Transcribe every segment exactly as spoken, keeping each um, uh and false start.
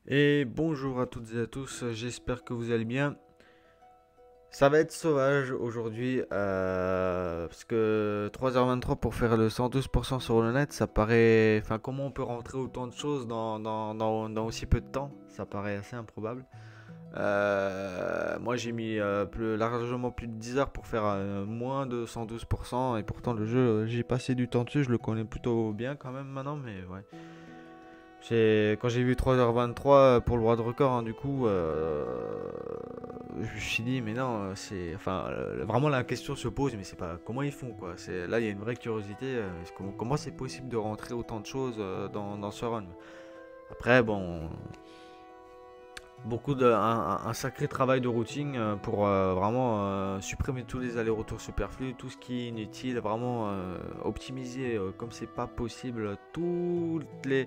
Et bonjour à toutes et à tous, j'espère que vous allez bien. Ça va être sauvage aujourd'hui, euh, parce que trois heures vingt-trois pour faire le cent douze pour cent sur le net, ça paraît... Enfin, comment on peut rentrer autant de choses dans, dans, dans- dans aussi peu de temps? Ça paraît assez improbable. Euh, moi j'ai mis euh, plus, largement plus de dix heures pour faire euh, moins de cent douze pour cent, et pourtant le jeu, euh, j'ai passé du temps dessus, je le connais plutôt bien quand même maintenant, mais ouais. J'ai- Quand j'ai vu trois heures vingt-trois pour le droit de record, hein, du coup, euh, je me suis dit, mais non, euh, c'est. Enfin, euh, vraiment la question se pose, mais c'est pas comment ils font, quoi. C'est, là, il y a une vraie curiosité. euh, est-ce comment comment c'est possible de rentrer autant de choses euh, dans, dans ce run? Après, bon, beaucoup de. Un, un- un sacré travail de routing euh, pour euh, vraiment euh, supprimer tous les allers-retours superflus, tout ce qui est inutile, vraiment euh, optimiser euh, comme c'est pas possible toutes les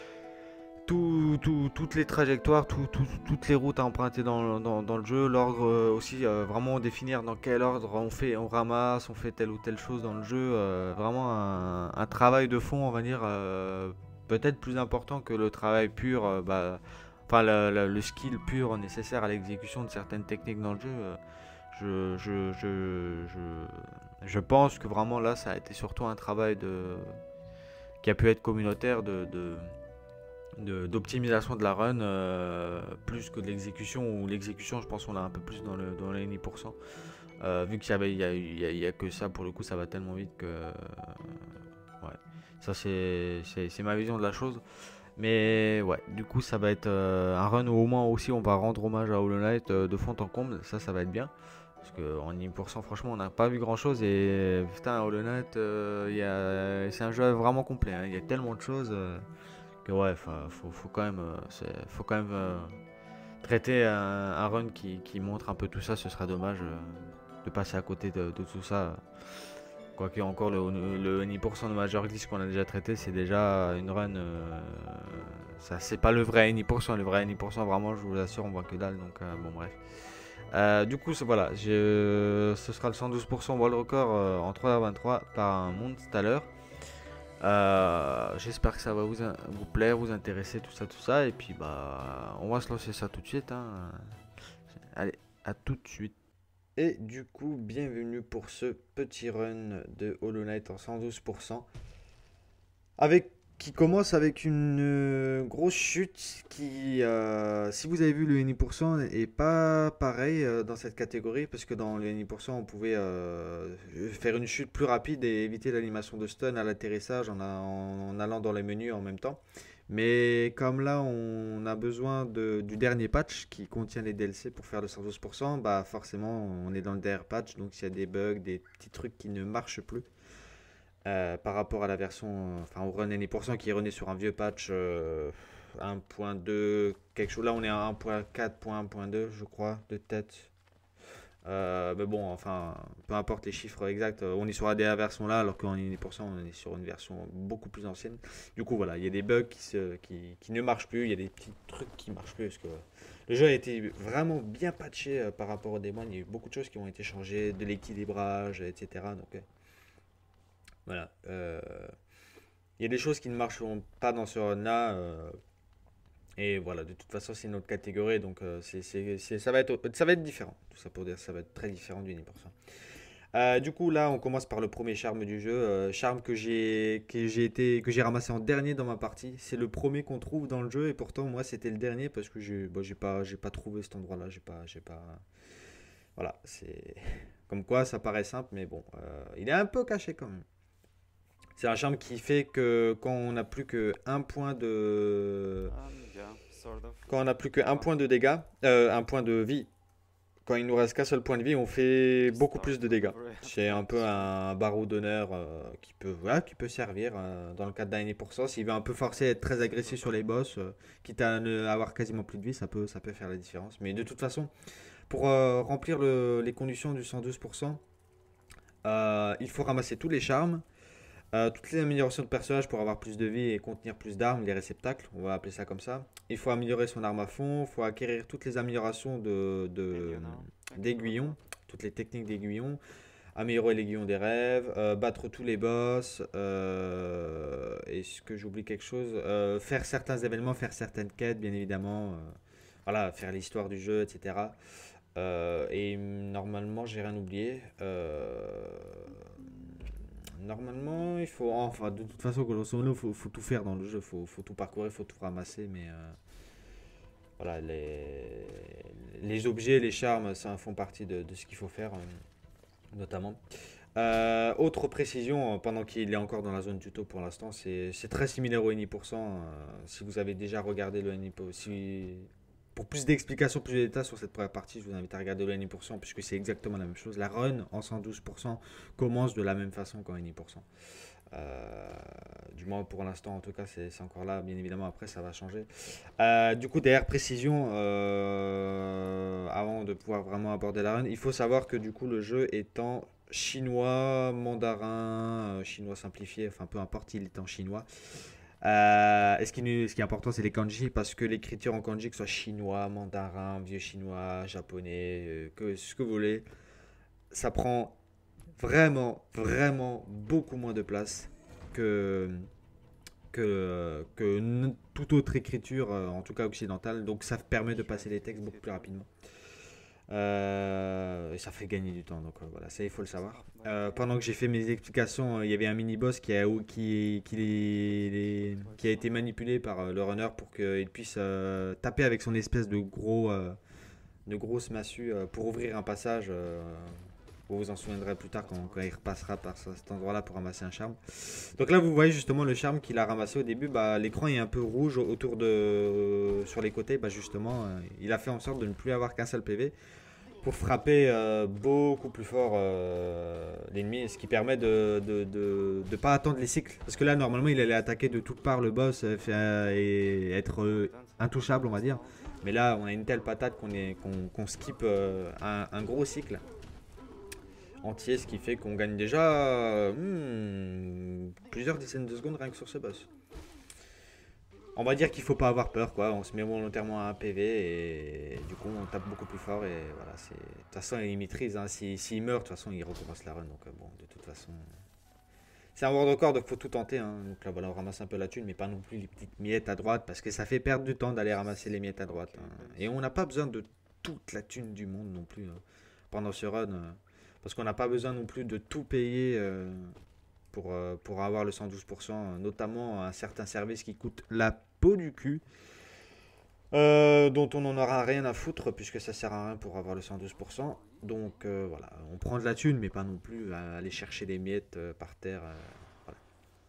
tout- tout- toutes les trajectoires, tout- tout- toutes les routes à emprunter dans, dans- dans le jeu, l'ordre euh, aussi, euh, vraiment définir dans quel ordre on fait, on ramasse, on fait telle ou telle chose dans le jeu, euh, vraiment un, un travail de fond, on va dire, euh, peut-être plus important que le travail pur, euh, bah, enfin le, le- le skill pur nécessaire à l'exécution de certaines techniques dans le jeu. euh, je, je, je, je, je pense que vraiment là, ça a été surtout un travail de, qui a pu être communautaire de, de de- d'optimisation de la run euh, plus que de l'exécution. Ou l'exécution, je pense qu'on a un peu plus dans le dans les dix pour cent. Euh, vu qu'il y, avait- il y, a, il y a- il y a que ça, pour le coup, ça va tellement vite que. euh, ouais. Ça, c'est c'est- c'est ma vision de la chose. Mais ouais, du coup, ça va être euh, un run où au moins aussi on va rendre hommage à Hollow Knight euh, de fond en comble. Ça, ça va être bien. Parce qu'en dix pour cent, franchement, on n'a pas vu grand chose. Et putain, Hollow Knight, euh, il y a- c'est un jeu vraiment complet, hein. Il y a tellement de choses. euh, que ouais, faut, faut, faut quand même, euh, c'est- faut quand même euh, traiter un, un run qui, qui montre un peu tout ça. Ce serait dommage euh, de passer à côté de, de tout ça. Quoique encore le, le dix pour cent de Major Glitch qu'on a déjà traité, c'est déjà une run. Euh, ça, c'est pas le vrai dix pour cent. Le vrai dix pour cent, vraiment, je vous assure, on voit que dalle. Donc euh, bon, bref. Euh, du coup, voilà, je, ce sera le cent douze pour cent world record euh, en trois heures vingt-trois par un monde tout à l'heure. Euh, J'espère que ça va vous, vous plaire, vous intéresser, tout ça, tout ça. Et puis, bah, on va se lancer ça tout de suite, hein. Allez, à tout de suite. Et du coup, bienvenue pour ce petit run de Hollow Knight en cent douze pour cent. Avec, qui commence avec une euh, grosse chute qui, euh, si vous avez vu le dix pour cent, est pas pareil euh, dans cette catégorie, parce que dans le dix pour cent, on pouvait euh, faire une chute plus rapide et éviter l'animation de stun à l'atterrissage en, a- en allant dans les menus en même temps. Mais comme là, on a besoin de- du dernier patch qui contient les D L C pour faire le cent douze pour cent, bah forcément, on est dans le dernier patch, donc s'il y a des bugs, des petits trucs qui ne marchent plus, euh, par rapport à la version, euh, enfin au run dix pour cent qui est runné sur un vieux patch euh, un point deux, quelque chose. Là, on est à un point quatre point un point deux, je crois, de tête. Euh, mais bon, enfin, peu importe les chiffres exacts, euh, on est sur la dernière version là, alors qu'en dix pour cent, on est sur une version beaucoup plus ancienne. Du coup, voilà, il y a des bugs qui, se, qui, qui ne marchent plus, il y a des petits trucs qui marchent plus, parce que le jeu a été vraiment bien patché euh, par rapport au démon. Il y a eu beaucoup de choses qui ont été changées, de l'équilibrage, et cetera. Donc, euh, voilà. Euh, il y a des choses qui ne marcheront pas dans ce run-là. euh, et voilà, de toute façon, c'est une autre catégorie. Donc, euh, c'est, c'est- c'est- ça, va être, ça va être différent. Tout ça pour dire, ça va être très différent du dix pour cent. Euh, du coup, là, on commence par le premier charme du jeu. euh, charme que j'ai, que j'ai été, que j'ai ramassé en dernier dans ma partie. C'est le premier qu'on trouve dans le jeu. Et pourtant, moi, c'était le dernier parce que j'ai, bon, j'ai pas, j'ai pas trouvé cet endroit-là. J'ai pas, j'ai pas. Voilà, c'est comme quoi, ça paraît simple, mais bon, euh, il est un peu caché quand même. C'est un charme qui fait que quand on n'a plus que un point de Um, yeah, sort of. quand on n'a plus que un Go on. point de dégâts, euh, un point de vie, quand il nous reste qu'un seul point de vie, on fait You beaucoup start plus de dégâts. whenever I have C'est un time to peu speak. un barreau d'honneur euh, qui peut voilà, qui peut servir euh, dans le cadre d'un pour cent. S'il veut un peu forcer à être très agressif sur les boss, euh, quitte à ne avoir quasiment plus de vie, ça peut ça peut faire la différence. Mais de toute façon, pour euh, remplir le- les conditions du cent douze pour cent, euh, il faut ramasser tous les charmes. Euh, toutes les améliorations de personnage pour avoir plus de vie et contenir plus d'armes, les réceptacles, on va appeler ça comme ça. Il faut améliorer son arme à fond, il faut acquérir toutes les améliorations de, And de- you know, I can do it d'aiguillon, now. toutes les techniques d'aiguillon. améliorer les guillons des rêves, euh, battre tous les boss, euh, est-ce que j'oublie quelque chose? Euh, faire certains événements, faire certaines quêtes, bien évidemment, euh, voilà, faire l'histoire du jeu, et cetera. Euh, et normalement, j'ai rien oublié. Euh, normalement, il faut, enfin, de toute façon, grosso modo, faut, faut tout faire dans le jeu, faut, faut tout parcourir, faut tout ramasser, mais euh, voilà, les, les objets, les charmes, ça font partie de, de ce qu'il faut faire, euh, notamment. Euh, autre précision, euh, pendant qu'il est encore dans la zone tuto pour l'instant, c'est c'est très similaire au N I pour cent. Euh, si vous avez déjà regardé le N I pour cent, si, pour plus d'explications, plus de détails sur cette première partie, je vous invite à regarder le N I pour cent puisque c'est exactement la même chose. La run en cent douze pour cent commence de la même façon qu'en N I pour cent. Euh, du moins pour l'instant, en tout cas, c'est c'est encore là. Bien évidemment, après, ça va changer. Euh, du coup, derrière précision, euh, avant de pouvoir vraiment aborder la run, il faut savoir que du coup, le jeu est en chinois, mandarin, euh, chinois simplifié, enfin peu importe, il est en chinois. Euh, et ce qui, nous- ce qui est important, c'est les kanji, parce que l'écriture en kanji, que ce soit chinois, mandarin, vieux chinois, japonais, euh, que ce que vous voulez, ça prend vraiment, vraiment beaucoup moins de place que, que, que n- toute autre écriture, euh, en tout cas occidentale. Donc ça permet de passer les textes beaucoup plus rapidement. Euh, et ça fait gagner du temps, donc euh, voilà, ça il faut le savoir. Euh, pendant que j'ai fait mes explications, euh, il y avait un mini-boss qui a, qui, qui, qui a été manipulé par euh, le runner pour qu'il puisse euh, taper avec son espèce de gros, euh, de grosse massue euh, pour ouvrir un passage. Euh, vous vous en souviendrez plus tard quand, quand il repassera par cet endroit-là pour ramasser un charme. Donc là, vous voyez justement le charme qu'il a ramassé au début. Bah, l'écran est un peu rouge autour de, euh, sur les côtés. Bah, justement, euh, il a fait en sorte de ne plus avoir qu'un seul P V pour frapper euh, beaucoup plus fort euh, l'ennemi, ce qui permet de ne de, de, de pas attendre les cycles. Parce que là, normalement, il allait attaquer de toutes parts le boss euh, fait, euh, et être euh, intouchable, on va dire. Mais là, on a une telle patate qu'on qu'on qu'on skip euh, un, un gros cycle entier, ce qui fait qu'on gagne déjà hmm, plusieurs dizaines de secondes rien que sur ce boss. On va dire qu'il faut pas avoir peur, quoi. On se met volontairement à un P V et du coup on tape beaucoup plus fort et voilà. De toute façon il maîtrise. Hein. S'il si, si meurt, de toute façon il recommence la run. Donc euh, bon, de toute façon, c'est un world record donc faut tout tenter. Hein. Donc là voilà, on ramasse un peu la thune, mais pas non plus les petites miettes à droite parce que ça fait perdre du temps d'aller ramasser les miettes à droite. Hein. Et on n'a pas besoin de toute la thune du monde non plus hein, pendant ce run. Euh, parce qu'on n'a pas besoin non plus de tout payer. Euh, pour, euh, pour avoir le cent douze pour cent, notamment un certain service qui coûte la peau du cul, euh, dont on n'en aura rien à foutre puisque ça sert à rien pour avoir le cent douze pour cent. Donc euh, voilà, on prend de la thune, mais pas non plus à aller chercher des miettes euh, par terre. euh, voilà.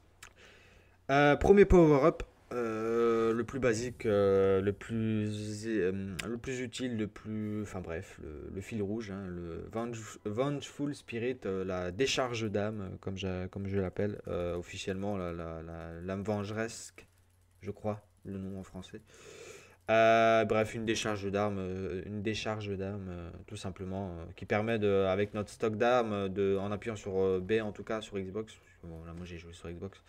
Euh, premier power-up, euh, le plus basique, euh, le plus euh, le plus utile, le plus, enfin bref, le, le fil rouge, hein, le Venge- Vengeful Spirit, euh, la décharge d'âme, euh, comme, j'a- comme je l'appelle euh, officiellement, la, la, la- l'âme vengeresque, je crois, le nom en français. Euh, bref, une décharge d'armes, euh, une décharge d'armes, euh, tout simplement, euh, qui permet de, avec notre stock d'armes, euh, de, en appuyant sur euh, B en tout cas sur Xbox, bon, là moi j'ai joué sur Xbox,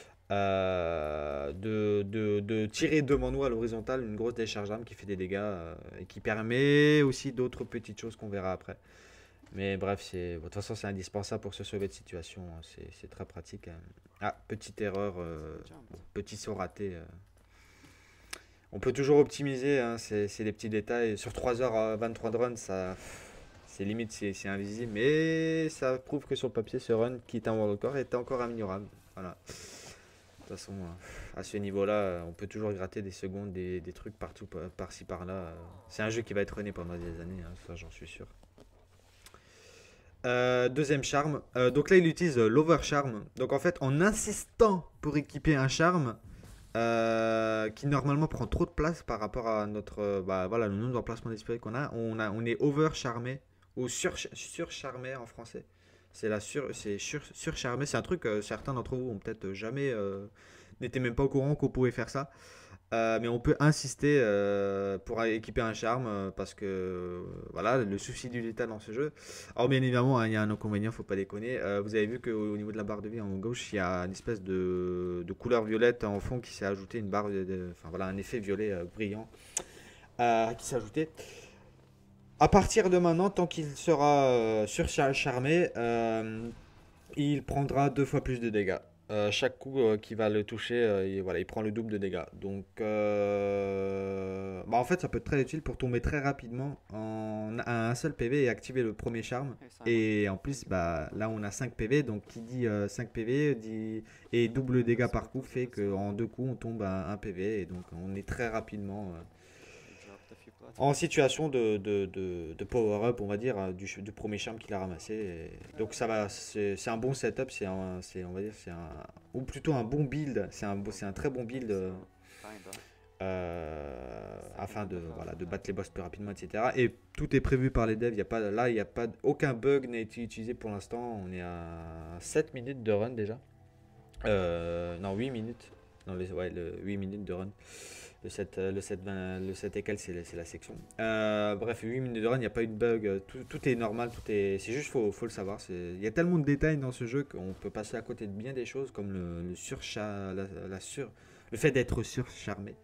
euh, de, de, de tirer devant nous à l'horizontale une grosse décharge d'armes qui fait des dégâts euh, et qui permet aussi d'autres petites choses qu'on verra après. Mais bref, c'est, bon, de toute façon c'est indispensable pour se sauver de situation, hein, c'est, c'est très pratique. Hein. Ah, petite erreur, euh, bon, petit saut raté. euh, on peut toujours optimiser, hein, c'est c'est des petits détails. Sur trois heures vingt-trois de run, ça, c'est limite, c'est c'est invisible. Mais ça prouve que sur le papier, ce run, qui est un world record, est encore améliorable. Voilà. De toute façon, euh, à ce niveau-là, euh, on peut toujours gratter des secondes, des, des trucs partout, par- par-ci, par-là. euh. C'est un jeu qui va être runné pendant des années, hein, ça j'en suis sûr. Euh, deuxième charme. Euh, donc là, il utilise euh, l'overcharm. Donc en fait, en insistant pour équiper un charme, euh, qui normalement prend trop de place par rapport à notre euh, bah, voilà, le nombre d'emplacements d'esprit qu'on a. On, a. on est overcharmé ou sur, surcharmé en français. C'est la sur, c'est sur, surcharmé. C'est un truc, euh, certains d'entre vous ont peut-être jamais, euh, n'étaient même pas au courant qu'on pouvait faire ça. Euh, mais on peut insister euh, pour équiper un charme euh, parce que euh, voilà le souci du détail dans ce jeu. Alors bien évidemment hein, il y a un inconvénient, faut pas déconner. Euh, vous avez vu qu'au niveau de la barre de vie en gauche il y a une espèce de, de couleur violette en fond qui s'est ajouté une barre de, de- enfin voilà un effet violet euh, brillant euh, qui s'est ajouté. À partir de maintenant, tant qu'il sera euh, surcharmé, euh, il prendra deux fois plus de dégâts. Euh, chaque coup euh, qui va le toucher, euh, il, voilà, il prend le double de dégâts. Donc, euh, bah, en fait, ça peut être très utile pour tomber très rapidement en à un seul P V et activer le premier charme. Hey Simon, Et en plus, bah, là, on a cinq P V, donc qui dit euh, cinq P V dit, et double dégâts let's par wait coup for fait the qu'en zone. deux coups, on tombe à un P V. Et donc, on est très rapidement euh, We dropped a few en platforms. situation de, de, de, de power-up, on va dire, euh, du, du premier charme qu'il a ramassé. Et donc ça va, c'est c'est un bon setup, c'est un, c'est, on va dire, c'est un, ou plutôt un bon build, c'est un, beau- c'est un très bon build euh, So, kinda. euh, Second afin and de, a half voilà, de now. battre les boss plus rapidement, et cetera. Et tout est prévu par les devs, il y a pas, là, il y a pas, aucun bug n'a été utilisé pour l'instant, on est à sept minutes de run déjà. Euh, non, huit minutes. Non, les, ouais, le huit minutes de run. Le sept, euh, le sept, vingt, le sept et quelques, c'est la, c'est la section. Euh, bref, huit minutes de run, il n'y a pas eu de bug. euh, Tout, tout est normal, tout est. C'est juste, faut, faut le savoir. c'est- Il y a tellement de détails dans ce jeu qu'on peut passer à côté de bien des choses, comme le, le surcha, la, la sur, le fait d'être surcharmé.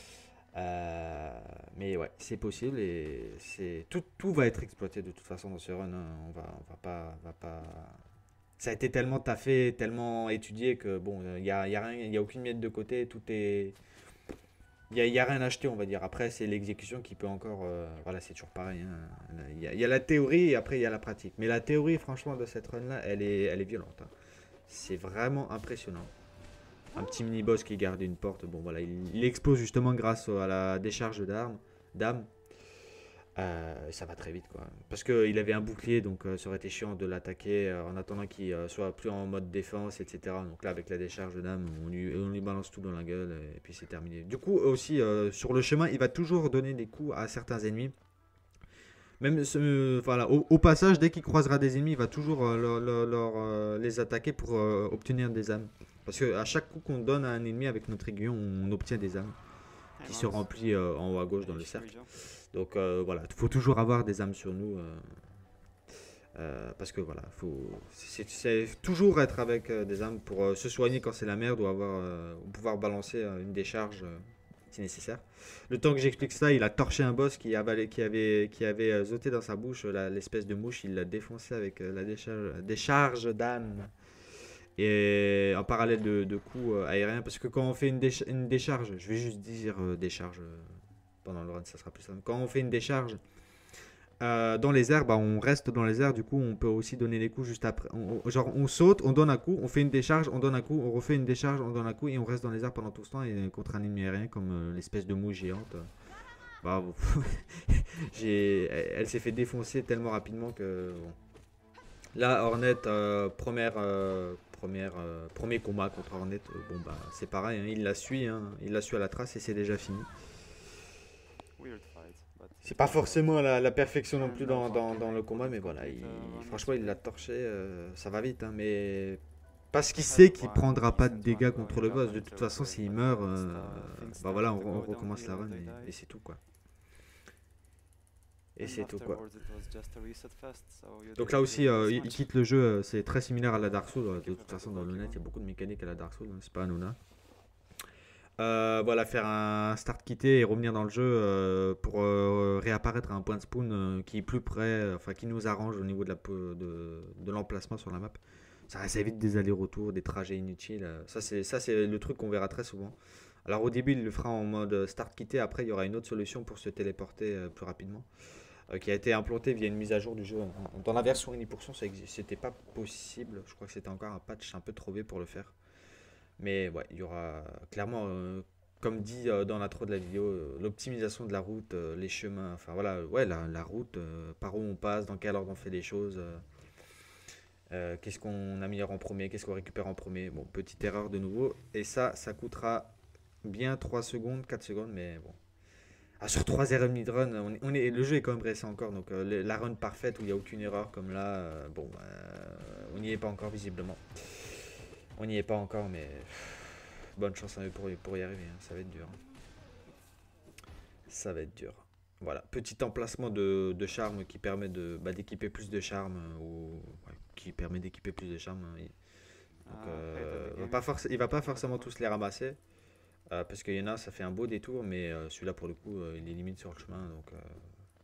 Euh, mais ouais, c'est possible et c'est tout, tout va être exploité de toute façon dans ce run. hein. On va, on va pas, on va pas. Ça a été tellement taffé, tellement étudié que bon, il y a, y a rien, il y a aucune miette de côté. Tout est, il n'y a, y a rien acheté, on va dire. Après, c'est l'exécution qui peut encore. euh, voilà, c'est toujours pareil. hein. Il y, a- il y a la théorie et après, il y a la pratique. Mais la théorie, franchement, de cette run-là, elle est, elle est violente. hein. C'est vraiment impressionnant. Un petit mini-boss qui garde une porte. Bon, voilà, il, il explose justement grâce à la décharge d'armes. D'âme. Euh, ça va très vite, quoi. Parce qu'il avait un bouclier, donc euh, ça aurait été chiant de l'attaquer euh, en attendant qu'il euh, soit plus en mode défense, et cetera. Donc là, avec la décharge d'âme, on lui, on lui balance tout dans la gueule et puis c'est terminé. Du coup, aussi, euh, sur le chemin, il va toujours donner des coups à certains ennemis. Même ce- voilà, au, au passage, dès qu'il croisera des ennemis, il va toujours euh, leur- leur- leur, euh, les attaquer pour euh, obtenir des âmes. Parce que à chaque coup qu'on donne à un ennemi avec notre aiguillon, on obtient des âmes Hey qui se Marcus. remplissent euh, en haut à gauche dans Hey le cercle. Shurijo. Donc euh, voilà, il faut toujours avoir des âmes sur nous. euh, euh, parce que voilà, faut, c'est, c'est toujours être avec euh, des armes pour euh, se soigner quand c'est la merde ou avoir, euh, ou pouvoir balancer euh, une décharge euh, si nécessaire. Le temps que j'explique ça, il a torché un boss qui, avalait, qui avait, qui avait euh, zoté dans sa bouche la- l'espèce de mouche, il l'a défoncé avec euh, la décharge, décharge d'âme. Et en parallèle de, de coups euh, aériens, parce que quand on fait une, déch- une décharge, je vais juste dire euh, décharge euh, pendant le run, ça sera plus simple. Quand on fait une décharge, euh, dans les airs, bah, on reste dans les airs, du coup on peut aussi donner les coups juste après. On- on- genre on saute, on donne un coup, on fait une décharge, on donne un coup, on refait une décharge, on donne un coup et on reste dans les airs pendant tout ce temps et contre un ennemi aérien comme euh, l'espèce de mouche géante. euh, Bah, bon, j'ai, elle, elle s'est fait défoncer tellement rapidement que bon. Là Hornet, euh, première, euh, première, euh, premier combat contre Hornet, euh, bon bah c'est pareil, hein, il la suit, hein, il la suit à la trace et c'est déjà fini. Weird fight, but C'est it pas was fun. forcément la, la perfection non And plus now dans, dans, fucking dans le late for combat, me to mais voilà, complete il- uh, run franchement il l'a yesterday. torché, euh, ça va vite, hein, mais parce qu'il I had sait a qu'il one prendra pas de decent dégâts run going contre le up boss. De toute until façon, third, s'il but meurt, fast euh, uh, things bah voilà, started to on, on go recommence downhill la when run they et, et died. c'est tout quoi. Et And c'est tout quoi. afterwards it was just a reset fest, so you Donc didn't là really aussi, miss euh, il, il much. quitte le jeu, euh, c'est très similaire à la Dark Souls. euh, Thank De you for toute that façon, dans le net, il y Pokemon. a beaucoup de mécaniques à la Dark Souls, hein, c'est pas Anona. Euh, voilà, faire un start quitté et revenir dans le jeu euh, pour euh, réapparaître à un point de spawn euh, qui est plus près, euh, enfin qui nous arrange au niveau de la po- de, de l'emplacement sur la map. Ça, ça évite des allers-retours, des trajets inutiles. euh, Ça, c'est ça, c'est le truc qu'on verra très souvent. Alors au début, il le fera en mode start quitté. Après, il y aura une autre solution pour se téléporter euh, plus rapidement, euh, qui a été implantée via une mise à jour du jeu. Dans la version un pour cent, ça existe. C'était pas possible. Je crois que c'était encore un patch un peu trop vieux pour le faire. Mais ouais, il y aura clairement, euh, comme dit euh, dans l'intro de la vidéo, euh, l'optimisation de la route, euh, les chemins, enfin voilà, ouais, la, la route, euh, par où on passe, dans quel ordre on fait les choses, euh, euh, qu'est-ce qu'on améliore en premier, qu'est-ce qu'on récupère en premier. Bon, petite erreur de nouveau. Et ça, ça coûtera bien trois secondes, quatre secondes, mais bon. Ah, sur trois heures trente de run, on est, on est- le jeu est quand même récent encore, donc euh, le- la run parfaite où il n'y a aucune erreur comme là, euh, bon, euh, on n'y est pas encore visiblement. On n'y est pas encore, mais pff, bonne chance hein, pour, pour y arriver, hein, ça va être dur. Ça va être dur. Voilà, petit emplacement de, de charme qui permet de bah, d'équiper plus de charme, euh, ou ouais, qui permet d'équiper plus de charme. hein, et- donc, Uh, hey, that euh, the va game. pas forc- il va pas Thank you for the forcément tous les Pokemon. ramasser, euh, parce qu'il y en a, ça fait un beau détour, mais euh, celui-là pour le coup, euh, il est limite sur le chemin, donc euh,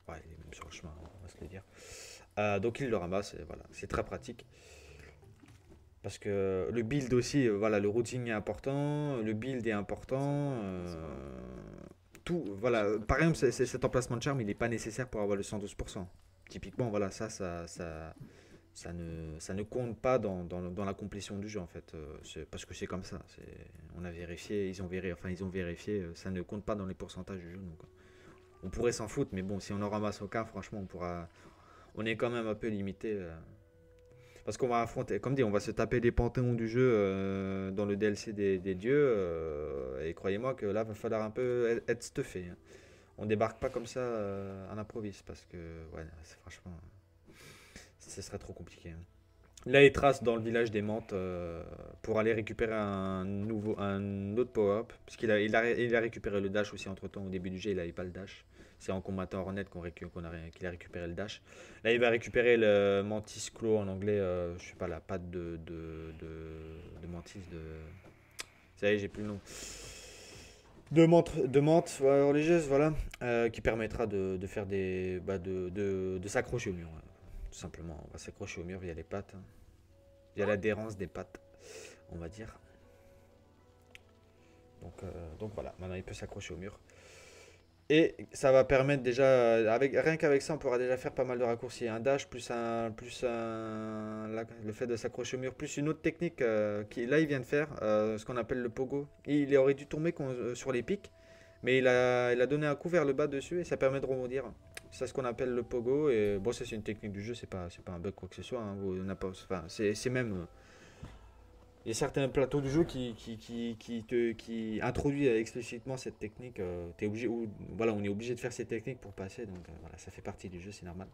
Ouais, il est même sur le chemin, on va se le dire. Euh, donc il le ramasse, et voilà, c'est très pratique. Parce que le build aussi, euh, voilà, le routing est important, le build est important. euh, tout, voilà. Par exemple, c'est- c'est- cet emplacement de charme, il n'est pas nécessaire pour avoir le cent douze pour cent. Typiquement, voilà, ça, ça, ça, ça ne, ça ne compte pas dans, dans, dans la complétion du jeu en fait. Euh, c'est- parce que c'est comme ça. c'est- On a vérifié, ils ont vérifié, enfin ils ont vérifié, euh, ça ne compte pas dans les pourcentages du jeu. Donc, on pourrait s'en foutre, mais bon, si on en ramasse aucun, franchement, on pourra, on est quand même un peu limité. euh, parce qu'on va affronter, comme dit, on va se taper des panthéons du jeu euh, dans le D L C des, des dieux. euh, et croyez-moi que là, va falloir un peu être être stuffé. hein. On débarque pas comme ça euh, à l'improviste parce que, ouais, c'est franchement, ce serait trop compliqué. hein. Là, il trace dans le village des Mantes euh, pour aller récupérer un nouveau, un autre power-up. Parce qu'il a, il a, il a récupéré le dash aussi entre temps. Au début du jeu, il n'avait pas le dash. C'est en combattant Hornet qu'on récu- qu'on a ré- qu'il a récupéré le dash. Là, il va récupérer le Mantis Claw en anglais. Euh, je sais pas, la patte de, de, de, de Mantis. De... Ça y est, j'ai plus le nom. De menthe, de menthe ouais, religieuse, voilà. euh, qui permettra de, de faire des. Bah, de, de, de s'accrocher au mur. ouais. Tout simplement, on va s'accrocher au mur via les pattes. hein. Il y a l'adhérence des pattes, on va dire. Donc, euh, donc voilà, maintenant il peut s'accrocher au mur. Et ça va permettre déjà, avec, rien qu'avec ça, on pourra déjà faire pas mal de raccourcis. Un dash plus un, plus un, la- le fait de s'accrocher au mur, plus une autre technique euh, qui, là, il vient de faire, euh, ce qu'on appelle le pogo. Il aurait dû tomber con- euh, sur les pics, mais il a, il a donné un coup vers le bas dessus et ça permet de rebondir. C'est ce qu'on appelle le pogo. Et bon, ça c'est une technique du jeu, c'est pas, c'est pas un bug quoi que ce soit. hein. Vous- n'a pas- enfin, c'est c'est même. euh, Il y a certains plateaux du jeu qui, qui, qui, qui, te, qui introduit explicitement cette technique. euh, t'es obligé, ou, voilà, on est obligé de faire cette technique pour passer, donc euh, voilà, ça fait partie du jeu, c'est normal.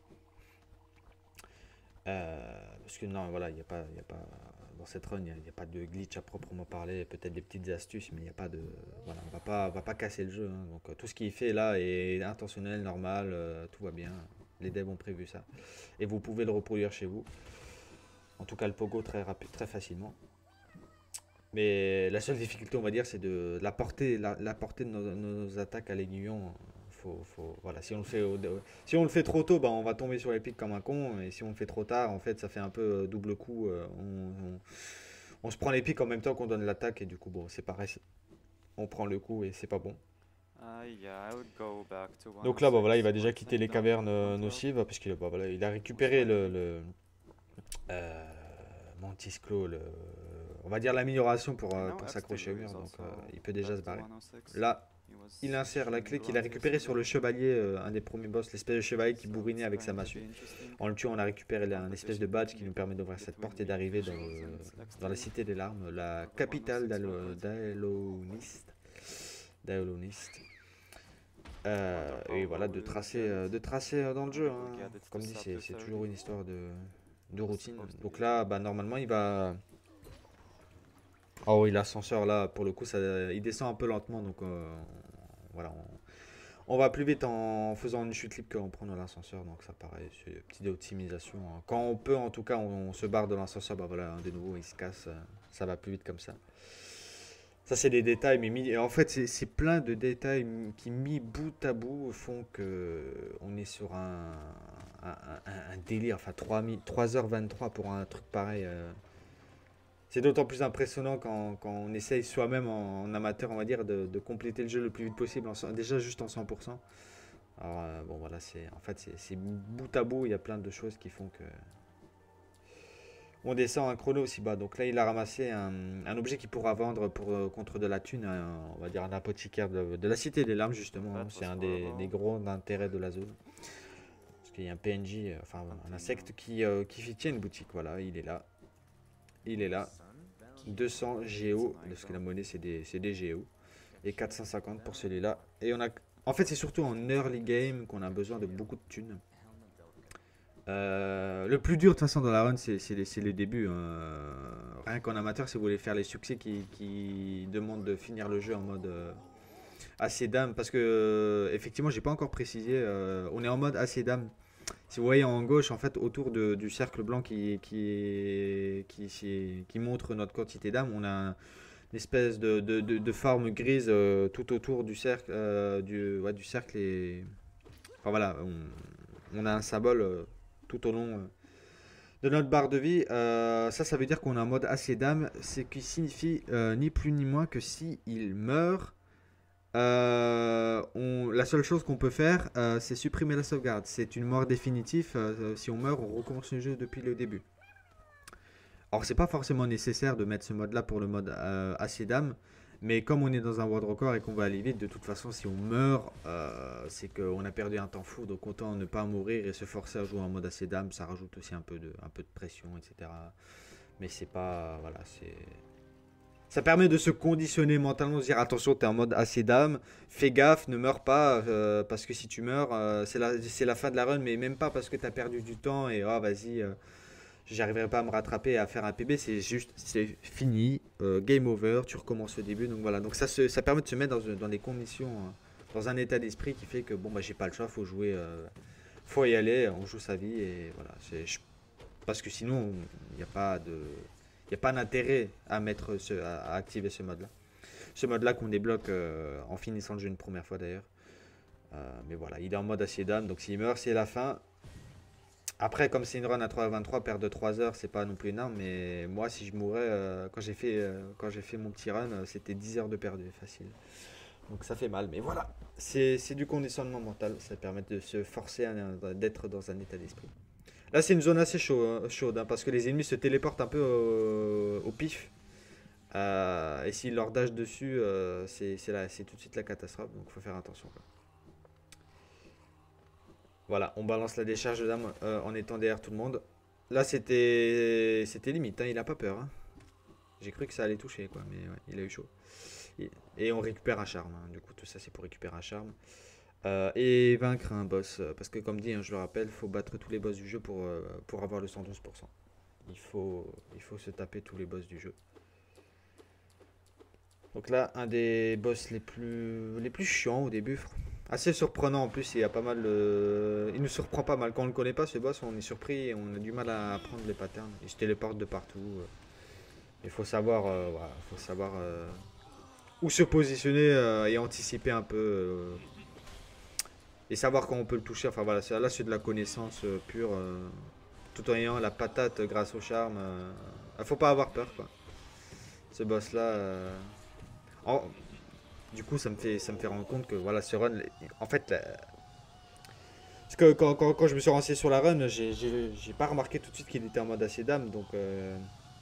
Euh, parce que non, voilà, il n'y a pas, il y a pas dans cette run, il n'y a, il y a pas de glitch à proprement parler, peut-être des petites astuces, mais il n'y a pas de, voilà, on va pas, on va pas casser le jeu. hein. donc euh, tout ce qui est fait là est intentionnel, normal, euh, tout va bien. Les devs ont prévu ça, et vous pouvez le reproduire chez vous. En tout cas, le pogo très rapide, très facilement. Mais la seule difficulté, on va dire, c'est de la portée, la, la portée de nos, nos attaques à l'aiguillon. Faut, faut, voilà, si on le fait, au- si on le fait trop tôt, bah, on va tomber sur les pics comme un con. Et si on le fait trop tard, en fait, ça fait un peu euh, double coup. euh, on, on- on se prend les pics en même temps qu'on donne l'attaque. Et du coup, bon, c'est pareil. c'est- On prend le coup et c'est pas bon. Uh, yeah, I would go back to Donc là, bah, voilà, il one oh six va or déjà quitter les take down cavernes euh, one twelve. nocives. Parce qu'il bah, voilà, il a récupéré le, le euh, Mantis Claw, le- on va dire l'amélioration pour, euh, Now pour Epstein s'accrocher au is mur. Donc also euh, il peut déjà back se to barrer. one oh six. Là, He was il insère la clé extremely qu'il a lucky récupérée sur le yesterday, chevalier, euh, un des premiers boss, l'espèce de chevalier qui so bourrinait it's avec sa going to massue. be interesting. En le tuant, on a récupéré la- un espèce de Competition badge qui nous between permet d'ouvrir cette between porte et d'arriver dans, Visuals le- and dans la X T cité des larmes, la for the capitale one oh six d'Alo- record. d'Aloniste. d'Aloniste. Euh, Wonder et how voilà, well de we will tracer, get euh, it. de tracer euh, dans le jeu. Maybe we'll hein. get it to Comme dit, c'est chapter c'est thirty. toujours une histoire de, de It's routine. supposed to Donc be là, there. bah, normalement, il va. Oh oui, l'ascenseur là, pour le coup, ça, il descend un peu lentement. Donc euh, voilà, on, on va plus vite en faisant une chute libre qu'en prenant l'ascenseur. Donc ça paraît, c'est une petite optimisation. hein. Quand on peut, en tout cas, on, on se barre de l'ascenseur. Bah voilà, hein, de nouveau, il se casse. euh, Ça va plus vite comme ça. Ça, c'est des détails, mais mis- en fait, c'est c'est plein de détails m- qui, mis bout à bout, font que on est sur un, un, un- un délire. Enfin, trois mi- trois heures vingt-trois pour un truc pareil. euh. C'est d'autant plus impressionnant quand, quand on essaye soi-même en, en amateur, on va dire, de, de compléter le jeu le plus vite possible, en cent- déjà juste en cent pour cent. Alors, euh, bon, voilà, c'est en fait, c'est c'est bout à bout, il y a plein de choses qui font que. On descend un chrono aussi bas. Donc là, il a ramassé un, un objet qu'il pourra vendre pour, euh, contre de la thune. un- on va dire un apothicaire de, de la Cité des Larmes, justement. hein. That C'est was un des, des horrible. gros intérêts de la zone. Parce qu'il y a un P N J, euh, enfin un insecte qui, euh, qui tient une boutique. Voilà, il est là. Il est là. deux cents Géo, parce que la monnaie, c'est des, c'est des Géo. Et quatre cent cinquante pour celui-là. Et on a. En fait, c'est surtout en early game qu'on a besoin de beaucoup de thunes. Euh, le plus dur de toute façon dans la run c'est c'est les, c'est les débuts. hein. Rien qu'en amateur, si vous voulez faire les succès qui, qui demandent de finir le jeu en mode euh, assez dame, parce que euh, effectivement j'ai pas encore précisé, euh, on est en mode assez dame. Si vous voyez en gauche, en fait, autour de- du cercle blanc qui, qui, qui, qui, qui montre notre quantité d'âme, on a un- une espèce de, de, de- de forme grise euh, tout autour du cercle, euh, du, ouais, du cercle et Enfin voilà, on, on a un symbole euh, tout au long euh, de notre barre de vie. Euh, ça, ça veut dire qu'on a un mode assez d'âme, ce qui signifie euh, ni plus ni moins que si il meurt, euh, on, la seule chose qu'on peut faire, euh, c'est supprimer la sauvegarde. C'est une mort définitive. Euh, si on meurt, on recommence le jeu depuis le début. Alors, c'est pas forcément nécessaire de mettre ce mode-là pour le mode euh, assez d'âme. Mais comme on est dans un world record et qu'on va aller vite, de toute façon, si on meurt, euh, c'est qu'on a perdu un temps fou. Donc, autant ne pas mourir et se forcer à jouer en mode assez d'âme. Ça rajoute aussi un peu de, un peu de pression, et cetera. Mais c'est pas. Voilà, c'est. Ça permet de se conditionner mentalement, de se dire attention, t'es en mode assez d'âme, fais gaffe, ne meurs pas, euh, parce que si tu meurs, euh, c'est la, c'est la fin de la run, mais même pas parce que t'as perdu du temps et oh vas-y, euh, j'arriverai pas à me rattraper et à faire un P B, c'est juste, c'est fini, euh, game over, tu recommences au début, donc voilà. Donc ça, se, ça permet de se mettre dans, dans des conditions, euh, dans un état d'esprit qui fait que bon, bah j'ai pas le choix, faut jouer, euh, faut y aller, on joue sa vie et voilà. C'est, je- parce que sinon, il n'y a pas de. Il n'y a pas d'intérêt à, mettre ce, à, à activer ce mode-là. Ce mode-là qu'on débloque euh, en finissant le jeu une première fois d'ailleurs. Euh, mais voilà, il est en mode acier d'âme, donc s'il meurt, c'est la fin. Après, comme c'est une run à trois virgule vingt-trois, perdre de trois heures, c'est pas non plus énorme. Mais moi, si je mourais, euh, quand j'ai fait, euh, quand j'ai fait mon petit run, euh, c'était dix heures de perdu, facile. Donc ça fait mal, mais voilà. C'est c'est du conditionnement mental, ça permet de se forcer à- d'être dans un état d'esprit. Là, c'est une zone assez chaud- hein, chaude, hein, parce que les ennemis se téléportent un peu au, au pif. Euh, et s'ils leur dash dessus, euh, c'est c'est la- c'est tout de suite la catastrophe, donc faut faire attention, quoi. Voilà, on balance la décharge de dame euh, en étant derrière tout le monde. Là, c'était c'était limite, hein, il a pas peur, hein. J'ai cru que ça allait toucher, quoi, mais ouais, il a eu chaud. Et, et on récupère un charme, hein. Du coup, tout ça, c'est pour récupérer un charme. Euh, et vaincre un boss, euh, parce que comme dit, hein, je le rappelle, faut battre tous les boss du jeu pour, euh, pour avoir le cent douze pour cent. Il faut, il faut se taper tous les boss du jeu. Donc là, un des boss les plus, les plus chiants au début. Assez surprenant en plus, il y a pas mal de... Il nous surprend pas mal. Quand on ne le connaît pas, ce boss, on est surpris et on a du mal à apprendre les patterns. Il se téléporte de partout. Il faut savoir, euh, voilà, faut savoir euh, où se positionner euh, et anticiper un peu. Euh, et savoir quand on peut le toucher. Enfin voilà, là c'est de la connaissance euh, pure. Euh, tout en ayant la patate grâce au charme. Euh, il faut pas avoir peur, quoi. Ce boss là. Euh, en- du coup, ça me fait, ça me fait rendre compte que voilà, ce run, en fait, la- parce que quand, quand- quand je me suis renseigné sur la run, j'ai j'ai- j'ai pas remarqué tout de suite qu'il était en mode assez d'âme, donc. euh,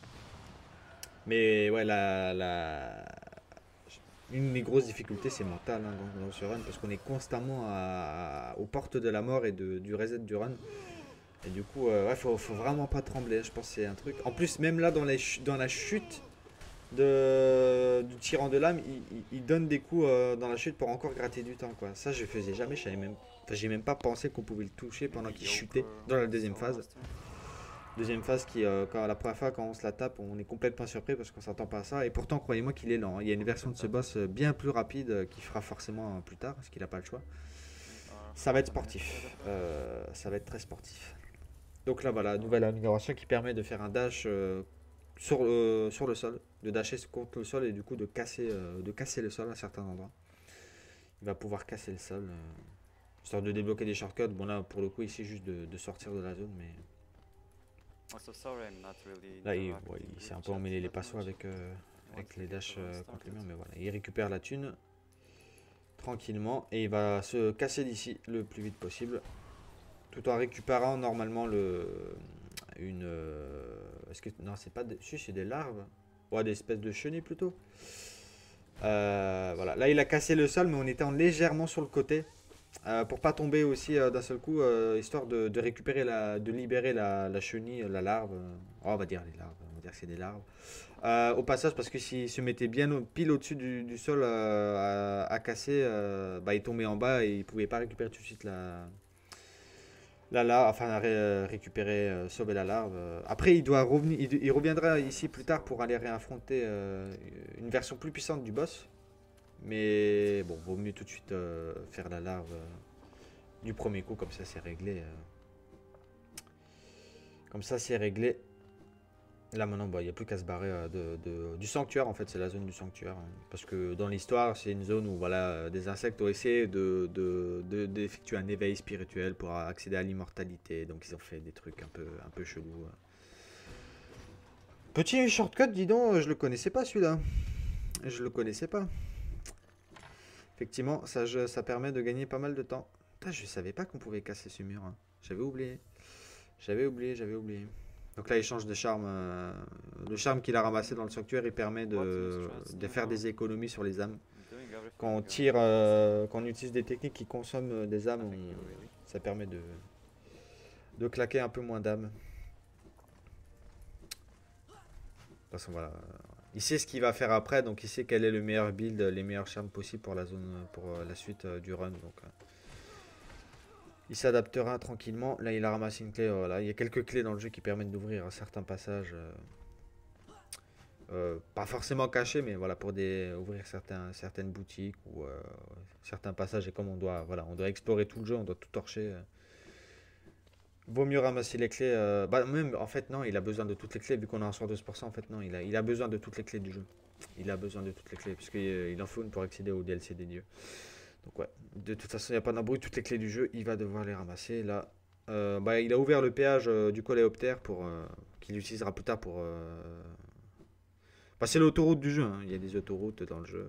Mais ouais, la, la- une des grosses difficultés, c'est mental, hein, dans, dans ce run, parce qu'on est constamment à- à- aux portes de la mort et de- du reset du run. Et du coup, euh, ouais, faut, faut vraiment pas trembler. Je pense que c'est un truc. En plus, même là, dans, les ch- dans la chute de, du tyran de l'âme, il, il- il donne des coups euh, dans la chute pour encore gratter du temps, quoi. Ça, je faisais jamais. Je savais même, enfin, j'ai même pas pensé qu'on pouvait le toucher pendant qu'il chutait dans la deuxième phase. Deuxième phase qui, euh, quand, la première fois, quand on se la tape, on est complètement surpris parce qu'on s'attend pas à ça. Et pourtant, croyez-moi qu'il est lent, hein. Il y a une version de ce boss euh, bien plus rapide euh, qui fera forcément euh, plus tard parce qu'il n'a pas le choix. Ça va être sportif. Euh, ça va être très sportif. Donc là, voilà, nouvelle amélioration qui permet de faire un dash euh, sur, euh, sur le sol, de dasher contre le sol et du coup de casser, euh, de casser le sol à certains endroits. Il va pouvoir casser le sol, euh, histoire de débloquer des shortcuts. Bon là, pour le coup, ici, juste de, de sortir de la zone, mais Also sorry, I'm not really là, il, ouais, interacting il with s'est un peu chat emmêlé les that passos much. avec, euh, Once avec we les get dashs the run euh, contre les started. murs, mais voilà, il récupère la thune tranquillement et il va se casser d'ici le plus vite possible, tout en récupérant normalement le une. euh, Est-ce que non, c'est pas des, si, c'est des larves, ouais, des espèces de chenilles plutôt. Euh, voilà, là il a cassé le sol, mais on était en légèrement sur le côté. Euh, pour pas tomber aussi euh, d'un seul coup, euh, histoire de, de récupérer la, de libérer la, la chenille, la larve. euh, oh, on va dire les larves, on va dire que c'est des larves. Euh, au passage, parce que s'il se mettait bien au- pile au-dessus du, du sol euh, à, à casser, euh, bah, il tombait en bas et il pouvait pas récupérer tout de suite la, la larve, enfin ré- récupérer, euh, sauver la larve. euh. Après, il doit revenir, il, il reviendra ici plus tard pour aller réaffronter euh, une version plus puissante du boss. Mais bon, vaut mieux tout de suite euh, faire la larve euh, du premier coup, comme ça c'est réglé. euh. Comme ça c'est réglé. Là maintenant, bah, il n'y a plus qu'à se barrer euh, de, de- du sanctuaire, en fait, c'est la zone du sanctuaire, hein. Parce que dans l'histoire, c'est une zone où voilà, euh, des insectes ont essayé de, de- de- d'effectuer un éveil spirituel pour accéder à l'immortalité. Donc ils ont fait des trucs un peu, un peu chelous. euh. Petit shortcut, dis donc, je le connaissais pas celui-là. Je le connaissais pas. Effectivement, ça, je- ça permet de gagner pas mal de temps. Putain, je savais pas qu'on pouvait casser ce mur, hein. J'avais oublié. J'avais oublié, j'avais oublié. Donc là, il change de charme. euh, Le charme qu'il a ramassé dans le sanctuaire, il permet What is de, stress de faire now? des économies sur les âmes. I'm doing Quand on everything uh, tire, possible. euh, quand on utilise des techniques qui consomment euh, des âmes, Nothing new, on- really. ça permet de, de claquer un peu moins d'âmes. De toute façon, voilà. Il sait ce qu'il va faire après, donc il sait quel est le meilleur build, les meilleurs charmes possibles pour la zone, pour euh, la suite euh, du run. Donc, euh, il s'adaptera tranquillement. Là, il a ramassé une clé. Voilà. Il y a quelques clés dans le jeu qui permettent d'ouvrir certains passages. euh, euh, pas forcément cachés, mais voilà, pour des, ouvrir certains, certaines boutiques ou euh, certains passages. Et comme on doit, voilà, on doit explorer tout le jeu, on doit tout torcher. euh, Vaut mieux ramasser les clés. euh, Bah, même, en fait, non, il a besoin de toutes les clés. Vu qu'on a un soixante-douze pour cent, en fait, non, il a, il a besoin de toutes les clés du jeu. Il a besoin de toutes les clés, puisqu'il en faut une pour accéder au D L C des dieux. Donc, ouais, de toute façon, il n'y a pas d'embrouille. Toutes les clés du jeu, il va devoir les ramasser. Là, euh, bah, il a ouvert le péage euh, du coléoptère pour euh, qu'il utilisera plus tard pour. euh, Bah, c'est l'autoroute du jeu, hein. Il y a des autoroutes dans le jeu.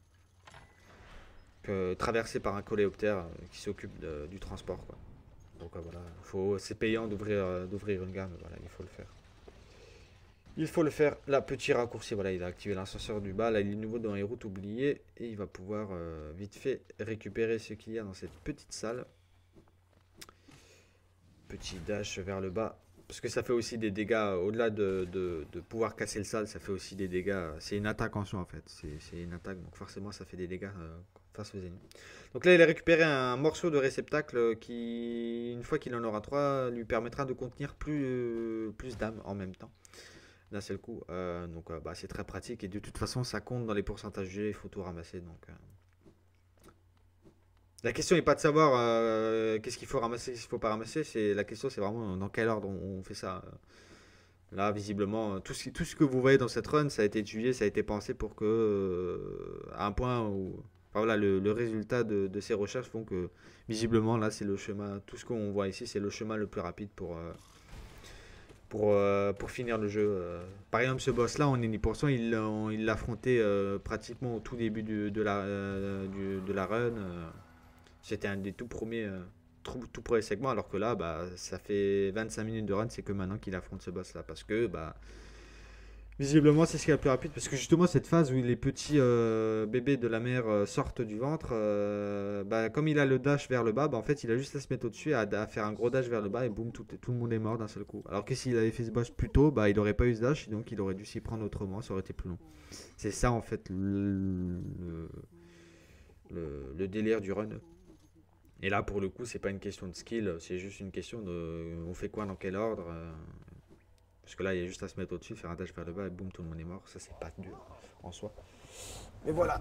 Que, traversées par un coléoptère euh, qui s'occupe de- du transport, quoi. Donc, euh, voilà, faut, c'est payant d'ouvrir euh, d'ouvrir une gamme. Voilà, il faut le faire. Il faut le faire. Là, petit raccourci, voilà, il a activé l'ascenseur du bas. Là, il est nouveau dans les routes oubliées. Et il va pouvoir euh, vite fait récupérer ce qu'il y a dans cette petite salle. Petit dash vers le bas. Parce que ça fait aussi des dégâts, euh, au-delà de, de- de pouvoir casser le sale, ça fait aussi des dégâts. C'est une attaque en soi en fait. C'est c'est une attaque, donc forcément ça fait des dégâts euh, face aux ennemis. Donc là, il a récupéré un morceau de réceptacle qui, une fois qu'il en aura trois, lui permettra de contenir plus, euh, plus d'âmes en même temps d'un seul coup. Euh, donc euh, bah, c'est très pratique et de toute façon ça compte dans les pourcentages G, il faut tout ramasser. Donc euh. La question n'est pas de savoir euh, qu'est-ce qu'il faut ramasser, qu'est-ce qu'il faut pas ramasser. C'est la question, c'est vraiment dans quel ordre on, on fait ça. Là, visiblement, tout ce, tout ce que vous voyez dans cette run, ça a été étudié, ça a été pensé pour que, euh, à un point où, enfin, voilà, le, le résultat de, de ces recherches font que, visiblement, là, c'est le chemin. Tout ce qu'on voit ici, c'est le chemin le plus rapide pour, euh, pour, euh, pour finir le jeu. euh. Par exemple, ce boss-là, en Eni pour cent, il l'a il l'a affronté euh, pratiquement au tout début du- de, la, euh, du- de la run. euh. C'était un des tout premiers, euh, tout, tout premiers segments, alors que là, bah, ça fait vingt-cinq minutes de run, c'est que maintenant qu'il affronte ce boss-là. Parce que, bah, visiblement, c'est ce qui est le plus rapide. Parce que justement, cette phase où les petits euh, bébés de la mer euh, sortent du ventre, euh, bah, comme il a le dash vers le bas, bah, en fait, il a juste à se mettre au-dessus, à, à faire un gros dash vers le bas, et boum, tout, tout le monde est mort d'un seul coup. Alors que s'il avait fait ce boss plus tôt, bah, il n'aurait pas eu ce dash, donc il aurait dû s'y prendre autrement, ça aurait été plus long. C'est ça, en fait, le, le, le- le délire du run. Et là, pour le coup, c'est pas une question de skill, c'est juste une question de on fait quoi dans quel ordre. euh, Parce que là, il y a juste à se mettre au-dessus, faire un dash vers le bas et boum, tout le monde est mort. Ça, c'est pas dur en soi. Mais voilà.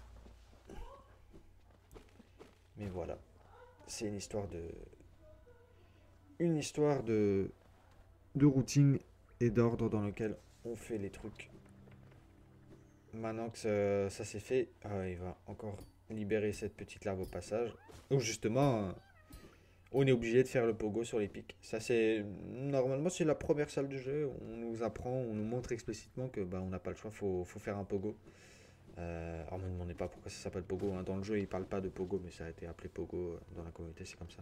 Mais voilà. C'est une histoire de. Une histoire de. De routing et d'ordre dans lequel on fait les trucs. Maintenant que ça, ça c'est fait, ah, il va encore libérer cette petite larve au passage. Ou justement, euh, on est obligé de faire le pogo sur les pics. Ça c'est normalement c'est la première salle du jeu. On nous apprend, on nous montre explicitement que bah, on n'a pas le choix, faut, faut faire un pogo. Euh, alors ne me demandez pas pourquoi ça s'appelle pogo, hein. Dans le jeu il parle pas de pogo, mais ça a été appelé pogo euh, dans la communauté, c'est comme ça.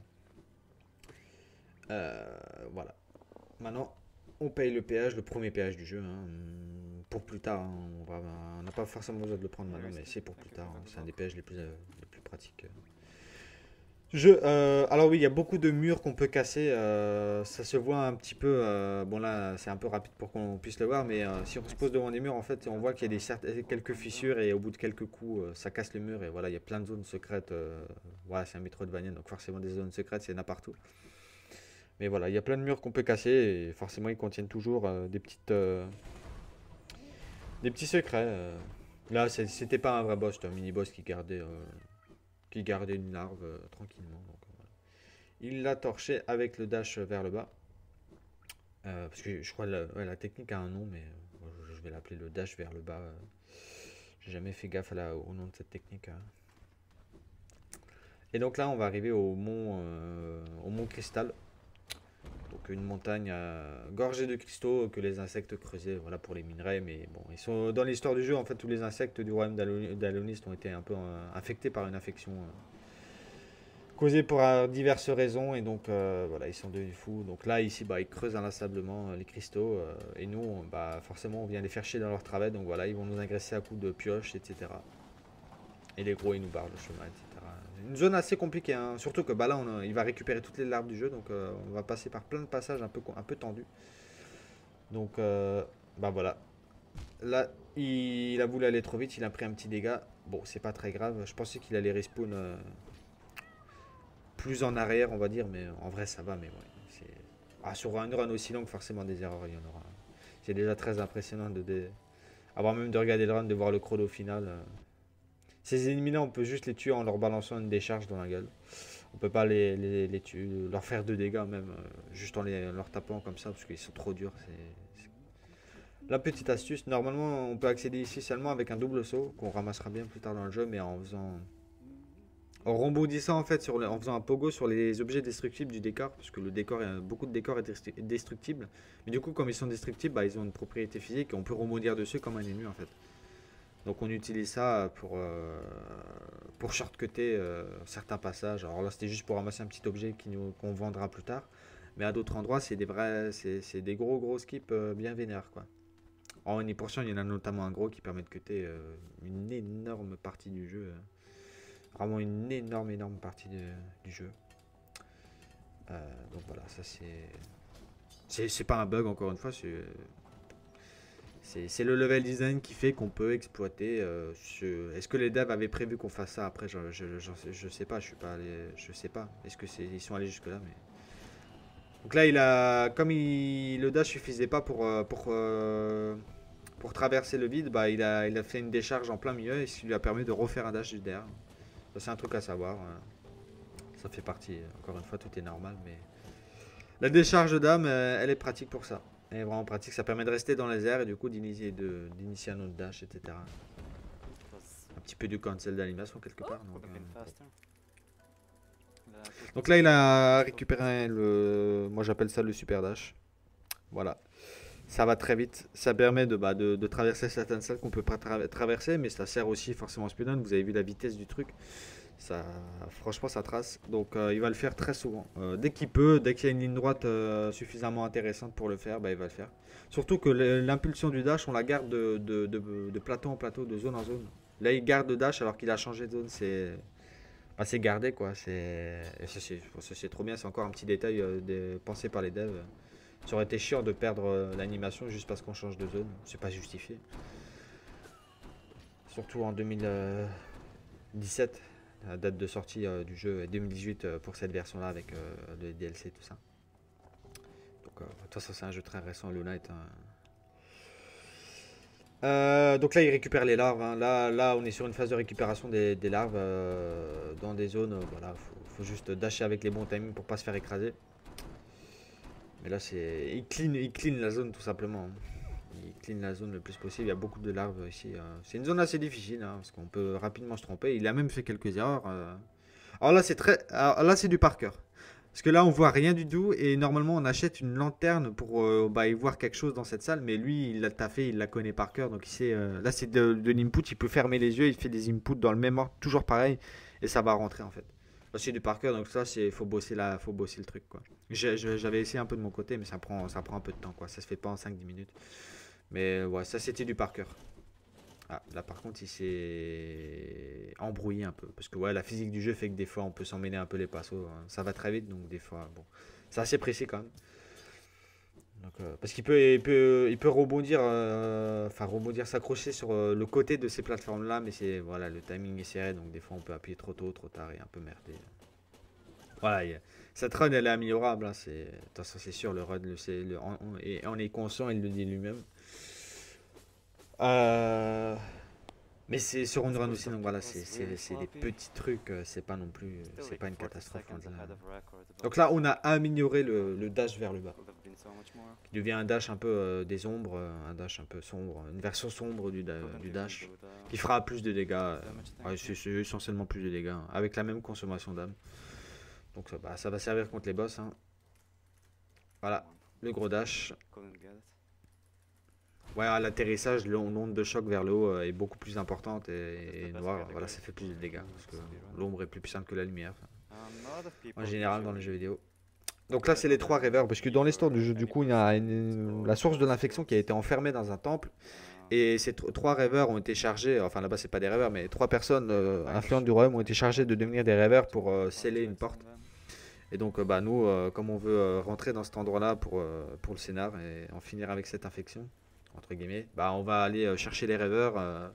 Euh, voilà. Maintenant, on paye le péage, le premier péage du jeu, hein, pour plus tard, hein. On va- on n'a pas forcément besoin de le prendre maintenant, mais c'est pour plus tard, hein. C'est un des péages les plus, euh, les plus pratiques. euh. Je, euh, alors oui, il y a beaucoup de murs qu'on peut casser. Euh, ça se voit un petit peu. Euh, bon là, c'est un peu rapide pour qu'on puisse le voir, mais euh, si on se pose devant des murs, en fait, on voit qu'il y a des certes- quelques fissures et au bout de quelques coups, euh, ça casse le mur et voilà, il y a plein de zones secrètes. euh, voilà, c'est un Metroidvania, donc forcément des zones secrètes, c'est n'importe partout. Mais voilà, il y a plein de murs qu'on peut casser et forcément ils contiennent toujours euh, des petites, euh, des petits secrets. euh. Là, c'est- c'était pas un vrai boss, c'était un mini boss qui gardait, euh, qui gardait une larve euh, tranquillement. Donc, euh, voilà. Il l'a torché avec le dash vers le bas. Euh, parce que je crois que la, ouais, la technique a un nom, mais euh, je, je vais l'appeler le dash vers le bas. euh. J'ai jamais fait gaffe à la, au nom de cette technique. hein. Et donc là, on va arriver au mont, euh, au mont Cristal. Donc une montagne euh, gorgée de cristaux que les insectes creusaient, voilà, pour les minerais. Mais bon, ils sont dans l'histoire du jeu. En fait, tous les insectes du royaume d'Alo- d'Alonis ont été un peu euh, infectés par une infection euh, causée pour euh, diverses raisons. Et donc euh, voilà, ils sont devenus fous. Donc là, ici, bah, ils creusent inlassablement euh, les cristaux. euh, et nous, on- bah, forcément, on vient les faire chier dans leur travail. Donc voilà, ils vont nous agresser à coups de pioches, et cetera. Et les gros, ils nous barrent le chemin, et cetera. Une zone assez compliquée, hein. Surtout que bah, là, on a- il va récupérer toutes les larves du jeu. Donc euh, on va passer par plein de passages un peu, un peu tendus. Donc, euh, bah voilà. Là, il, il a voulu aller trop vite, il a pris un petit dégât. Bon, c'est pas très grave. Je pensais qu'il allait respawn euh, plus en arrière, on va dire, mais en vrai, ça va. Mais ouais, c'est... Ah, sur un run aussi long, forcément, des erreurs, il y en aura. C'est déjà très impressionnant de, de- avant même de regarder le run, de voir le chrono final. euh. Ces ennemis-là, on peut juste les tuer en leur balançant une décharge dans la gueule. On peut pas les, les, les tuer, leur faire de dégâts même, euh, juste en, les, en leur tapant comme ça, parce qu'ils sont trop durs. C'est c'est La petite astuce, normalement on peut accéder ici seulement avec un double saut qu'on ramassera bien plus tard dans le jeu, mais en faisant, en rebondissant en fait sur le- en faisant un pogo sur les objets destructibles du décor, parce que le décor, est- beaucoup de décors est destru- destructible. Mais du coup, comme ils sont destructibles, bah, ils ont une propriété physique et on peut rebondir dessus comme un ennemi en fait. Donc on utilise ça pour euh, pour shortcutter euh, certains passages. Alors là, c'était juste pour ramasser un petit objet qui nous qu'on vendra plus tard, mais à d'autres endroits, c'est des vrais, c'est c'est des gros gros skips euh, bien vénères quoi. En une portion, il y en a notamment un gros qui permet de cutter euh, une énorme partie du jeu. euh. Vraiment une énorme, énorme partie de- du jeu. Euh, donc voilà, ça c'est. C'est c'est pas un bug encore une fois, c'est. C'est c'est le level design qui fait qu'on peut exploiter. euh, ce- Est-ce que les devs avaient prévu qu'on fasse ça après? Je, je, j'en sais, je sais pas, je suis pas allé, je sais pas. Est-ce que c'est ils sont allés jusque là? Mais donc là, il a, comme il, le dash suffisait pas pour euh, pour euh, pour traverser le vide, bah, il, a, il a fait une décharge en plein milieu et ce qui lui a permis de refaire un dash du derrière. Ça, c'est un truc à savoir. hein. Ça fait partie, encore une fois, tout est normal. Mais la décharge d'âme, euh, elle est pratique pour ça. Elle est vraiment pratique. Ça permet de rester dans les airs et du coup d'initier, de, d'initier un autre dash, et cetera. It was Un petit peu du cancel d'animation quelque part. Donc, could have been euh, faster. Then I could donc là, il a go. récupéré le. Moi, j'appelle ça le super dash. Voilà. Ça va très vite. Ça permet de, bah, de, de traverser certaines salles qu'on peut pas tra- traverser, mais ça sert aussi forcément au speedrun. Vous avez vu la vitesse du truc. Ça, franchement, ça trace. Donc, euh, il va le faire très souvent. Euh, dès qu'il peut, dès qu'il y a une ligne droite euh, suffisamment intéressante pour le faire, bah, il va le faire. Surtout que le- l'impulsion du dash, on la garde de, de, de- de plateau en plateau, de zone en zone. Là, il garde le dash alors qu'il a changé de zone. C'est bah, c'est gardé, quoi. C'est et ça, c'est ça, c'est trop bien. C'est encore un petit détail euh, des- pensé par les devs. Ça aurait été chiant de perdre euh, l'animation juste parce qu'on change de zone. C'est pas justifié. Surtout en deux mille dix-sept, la date de sortie euh, du jeu est deux mille dix-huit euh, pour cette version-là avec euh, le D L C et tout ça. Donc, euh, de toute façon, c'est un jeu très récent, Luna est un. Euh, donc là, il récupère les larves. hein. Là, là, on est sur une phase de récupération des, des larves euh, dans des zones. euh, voilà, faut, faut juste dasher avec les bons timings pour pas se faire écraser. Mais là, c'est, il clean, il clean la zone tout simplement. hein. Il clean la zone le plus possible. Il y a beaucoup de larves ici. euh. C'est une zone assez difficile hein, parce qu'on peut rapidement se tromper. Il a même fait quelques erreurs. euh. Alors là, c'est très, alors là, c'est du par cœur. Parce que là, on voit rien du tout et normalement, on achète une lanterne pour euh, bah, y voir quelque chose dans cette salle. Mais lui, il l'a taffé, il la connaît par cœur. Donc il sait. euh, Là, c'est de, de l'input. Il peut fermer les yeux. Il fait des inputs dans le même ordre, toujours pareil, et ça va rentrer en fait. Là, c'est du par cœur. Donc ça, c'est faut bosser là, faut bosser le truc quoi. J'ai- je- J'avais essayé un peu de mon côté, mais ça prend, ça prend un peu de temps quoi. Ça se fait pas en cinq dix minutes. Mais ouais, ça c'était du par cœur. Ah, là par contre, il s'est embrouillé un peu. Parce que ouais, la physique du jeu fait que des fois, on peut s'emmêler un peu les passos. hein. Ça va très vite, donc des fois, bon. C'est assez précis quand même. Donc, euh, parce qu'il peut, il peut, il peut rebondir, euh, enfin rebondir, s'accrocher sur euh, le côté de ces plateformes-là, mais c'est voilà, le timing est serré, donc des fois on peut appuyer trop tôt, trop tard et un peu merder. Voilà, il y a- cette run elle est améliorable, hein, c'est, de toute façon c'est sûr, le run le sait, le, on, on- et on est conscient, il le dit lui-même. Euh, Mais c'est sur Let's Run go aussi, donc stop voilà, was c'est c'est- really c'est des sloppy. petits trucs, euh, c'est pas non plus, euh, Still c'est like pas une forty catastrophe. loin seconds de là. ahead of record, Donc but là, on a amélioré le, le dash vers le bas. could have been so much more. Qui devient un dash un peu euh, des ombres, euh, un dash un peu sombre, une version sombre du, da- Couldn't du even dash, do the qui fera plus de dégâts. euh, damage ouais, thing. c'est c'est essentiellement plus de dégâts, hein, avec la même consommation d'âme. Donc ça, bah, ça va servir contre les boss. hein. Voilà, Come on, le gros dash. couldn't get it. Ouais, à l'atterrissage, l'on- l'onde de choc vers le haut euh, est beaucoup plus importante et, Just et the best noire, category voilà, ça fait plus de for dégâts, to parce que speedrun. l'ombre est plus puissante que la lumière, Um, a lot of people en général dans les jeux usually vidéo. Donc là, c'est les trois rêveurs, parce que dans l'histoire du jeu, du coup, il y a une- la source de l'infection qui a été enfermée dans un temple, um, et ces tr- trois rêveurs ont été chargés, enfin là-bas, c'est pas des rêveurs, mais trois personnes euh, influentes du royaume ont été chargées de devenir des rêveurs pour euh, sceller une porte. Et donc, euh, bah, nous, euh, comme on veut euh, rentrer dans cet endroit-là pour, euh, pour le scénar et en finir avec cette infection, entre guillemets, bah, on va aller euh, chercher les rêveurs euh,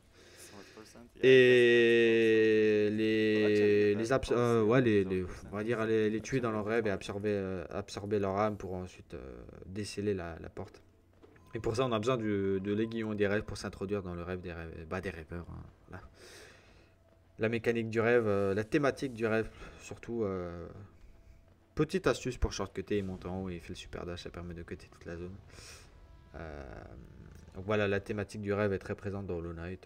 et les, les, abs- euh, ouais, les, les- on va dire les, les tuer dans leur rêve et absorber, euh, absorber leur âme pour ensuite euh, déceler la, la porte. Et pour ça, on a besoin du- de l'aiguillon des rêves pour s'introduire dans le rêve des, rêves, bah, des rêveurs. hein, voilà. La mécanique du rêve, euh, la thématique du rêve, surtout. euh, Petite astuce pour shortcutter, il monte en haut et il fait le super dash, ça permet de cutter toute la zone. Euh, donc voilà, la thématique du rêve est très présente dans Hollow Knight. euh,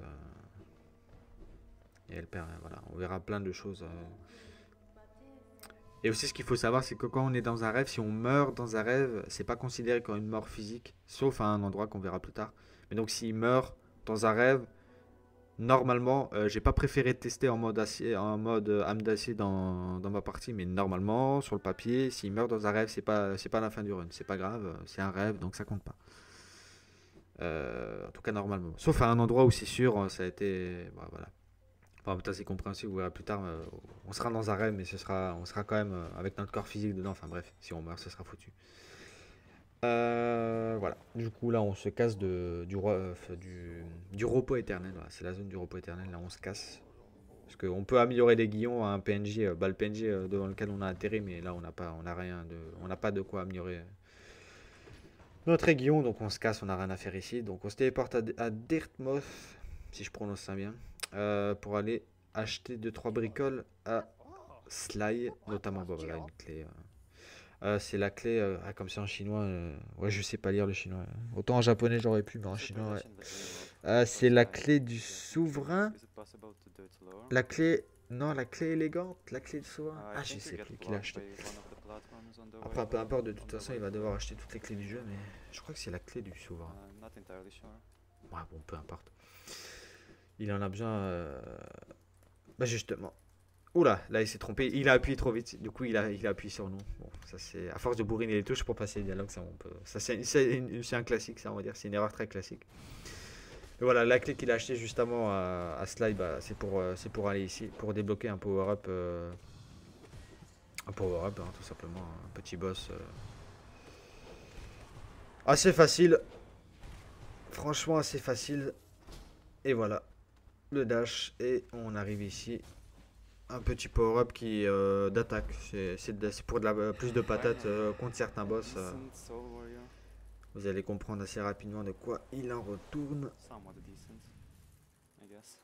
et elle permet, voilà, on verra plein de choses. euh. Et aussi, ce qu'il faut savoir, c'est que quand on est dans un rêve, si on meurt dans un rêve, c'est pas considéré comme une mort physique, sauf à un endroit qu'on verra plus tard. Mais donc, s'il meurt dans un rêve, normalement, euh, j'ai pas préféré tester en mode acier, en mode euh, âme d'acier dans, dans ma partie, mais normalement, sur le papier, s'il meurt dans un rêve, c'est pas, c'est pas la fin du run, c'est pas grave, euh, c'est un rêve, donc ça compte pas. Euh, en tout cas, normalement. Sauf à un endroit où c'est sûr, euh, ça a été, bah, voilà. Enfin, en même temps, c'est compréhensible, vous verrez plus tard, euh, on sera dans un rêve, mais ce sera, on sera quand même euh, avec notre corps physique dedans. Enfin bref, si on meurt, ce sera foutu. Euh, voilà. Du coup, là, on se casse de, du, roi- euh, du, du repos éternel. Voilà, c'est la zone du repos éternel. Là, on se casse. Parce qu'on peut améliorer les guillons à un P N J, euh, bah, le P N J euh, devant lequel on a atterri, mais là, on n'a pas, on a rien de, on n'a pas de quoi améliorer euh, notre aiguillon. Donc, on se casse, on n'a rien à faire ici. Donc, on se téléporte à, à Dirtmouth, si je prononce ça bien, euh, pour aller acheter deux trois bricoles à Sly, notamment. Bon, voilà, une clé. euh, euh, c'est la clé, euh, ah, comme c'est en chinois, euh, ouais, je sais pas lire le chinois. euh. Autant en japonais j'aurais pu, mais en chinois, ouais. Euh, c'est la clé du souverain. La clé, non, la clé élégante, la clé du souverain. Ah, je sais plus qui l'a acheté. Enfin, peu importe, de toute façon, il va devoir acheter toutes les clés du jeu, mais je crois que c'est la clé du souverain. Ouais, bon, peu importe. Il en a besoin, euh, bah, justement. Oula, là il s'est trompé, il a appuyé trop vite, du coup il a, il a appuyé sur nous. Bon, ça c'est à force de bourriner les touches pour passer les dialogues, ça on peut. Ça c'est c'est une- c'est un classique, ça on va dire, c'est une erreur très classique. Et voilà, la clé qu'il a acheté juste avant à, à Sly, bah, c'est pour, euh, c'est pour aller ici, pour débloquer un power-up. euh, un power-up, hein, tout simplement, un petit boss. euh, Assez facile, franchement assez facile. Et voilà, le dash, et on arrive ici. Un petit power-up qui euh, d'attaque, c'est c'est de- c'est pour de la, euh, plus de patates euh, contre certains boss. euh, vous allez comprendre assez rapidement de quoi il en retourne. Somewhat decent, I guess.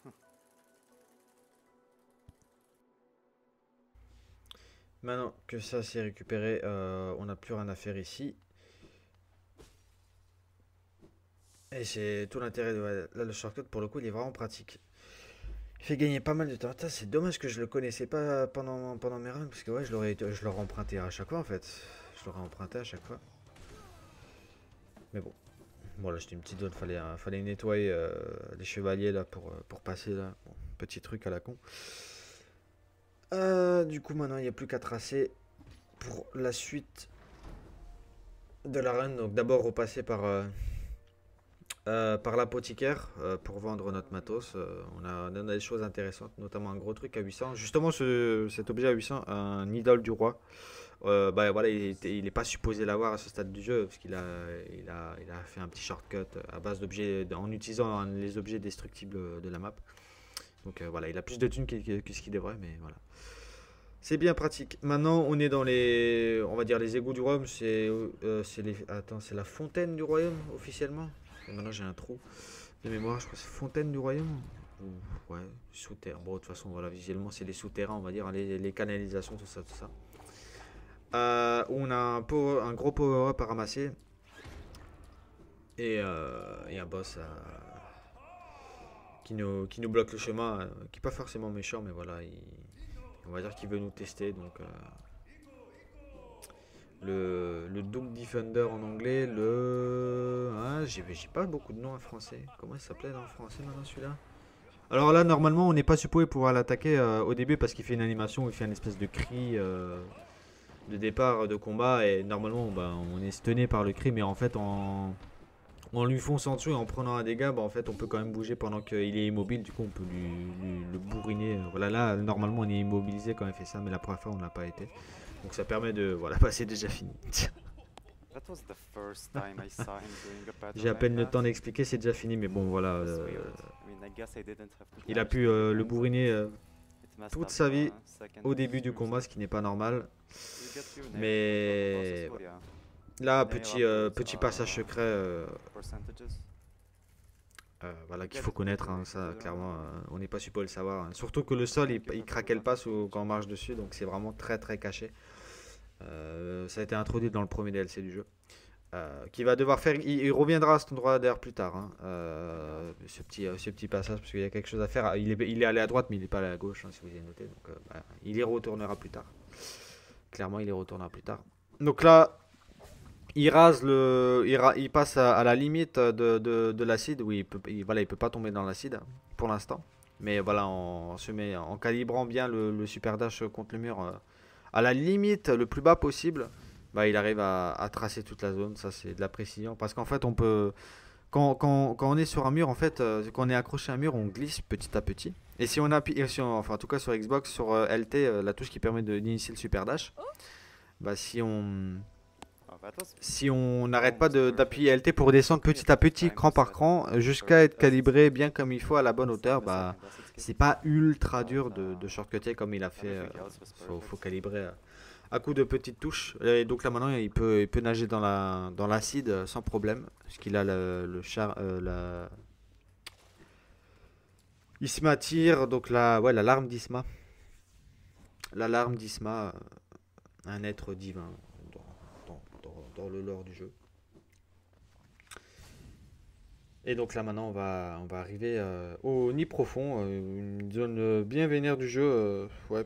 Maintenant que ça c'est récupéré, euh, on n'a plus rien à faire ici. Et c'est tout l'intérêt de ouais, là, le shortcut pour le coup il est vraiment pratique. Il fait gagner pas mal de temps. Putain, c'est dommage que je le connaissais pas pendant, pendant mes runs parce que ouais je l'aurais je l'aurais emprunté à chaque fois en fait. Je l'aurais emprunté à chaque fois. Mais bon. Bon là c'était une petite zone, fallait, euh, fallait nettoyer euh, les chevaliers là pour, euh, pour passer là. Bon, petit truc à la con. Euh, du coup maintenant il n'y a plus qu'à tracer pour la suite de la run. Donc d'abord repasser par, euh, euh, par l'apothicaire euh, pour vendre notre matos. Euh, on, a, on a des choses intéressantes, notamment un gros truc à huit cents. Justement ce, cet objet à huit cents, un idole du roi. Euh, bah voilà, il était- il n'est pas supposé l'avoir à ce stade du jeu parce qu'il a, il a, il a fait un petit shortcut à base d'objets en utilisant un- les objets destructibles de la map. Donc euh, voilà, il a plus de thunes que, que- que ce qu'il devrait, mais voilà. C'est bien pratique. Maintenant, on est dans les, on va dire les égouts du royaume. C'est, euh, c'est les, attends, c'est la fontaine du royaume officiellement. Et maintenant j'ai un trou de mémoire. Je crois que c'est fontaine du royaume. ou- ouais, souterrain. Bon, de toute façon, voilà, visuellement, c'est les souterrains, on va dire, les, les canalisations, tout ça, tout ça. Euh, on a un, power- un gros power-up à ramasser. Et, euh, et un boss à- qui, nous, qui nous bloque le chemin, euh, qui n'est pas forcément méchant, mais voilà, il- on va dire qu'il veut nous tester. Donc, euh, le, le Doom Defender en anglais, le. Ah, j'ai j'ai pas beaucoup de noms en français. Comment il s'appelait en français maintenant celui-là? Alors là, normalement, on n'est pas supposé pouvoir l'attaquer euh, au début parce qu'il fait une animation où il fait une espèce de cri euh, de départ de combat. Et normalement, bah, on est stunné par le cri, mais en fait, en, en lui fonçant dessus et en prenant un dégât, bah, en fait, on peut quand même bouger pendant qu'il est immobile. Du coup, on peut lui, lui- le bourriner. Voilà, là, normalement, on est immobilisé quand il fait ça, mais la première fois, on n'a pas été. Donc ça permet de. Voilà, bah, c'est déjà fini. That was the first time I saw him doing a pattern J'ai à like peine le that. temps d'expliquer, c'est déjà fini, mais bon, voilà. It was euh, weird. I mean, I guess I didn't have to il a catch pu the euh, le event. bourriner euh, It messed toute up sa vie the second au début du user. combat, ce qui n'est pas normal. You get few nails Mais with all the bosses, well, yeah. là, Nail petit, euh, upwards petit are passage secret euh, percentages. euh, voilà, qu'il Get faut it connaître, quickly, hein, ça because, uh, clairement, euh, on n'est pas supposé le savoir, hein. Surtout que le sol, il, Thank you il for craquait le the pas sous- quand on marche dessus, donc c'est vraiment très très caché. Euh, ça a été introduit dans le premier D L C du jeu. Euh, qui va devoir faire. Il, il reviendra à cet endroit d'ailleurs plus tard, hein, euh, ce, petit, euh, ce petit passage, parce qu'il y a quelque chose à faire. Il est, il est allé à droite, mais il n'est pas allé à gauche, hein, si vous avez noté. Donc, euh, bah, il y retournera plus tard. Clairement, il y retournera plus tard. Donc là, il rase le. Il, ra- il passe à, à la limite de, de, de l'acide. Oui, il peut, il, voilà, il peut pas tomber dans l'acide pour l'instant. Mais voilà, en, se met, en calibrant bien le, le super dash contre le mur, euh, à la limite le plus bas possible, bah, il arrive à, à tracer toute la zone. Ça, c'est de la précision. Parce qu'en fait, on peut. Quand, quand, quand on est sur un mur, en fait, euh, quand on est accroché à un mur, on glisse petit à petit. Et si on appuie, et si on- enfin, en tout cas sur Xbox, sur euh, L T, euh, la touche qui permet de- d'initier le super dash, bah, si on. Oh, that was Si on n'arrête pas almost de- perfect. d'appuyer L T pour descendre Took me a petit à bit of petit, time cran to par set cran, the jusqu'à être perfect calibré assets. bien comme il faut à la bonne Still hauteur, the bah, second asset c'est skip, pas ultra but, dur de, de uh, shortcutter comme il a fait. euh, everything else was faut, faut perfect. calibrer euh, à coup de petites touches. Et donc là maintenant, il peut, il peut nager dans la, dans l'acide euh, sans problème, parce qu'il a le, le char, euh, la... Isma tire, donc la, ouais, l'alarme d'Isma. L'alarme d'Isma, euh, un être divin dans, dans, dans, dans le lore du jeu. Et donc là maintenant on va, on va arriver euh, au nid profond, euh, une zone euh, bien vénère du jeu. euh, ouais.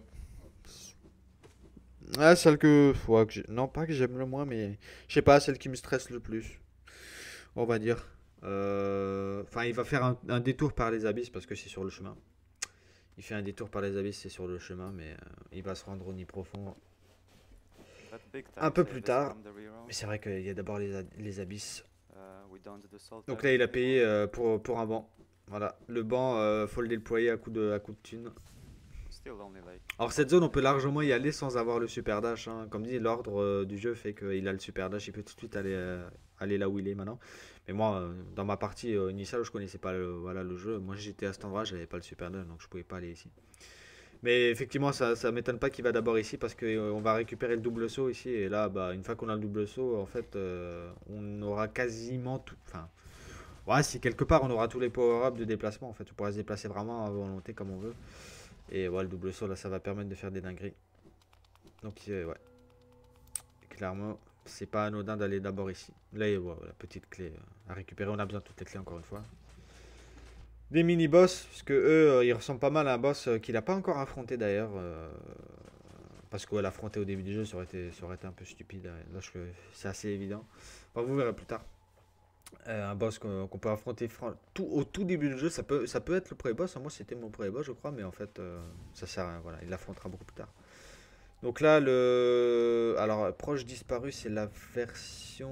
Ah, celle que, ouais, que j'ai- non pas que j'aime le moins, mais je sais pas, celle qui me stresse le plus, on va dire. Euh, Enfin, il va faire un, un détour par les abysses parce que c'est sur le chemin. Il fait un détour par les abysses, c'est sur le chemin, mais euh, il va se rendre au nid profond That big un time peu save plus is tard. from the reroll. Mais c'est vrai qu'il y a d'abord les, a- les abysses. Uh, we don't do the salt Donc type là, il a anymore. payé euh, pour, pour un banc. Voilà, le banc, euh, faut le déployer à coup de, à coup de thune. Still only like Alors cette zone, on peut largement y aller sans avoir le super dash, hein. Comme dit, l'ordre euh, du jeu fait qu'il a le super dash, il peut tout de suite aller, euh, aller là où il est maintenant. Mais moi, euh, dans ma partie euh, initiale, je connaissais pas le, voilà, le jeu. Moi, j'étais à cet endroit, j'avais pas le super dash, donc je pouvais pas aller ici. Mais effectivement, ça, ça m'étonne pas qu'il va d'abord ici parce qu'on va récupérer le double saut ici. Et là, bah, une fois qu'on a le double saut, en fait, euh, on aura quasiment tout. Enfin, ouais, si quelque part on aura tous les power-ups de déplacement, en fait, on pourra se déplacer vraiment à volonté comme on veut. Et ouais, le double saut là, ça va permettre de faire des dingueries. Donc, euh, ouais, clairement, c'est pas anodin d'aller d'abord ici. Là, il y a ouais, la petite clé euh, à récupérer. On a besoin de toutes les clés encore une fois. Des mini-boss, parce que eux, euh, ils ressemblent pas mal à un boss euh, qu'il a pas encore affronté d'ailleurs. euh, parce que ouais, l'affronter au début du jeu, ça aurait été, ça aurait été un peu stupide. Là, je- c'est assez évident. Enfin, vous verrez plus tard. Euh, un boss qu'on qu'on peut affronter fran- tout, au tout début du jeu, ça peut, ça peut être le premier boss. Moi, c'était mon premier boss, je crois, mais en fait, euh, ça sert à rien. Voilà, il l'affrontera beaucoup plus tard. Donc là, le. Alors, proche disparu, c'est la version.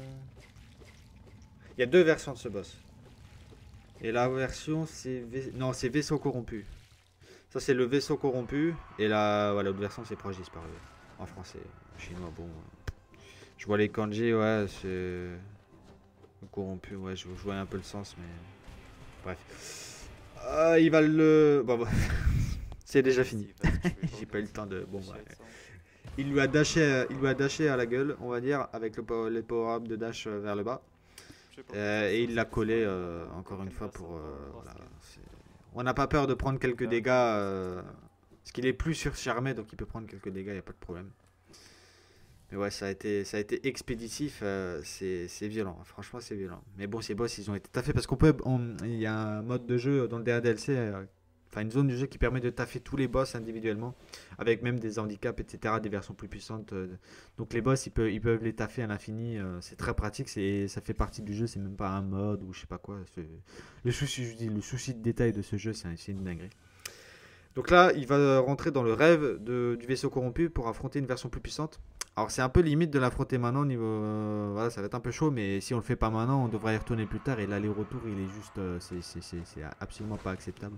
Il y a deux versions de ce boss. Et la version, c'est. vai- Non, c'est vaisseau corrompu. Ça, c'est le vaisseau corrompu. Et la voilà, l'autre version, c'est proche disparu. En français, chinois, bon. euh, Je vois les kanji, ouais, c'est. Corrompu, ouais, je, je voyais un peu le sens, mais. Bref. Ah, il va le. Bon, bon. C'est déjà fini. J'ai pas eu le temps de. Bon, ouais. Il lui a dashé, il lui a dashé à la gueule, on va dire, avec le, power- les power-up de dash euh, vers le bas. Euh, et il l'a collé euh, encore une fois pour. euh, voilà, c'est- on n'a pas peur de prendre quelques dégâts. Euh, parce qu'il est plus surcharmé, donc il peut prendre quelques dégâts, il n'y a pas de problème. Mais ouais, ça a été, ça a été expéditif, euh, c'est violent, franchement c'est violent. Mais bon, ces boss, ils ont été taffés parce qu'on peut, on- il y a un mode de jeu dans le dernier D L C, euh, enfin une zone du jeu qui permet de taffer tous les boss individuellement, avec même des handicaps, et cetera, des versions plus puissantes. euh. Donc les boss, ils peuvent, ils peuvent les taffer à l'infini, euh, c'est très pratique, c'est, ça fait partie du jeu, c'est même pas un mode ou je sais pas quoi. c'est- Le souci, je dis, le souci de détail de ce jeu, c'est c'est une dinguerie. Donc là, il va rentrer dans le rêve de- du vaisseau corrompu pour affronter une version plus puissante. Alors c'est un peu limite de l'affronter maintenant au niveau, euh, voilà, ça va être un peu chaud, mais si on le fait pas maintenant, on devra y retourner plus tard et l'aller-retour, il est juste, euh, c'est c'est- c'est- c'est absolument pas acceptable.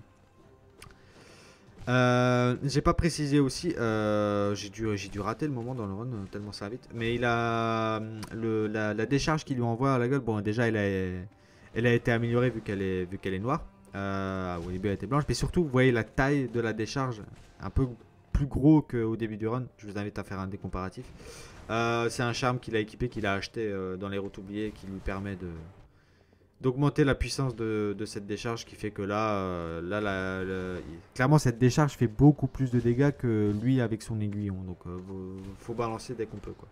Euh, j'ai pas précisé aussi, euh, j'ai dû, j'ai dû rater le moment dans le run euh, tellement ça va vite, mais il a euh, le, la, la décharge qu'il lui envoie à la gueule. Bon, déjà elle a, elle a été améliorée vu qu'elle est, vu qu'elle est noire. Euh, au début elle était blanche, mais surtout vous voyez la taille de la décharge, un peu plus gros qu'au début du run. Je vous invite à faire un des comparatifs. Euh, c'est un charme qu'il a équipé, qu'il a acheté euh, dans les routes oubliées, qui lui permet de d'augmenter la puissance de, de cette décharge, qui fait que là, euh, là la- la- il- clairement cette décharge fait beaucoup plus de dégâts que lui avec son aiguillon. Donc euh, faut, faut balancer dès qu'on peut quoi.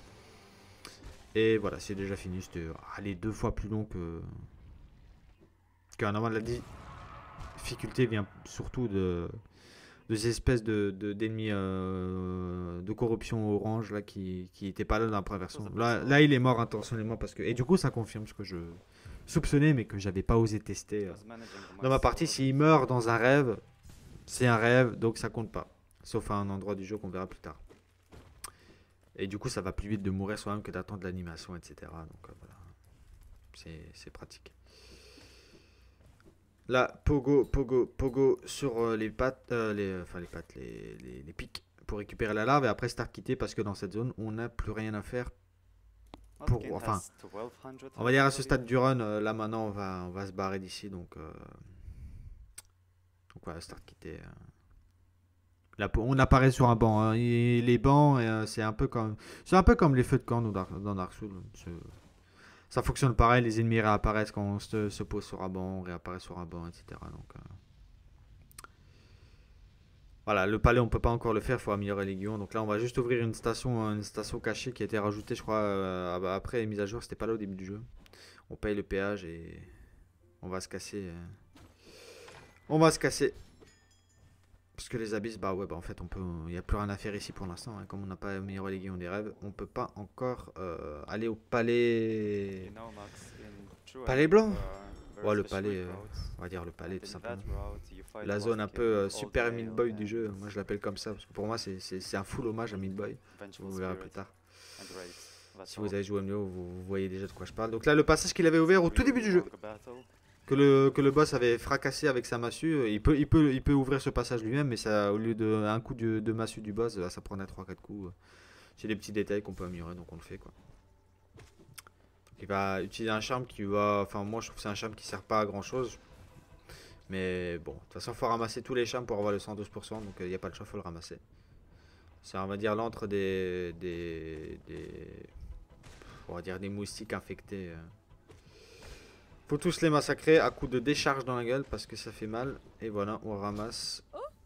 Et voilà, c'est déjà fini. C'était allez, deux fois plus long que qu'un avant. La difficulté vient surtout de, de ces espèces de de- d'ennemis euh, de corruption orange là qui qui étaient pas là dans la première version. Là, là il est mort intentionnellement parce que, et du coup ça confirme ce que je soupçonné mais que j'avais pas osé tester euh, dans ma partie. S'il meurt dans un rêve, c'est un rêve, donc ça compte pas. Sauf à un endroit du jeu qu'on verra plus tard. Et du coup, ça va plus vite de mourir soi-même que d'attendre l'animation, et cetera. Donc euh, voilà, c'est pratique. Là, pogo, pogo, pogo sur euh, les pattes, euh, les, enfin les pattes, les, les, les pics pour récupérer la larve et après start quitter parce que dans cette zone, on n'a plus rien à faire. Pour, enfin, on va dire à ce stade du run, euh, là maintenant on va, on va se barrer d'ici, donc, euh, donc voilà, start quitter. Euh. Là, on apparaît sur un banc, hein, et les bancs, euh, c'est un peu comme, c'est un peu comme les feux de camp dans Dark, dans Dark Souls. Ça fonctionne pareil, les ennemis réapparaissent quand on se, se pose sur un banc, on réapparaît sur un banc, et cetera. Donc, euh, voilà, le palais on peut pas encore le faire, il faut améliorer les guions. Donc là on va juste ouvrir une station, une station cachée qui a été rajoutée je crois euh, après les mises à jour, c'était pas là au début du jeu. On paye le péage et on va se casser. Euh, on va se casser. Parce que les abysses, bah ouais, bah en fait on peut, il n'y a plus rien à faire ici pour l'instant. Hein. Comme on n'a pas amélioré les guions des rêves, on peut pas encore euh, aller au palais. Palais blanc. Ouais, le palais, euh, on va dire le palais tout simplement. La zone un peu euh, super Meat Boy du jeu, moi je l'appelle comme ça, parce que pour moi c'est un full hommage à Meat Boy, vous verrez plus tard. Si vous avez joué au milieu, vous, vous voyez déjà de quoi je parle. Donc là le passage qu'il avait ouvert au tout début du jeu, que le, que le boss avait fracassé avec sa massue, il peut, il peut, il peut ouvrir ce passage lui-même, mais ça, au lieu d'un coup de, de massue du boss, ça prenait trois quatre coups. C'est des petits détails qu'on peut améliorer, donc on le fait quoi. Il va utiliser un charme qui va... Enfin moi je trouve que c'est un charme qui sert pas à grand chose. Mais bon, de toute façon il faut ramasser tous les charmes pour avoir le cent douze pour cent. Donc il n'y a pas de choix, il faut le ramasser. C'est on va dire l'antre des, des, des... On va dire des moustiques infectés. Faut tous les massacrer à coup de décharge dans la gueule parce que ça fait mal. Et voilà, on ramasse.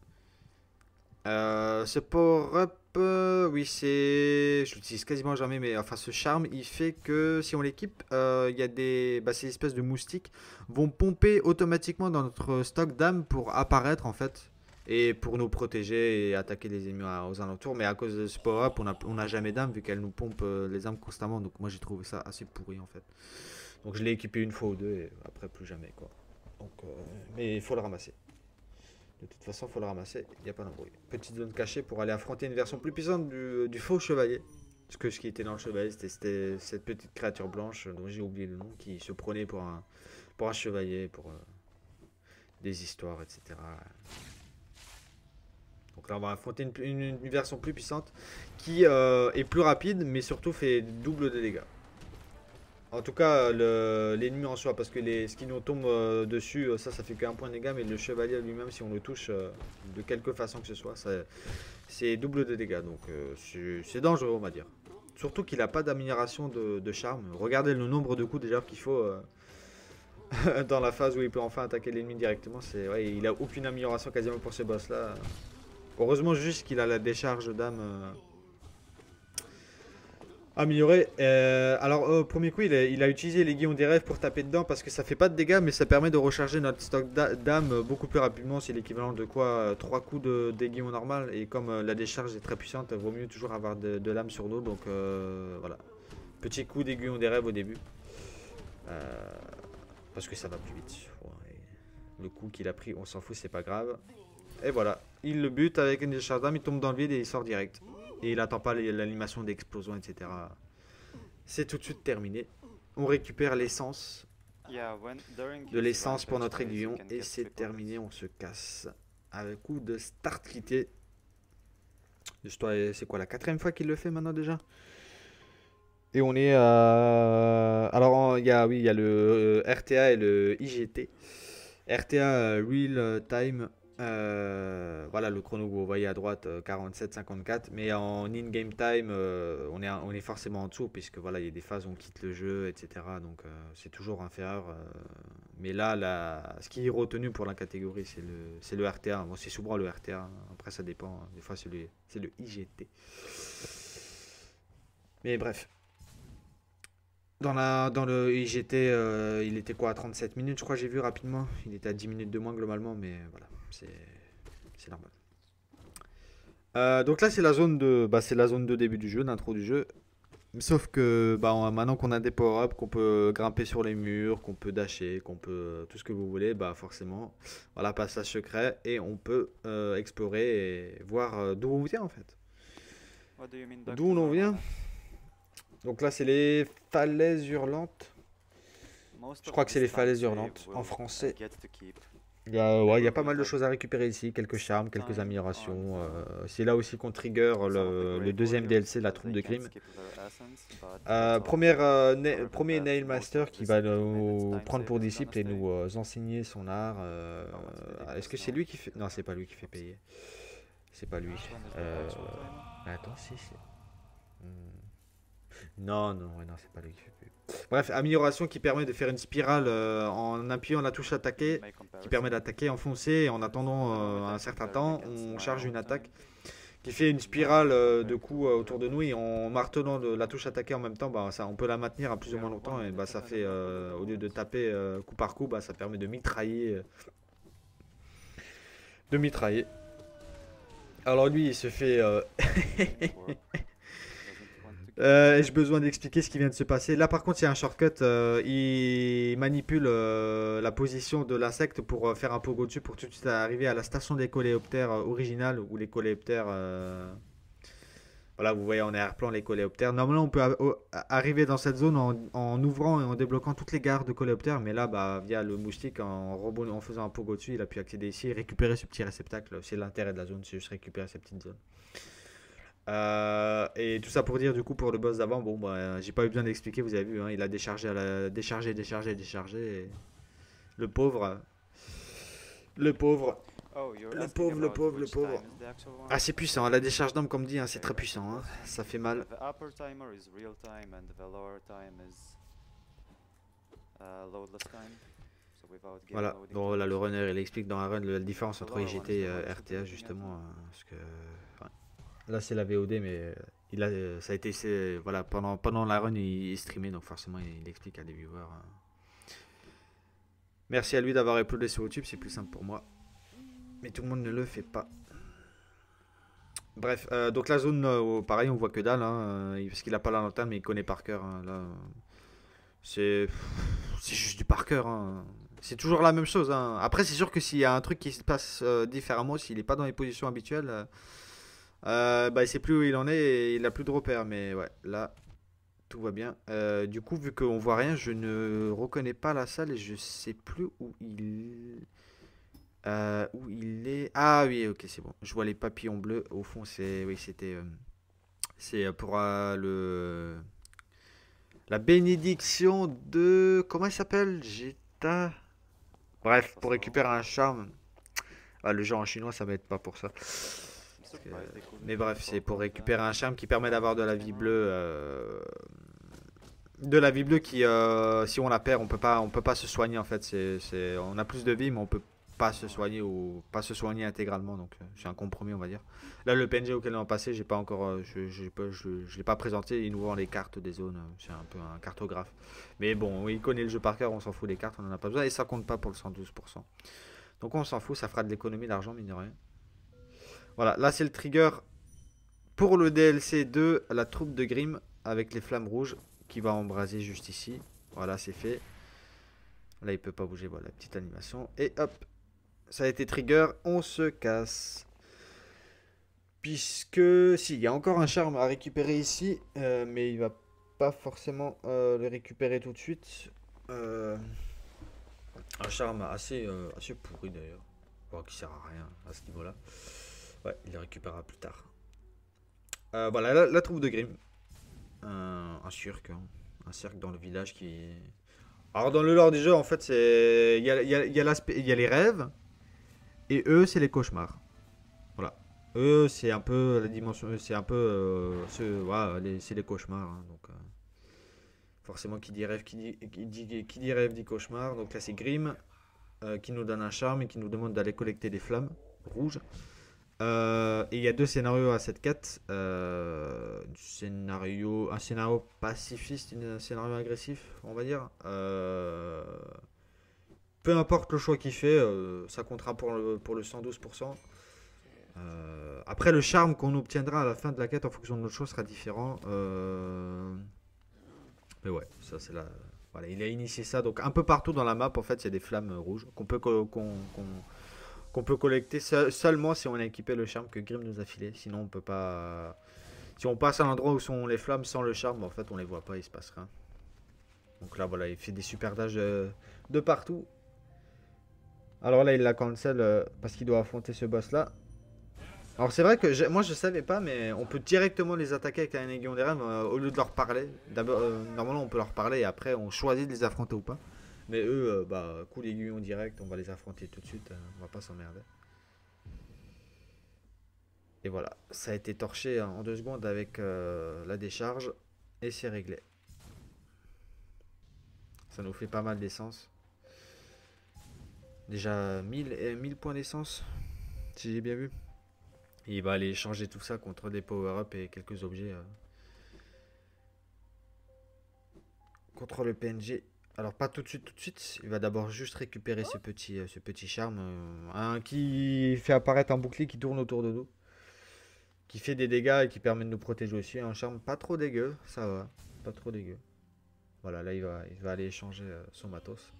Euh, ce power-up, euh, oui, c'est. Je l'utilise quasiment jamais, mais enfin, ce charme, il fait que si on l'équipe, euh, il y a des. Bah, ces espèces de moustiques vont pomper automatiquement dans notre stock d'âmes pour apparaître en fait. Et pour nous protéger et attaquer les ennemis aux alentours. Mais à cause de ce power-up, on n'a on a jamais d'âmes vu qu'elle nous pompe euh, les âmes constamment. Donc moi, j'ai trouvé ça assez pourri en fait. Donc je l'ai équipé une fois ou deux et après plus jamais quoi. Donc, euh, mais il faut le ramasser. De toute façon, il faut le ramasser, il n'y a pas d'embrouille. Petite zone cachée pour aller affronter une version plus puissante du, du faux chevalier. Parce que ce qui était dans le chevalier, c'était cette petite créature blanche dont j'ai oublié le nom, qui se prenait pour un, pour un chevalier, pour euh, des histoires, et cetera. Donc là, on va affronter une, une, une version plus puissante qui euh, est plus rapide, mais surtout fait double de dégâts. En tout cas, l'ennemi en soi, parce que les, ce qui nous tombe euh, dessus, ça, ça fait qu'un point de dégâts, mais le chevalier lui-même, si on le touche euh, de quelque façon que ce soit, c'est double de dégâts. Donc euh, c'est dangereux, on va dire. Surtout qu'il n'a pas d'amélioration de, de charme. Regardez le nombre de coups déjà qu'il faut euh, dans la phase où il peut enfin attaquer l'ennemi directement. C'est, ouais, il a aucune amélioration quasiment pour ce boss là. Heureusement juste qu'il a la décharge d'âme euh, améliorée. Euh, alors au premier coup il a, il a utilisé l'aiguillon des rêves pour taper dedans parce que ça fait pas de dégâts mais ça permet de recharger notre stock d'âme beaucoup plus rapidement. C'est l'équivalent de quoi euh, trois coups d'aiguillon normal et comme euh, la décharge est très puissante, il vaut mieux toujours avoir de, de l'âme sur l'eau. Donc euh, voilà, petit coup d'aiguillon des rêves au début. Euh, parce que ça va plus vite. Ouais. Le coup qu'il a pris on s'en fout, c'est pas grave. Et voilà, il le bute avec une décharge d'âme, il tombe dans le vide et il sort direct. Et il attend pas l'animation d'explosion, et cetera. C'est tout de suite terminé. On récupère l'essence Yeah, when during de his l'essence pour rampage notre phase, you aiguillon. can Et get c'est triple terminé, hits. on se casse. Avec coup de start quitté. C'est quoi la quatrième fois qu'il le fait maintenant déjà? Et on est à... Alors il y a, oui, il y a le R T A et le I G T. R T A euh, Real Time. Euh, voilà le chrono que vous voyez à droite euh, quarante-sept cinquante-quatre, mais en in-game time euh, on, est, on est forcément en dessous puisque voilà il y a des phases où on quitte le jeu, etc. Donc euh, c'est toujours inférieur, euh, mais là la, ce qui est retenu pour la catégorie c'est le, c'est le R T A. Bon, c'est souvent le R T A, après ça dépend, des fois c'est le, c'est le I G T, mais bref. Dans, la, dans le I G T, euh, il était quoi à trente-sept minutes, je crois, j'ai vu rapidement. Il était à dix minutes de moins globalement, mais voilà, c'est normal. Euh, donc là, c'est la zone de, bah, c'est la zone de début du jeu, d'intro du jeu. Sauf que bah, on- maintenant qu'on a des power-ups, qu'on peut grimper sur les murs, qu'on peut dasher, qu'on peut tout ce que vous voulez, bah forcément, voilà, passage secret et on peut euh, explorer et voir euh, d'où on vient en fait. What do you mean back D'où to on normal, vient. man? Donc là, c'est les falaises hurlantes. Most Je of crois que c'est this les time falaises save hurlantes en will uh, français. get to keep. Il y a, ouais, il y a Will pas do mal it de like choses à récupérer ici, quelques charmes, quelques time on améliorations. uh, euh, c'est là aussi qu'on trigger some of the le, le great deuxième warriors D L C, la as troupe they de can't crime. skip their essence, but Euh, that's all. première, euh, na- Other than premier that, Nail most Master of qui the va single minutes nous time prendre save pour is gonna disciple et stay. nous euh, enseigner son art. euh, Oh, what's Est-ce que ridiculous c'est now? lui qui fait... Non, c'est pas lui qui fait payer. C'est pas lui. Which one is the Euh, actual timer? Attends, si, si. Hmm. Non, non, ouais, non, c'est pas lui qui fait payer. Bref, amélioration qui permet de faire une spirale euh, en appuyant la touche attaquer, Make qui permet comparison. d'attaquer, enfoncer, et en attendant At the euh, moment un I certain compare temps, against on my charge own une attaque time. qui fait une Now spirale euh, de comparing coups to euh, the autour de nous et en martelant de la touche attaquer en même temps, bah, ça, on peut la maintenir à plus ou we moins are longtemps one et bah, minute ça ahead fait, of my euh, au lieu de opponent. taper euh, coup par coup, bah, ça permet de mitrailler, euh, de mitrailler. Alors lui, il se fait... euh, Didn't work. Doesn't want to Euh, give Ai-je besoin d'expliquer ce qui vient de se passer? Là, par contre, il y a un shortcut. euh, il manipule euh, la position de l'insecte pour euh, faire un pogo dessus pour tout de suite arriver à la station des coléoptères euh, originale où les coléoptères. euh, Voilà, vous voyez en arrière-plan les coléoptères. Normalement, on peut a- o- arriver dans cette zone en, en ouvrant et en débloquant toutes les gares de coléoptères, mais là, bah, via le moustique, en, rebond- en faisant un pogo dessus, il a pu accéder ici et récupérer ce petit réceptacle. C'est l'intérêt de la zone, c'est juste récupérer cette petite zone. Euh, et tout ça pour dire du coup pour le boss d'avant, bon bah j'ai pas eu besoin d'expliquer, vous avez vu, hein, il a déchargé, à la... déchargé, déchargé, déchargé. Et... Le pauvre, le pauvre, Oh, you're le asking pauvre, le about pauvre, le which pauvre. time is the actual one? Ah c'est puissant, la décharge d'âme comme dit, hein, c'est Okay, très let me puissant, hein, pause. ça fait mal. The upper timer is real time and the lower time is uh, loadless time. So without game Voilà, loading bon là times. le runner il explique dans la run le- la différence The entre lower one is I G T the et one euh, you should R be T A looking at justement, now. euh, parce que ouais. Là c'est la V O D mais euh, il a, euh, ça a été, c'est- voilà, pendant, pendant la run il, il streamait donc forcément il, il explique à des viewers. euh. Merci à lui d'avoir uploadé sur YouTube, c'est plus simple pour moi. Mais tout le monde ne le fait pas. Bref, euh, donc la zone, euh, pareil, on voit que dalle, hein, euh, parce qu'il a pas la lanterne, mais il connaît par cœur. Hein, là, euh, c'est, c'est juste du par cœur. Hein. C'est toujours la même chose. Hein. Après, c'est sûr que s'il y a un truc qui se passe euh, différemment, s'il n'est pas dans les positions habituelles, euh, euh, bah, il sait plus où il en est et il a plus de repères. Mais ouais, là, tout va bien. Euh, du coup, vu qu'on voit rien, je ne reconnais pas la salle et je sais plus où il. Euh, où il est. Ah oui, ok, c'est bon. Je vois les papillons bleus. Au fond, c'est. Oui, c'était. euh, c'est euh, pour euh, le. La bénédiction de. Comment il s'appelle? Jeta. Bref, pour récupérer un charme. Ah, le genre en chinois, ça m'aide pas pour ça. I'm Parce que- surprised they couldn't Mais do bref, it c'est for pour both, uh, récupérer un charme qui permet d'avoir de la vie bleue. euh, de la vie bleue qui, euh, si on la perd, on peut pas, on peut pas se soigner en fait. C'est, c'est, on a plus de vie, mais on peut pas se soigner ou pas se soigner intégralement. Donc euh, c'est un compromis, on va dire. Là, le P N G auquel on est passé, j'ai pas encore, euh, je, j'ai pas- je, je l'ai pas présenté. Il nous vend les cartes des zones. euh, C'est un peu un cartographe. Mais bon, oui, il connaît le jeu par cœur. On s'en fout des cartes, on en a pas besoin et ça compte pas pour le cent douze pour cent. Donc on s'en fout, ça fera de l'économie d'argent, mine de rien. Voilà, là c'est le trigger pour le D L C de la troupe de Grimm avec les flammes rouges qui va embraser juste ici. Voilà, c'est fait. Là, il peut pas bouger. Voilà, petite animation. Et hop, ça a été trigger. On se casse. Puisque, si, il y a encore un charme à récupérer ici. euh, mais il va pas forcément euh, le récupérer tout de suite. Euh, un charme assez, euh, assez pourri d'ailleurs. Bon, qui sert à rien à ce niveau-là. Ouais, il le récupérera plus tard. Euh, voilà, la, la troupe de Grimm. Un, un cirque. hein. Un cirque dans le village qui... Alors dans le lore du jeu, en fait, c'est... Il y a, il y a- il y a l'aspect- il y a les rêves. Et eux, c'est les cauchemars. Voilà. Eux, c'est un peu la dimension... C'est un peu... euh, ce- voilà, les- c'est les cauchemars. hein, donc, euh, forcément, qui dit rêve, qui dit, qui dit, qui dit rêve, dit cauchemar. Donc là, c'est Grimm euh, qui nous donne un charme et qui nous demande d'aller collecter des flammes rouges. Euh, et il y a deux scénarios à cette quête. Euh, du scénario, un scénario pacifiste et un scénario agressif, on va dire. Euh, peu importe le choix qu'il fait, euh, ça comptera pour le, pour le cent douze pour cent. Euh, après, le charme qu'on obtiendra à la fin de la quête en fonction de notre choix sera différent. Euh, mais ouais, ça c'est la... Voilà, il a initié ça. Donc un peu partout dans la map, en fait, il y a des flammes rouges qu'on peut, co- qu'on, qu'on, qu'on peut collecter seul- seulement si on a équipé le charme que Grimm nous a filé. Sinon, on peut pas. Si on passe à l'endroit où sont les flammes sans le charme, en fait, on les voit pas, il se passe rien. Donc là, voilà, il fait des super dages de, de partout. Alors là, il la cancel euh, parce qu'il doit affronter ce boss là. Alors c'est vrai que j'ai- moi je savais pas, mais on peut directement les attaquer avec un aiguillon des rêves euh, au lieu de leur parler. D'abord, euh, normalement on peut leur parler et après on choisit de les affronter ou pas. Mais eux, euh, bah, coup l'aiguillon direct, on va les affronter tout de suite, euh, on va pas s'emmerder. Et voilà, ça a été torché en deux secondes avec euh, la décharge et c'est réglé. Ça nous fait pas mal d'essence. Déjà mille, et mille points d'essence, si j'ai bien vu. Et il va aller changer tout ça contre des power-up et quelques objets euh, contre le P N G. Alors pas tout de suite, tout de suite. Il va d'abord juste récupérer ce petit, euh, ce petit charme euh, un qui fait apparaître un bouclier qui tourne autour de nous, qui fait des dégâts et qui permet de nous protéger aussi. Un charme pas trop dégueu, ça va, pas trop dégueu. Voilà, là il va, il va aller échanger euh, son matos.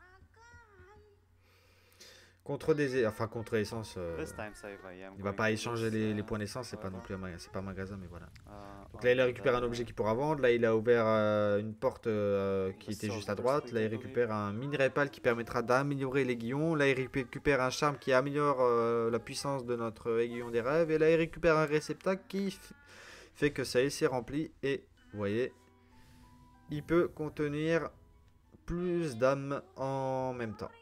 Contre des... Enfin, contre essence. euh, This time save I am il va going pas to échanger this, les, les uh, points d'essence, c'est pas non however, plus un, maga- c'est pas un magasin, mais voilà. uh, Donc là, il a on récupéré un the, objet qu'il pourra vendre. Là, il a ouvert euh, une porte euh, qui the était juste Soul à droite. First Là, Week, il I believe. récupère un minerai pâle qui permettra d'améliorer l'aiguillon. Là, il récupère un charme qui améliore euh, la puissance de notre aiguillon des rêves. Et là, il récupère un réceptacle qui f- fait que ça y est, c'est rempli. Et vous voyez, il peut contenir plus d'âmes en même temps.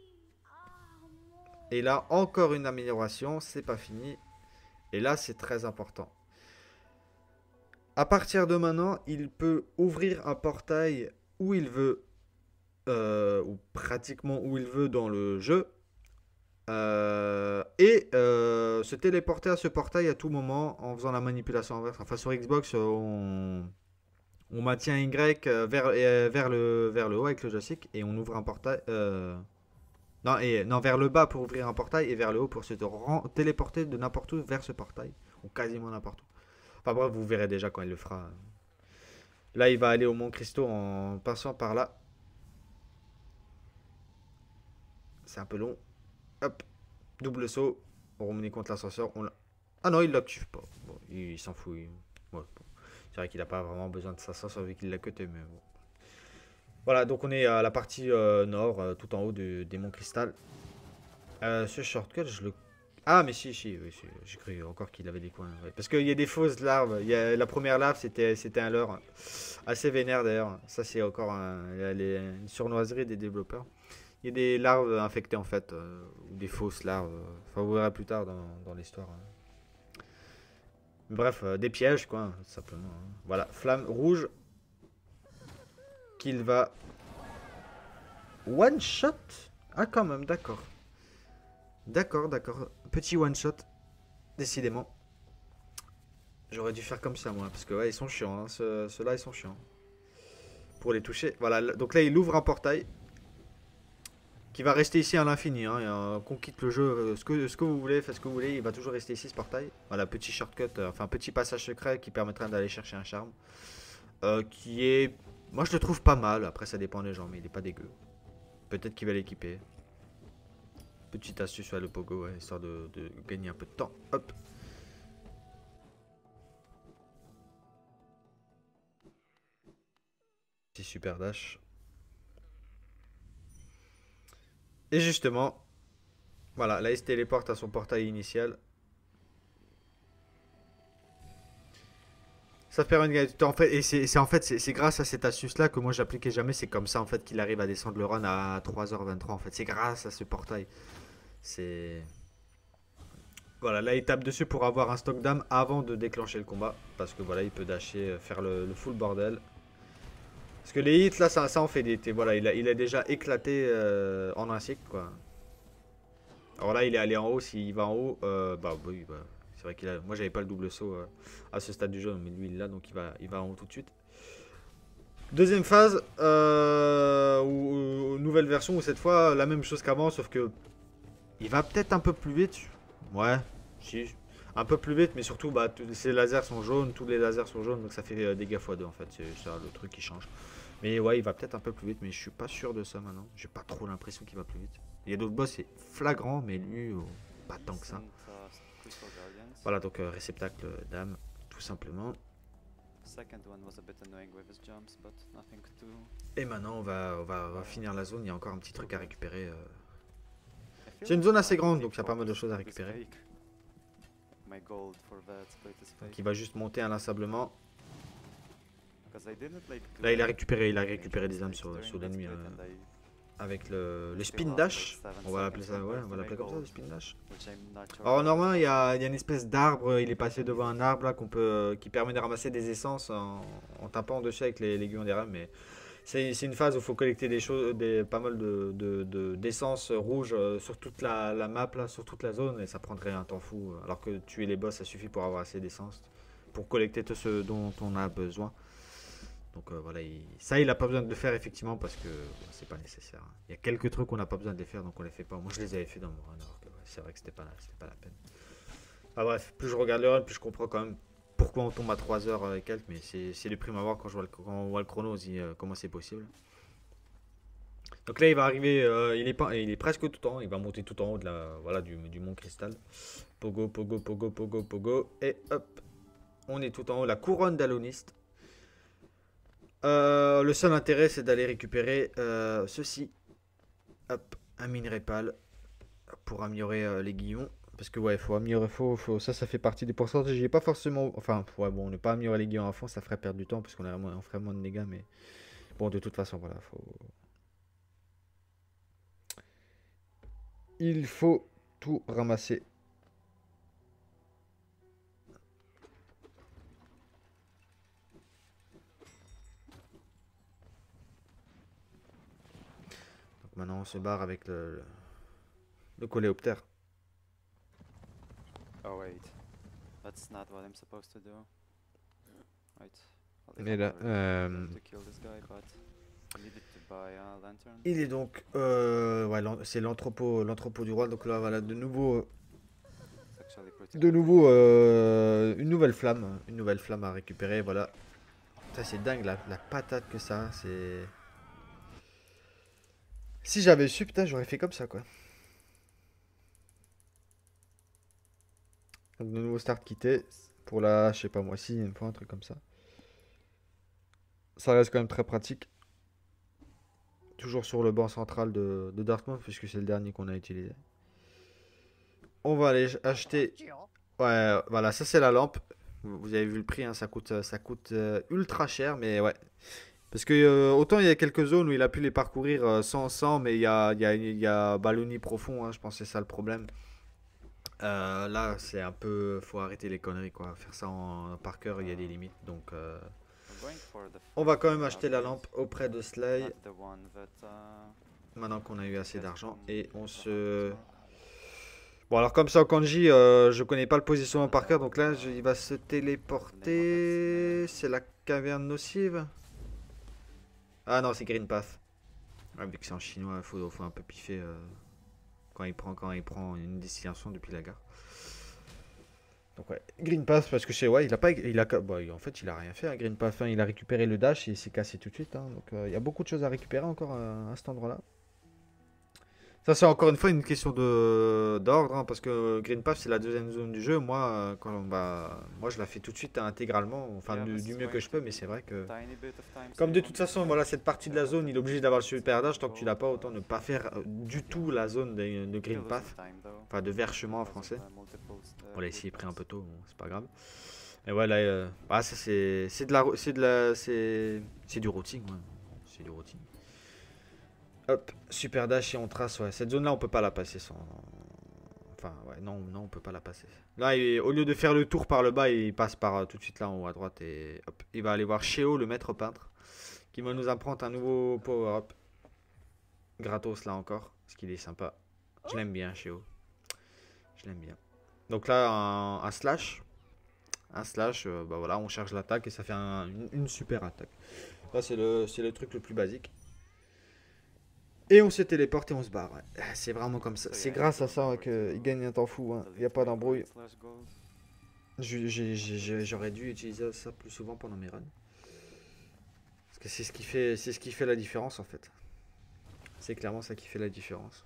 Et là, encore une amélioration, c'est pas fini. Et là, c'est très important. À partir de maintenant, il peut ouvrir un portail où il veut, euh, ou pratiquement où il veut dans le jeu, euh, et euh, se téléporter à ce portail à tout moment en faisant la manipulation inverse. Enfin, sur Xbox, on, on maintient Y euh, vers, euh, vers, le, vers le haut avec le joystick et on ouvre un portail. euh, non, et, non, vers le bas pour ouvrir un portail et vers le haut pour se ren- téléporter de n'importe où vers ce portail, ou quasiment n'importe où. Enfin bref, vous verrez déjà quand il le fera. Là, il va aller au Mont Cristo en passant par là. C'est un peu long. Hop, double saut. On remet contre l'ascenseur. On l'a- ah non, il l'active pas. Bon, il, il s'en fout. il- ouais, bon. C'est vrai qu'il n'a pas vraiment besoin de s'ascenseur vu qu'il l'a cuté, mais bon. Voilà, donc on est à la partie euh, nord, euh, tout en haut de- des monts Cristal. Euh, ce shortcut, je le... Ah, mais si, si, oui, si, j'ai cru encore qu'il avait des coins. Ouais. Parce qu'il y a des fausses larves. Il y a, la première larve, c'était c'était un leurre. Assez vénère d'ailleurs. Ça, c'est encore un, il y a les- une surnoiserie des développeurs. Il y a des larves infectées en fait, euh, ou des fausses larves. euh, Enfin, vous verrez plus tard dans, dans l'histoire. hein. Bref, euh, des pièges quoi, tout simplement. hein. Voilà, flamme rouge. qu'il va one shot. Ah quand même, d'accord. D'accord, d'accord. Petit one shot, décidément. J'aurais dû faire comme ça moi, parce que ouais, ils sont chiants, hein. Ceux- Ceux-là ils sont chiants. Pour les toucher. Voilà, donc là il ouvre un portail. Qui va rester ici à l'infini, hein, et, euh, qu'on quitte le jeu, euh, ce, que, ce que vous voulez, faites ce que vous voulez, il va toujours rester ici ce portail. Voilà, petit shortcut, euh, enfin petit passage secret qui permettra d'aller chercher un charme. Euh, qui est... Moi je le trouve pas mal, après ça dépend des gens, mais il est pas dégueu. Peut-être qu'il va l'équiper. Petite astuce sur le pogo, ouais, histoire de, de gagner un peu de temps. Hop. Petit super dash. Et justement, voilà, là il se téléporte à son portail initial. Ça te permet de gagner du temps. En fait, et c'est en fait, c'est grâce à cette astuce-là que moi j'appliquais jamais. C'est comme ça en fait qu'il arrive à descendre le run à trois heures vingt-trois. En fait, c'est grâce à ce portail. C'est... Voilà, là il tape dessus pour avoir un stock d'âme avant de déclencher le combat. Parce que voilà, il peut dasher, faire le, le full bordel. Parce que les hits là, ça, ça en fait des... Voilà, il a, il a déjà éclaté euh, en un cycle quoi. Alors là, il est allé en haut. S'il va en haut, euh, bah oui, bah, c'est vrai qu'il a. Moi, j'avais pas le double saut euh, à ce stade du jeu, mais lui, il l'a, donc il va, il va en haut tout de suite. Deuxième phase, euh, ou, ou nouvelle version où cette fois la même chose qu'avant, sauf que il va peut-être un peu plus vite. Ouais, si, un peu plus vite, mais surtout, bah, ces lasers sont jaunes, tous les lasers sont jaunes, donc ça fait euh, dégâts fois deux en fait. C'est ça le truc qui change. Mais ouais, il va peut-être un peu plus vite, mais je suis pas sûr de ça maintenant. J'ai pas trop l'impression qu'il va plus vite. Il y a d'autres boss, c'est flagrant, mais lui, oh, pas tant que ça. Voilà, donc euh, réceptacle d'âme, tout simplement. Et maintenant, on va, on, va, on va finir la zone. Il y a encore un petit truc à récupérer. Euh... C'est une zone assez grande, donc il y a pas mal de choses à récupérer. Donc il va juste monter inlassablement. Là, il a récupéré, il a récupéré des âmes sur, sur l'ennemi. Euh, avec le, le spin dash. On va l'appeler ça, ouais, on va l'appeler comme ça, le spin dash. Alors normalement, il y a, il y a une espèce d'arbre. Il est passé devant un arbre là qu'on peut, qui permet de ramasser des essences en, en tapant dessus avec les aiguillons des rames. Mais c'est une phase où il faut collecter des choses, des, pas mal de, de, de, d'essence rouge sur toute la, la map là, sur toute la zone, et ça prendrait un temps fou. Alors que tuer les boss, ça suffit pour avoir assez d'essence pour collecter tout ce dont on a besoin. Donc euh, voilà, il... ça il a pas besoin de le faire effectivement parce que bon, c'est pas nécessaire. Il y a quelques trucs qu'on n'a pas besoin de les faire donc on les fait pas. Moi je les avais fait dans mon run alors que ouais, c'est vrai que c'était pas, pas la peine. Ah bref, plus je regarde le run, plus je comprends quand même pourquoi on tombe à trois heures et quelques, mais c'est de prime abord quand, je vois le, quand on voit le chrono aussi euh, comment c'est possible. Donc là il va arriver, euh, il, est pas, il est presque tout en haut, il va monter tout en haut de la, voilà, du, du mont cristal. Pogo, pogo, pogo, pogo, pogo, et hop, on est tout en haut, la couronne d'Aloniste. Euh, le seul intérêt c'est d'aller récupérer euh, ceci. Hop, un minerai pâle pour améliorer euh, les guillons. Parce que ouais, faut améliorer, faut, faut, ça, ça fait partie des pourcentages. J'y ai pas forcément, enfin, ouais, bon, ne pas améliorer les guillons à fond, ça ferait perdre du temps parce qu'on on ferait moins de dégâts, mais bon, de toute façon, voilà, faut. Il faut tout ramasser. Donc maintenant, on se barre avec le, le, le coléoptère. Oh wait, that's not what I'm supposed to do. Right. Mais là, euh, il est donc, euh, ouais, c'est l'entrepôt, l'entrepôt du roi. Donc là, voilà, de nouveau, de nouveau, euh, une nouvelle flamme, une nouvelle flamme à récupérer. Voilà, ça c'est dingue la, la patate que ça, c'est. Si j'avais su, putain, j'aurais fait comme ça, quoi. Donc, de nouveau start quitté pour la, je sais pas moi, sixième fois, un truc comme ça. Ça reste quand même très pratique. Toujours sur le banc central de, de Dartmouth, puisque c'est le dernier qu'on a utilisé. On va aller acheter. Ouais, voilà, ça c'est la lampe. Vous avez vu le prix, hein, ça coûte, ça coûte euh, ultra cher, mais ouais. Parce que euh, autant il y a quelques zones où il a pu les parcourir euh, sans sans, mais il y a, il y a, il y a Baloney profond, hein, je pense que c'est ça le problème. Euh, là, c'est un peu. Faut arrêter les conneries, quoi. Faire ça en, en par cœur, il y a des limites, donc. Euh, going for the On va quand même first acheter la upgrade, lampe auprès de Sly. not the one that, uh, Maintenant qu'on a eu assez gets d'argent. from Et on the se... Hunter's Mark. Bon alors comme ça au kanji, euh, je connais pas le positionnement par cœur. Donc là, je- il va se téléporter. C'est la caverne nocive. Ah non, c'est Green Path. Ah, vu que c'est en chinois, il faut, faut un peu piffer euh, quand, il prend, quand il prend une destination depuis la gare. Donc ouais, Green Path parce que c'est ouais, il a pas, il a, bah, en fait il a rien fait à Green Path. Hein, il a récupéré le dash et il s'est cassé tout de suite. Hein, donc euh, il y a beaucoup de choses à récupérer encore à, à cet endroit-là. Ça c'est encore une fois une question de d'ordre hein, parce que Green Path c'est la deuxième zone du jeu. Moi, euh, quand on, bah, moi je la fais tout de suite intégralement, enfin Yeah, du, this du is mieux que going je to peux, mais be c'est vrai que tiny bit of time comme de save toute on façon, this voilà, one. cette partie de la Yeah, zone, il est but obligé d'avoir le it's super dash. gonna Tant que tu go, l'as pas, autant uh, ne pas faire euh, du tout la zone de, de Green still Path. losing time though, Enfin, de Verchement en because of français. the multiples, uh, On l'a blue ici pris un points. peu tôt, bon, c'est pas grave. Et ouais, là, euh, bah, ça c'est c'est de la, c'est de la, c'est c'est du routing, ouais. C'est du routing. Hop, super dash et on trace, ouais. Cette zone-là, on peut pas la passer sans. Enfin, ouais, non, non, on peut pas la passer. Là, il- au lieu de faire le tour par le bas, il passe par euh, tout de suite là en haut à droite et hop, il va aller voir Sheo, le maître peintre, qui va nous apprendre un nouveau power-up. Gratos là encore, parce qu'il est sympa. Je l'aime bien, Sheo. Je l'aime bien. Donc là, un, un slash. Un slash, euh, bah voilà, on charge l'attaque et ça fait un- une, une super attaque. Là, c'est le, c'est le truc le plus basique. Et on se téléporte et on se barre. Ouais. C'est vraiment comme ça. So C'est yeah, grâce à you'll ça hein, remember qu'il to gagne un temps fou. Il n'y a delete pas my d'embrouille. red slash gold. Je- j'ai- j'ai- J'aurais dû utiliser ça plus souvent pendant mes runs. Parce que c'est ce qui fait, c'est ce qui fait la différence en fait. C'est clairement ça qui fait la différence.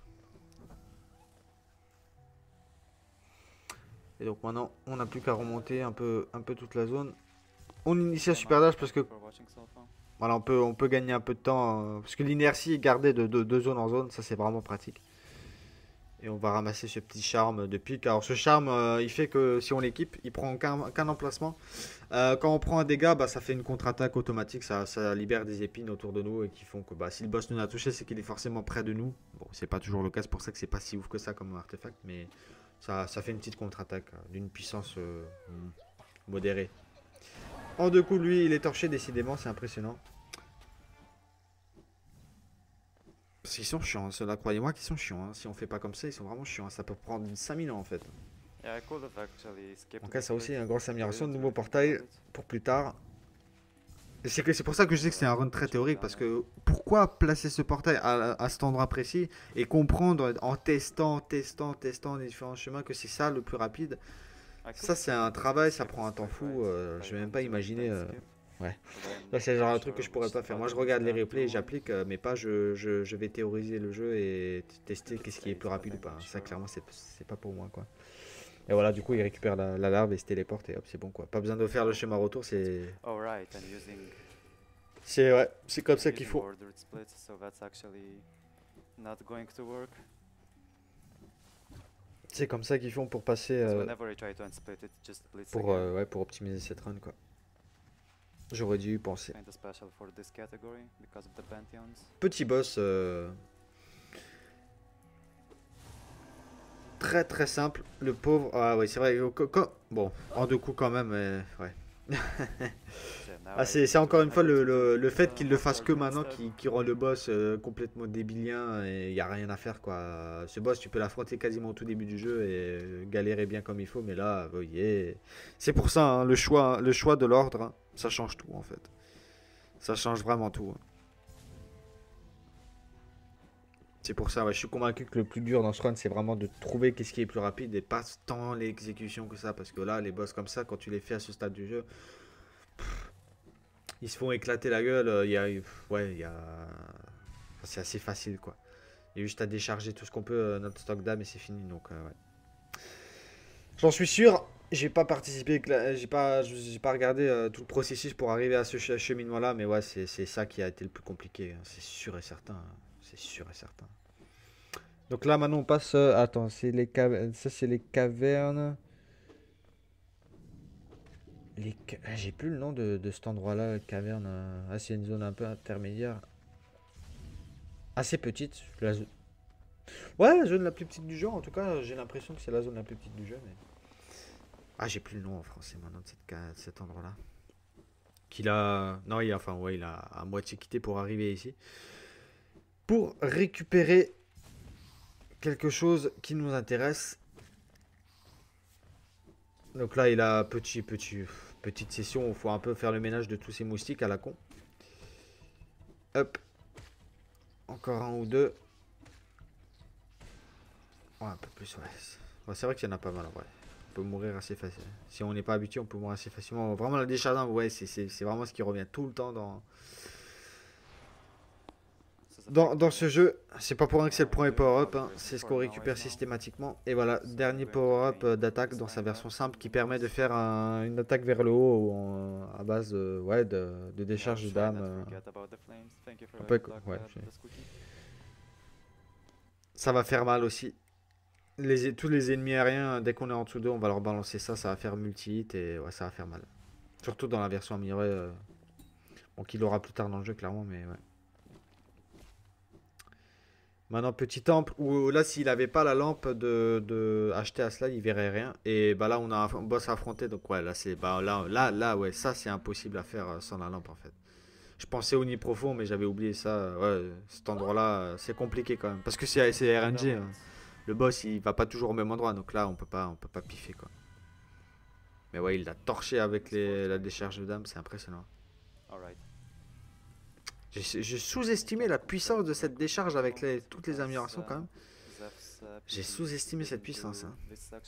Et donc maintenant, on n'a plus qu'à remonter un peu, un peu toute la zone. On initie à So super much, dash parce thank que you for watching so far. voilà, on peut, on peut gagner un peu de temps. euh, parce que l'inertie est gardée de, de, de zone en zone. Ça, c'est vraiment pratique. Et on va ramasser ce petit charme de pique. Alors, ce charme, euh, il fait que si on l'équipe, il prend qu'un qu'un emplacement. Euh, quand on prend un dégât, bah, ça fait une contre-attaque automatique. Ça, ça libère des épines autour de nous et qui font que bah, si le boss nous a touché, c'est qu'il est forcément près de nous. Bon, c'est pas toujours le cas. C'est pour ça que c'est pas si ouf que ça comme artefact. Mais ça, ça fait une petite contre-attaque euh, d'une puissance euh, modérée. En deux coups, lui, il est torché décidément. C'est impressionnant. Parce qu'ils sont chiants, ceux-là, croyez-moi qu'ils sont chiants. Hein. Si on fait pas comme ça, ils sont vraiment chiants. Ça peut prendre cinq mille ans en fait. Yeah, I could have actually skipped Donc là, this ça aussi, bit. une grosse I amélioration de didn't nouveaux really think portails about it. pour plus tard. Et c'est que- c'est pour ça que je dis que c'est un run très théorique. Parce que pourquoi placer ce portail à, à cet endroit précis et comprendre en testant, testant, testant les différents chemins que c'est ça le plus rapide. I could Ça, c'est un just travail, ça skip prend un this temps bit, fou. right? euh, If je I vais même want pas to imaginer. then euh, skip, ouais. then Là, c'est le genre de not truc que je sure pourrais which pas faire. Moi, je button regarde les to replays, do. j'applique, euh, mais pas je, je, je vais théoriser le jeu et t- tester qu'est-ce qui est Safe, plus but rapide ou I'm pas. not Ça, sure. clairement, c'est c'est pas pour moi, quoi. Et voilà, du coup, il récupère la, la larve et se téléporte et hop, c'est bon, quoi. Pas besoin de faire le schéma retour, c'est... Oh right, I'm using C'est ouais, c'est comme I'm ça qu'il using faut. ordered splits, so that's actually not going to work. C'est comme ça qu'ils font pour passer... Because euh, whenever I try to unsplit it, it just splits pour, again. euh, ouais, pour optimiser cette run, quoi. J'aurais dû y penser. Kinda special for this category because of the pantheons. Petit boss... euh, très très simple. Le pauvre... Ah oui, c'est vrai. co- co- Bon, en deux coups quand même, mais... Ouais. Yeah, now Ah, I c'est c'est encore une fois le, remember to le, do le this, fait uh, qu'il le fasse que ordered maintenant instead. qui, qui rend le boss euh, complètement débilien et il n'y a rien à faire quoi. Ce boss tu peux l'affronter quasiment au tout début du jeu et euh, galérer bien comme il faut, mais là, vous voyez, c'est pour ça hein, le choix, le choix de l'ordre, hein, ça change tout en fait. Ça change vraiment tout. Hein. C'est pour ça, ouais, je suis convaincu que le plus dur dans ce run, c'est vraiment de trouver qu'est-ce qui est plus rapide et pas tant l'exécution que ça, parce que là, les boss comme ça, quand tu les fais à ce stade du jeu, ils se font éclater la gueule. Il y a, ouais, il y a, enfin, c'est assez facile quoi. Il y a juste à décharger tout ce qu'on peut euh, notre stock d'âme et c'est fini. Donc euh, ouais. J'en suis sûr. J'ai pas participé, j'ai pas, j'ai pas regardé euh, tout le processus pour arriver à ce ch- cheminement là, mais ouais, c'est c'est ça qui a été le plus compliqué. Hein. C'est sûr et certain. Hein. C'est sûr et certain. Donc là maintenant on passe. euh, attends, c'est les cavernes. Ça c'est les cavernes. Les ca- ah, j'ai plus le nom de, de cet endroit-là, caverne. euh, Ah, c'est une zone un peu intermédiaire. Assez petite. La zo- Ouais, la zone la plus petite du jeu. En tout cas, j'ai l'impression que c'est la zone la plus petite du jeu. Mais... Ah, j'ai plus le nom en français maintenant de, cette ca- de cet endroit-là. Qu'il a... Non, il a... Enfin, ouais, il a à moitié quitté pour arriver ici. Pour récupérer quelque chose qui nous intéresse. Donc là, il a petit, petit, petite session où il faut un peu faire le ménage de tous ces moustiques à la con. Hop. Encore un ou deux. Ouais, un peu plus, ouais. Ouais, c'est vrai qu'il y en a pas mal, en vrai. On peut mourir assez facilement. Si on n'est pas habitué, on peut mourir assez facilement. Vraiment, la décharge, ouais, c'est vraiment ce qui revient tout le temps dans... Dans, dans ce jeu, c'est pas pour rien que c'est le premier power-up, hein. C'est ce qu'on récupère systématiquement. Et voilà, dernier power-up d'attaque dans sa version simple qui permet de faire un, une attaque vers le haut en, à base de, ouais, de, de décharge de dames. Euh, un peu, ouais, ça va faire mal aussi. Les, tous les ennemis aériens, dès qu'on est en dessous d'eux, on va leur balancer ça, ça va faire multi-hit et ouais, ça va faire mal. Surtout dans la version améliorée, euh, bon, qu'il aura plus tard dans le jeu, clairement, mais ouais. Maintenant, petit temple, où là, s'il avait pas la lampe de, de acheter à cela, il verrait rien. Et bah là, on a un boss à affronter, donc ouais, là, c'est bah là, là, là, ouais, ça, c'est impossible à faire euh, sans la lampe, en fait. Je pensais au nid profond, mais j'avais oublié ça. Ouais, cet endroit-là, euh, c'est compliqué quand même. Parce que c'est R N G, hein. Le boss, il va pas toujours au même endroit, donc là, on peut pas, on peut pas piffer, quoi. Mais ouais, il l'a torché avec les, la décharge de dames, c'est impressionnant. J'ai sous-estimé la puissance de cette décharge avec les, toutes les améliorations quand même. J'ai sous-estimé cette puissance. Hein.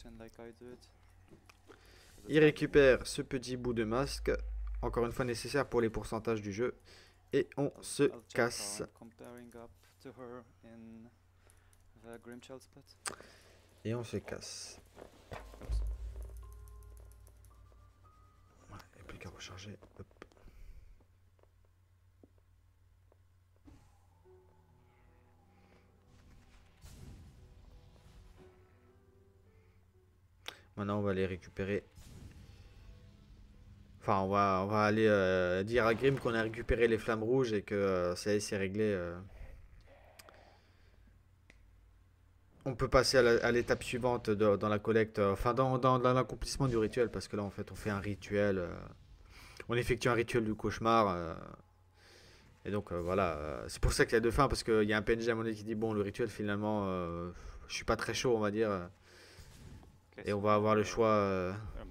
Il récupère ce petit bout de masque, encore une fois nécessaire pour les pourcentages du jeu. Et on se casse. Et on se casse. Il n'y a plus qu'à recharger. Hop. Maintenant, on va les récupérer. Enfin, on va, on va aller euh, dire à Grim qu'on a récupéré les flammes rouges et que euh, ça y est, c'est réglé. Euh. On peut passer à l'étape suivante de, dans la collecte, euh, enfin dans, dans, dans l'accomplissement du rituel, parce que là, en fait, on fait un rituel. Euh, on effectue un rituel du cauchemar. Euh, et donc, euh, voilà. Euh, c'est pour ça qu'il y a deux fins, parce qu'il y a un P N J à mon avis qui dit bon, le rituel, finalement, euh, je suis pas très chaud, on va dire. Et on va avoir le choix euh,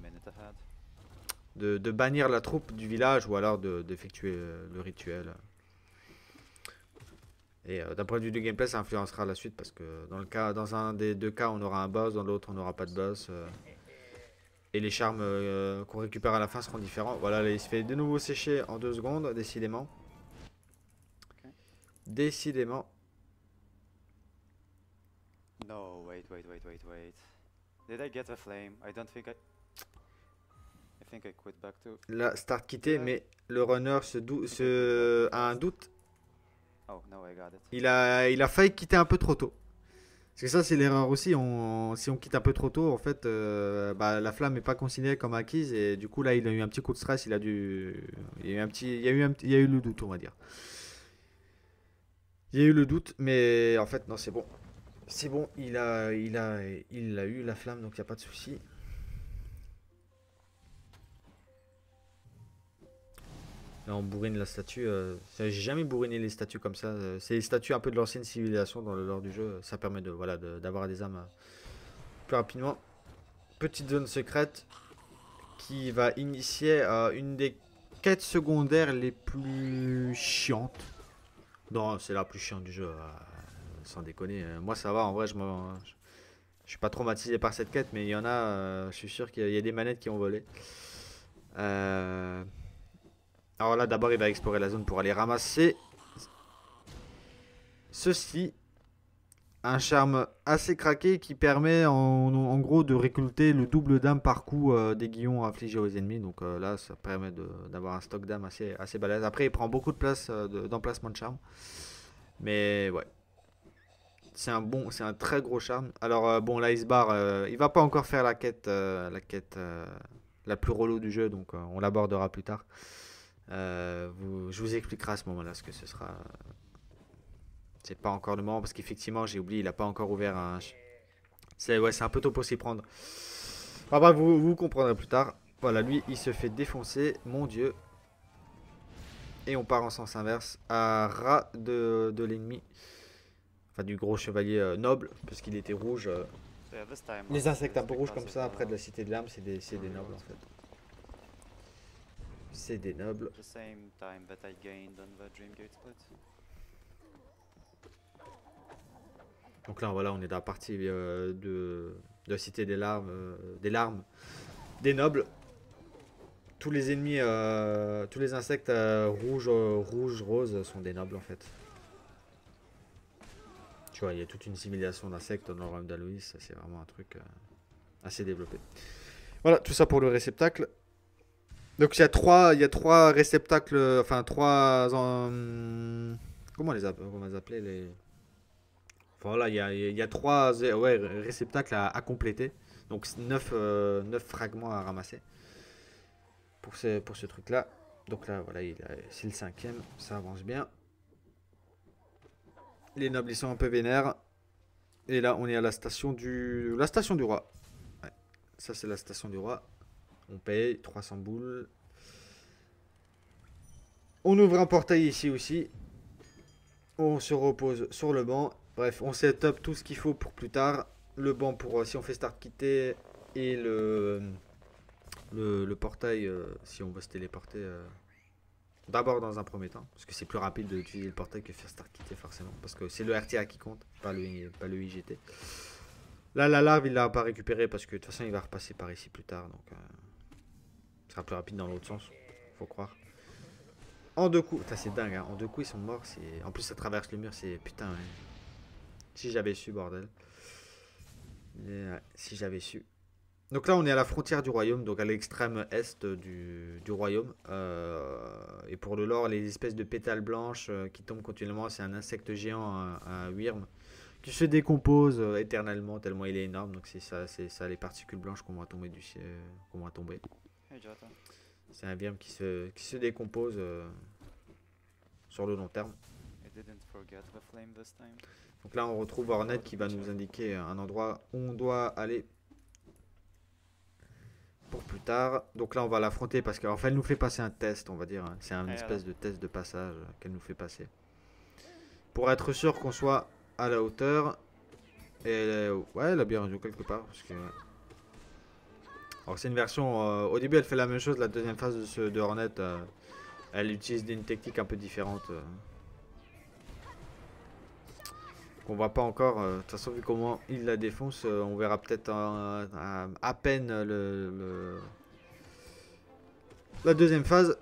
de, de bannir la troupe du village ou alors d'effectuer de, euh, le rituel. Et euh, d'un point de vue du gameplay, ça influencera la suite parce que dans, le cas, dans un des deux cas, on aura un boss, dans l'autre, on n'aura pas de boss. Euh, et les charmes euh, qu'on récupère à la fin seront différents. Voilà, là, il se fait de nouveau sécher en deux secondes, décidément. Okay. Décidément. No, wait, wait, wait, wait, wait. Did I get a flame? I don't think I... I think I quit back to... Là, start quitté, yeah. Mais le runner se, se... a un doute. Oh, no, I got it. Il a, il a failli quitter un peu trop tôt. Parce que ça, c'est l'erreur aussi. On, si on quitte un peu trop tôt, en fait, euh, bah, la flamme n'est pas considérée comme acquise. Et du coup, là, il a eu un petit coup de stress. Il a dû... Il y a eu un petit... Il y a eu, un... il y a eu le doute, on va dire. Il y a eu le doute, mais en fait, non, c'est bon. C'est bon, il a, il, a, il a eu la flamme, donc il n'y a pas de souci. Là, on bourrine la statue. Euh, J'ai jamais bourriné les statues comme ça. Euh, c'est les statues un peu de l'ancienne civilisation dans le lore du jeu. Ça permet de voilà d'avoir des âmes euh, plus rapidement. Petite zone secrète qui va initier euh, une des quêtes secondaires les plus chiantes. Non, c'est la plus chiante du jeu. Euh, sans déconner. Euh, moi, ça va. En vrai, je, je, je suis pas traumatisé par cette quête, mais il y en a. Euh, je suis sûr qu'il y, y a des manettes qui ont volé. Euh... Alors là, d'abord, il va explorer la zone pour aller ramasser ceci. Un charme assez craqué qui permet en, en gros de récolter le double d'âme par coup euh, des guillons infligés aux ennemis. Donc euh, là, ça permet d'avoir un stock d'âme assez, assez balèze. Après, il prend beaucoup de place euh, d'emplacement de, de charme. Mais ouais. C'est un bon, c'est un très gros charme. Alors euh, bon, l'Icebar, euh, il va pas encore faire la quête, euh, la quête euh, la plus relou du jeu. Donc euh, on l'abordera plus tard. Euh, vous, je vous expliquerai à ce moment-là ce que ce sera. C'est pas encore le moment parce qu'effectivement j'ai oublié, il a pas encore ouvert un. C'est ouais, c'est un peu tôt pour s'y prendre. Enfin bref, vous, vous comprendrez plus tard. Voilà, lui il se fait défoncer, mon dieu. Et on part en sens inverse à ras de, de l'ennemi. Enfin du gros chevalier euh, noble, parce qu'il était rouge. euh. So yeah, this time Les off insectes is un peu rouges because comme of ça, près de the, la cité de l'âme, c'est des, c'est des nobles en fait. C'est des nobles. the same time that I gained on the Dreamgate split. Donc là voilà, on est dans la partie euh, de, de la cité des larmes, euh, des larmes, des nobles. Tous les ennemis, euh, tous les insectes euh, rouges, euh, rouges, roses sont des nobles en fait. Tu vois, il y a toute une civilisation d'insectes dans le royaume d'Aloïs, c'est vraiment un truc euh, assez développé. Voilà, tout ça pour le réceptacle. Donc il y a trois, il y a trois réceptacles, enfin trois, en- comment les app- comment les appeler les. Enfin, voilà, il y a, il y a trois ouais, réceptacles à, à compléter. Donc neuf, euh, neuf fragments à ramasser pour ce, pour ce truc-là. Donc là, voilà, c'est le cinquième, ça avance bien. Les nobles ils sont un peu vénères. Et là, on est à la station du, la station du roi. Ouais, ça c'est la station du roi. On paye trois cents boules. On ouvre un portail ici aussi. On se repose sur le banc. Bref, on set up tout ce qu'il faut pour plus tard. Le banc pour euh, si on fait start quitter. Et le, le, le portail euh, si on veut se téléporter. Euh, D'abord dans un premier temps. Parce que c'est plus rapide d'utiliser le portail que faire start quitter forcément. Parce que c'est le R T A qui compte. Pas le, pas le I G T. Là, la larve, il l'a pas récupéré parce que de toute façon, il va repasser par ici plus tard. Donc, euh, ce sera plus rapide dans l'autre sens. Faut croire. En deux coups. C'est dingue, hein. En deux coups, ils sont morts. En plus, ça traverse le mur. C'est putain, ouais. Si j'avais su, bordel. Mais, ouais, si j'avais su. Donc là, on est à la frontière du royaume. Donc à l'extrême est du, du royaume. Euh, et pour le lore, les espèces de pétales blanches euh, qui tombent continuellement, c'est un insecte géant, un, un wyrm, qui se décompose euh, éternellement tellement il est énorme. Donc c'est ça, c'est ça les particules blanches qu'on va tomber du ciel, qu'on va tomber. Hey Jota. C'est un wyrm qui se, qui se décompose euh, sur le long terme. I didn't forget the flame this time. Donc là on retrouve Hornet qui va nous indiquer un endroit où on doit aller pour plus tard. Donc là on va l'affronter parce qu'en fait elle nous fait passer un test, on va dire. C'est un espèce de test de passage qu'elle nous fait passer. Pour être sûr qu'on soit à la hauteur. Et elle, ouais, elle a bien joué quelque part. Parce que... Alors c'est une version... Euh, au début elle fait la même chose, la deuxième phase de, ce, de Hornet, euh, elle utilise une technique un peu différente. Euh, qu'on voit pas encore. De toute façon vu comment il la défonce, euh, on verra peut-être à peine le, le... la deuxième phase.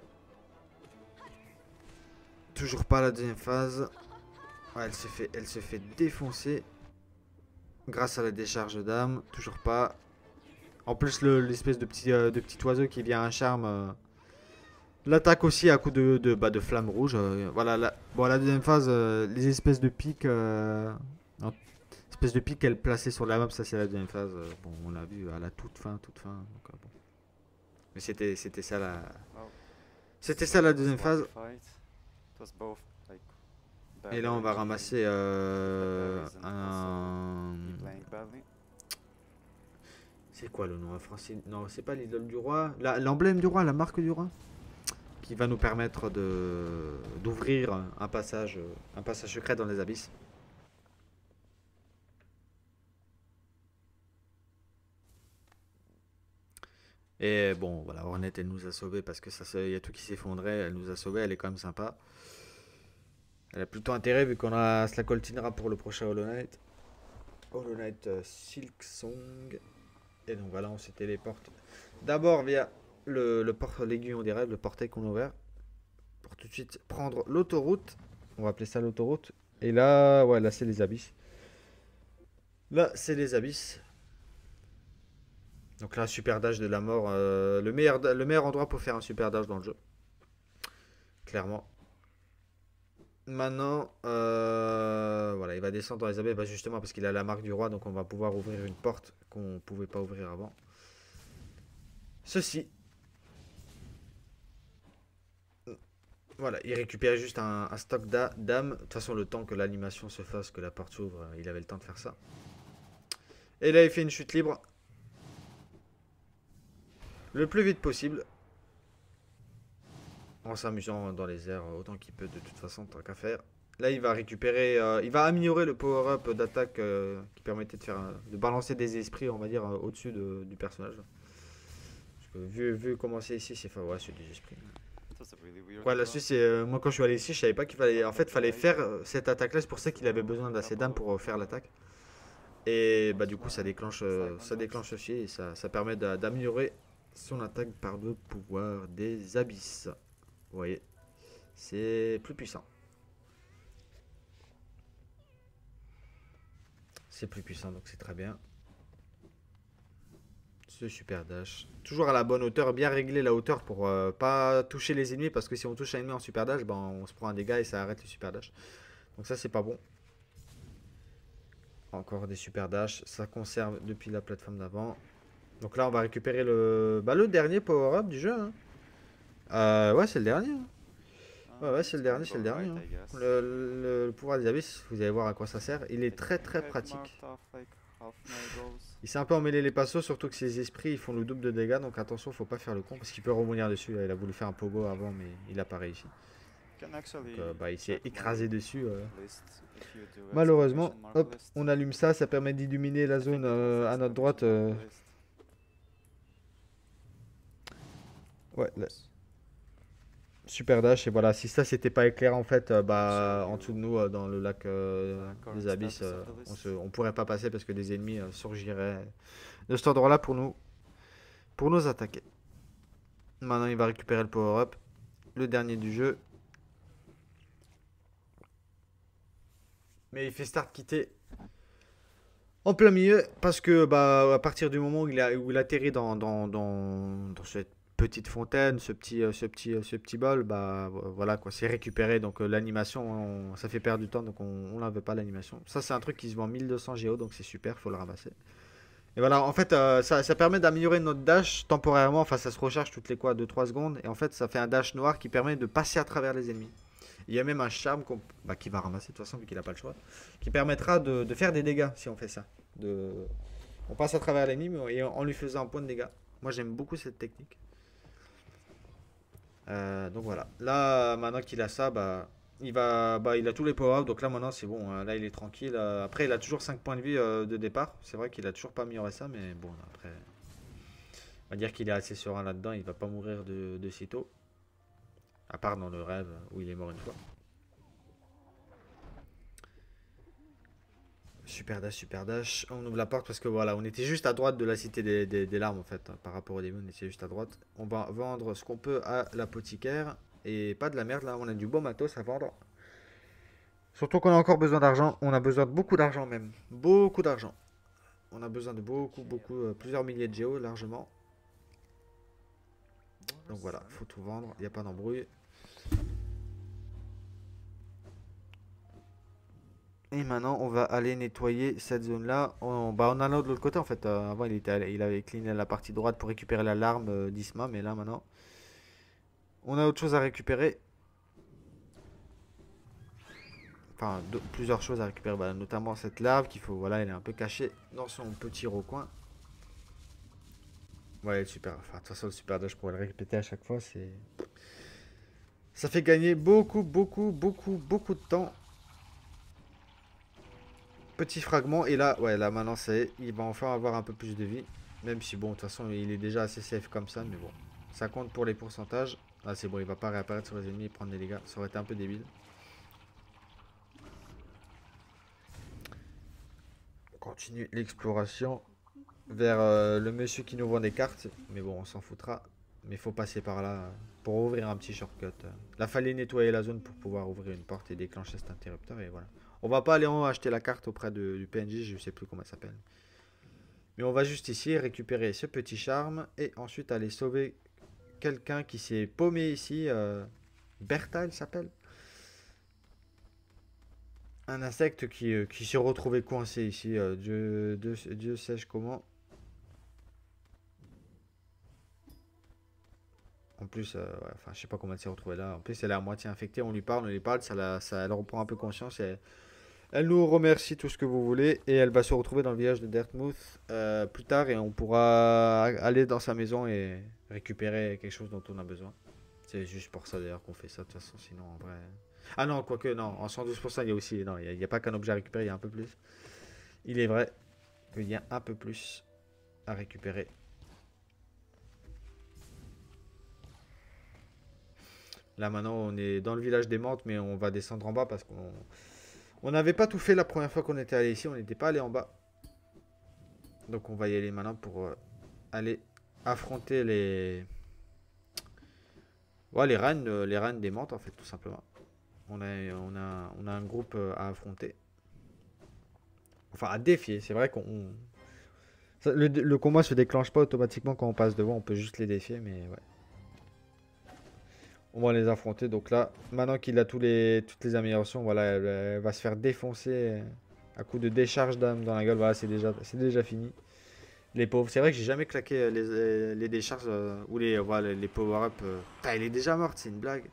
Toujours pas la deuxième phase. Ouais, elle se fait, elle se fait défoncer. Grâce à la décharge d'âme. Toujours pas. En plus, l'espèce de petit, euh, de petit oiseau qui vient un charme. Euh, L'attaque aussi à coup de, de, bah, de flamme rouge. Euh, voilà, la, bon, la deuxième phase, euh, les espèces de pics. Euh, espèces de pics qu'elle plaçait sur la map, ça c'est la deuxième phase. Euh, bon, on l'a vu à la toute fin, toute fin. Donc, euh, bon. Mais c'était ça la. C'était ça la deuxième phase. Et là, on va ramasser euh, un. C'est quoi le nom en français? Non, c'est pas l'idole du roi. L'emblème du roi, la marque du roi. Qui va nous permettre de d'ouvrir un passage, un passage secret dans les abysses. Et bon, voilà, Hornet, elle nous a sauvés parce que ça, il y a tout qui s'effondrait. Elle nous a sauvés, elle est quand même sympa. Elle a plutôt intérêt vu qu'on a se la coltinera pour le prochain Hollow Knight. Hollow Knight euh, Silksong. Et donc voilà, on se téléporte d'abord via le, le port l'aiguillon des rêves, le portail qu'on a ouvert. Pour tout de suite prendre l'autoroute. On va appeler ça l'autoroute. Et là, ouais, là c'est les abysses. Là, c'est les abysses. Donc là, super dash de la mort. Euh, le, meilleur, le meilleur endroit pour faire un super dash dans le jeu. Clairement. Maintenant, euh, voilà, il va descendre dans les abysses bah justement parce qu'il a la marque du roi. Donc on va pouvoir ouvrir une porte qu'on ne pouvait pas ouvrir avant. Ceci. Voilà, il récupère juste un, un stock d'âme. De toute façon, le temps que l'animation se fasse, que la porte s'ouvre, il avait le temps de faire ça. Et là, il fait une chute libre. Le plus vite possible. En s'amusant dans les airs autant qu'il peut de toute façon, tant qu'à faire. Là, il va récupérer, euh, il va améliorer le power-up d'attaque euh, qui permettait de faire, euh, de balancer des esprits, on va dire, euh, au-dessus de- du personnage. Parce que vu, vu comment c'est ici, c'est ouais, c'est des esprits. It was a really weird Ouais, draw. là-dessus, c'est euh, moi quand je suis allé ici, je savais pas qu'il fallait, en fait, fallait faire euh, cette attaque-là. C'est pour ça qu'il avait besoin d'assez d'âme pour euh, faire l'attaque. Et bah du coup, ça déclenche, euh, ça déclenche aussi et ça, ça permet d'a- d'améliorer son attaque par le pouvoir des abysses. Vous voyez, c'est plus puissant. C'est plus puissant, donc c'est très bien. Ce super dash. Toujours à la bonne hauteur, bien régler la hauteur pour euh, pas toucher les ennemis. Parce que si on touche un ennemi en super dash, ben, on se prend un dégât et ça arrête le super dash. Donc ça, c'est pas bon. Encore des super dash. Ça conserve depuis la plateforme d'avant. Donc là, on va récupérer le, bah, le dernier power-up du jeu. Hein. Euh, ouais, c'est le dernier. Hein. Ouais, ouais, Um, c'est le it's dernier, going c'est le alright, dernier. Hein. I guess. Le, le- le pouvoir des abysses, vous allez voir à quoi ça sert. Il est I très think très I've pratique. marked off like half my goals. Il s'est un peu emmêlé les passos, surtout que ces esprits ils font le double de dégâts, donc attention, faut pas faire le con parce qu'il peut rebondir dessus. Il a voulu faire un pogo avant, mais il a pas réussi. Can actually Donc euh, bah, il s'est check écrasé my dessus. euh. list if you do Malheureusement, exclamation mark hop, list. on allume ça, ça permet d'illuminer la I think zone it was euh, à notre droite. exclamation euh. mark list. Ouais, là, Oops. super dash. Et voilà, si ça c'était pas éclairé en fait, euh, bah So en dessous de you- nous euh, dans le lac euh, Uh, current des abysses, status euh, of the on, list. se, on pourrait pas passer parce que des ennemis euh, surgiraient de cet endroit-là pour nous, pour nous attaquer. Maintenant, il va récupérer le power-up, le dernier du jeu. Mais il fait start quitter en plein milieu parce que bah à partir du moment où il, a, où il atterrit dans, dans, dans, dans cette petite fontaine, ce petit, euh, ce petit, euh, ce petit bol, bah vo- voilà quoi, c'est récupéré. Donc euh, l'animation, on- ça fait perdre du temps, donc on, on la veut pas l'animation. Ça c'est un truc qui se vend mille deux cents G O, donc c'est super, faut le ramasser. Et voilà, en fait, euh, ça, ça permet d'améliorer notre dash temporairement. Enfin, ça se recharge toutes les quoi, deux trois secondes. Et en fait, ça fait un dash noir qui permet de passer à travers les ennemis. Il y a même un charme qu'on, bah, qui va ramasser de toute façon, vu qu'il n'a pas le choix, qui permettra de, de faire des dégâts si on fait ça. De... On passe à travers l'ennemi mais en, en lui faisant un point de dégâts. Moi, j'aime beaucoup cette technique. Euh, donc voilà. Là, maintenant qu'il a ça, bah, il va, bah, il a tous les power-ups. Donc là, maintenant, c'est bon. Hein. Là, il est tranquille. Euh, Après, il a toujours cinq points de vie euh, de départ. C'est vrai qu'il a toujours pas amélioré ça, mais bon, après, on va dire qu'il est assez serein là-dedans. Il va pas mourir de, de sitôt. À part dans le rêve où il est mort une fois. Super dash, super dash. On ouvre la porte parce que voilà, on était juste à droite de la cité des, des- des larmes en fait. Hein, par rapport au démon, on était juste à droite. On va vendre ce qu'on peut à l'apothicaire. Et pas de la merde là, on a du beau matos à vendre. Surtout qu'on a encore besoin d'argent. On a besoin de beaucoup d'argent même. Beaucoup d'argent. On a besoin de beaucoup, beaucoup, euh, plusieurs milliers de géos largement. Donc voilà, faut tout vendre. Il n'y a pas d'embrouille. Et maintenant, on va aller nettoyer cette zone-là. On, bah, on en a de l'autre côté en fait. Euh, avant, il, était allé- il avait cleané la partie droite pour récupérer l'alarme euh, d'Isma. Mais là, maintenant, on a autre chose à récupérer. Enfin, de- plusieurs choses à récupérer. Bah, notamment cette larve qu'il faut. Voilà, elle est un peu cachée dans son petit recoin. Ouais, super. Enfin, de toute façon, le super dash, je pourrais le répéter à chaque fois. C'est. Ça fait gagner beaucoup, beaucoup, beaucoup, beaucoup de temps. Petit fragment. Et là, ouais, là maintenant, c'est, il va enfin avoir un peu plus de vie. Même si, bon, de toute façon, il est déjà assez safe comme ça. Mais bon, ça compte pour les pourcentages. Là, c'est bon, il va pas réapparaître sur les ennemis et prendre des dégâts. Ça aurait été un peu débile. On continue l'exploration vers euh, le monsieur qui nous vend des cartes. Mais bon, on s'en foutra. Mais il faut passer par là euh, pour ouvrir un petit shortcut. Là, fallait nettoyer la zone pour pouvoir ouvrir une porte et déclencher cet interrupteur. Et voilà. On va pas aller en haut acheter la carte auprès de, du P N J, je sais plus comment elle s'appelle. Mais on va juste ici récupérer ce petit charme et ensuite aller sauver quelqu'un qui s'est paumé ici. Euh, Bertha, il s'appelle. Un insecte qui, euh, qui s'est retrouvé coincé ici. Euh, Dieu, Dieu, Dieu sait comment. En plus, euh, ouais, enfin, je sais pas comment elle s'est retrouvée là. En plus, elle est à moitié infectée. On lui parle, on lui parle, ça, la, ça elle reprend un peu conscience. Et elle nous remercie tout ce que vous voulez et elle va se retrouver dans le village de Dartmouth euh, plus tard et on pourra aller dans sa maison et récupérer quelque chose dont on a besoin. C'est juste pour ça d'ailleurs qu'on fait ça de toute façon, sinon en vrai... Ah non, quoique non, en cent douze pour cent il y a aussi... Non, il n'y a, a pas qu'un objet à récupérer, il y a un peu plus. Il est vrai qu'il y a un peu plus à récupérer. Là maintenant on est dans le village des menthes, mais on va descendre en bas parce qu'on on n'avait pas tout fait la première fois qu'on était allé ici, on n'était pas allé en bas. Donc on va y aller maintenant pour euh, aller affronter les... Ouais, les reines, euh, les reines des menthes en fait, tout simplement. On a, on a, on a un groupe euh, à affronter. Enfin, à défier. C'est vrai qu'on... ça, Le, le combat se déclenche pas automatiquement quand on passe devant. On peut juste les défier, mais ouais. On va les affronter. Donc là, maintenant qu'il a tous les, toutes les améliorations, voilà, elle, elle va se faire défoncer à coup de décharge d'âme dans la gueule. Voilà, c'est déjà, c'est déjà fini. Les pauvres. C'est vrai que j'ai jamais claqué les, les décharges euh, ou les, voilà, les power-up. Euh. Putain, elle est déjà morte, c'est une blague.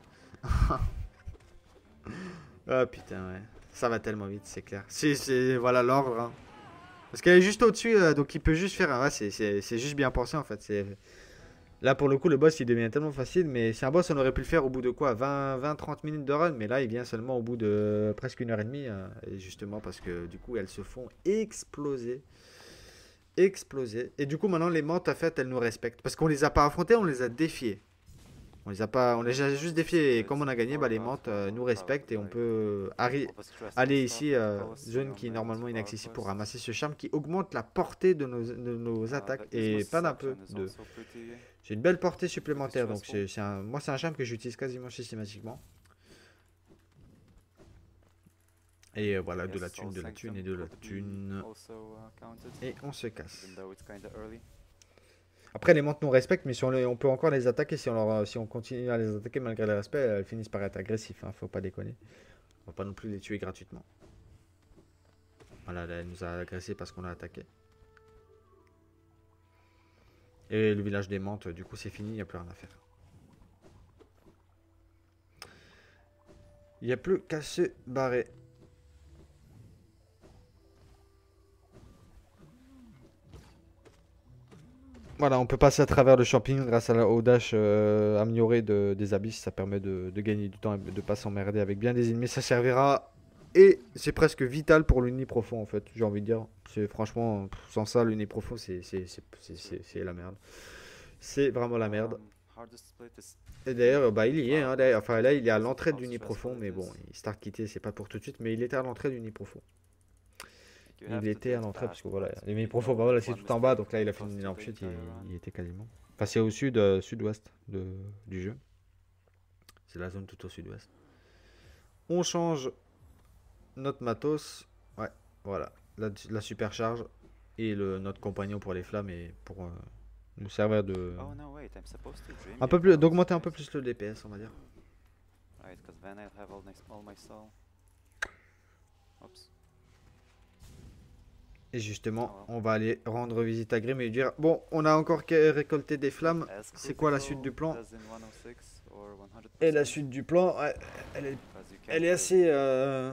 Ah putain, ouais. Ça va tellement vite, c'est clair. C'est, c'est, voilà l'ordre. Hein. Parce qu'elle est juste au-dessus, euh, donc il peut juste faire. Ouais, c'est, c'est, c'est juste bien pensé en fait. C'est... Là pour le coup, le boss il devient tellement facile. Mais c'est un boss, on aurait pu le faire au bout de quoi, vingt trente minutes de run. Mais là, il vient seulement au bout de presque une heure et demie. Euh, et justement parce que du coup, elles se font exploser. Exploser. Et du coup, maintenant, les menthes, en fait, elles nous respectent. Parce qu'on les a pas affrontées, on les a défiées. On les a pas, on les a juste défiés et comme on a gagné, bah, les menthes euh, nous respectent et on peut euh, aller ici, euh, zone qui est normalement inaccessible pour ramasser ce charme qui augmente la portée de nos, de nos attaques et pas d'un peu. De... C'est une belle portée supplémentaire donc c'est, c'est un... moi c'est un charme que j'utilise quasiment systématiquement. Et euh, voilà, de la thune, de la thune et de la thune. Et on se casse. Après, les menthes nous respectent, mais si on, les, on peut encore les attaquer. Si on, leur, si on continue à les attaquer malgré le respect, elles finissent par être agressives. Hein, faut pas déconner. On va pas non plus les tuer gratuitement. Voilà, là, elle nous a agressé parce qu'on a attaqué. Et le village des menthes, du coup, c'est fini. Il n'y a plus rien à faire. Il n'y a plus qu'à se barrer. Voilà, on peut passer à travers le champignon grâce à la, au dash euh, amélioré de, des abysses. Ça permet de, de gagner du temps et de ne pas s'emmerder avec bien des ennemis. Ça servira et c'est presque vital pour l'uni profond en fait, j'ai envie de dire. C'est franchement, sans ça, l'uni profond, c'est la merde. C'est vraiment la merde. Et d'ailleurs, bah, il y est. Hein, enfin là, il est à l'entrée de l'uni profond. Mais bon, il start quitter, c'est pas pour tout de suite. Mais il était à l'entrée de l'uni profond. Il était à l'entrée parce que voilà, les mini profonds, bah voilà, c'est tout en bas, donc là il a fait une énorme chute, il, il était quasiment. Enfin, c'est au sud, euh, sud-ouest de, du jeu. C'est la zone tout au sud-ouest. On change notre matos. Ouais, voilà, la, la supercharge et le, notre compagnon pour les flammes et pour euh, nous servir de. Un peu plus, d'augmenter un peu plus le D P S, on va dire. Et justement, on va aller rendre visite à Grim et lui dire bon, on a encore récolté des flammes. C'est quoi la suite du plan? Et la suite du plan, ouais, elle, est, elle est assez. Euh...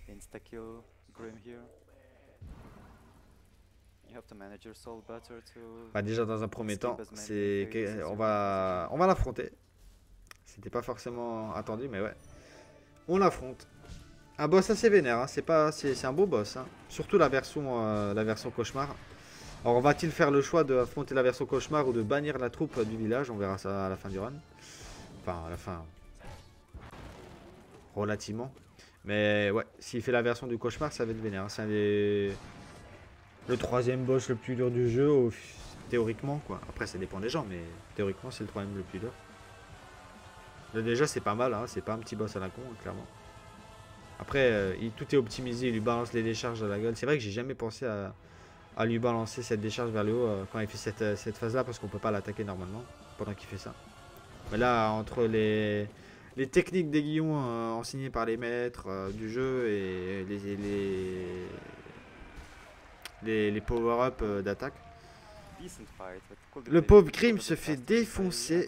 Bah déjà dans un premier temps, c'est on va on va l'affronter. C'était pas forcément attendu, mais ouais, on l'affronte. Un boss assez vénère, hein. C'est pas, c'est un beau boss, hein. Surtout la version, euh, la version cauchemar. Alors va-t-il faire le choix d'affronter la version cauchemar ou de bannir la troupe du village? On verra ça à la fin du run. Enfin, à la fin. Relativement. Mais ouais, s'il fait la version du cauchemar, ça va être vénère. Hein. C'est des... le troisième boss le plus dur du jeu, au... théoriquement, quoi. Après, ça dépend des gens, mais théoriquement, c'est le troisième le plus dur. Là, déjà, c'est pas mal, hein. C'est pas un petit boss à la con, hein, clairement. Après, euh, il, tout est optimisé, il lui balance les décharges à la gueule. C'est vrai que j'ai jamais pensé à, à lui balancer cette décharge vers le haut euh, quand il fait cette, cette phase-là, parce qu'on peut pas l'attaquer normalement pendant qu'il fait ça. Mais là, entre les, les techniques d'aiguillon euh, enseignées par les maîtres euh, du jeu et les, les, les, les power-up euh, d'attaque, le pauvre Grim se fait défoncer.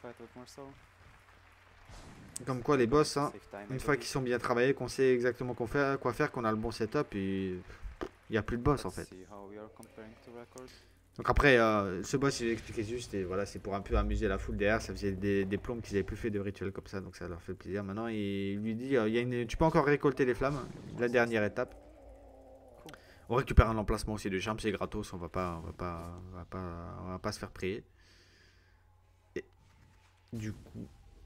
Comme quoi les boss, hein, une fois qu'ils sont bien travaillés, qu'on sait exactement quoi faire, quoi faire, qu'on a le bon setup, et il n'y a plus de boss en fait. Donc après, euh, ce boss, il expliquait juste, et voilà, c'est pour un peu amuser la foule derrière. Ça faisait des, des plombes qu'ils n'avaient plus fait de rituels comme ça, donc ça leur fait plaisir. Maintenant, il lui dit, euh, il y a une, tu peux encore récolter les flammes, la dernière étape. Cool. On récupère un emplacement aussi de charme, c'est gratos, on va pas, on va pas, on va pas, on va pas se faire prier. Et du coup,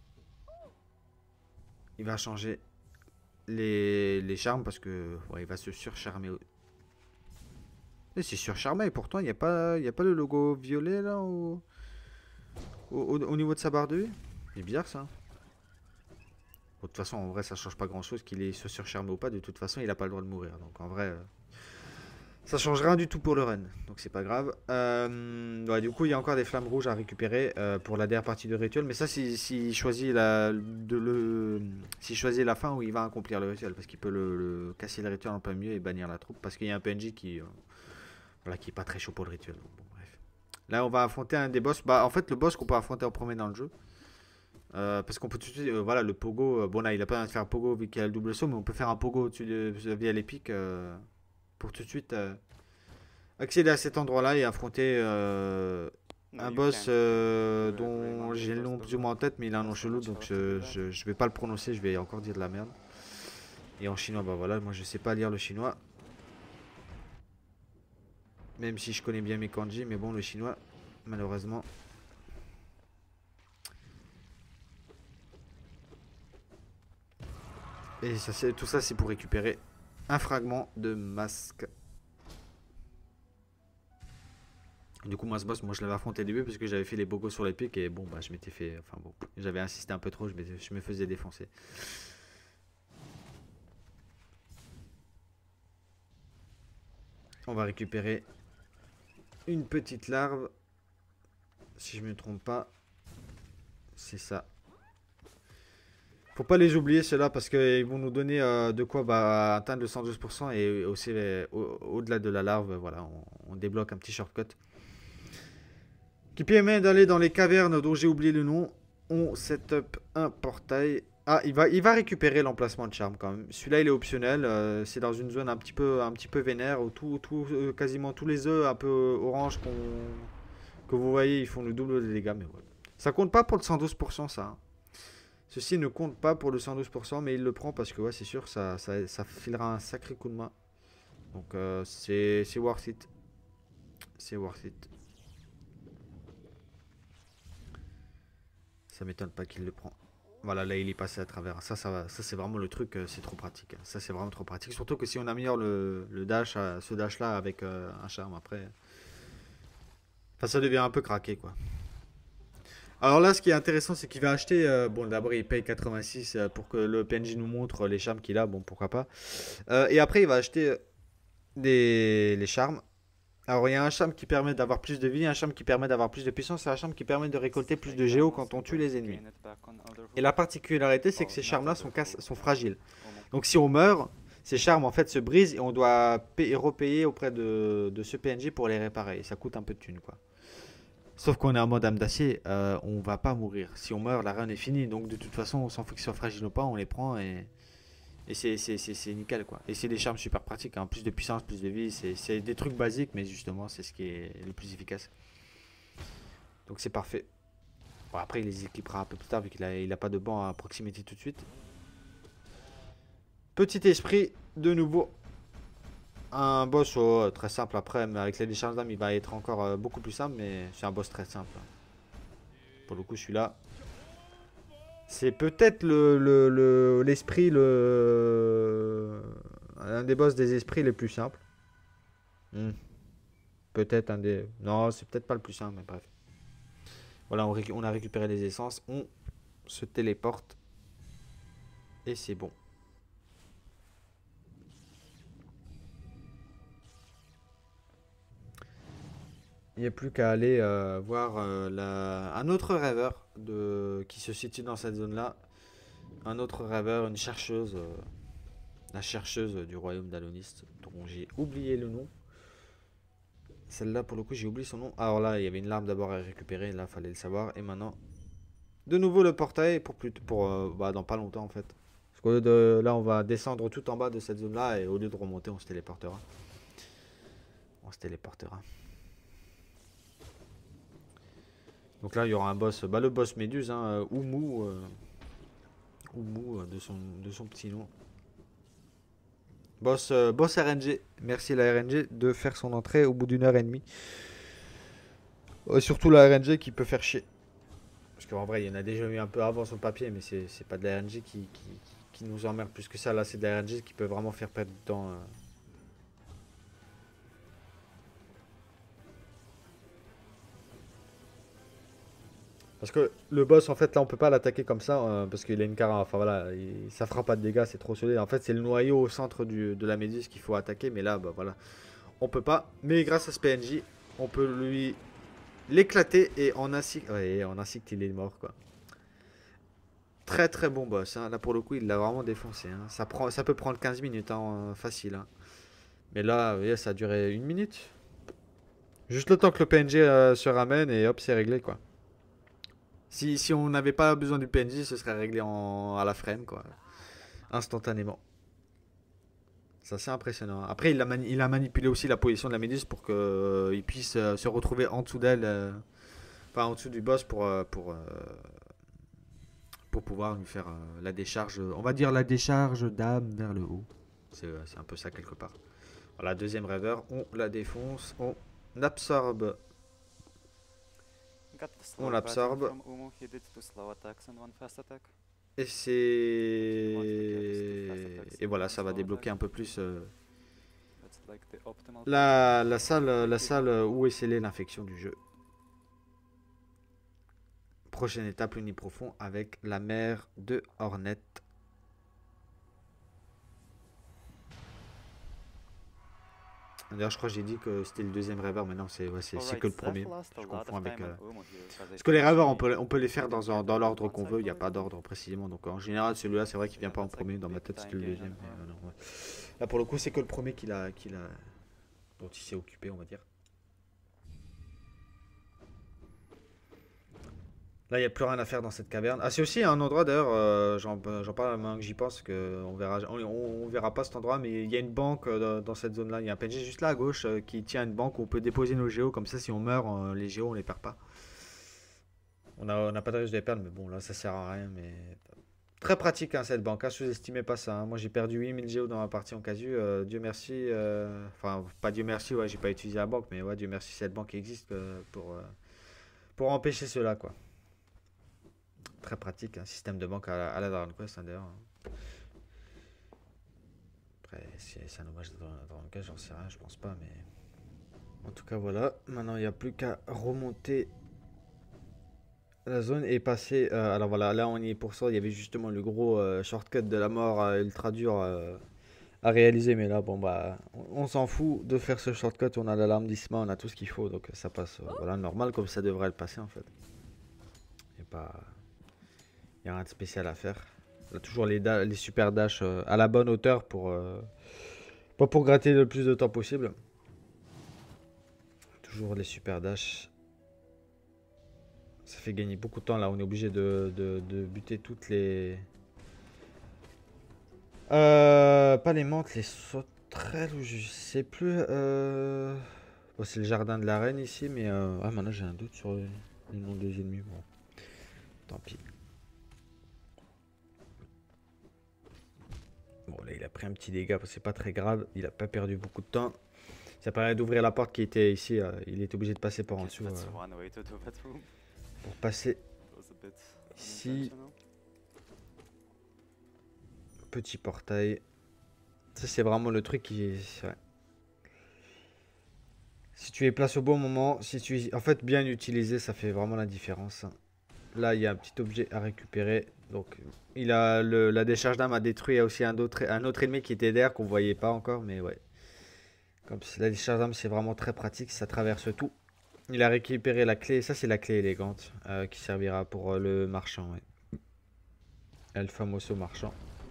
il va changer les, les charmes parce que, ouais, il va se surcharmer. Et c'est surcharmé, pourtant, il n'y a pas, il y a pas le logo violet là au, au, au- au niveau de sa barre de vie. C'est bizarre ça. Bon, de toute façon, en vrai, ça change pas grand chose qu'il est soit surcharmé ou pas. De toute façon, il a pas le droit de mourir. Donc en vrai, euh, ça change rien du tout pour le run. Donc c'est pas grave. Euh, ouais, du coup, il y a encore des flammes rouges à récupérer euh, pour la dernière partie de rituel. Mais ça, s'il si, si choisit la, de le, s'il choisit la fin où il va accomplir le rituel. Parce qu'il peut le, le casser le rituel en plein milieu et bannir la troupe. Parce qu'il y a un P N J qui, euh, voilà, qui est pas très chaud pour le rituel. Donc, bon, bref. Là, on va affronter un des boss. Bah, en fait, le boss qu'on peut affronter en premier dans le jeu. Euh, parce qu'on peut tout de suite, euh, voilà, le pogo, euh, bon là il a pas besoin de faire un pogo vu qu'il a le double saut, mais on peut faire un pogo au-dessus de, via l'épique euh, pour tout de suite euh, accéder à cet endroit-là et affronter euh, No, un you boss can't. euh, The dont Greymon j'ai le just nom does plus ou not. moins en tête, mais il a un nom That's so chelou much donc health to je, do that. je, je vais pas le prononcer, je vais encore dire de la merde. Et en chinois, bah voilà, moi je sais pas lire le chinois, même si je connais bien mes kanji, mais bon, le chinois, malheureusement. Et ça, c'est- tout ça, c'est pour récupérer un fragment de masque. Du coup, moi, ce boss, moi, je l'avais affronté au début parce que j'avais fait les bogos sur les pics et bon, bah, je m'étais fait. Enfin bon, j'avais insisté un peu trop, je, m'étais- je me faisais défoncer. On va récupérer une petite larve. Si je me trompe pas, c'est ça. Faut pas les oublier ceux-là parce qu'ils vont nous donner euh, de quoi bah, atteindre le cent douze pour cent et aussi euh, au- au-delà de la larve, voilà, on, on débloque un petit shortcut qui permet d'aller dans les cavernes dont j'ai oublié le nom. On setup un portail. Ah, il va, il va récupérer l'emplacement de charme quand même. Celui-là, il est optionnel. euh, c'est dans une zone un petit peu, un petit peu vénère où tout, tout, euh, quasiment tous les œufs un peu orange qu'on, que vous voyez, ils font le double de dégâts. Mais voilà. Ça compte pas pour le cent douze pour cent, ça. Hein. Ceci ne compte pas pour le cent douze pour cent, mais il le prend parce que ouais, c'est sûr, ça, ça, ça filera un sacré coup de main. Donc euh, c'est c'est worth it. C'est worth it. Ça m'étonne pas qu'il le prend. Voilà, là il est passé à travers. Ça, ça, va- ça c'est vraiment le truc, euh, c'est trop pratique. Hein. Ça c'est vraiment trop pratique. Surtout que si on améliore le, le dash, euh, ce dash là avec euh, un charme après. Enfin, ça devient un peu craqué quoi. Alors là, ce qui est intéressant, c'est qu'il va acheter. euh, bon, d'abord il paye quatre-vingt-six euh, pour que le P N J nous montre les charmes qu'il a. Bon, pourquoi pas. Euh, et après, il va acheter euh, des, les charmes. Alors, il y a un charme qui permet d'avoir plus de vie, un charme qui permet d'avoir plus de puissance, et un charme qui permet de récolter plus Take de géo diamonds quand to on tue break les to ennemis. gain it back on Et la Otherworld. particularité, c'est que Oh, ces not charmes-là sont, cass- Otherworld. sont Uh, fragiles. Omen. Donc, si on meurt, ces charmes en fait se brisent et on doit payer- repayer auprès de, de ce P N J pour les réparer. Et ça coûte un peu de thunes, quoi. Sauf qu'on est en mode âme d'acier, euh, on va pas mourir. Si on meurt, la run est finie. Donc, de toute façon, on s'en fout qu'ils soient fragiles ou pas, on les prend et, et c'est c'est- c'est- c'est nickel, quoi. Et c'est des charmes super pratiques. Hein. Plus de puissance, plus de vie. C'est c'est des trucs basiques, mais justement, c'est ce qui est le plus efficace. Donc, c'est parfait. Bon, après, il les équipera un peu plus tard vu qu'il a, il a pas de banc à proximité tout de suite. Petit esprit, de nouveau. Un boss oh, très simple après, mais avec les décharges d'âme, il va être encore euh, beaucoup plus simple, mais c'est un boss très simple. Pour le coup, celui-là, c'est peut-être le, le, le- l'esprit, le, un des boss des esprits les plus simples. Hmm. Peut-être un des... Non, c'est peut-être pas le plus simple, mais bref. Voilà, on, récu- on a récupéré les essences, on se téléporte, et c'est bon. Il n'y a plus qu'à aller euh, voir euh, la- un autre rêveur de... qui se situe dans cette zone-là. Un autre rêveur, une chercheuse, euh, la chercheuse du royaume d'Alonis, dont j'ai oublié le nom. Celle-là, pour le coup, j'ai oublié son nom. Alors là, il y avait une larme d'abord à récupérer, là, fallait le savoir. Et maintenant, de nouveau le portail pour, plus, pour euh, bah, dans pas longtemps en fait. Parce qu'au lieu de, là, on va descendre tout en bas de cette zone-là et au lieu de remonter, on se téléportera. On se téléportera. Donc là, il y aura un boss, bah, le boss Méduse, hein, euh, Oumu, euh, Oumu euh, de, son, de son petit nom. Boss, euh, boss R N G. Merci la R N G de faire son entrée au bout d'une heure et demie. Euh, surtout la R N G qui peut faire chier. Parce qu'en vrai, il y en a déjà eu un peu avant sur le papier, mais c'est c'est pas de la R N G qui, qui, qui nous emmerde plus que ça. Là, c'est de la R N G qui peut vraiment faire perdre du temps. euh. Parce que le boss, en fait, là, on peut pas l'attaquer comme ça. euh, parce qu'il a une cara. Enfin voilà, il- ça fera pas de dégâts, c'est trop solide. En fait, c'est le noyau au centre du- de la méduse qu'il faut attaquer. Mais là, bah voilà, on peut pas. Mais grâce à ce P N J, on peut lui l'éclater. Et en insecte, ouais, en insecte, il est mort, quoi. Très très bon boss, hein. Là pour le coup il l'a vraiment défoncé, hein. Ça, prend, ça peut prendre quinze minutes, hein, facile, hein. Mais là, vous voyez, ça a duré une minute. Juste le temps que le P N J euh, se ramène et hop, c'est réglé, quoi. Si, si on n'avait pas besoin du P N J, ce serait réglé en, à la frame, quoi. Instantanément. C'est assez impressionnant. Après, il a, mani- il a manipulé aussi la position de la méduse pour qu'il puisse euh, se retrouver en dessous d'elle. euh, Enfin, en dessous du boss pour, euh, pour, euh, pour pouvoir lui faire euh, la décharge. On va dire la décharge d'âme vers le haut. C'est euh, c'est un peu ça quelque part. Voilà, deuxième rêveur, on la défonce, on absorbe. Got the On slow pattern l'absorbe. from Umu. He did two slow attacks and one fast attack. Et If you want, he gets two fast c'est... attacks Et and voilà, one ça va slow débloquer attack. un peu plus euh, That's like the optimal pattern. la, la salle, la salle où est scellée l'infection du jeu. Prochaine étape, le nid profond avec la mère de Hornet. D'ailleurs, je crois que j'ai dit que c'était le deuxième rêveur, mais non, c'est ouais, c'est- c'est Alright, que le Zeph premier. lost a Je lot confonds of avec... time euh, on Umu here, because I Parce que les rêveurs, on actually peut, on peut les faire didn't dans, un- get dans it l'ordre once qu'on I veut, il n'y a played pas with him. d'ordre précisément. Donc en général, celui-là, c'est vrai qu'il So vient yeah, pas en that's like premier. Dans ma big tête, c'était time le gain deuxième. on Mais, her. euh, non, ouais. Là, pour le coup, c'est que le premier qu'il a, qu'il a, dont il s'est occupé, on va dire. Là, il n'y a plus rien à faire dans cette caverne. Ah, c'est aussi un endroit, d'ailleurs, euh, j'en j'en parle maintenant que j'y pense, que on verra, on, on- on verra pas cet endroit, mais il y a une banque euh, dans, dans cette zone-là. Il y a un P N J juste là à gauche euh, qui tient une banque où on peut déposer nos géos. Comme ça, si on meurt, euh, les géos, on les perd pas. On n'a on a pas de risque de les perdre, mais bon, là, ça sert à rien. Mais très pratique, hein, cette banque. Hein, sous-estimez pas ça, hein. Moi, j'ai perdu huit mille géos dans ma partie en casu. euh, Dieu merci. euh, Enfin, pas Dieu merci, ouais, j'ai pas utilisé la banque, mais ouais, Dieu merci, cette banque existe euh, pour, euh, pour empêcher cela, quoi. Très pratique, un système de banque à la, à la Dragon Quest, hein, d'ailleurs. Après, si c'est un hommage à Dragon Quest, j'en sais rien, je pense pas, mais. En tout cas, voilà. Maintenant, il n'y a plus qu'à remonter la zone et passer. euh, alors voilà, là, on y est pour ça. Il y avait justement le gros euh, shortcut de la mort euh, ultra dur euh, à réaliser, mais là, bon, bah, on, on s'en fout de faire ce shortcut. On a l'alarme d'Isma, on a tout ce qu'il faut, donc ça passe, euh, voilà, normal, comme ça devrait le passer en fait. Il n'y a pas. Il n'y a rien de spécial à faire. On a toujours les, da- les super dash euh, à la bonne hauteur pour, euh, pas pour gratter le plus de temps possible. Toujours les super dash. Ça fait gagner beaucoup de temps là. On est obligé de, de- de buter toutes les. Euh, pas les menthes, les sauterelles ou je sais plus. Euh... Bon, c'est le jardin de la reine ici, mais euh... ah, maintenant j'ai un doute sur le, le nom des ennemis. Bon, tant pis. Bon, là, il a pris un petit dégât, c'est pas très grave. Il a pas perdu beaucoup de temps. Ça permet d'ouvrir la porte qui était ici. euh, il était obligé de passer par en Guess dessous that's euh, one way to do that room. pour passer It was a bit ici. unintentional. Petit portail. Ça, c'est vraiment le truc qui est. Ouais. Si tu les places au bon moment, si tu en fait bien utilisé, ça fait vraiment la différence. Là, il y a un petit objet à récupérer. Donc, il a le, la décharge d'âme a détruit aussi un autre, un autre ennemi qui était derrière qu'on voyait pas encore, mais ouais. Comme la décharge d'âme, c'est vraiment très pratique, ça traverse tout. Il a récupéré la clé, ça c'est la clé élégante euh, qui servira pour euh, le marchand. Ouais. El famoso marchand.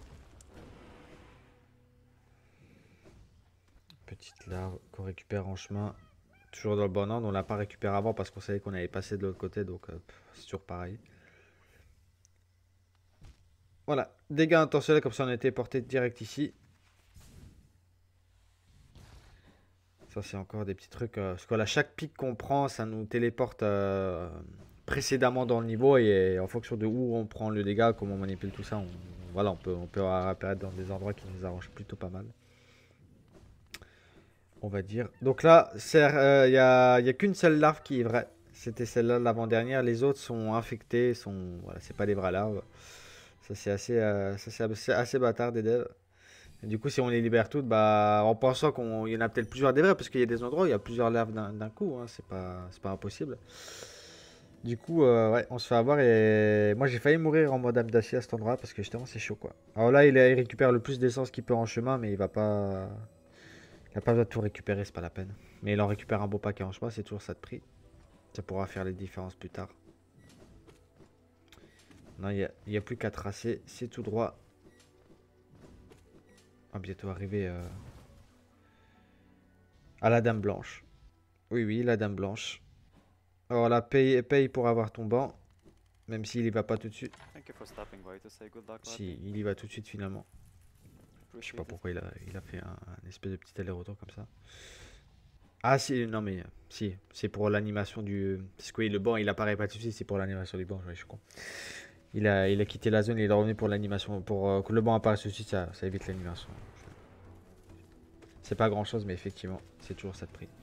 Petite larve qu'on récupère en chemin. Toujours dans le bon ordre, on l'a pas récupéré avant parce qu'on savait qu'on allait passer de l'autre côté, donc euh, c'est toujours pareil. Voilà, dégâts intentionnels comme ça on a été porté direct ici. Ça c'est encore des petits trucs. Euh, parce que là, chaque pic qu'on prend, ça nous téléporte euh, précédemment dans le niveau et en fonction de où on prend le dégât, comment on manipule tout ça, on, voilà, on peut, on peut apparaître dans des endroits qui nous arrangent plutôt pas mal. On va dire. Donc là, il euh, n'y a, y a qu'une seule larve qui est vraie. C'était celle-là l'avant-dernière. Les autres sont infectés, sont voilà, c'est pas des vraies larves. Ça c'est assez, euh, ça, c'est assez, assez bâtard des devs. Et du coup, si on les libère toutes, bah, en pensant qu'il y en a peut-être plusieurs des vrais, parce qu'il y a des endroits où il y a plusieurs larves d'un coup, hein, c'est pas, c'est pas impossible. Du coup, euh, ouais, on se fait avoir et moi j'ai failli mourir en mode âme d'acier à cet endroit parce que justement c'est chaud quoi. Alors là, il, il récupère le plus d'essence qu'il peut en chemin, mais il va pas, il a pas besoin de tout récupérer, c'est pas la peine. Mais il en récupère un beau paquet en chemin, c'est toujours ça de prix. Ça pourra faire les différences plus tard. Non, il n'y a, a plus qu'à tracer, c'est tout droit. On va bientôt arriver euh, à la Dame Blanche. Oui, oui, la Dame Blanche. Alors là, paye, paye pour avoir ton banc. Même s'il y va pas tout de suite. Thank you for stopping by to say good luck, Si, il y va tout de suite finalement. Je sais Appreciate pas it. pourquoi il a, il a fait un, un espèce de petit aller-retour comme ça. Ah si, non mais si, c'est pour l'animation du... Parce que oui, le banc il apparaît pas tout de suite, c'est pour l'animation du banc, ouais, je suis con. Il a, il a quitté la zone et il est revenu pour l'animation. Pour euh, que le banc apparaisse tout de suite, ça, ça évite l'animation. C'est pas grand chose, mais effectivement, c'est toujours ça de prix.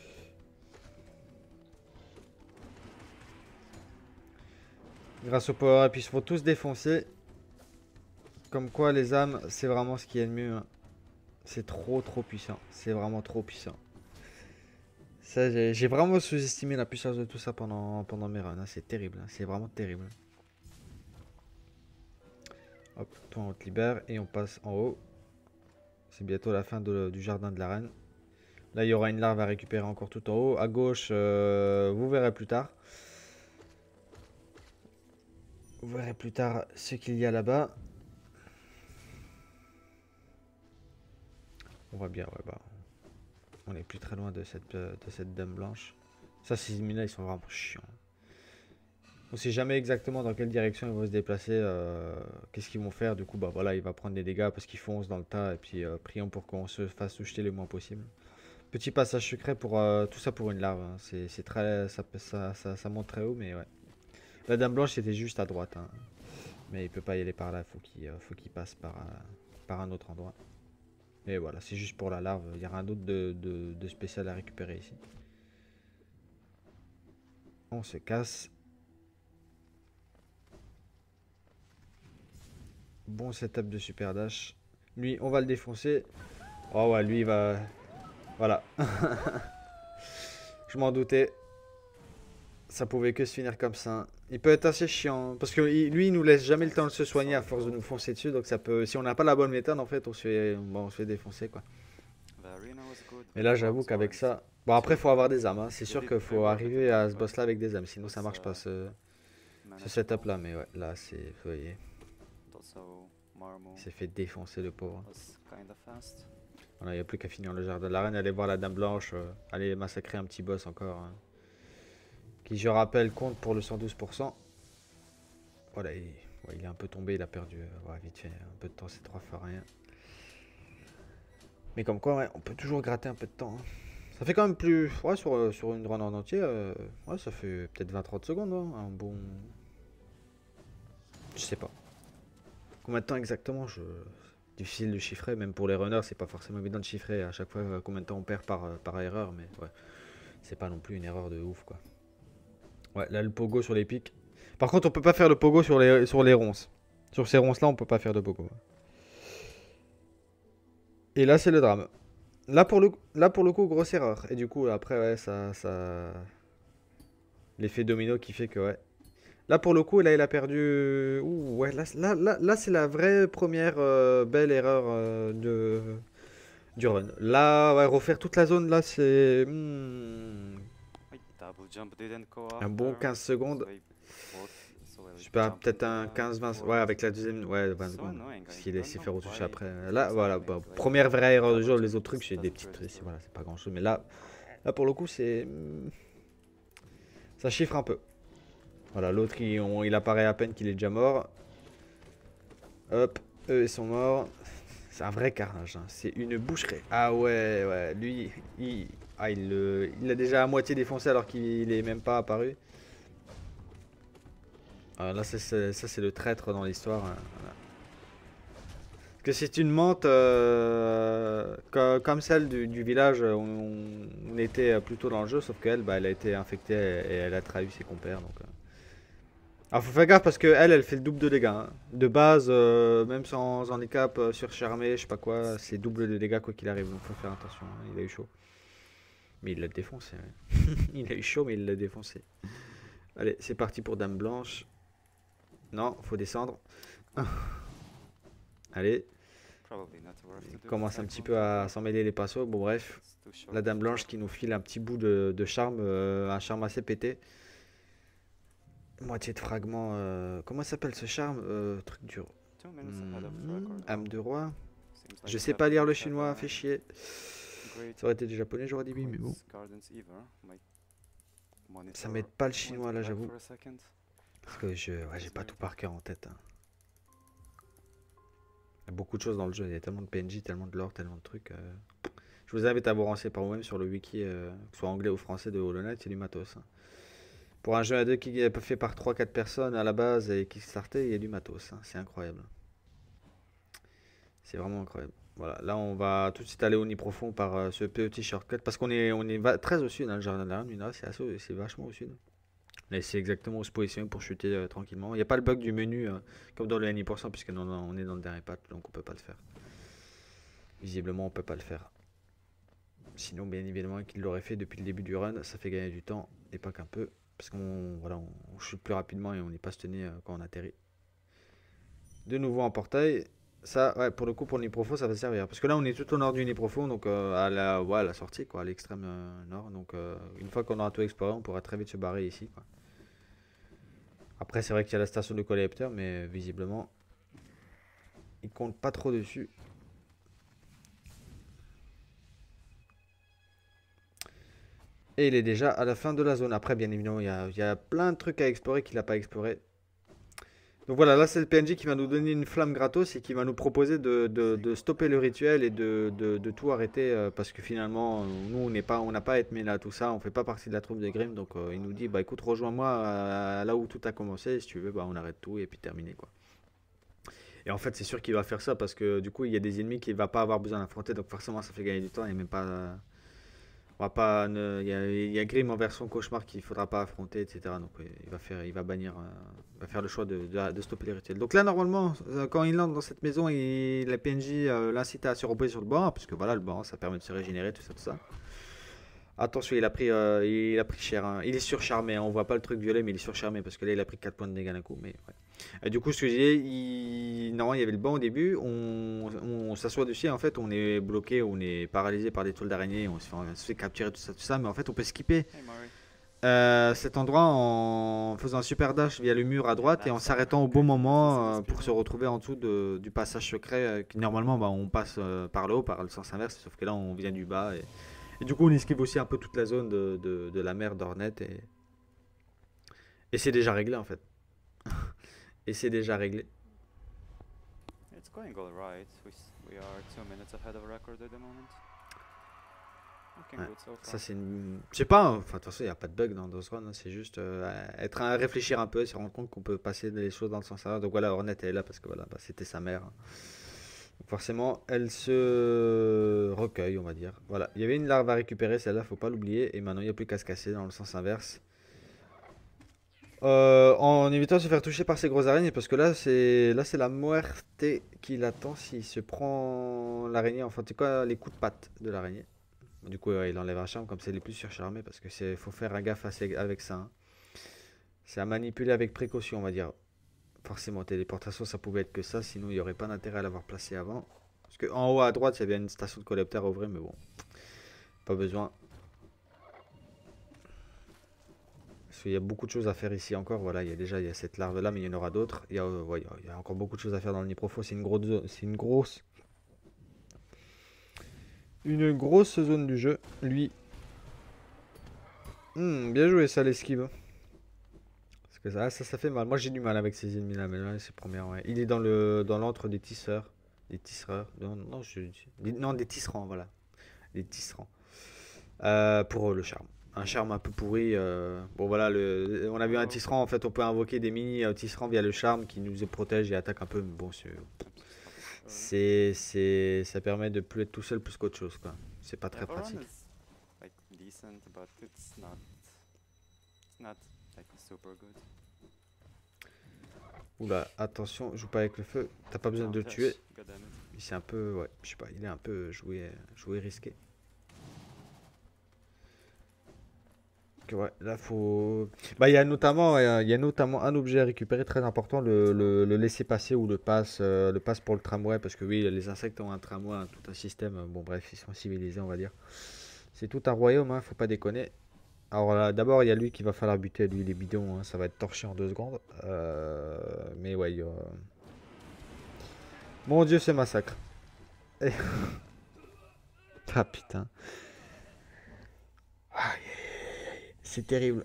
Grâce au power up, ils se font tous défoncer. Comme quoi, les âmes, c'est vraiment ce qui est le mieux. Hein. C'est trop, trop puissant. C'est vraiment trop puissant. Ça, j'ai vraiment sous-estimé la puissance de tout ça pendant, pendant mes runs. Hein. C'est terrible. Hein. C'est vraiment terrible. Hop, toi on te libère et on passe en haut. C'est bientôt la fin de, du jardin de la reine. Là, il y aura une larve à récupérer encore tout en haut. À gauche, euh, vous verrez plus tard. Vous verrez plus tard ce qu'il y a là-bas. On voit bien, ouais, bah, on est plus très loin de cette, de cette dame blanche. Ça, ces ennemis-là, ils sont vraiment chiants. On sait jamais exactement dans quelle direction ils vont se déplacer, euh, qu'est-ce qu'ils vont faire. Du coup, bah voilà, il va prendre des dégâts parce qu'ils foncent dans le tas. Et puis, euh, prions pour qu'on se fasse toucher le moins possible. Petit passage secret pour euh, tout ça pour une larve. Hein. C'est très, ça, ça, ça, ça monte très haut, mais ouais. La dame blanche, c'était juste à droite. Hein. Mais il peut pas y aller par là, faut qu'il euh, faut qu'il passe par, euh, par un autre endroit. Et voilà, c'est juste pour la larve. Il y a rien d'autre de, de, de spécial à récupérer ici. On se casse. Bon setup de super dash. Lui, on va le défoncer. Oh ouais, lui, il va... Voilà. Je m'en doutais. Ça pouvait que se finir comme ça. Il peut être assez chiant. Parce que lui, il nous laisse jamais le temps de se soigner à force de nous foncer dessus. Donc ça peut... Si on n'a pas la bonne méthode, en fait, on se fait, bon, on se fait défoncer, quoi. Mais là, j'avoue qu'avec ça... Bon, après, il faut avoir des âmes. Hein. C'est sûr qu'il faut arriver à ce boss-là avec des âmes. Sinon, ça marche pas, ce, ce setup-là. Mais ouais, là, c'est... Vous voyez. Il s'est fait défoncer, le pauvre. Voilà, il n'y a plus qu'à finir le jardin de la reine. Aller voir la dame blanche. Euh, aller massacrer un petit boss encore. Hein. Qui, je rappelle, compte pour le cent douze pour cent. Voilà, il, ouais, il est un peu tombé. Il a perdu euh, ouais, vite fait un peu de temps. C'est trois fois rien. Mais comme quoi, ouais, on peut toujours gratter un peu de temps. Hein. Ça fait quand même plus... Ouais, sur, sur une run en entier, euh, ouais, ça fait peut-être vingt trente secondes. Hein, un bon... Je sais pas. Combien de temps exactement je... Difficile de chiffrer, même pour les runners, c'est pas forcément évident de chiffrer à chaque fois combien de temps on perd par, par erreur, mais ouais, c'est pas non plus une erreur de ouf, quoi. Ouais, là, le pogo sur les pics. Par contre, on peut pas faire le pogo sur les, sur les ronces. Sur ces ronces-là, on peut pas faire de pogo. Et là, c'est le drame. Là pour, le, là, pour le coup, grosse erreur. Et du coup, après, ouais, ça... ça... L'effet domino qui fait que, ouais. Là, pour le coup, là, il a perdu... Ouh, ouais, là, là, là, là c'est la vraie première euh, belle erreur euh, de... du run. Là, ouais, refaire toute la zone, là, c'est... Hmm, un bon quinze secondes. Super, peut-être un quinze vingt... Ouais, avec la deuxième... Ouais, vingt secondes. Parce qu'il s'est fait retoucher après. Là, voilà, bah, première vraie erreur de jeu. Les autres trucs, c'est des petites... Voilà, c'est pas grand-chose. Mais là, là, pour le coup, c'est... Ça chiffre un peu. Voilà, l'autre, il, il apparaît à peine qu'il est déjà mort. Hop, eux, ils sont morts. C'est un vrai carnage, hein. C'est une boucherie. Ah ouais, ouais, lui, il, ah, il, le, il l'a déjà à moitié défoncé alors qu'il est même pas apparu. Ah, là, c'est, c'est- ça, c'est le traître dans l'histoire. Hein, voilà. Parce que c'est une menthe euh, co- comme celle du, du village où on, on était euh, plus tôt dans le jeu, sauf qu'elle, bah, elle a été infectée et elle a trahi ses compères. Donc, euh. Alors, faut faire gaffe parce que elle, elle fait le double de dégâts. Hein. De base, euh, même sans handicap, euh, surcharmé, je sais pas quoi, c'est double de dégâts quoi qu'il arrive. Donc, faut faire attention. Hein, il a eu chaud. Mais il l'a défoncé. Ouais. Il a eu chaud, mais il l'a défoncé. Allez, c'est parti pour Dame Blanche. Non, faut descendre. Allez, Probably not worth to il do the commence un cyclone petit peu right à now. s'en mêler les pinceaux. Bon, bref. It's too short La of Dame a Blanche drop. qui nous file un petit bout de, de charme. euh, un charme assez pété. Moitié de fragment. euh, Comment s'appelle ce charme euh, Truc dur. Two minutes ahead of Hmm, record âme now. de roi. Seems Je like sais the pas lire le Japanese have chinois, a fait chier. great Ça aurait été du japonais, j'aurais dit oui, mais bon. Queen's Gardens Ever. My Ça monitor m'aide pas le went chinois là, black j'avoue. for a second. Parce que je, ouais, j'ai It's pas weird. tout par cœur en tête. Hein. Il y a beaucoup de choses dans le jeu, il y a tellement de P N J, tellement de lore, tellement de trucs. euh. Je vous invite à vous renseigner par vous-même sur le wiki, euh, que ce soit anglais ou français de Hollow Knight, c'est du matos. Hein. Pour un jeu à deux qui est fait par trois quatre personnes à la base et qui startait, il y a du matos. Hein. C'est incroyable. C'est vraiment incroyable. Voilà, là on va tout de suite aller au nid profond par euh, ce petit shortcut parce qu'on est, on est va- très au sud, hein, le jardin de la Reine, c'est assez- c'est vachement au sud. Et c'est exactement où se positionner pour chuter euh, tranquillement. Il n'y a pas le bug du menu euh, comme dans le N I pour cent puisque non, non, on est dans le dernier patch donc on peut pas le faire. Visiblement on peut pas le faire. Sinon bien évidemment qu'il l'aurait fait depuis le début du run, ça fait gagner du temps et pas qu'un peu. Parce qu'on voilà, on, on chute plus rapidement et on n'est pas stunné euh, quand on atterrit. De nouveau en portail. Ça, ouais, pour le coup, pour le Niprofo, ça va servir. Parce que là, on est tout au nord du Niprofo, donc euh, à, la, ouais, à la sortie, quoi, à l'extrême euh, nord. Donc, euh, une fois qu'on aura tout exploré, on pourra très vite se barrer ici, quoi. Après, c'est vrai qu'il y a la station de collecteur, mais visiblement, il compte pas trop dessus. Et il est déjà à la fin de la zone. Après, bien évidemment, il y a, il y a plein de trucs à explorer qu'il n'a pas exploré. Donc voilà, là c'est le P N J qui va nous donner une flamme gratos et qui va nous proposer de, de- de stopper le rituel et de, de- de tout arrêter euh, parce que finalement, euh, nous on n'est pas, on n'a pas à être mêlés à tout ça, on fait pas partie de la troupe de Grimm, donc euh, il nous dit bah écoute rejoins-moi euh, là où tout a commencé, et si tu veux bah on arrête tout et puis terminé quoi. Et en fait c'est sûr qu'il va faire ça parce que du coup il y a des ennemis qu'il va pas avoir besoin d'affronter, donc forcément ça fait gagner du temps et même pas, euh, on va pas, ne- il y a, il y a Grimm en version cauchemar qu'il faudra pas affronter, et cetera. Donc oui, il va faire, il va bannir, euh, il va faire le choix de, de- de stopper les rituels. Donc là normalement, euh, quand il entre dans cette maison, il, la P N J euh, l'incite à se reposer sur le banc, parce que voilà le banc, ça permet de se régénérer, tout ça, tout ça. Attention, il a pris, euh, il a pris cher. Hein. Il est surcharmé. Hein. On voit pas le truc violet, mais il est surcharmé parce que là, il a pris quatre points de dégâts d'un coup. Mais ouais. Et du coup, ce que je disais, il... normalement, il y avait le banc au début. On, on s'assoit dessus. Et en fait, on est bloqué, on est paralysé par des toiles d'araignée. On se fait, on se fait capturer tout ça, tout ça. Mais en fait, on peut skipper Hey Murray. euh, cet endroit en faisant un super dash via le mur à droite et en s'arrêtant au bon moment euh, pour se retrouver en dessous de- du passage secret. euh, qui normalement, bah, on passe euh, par le haut, par le sens inverse. Sauf que là, on vient du bas. Et, et du coup, on esquive aussi un peu toute la zone de, de- de la mer d'Hornet. Et, et c'est déjà réglé en fait. Et c'est déjà réglé. It's going alright. We, s- we are two minutes ahead of record at the moment. Looking Ouais, good so far. Ça, c'est une. Je sais pas, hein, enfin, de toute façon, il n'y a pas de bug dans Dose Run. Hein, c'est juste euh, être à réfléchir un peu et se rendre compte qu'on peut passer les choses dans le sens inverse. Donc voilà, Hornet elle est là parce que voilà, bah, c'était sa mère. Hein. Donc forcément, elle se recueille, on va dire. Voilà, il y avait une larve à récupérer, celle-là, faut pas l'oublier. Et maintenant, il n'y a plus qu'à se casser dans le sens inverse. Euh, en évitant de se faire toucher par ces grosses araignées, parce que là, c'est là, c'est la muerte qui l'attend s'il se prend l'araignée, enfin, en tout cas, les coups de patte de l'araignée. Du coup, ouais, il enlève un charme, comme c'est les plus surcharmés, parce que c'est faut faire un gaffe assez- avec ça. Hein. C'est à manipuler avec précaution, on va dire. Forcément, téléportation, ça pouvait être que ça, sinon il n'y aurait pas d'intérêt à l'avoir placé avant. Parce qu'en haut à droite, il y avait une station de collecteur à ouvrir, mais bon, pas besoin. Parce qu'il y a beaucoup de choses à faire ici encore. Voilà, il y a déjà il y a cette larve là, mais il y en aura d'autres. Il y a, euh, ouais, il y a encore beaucoup de choses à faire dans le Niprofo. C'est une grosse, zo- c'est une grosse, une grosse zone du jeu. Lui, Hmm, bien joué ça l'esquive. Parce que ça, ça, ça fait mal. Moi j'ai du mal avec ces ennemis là, mais là c'est première. Ouais. Il est dans le, dans l'antre des tisseurs, des tissereurs. Non, non, je, des, non des tisserands, voilà, des tisserands. Euh, pour euh, le charme. un charme un peu pourri. euh, Bon voilà, le... on a vu un tisserand, en fait on peut invoquer des mini euh, tisserands via le charme qui nous protège et attaque un peu. Mais bon, c'est... I'm just stopping early. c'est, c'est- ça permet de plus être tout seul plus qu'autre chose, quoi. C'est pas Yeah, très Valorant pratique. is like decent, but it's not. It's not like super good. Oula, attention, joue pas avec le feu. T'as pas besoin Oh, de le flash. tuer. God damn it. Il c'est un peu, ouais, je sais pas, il est un peu joué, joué risqué. Que ouais, là faut. Bah il y a notamment, euh, il y a notamment un objet à récupérer très important, le, le, le laisser-passer ou le pass, euh, le pass pour le tramway, parce que oui, les insectes ont un tramway, hein, tout un système. euh, Bon bref, ils sont civilisés, on va dire. C'est tout un royaume, hein, faut pas déconner. Alors là, d'abord il y a lui qui va falloir buter, lui il est bidon, hein, ça va être torché en deux secondes. Euh, mais ouais, il y a- mon dieu, ce massacre. Et- Ah putain. Aïe, c'est terrible.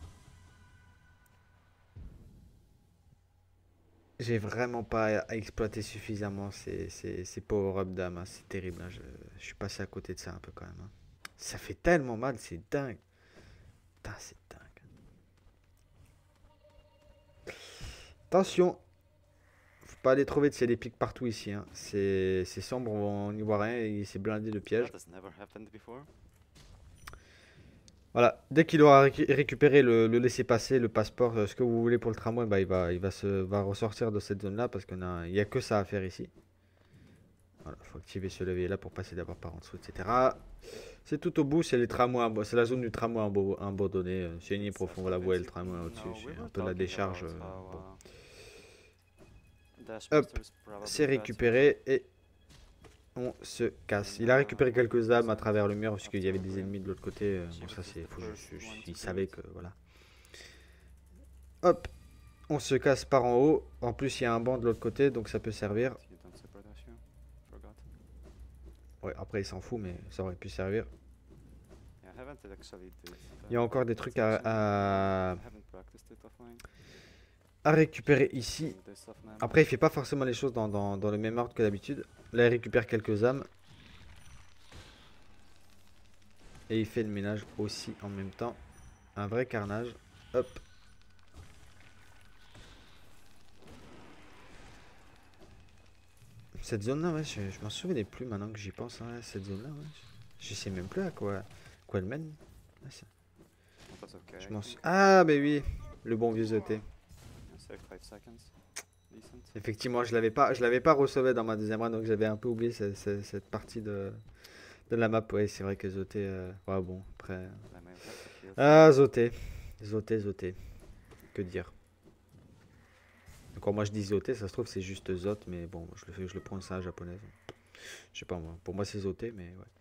J'ai vraiment pas à exploiter suffisamment ces, ces, ces power-up d'âme, hein. C'est terrible, hein. Je, je suis passé à côté de ça un peu quand même, hein. Ça fait tellement mal, c'est dingue. Putain, c'est dingue. Attention, faut pas aller trop vite, c'est des pics partout ici, hein. C'est c'est sombre, on n'y voit rien et c'est blindé de pièges. That has never happened before. Voilà, dès qu'il aura récu- récupéré le, le laissez-passer, le passeport, euh, ce que vous voulez pour le tramway, bah, il va, il va, se, va ressortir de cette zone-là parce qu'il n'y a, a que ça à faire ici. Voilà, faut activer ce levier là pour passer d'abord par en dessous, et cetera. C'est tout au bout, c'est les tramways, abo- c'est la zone du tramway abo- abandonné. euh, C'est une île profonde, voilà, vous voyez le tramway au-dessus, No, we c'est un were peu la talking décharge. about euh, how, bon. uh, Dash Hop, Master's probably c'est better. récupéré et on se casse. Il a récupéré quelques âmes à travers le mur parce qu'il y avait des ennemis de l'autre côté. euh, Bon, ça c'est, faut juste, juste- il savait que voilà. Hop, on se casse par en haut. En plus, il y a un banc de l'autre côté, donc ça peut servir. You don't super dash you. Forgot. Ouais, après il s'en fout, mais ça aurait pu servir. Yeah, I haven't actually did Il y a encore des trucs à, à, I haven't practiced it offline. à récupérer ici. Doing this off now. Après, il fait pas forcément les choses dans, dans- dans le même ordre que d'habitude. Là, il récupère quelques âmes. Et il fait le ménage aussi en même temps. Un vrai carnage. Hop. Cette zone-là, ouais, je, je m'en souvenais plus maintenant que j'y pense. Hein, cette zone-là, ouais. Je sais même plus à quoi, quoi elle mène. Ouais, ça- That's okay. je I m'en think. sou- Ah, mais oui. Le bon vieux Zoté. Yeah, save five seconds. Decent. Effectivement, je l'avais pas, je l'avais pas recevé dans ma deuxième run, donc j'avais un peu oublié ce- ce- cette partie de, de la map. Ouais, c'est vrai que Zoté. euh, Ouais, bon, après. euh, I may have to heal. Ah, Zoté. Zoté, Zoté. Que dire? Encore moi je dis Zoté, ça se trouve c'est juste Zot, mais bon, je le fais, je le prononce ça en japonais. Je sais pas moi. Pour moi c'est Zoté, mais ouais.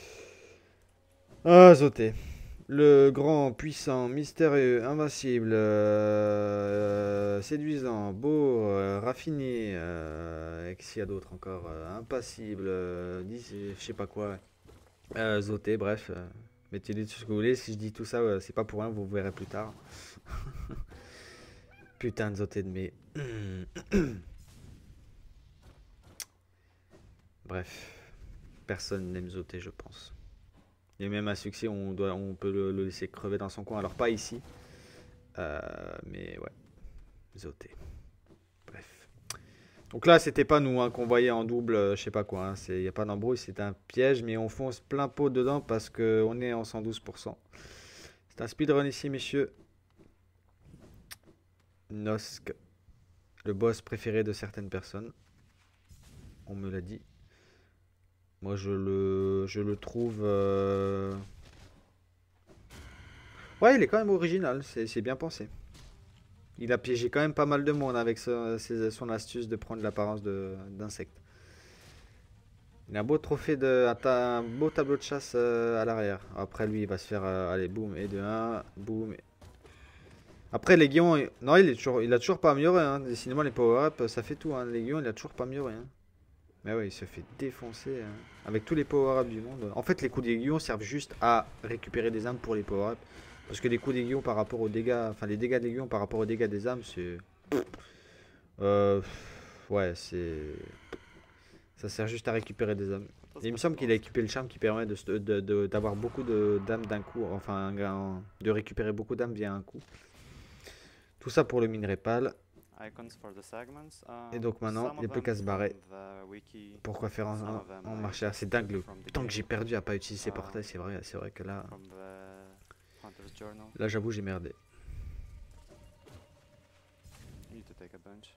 Ah, Zoté. Le grand, puissant, mystérieux, invincible, euh, séduisant, beau, euh, raffiné, euh, qu'est-ce qu'il y a d'autre encore, euh, impassible, euh, dis- je sais pas quoi. Euh, Zoté, bref. euh, Mettez-lui tout ce que vous voulez. Si je dis tout ça, euh, c'est pas pour rien, vous verrez plus tard. Putain de Zoté de mes. Bref. Personne n'aime Zoté, je pense. Il y a même un succès, on, doit, on peut le, le laisser crever dans son coin. Alors, pas ici. Euh, mais ouais. Zoté. Bref. Donc là, c'était pas nous hein, qu'on voyait en double, euh, je sais pas quoi. Il n'y a pas d'embrouille, c'est un piège, mais on fonce plein pot dedans parce qu'on est en cent douze pour cent. C'est un speedrun ici, messieurs. Nosk, le boss préféré de certaines personnes. On me l'a dit. Moi, je le, je le trouve... euh, Ouais, il est quand même original, c'est c'est bien pensé. Il a piégé quand même pas mal de monde avec ce- ses- son astuce de prendre l'apparence de- d'insecte. Il a un beau trophée de, un, ta- un beau tableau de chasse euh, à l'arrière. Après lui, il va se faire, euh, allez, boum, et de un, boum. et- Après, Légion, il- non, il est toujours, il a toujours pas amélioré. Hein. Décidément, les power-up, ça fait tout. Hein. Légion, il a toujours pas amélioré. Hein. Mais ouais, il se fait défoncer hein, avec tous les power-up du monde. En fait, les coups d'aiguillon servent juste à récupérer des âmes pour les power-up. Parce que les coups d'aiguillon par rapport aux dégâts, enfin les dégâts d'aiguillon par rapport aux dégâts des âmes, c'est, euh, ouais, c'est, ça sert juste à récupérer des âmes. Il me semble qu'il a équipé le charme qui permet de, de, de, de- d'avoir beaucoup de d'âmes d'un coup, enfin un- de récupérer beaucoup d'âmes via un coup. Tout ça pour le minerai pâle. Icons for the segments. Et Um, donc maintenant, some il n'y of a plus them qu'à se barrer. from the wiki, Pourquoi faire some en, of them en I marché? C'est just dingue le from the temps que j'ai game, perdu à pas utiliser ces um, portails, c'est vrai, c'est vrai que là, from the Hunter's Journal. là j'avoue j'ai merdé. I need to take a bunch.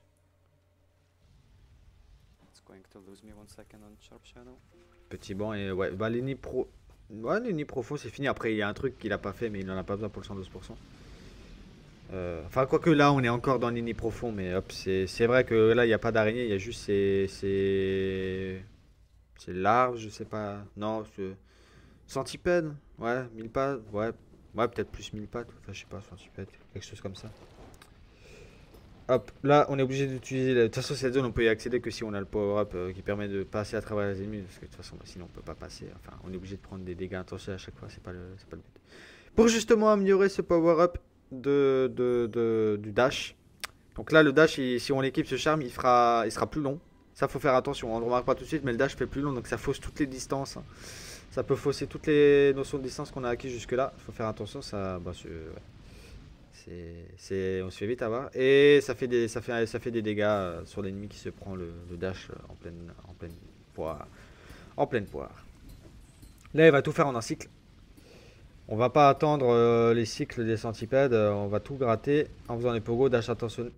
It's going to lose me one second on Sharp Shadow. Petit banc et ouais, bah l'ennemi pro... Ouais, l'ennemi profond c'est fini, après il y a un truc qu'il a pas fait mais il en a pas besoin pour le cent douze pour cent. Euh, enfin, quoique là, on est encore dans l'ini profond, mais hop, c'est c'est vrai que là, il n'y a pas d'araignée, il y a juste ces. ces... C'est large, je sais pas. Non, c'est. Centipède, ouais, mille pattes, ouais. Ouais, peut-être plus mille pattes, enfin, je sais pas, centipède, quelque chose comme ça. Hop, là, on est obligé d'utiliser. la- De toute façon, cette zone, on peut y accéder que si on a le power-up euh, qui permet de passer à travers les ennemis, parce que de toute façon, bah, sinon, on peut pas passer. Enfin, on est obligé de prendre des dégâts intentionnels à chaque fois, c'est pas le, c'est pas le but. Pour justement améliorer ce power-up de, de, de- du dash. Donc là, le dash, il- si on l'équipe ce charme, il, fera, il sera plus long. Ça, faut faire attention. On ne le remarque pas tout de suite, mais le dash fait plus long, donc ça fausse toutes les distances, hein. Ça peut fausser toutes les notions de distance qu'on a acquis jusque-là. Il faut faire attention, ça, bah, c'est- ouais. C'est- c'est- on se fait vite avoir. Et ça fait des, ça fait, ça fait des dégâts euh, sur l'ennemi qui se prend le, le dash euh, en pleine, en pleine poire. En pleine poire. Là, il va tout faire en un cycle. On va pas attendre euh, les cycles des centipèdes, euh, on va tout gratter en faisant les pogos, dash attention.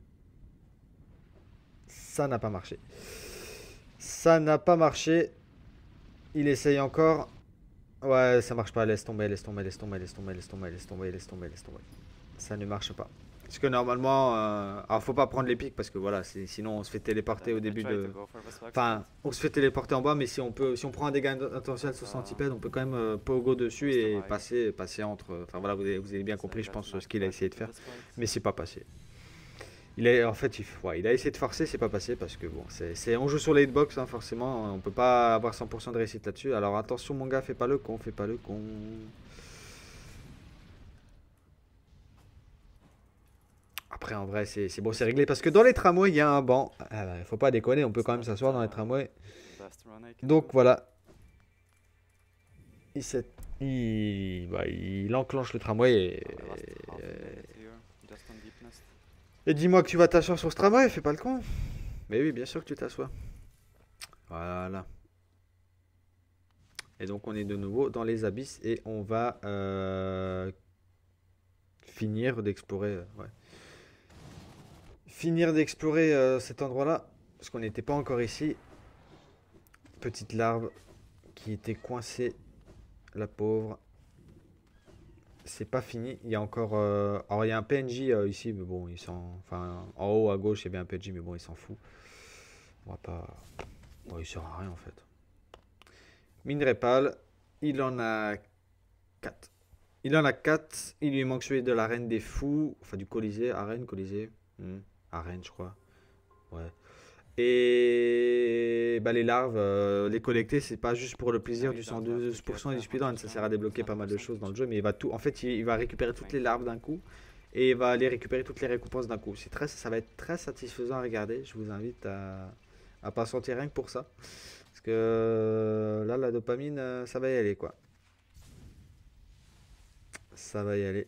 Ça n'a pas marché. Ça n'a pas marché. Il essaye encore. Ouais, ça marche pas, laisse tomber, laisse tomber, laisse tomber, laisse tomber, laisse tomber, laisse tomber, laisse tomber, laisse tomber. Ça ne marche pas. Parce que normalement, euh... alors faut pas prendre les pics parce que voilà, c'est- sinon on se fait téléporter au I début tried de... to go for the swag Enfin, spot. on se fait téléporter en bas, mais si on peut, si on prend un dégât intentionnel sur centipède, on peut quand même euh, pogo dessus et passer, passer entre. Enfin voilà, vous avez, vous avez bien So I compris, je got pense, ce knocked qu'il a back essayé de into faire, the spot. mais c'est pas passé. Il a, en fait, il, ouais, il a essayé de forcer, c'est pas passé parce que bon, c'est, c'est- on joue sur les hitbox, hein, forcément, on peut pas avoir cent pour cent de réussite là-dessus. Alors attention, mon gars, fais pas le con, fais pas le con. Après, en vrai, c'est c'est bon, c'est réglé parce que dans les tramways, il y a un banc. Ah, bah, faut pas déconner, on peut quand même s'asseoir dans les tramways. Best run I can Donc do. voilà. Il, s'est- il, bah, il enclenche le tramway et, Oh, I lost half a minute here, just on deepness. et dis-moi que tu vas t'asseoir sur ce tramway, fais pas le con. Mais oui, bien sûr que tu t'assois. Voilà. Et donc on est de nouveau dans les abysses et on va euh, finir d'explorer. euh, ouais. Finir d'explorer euh, cet endroit-là, parce qu'on n'était pas encore ici. Petite larve qui était coincée, la pauvre. C'est pas fini, il y a encore... euh, Alors il y a un P N J euh, ici, mais bon, il s'en... Enfin, en haut à gauche, il y a bien un P N J, mais bon, il s'en fout. On va pas... Bon, il sert à rien en fait. Minerai pâle, il en a quatre. Il en a quatre, il lui manque celui de la reine des fous, enfin du Colisée, arène, Colisée, hmm, arène je crois, ouais. Et bah, les larves, euh, les collecter, c'est pas juste pour le plaisir du cent douze pour cent et du speedrun, ça sert à débloquer pas mal de choses dans le jeu, mais il va tout, en fait, il, il va récupérer toutes les larves d'un coup et il va aller récupérer toutes les récompenses d'un coup. C'est très, ça va être très satisfaisant à regarder. Je vous invite à, à patienter rien que pour ça, parce que euh, là, la dopamine, euh, ça va y aller quoi. Ça va y aller.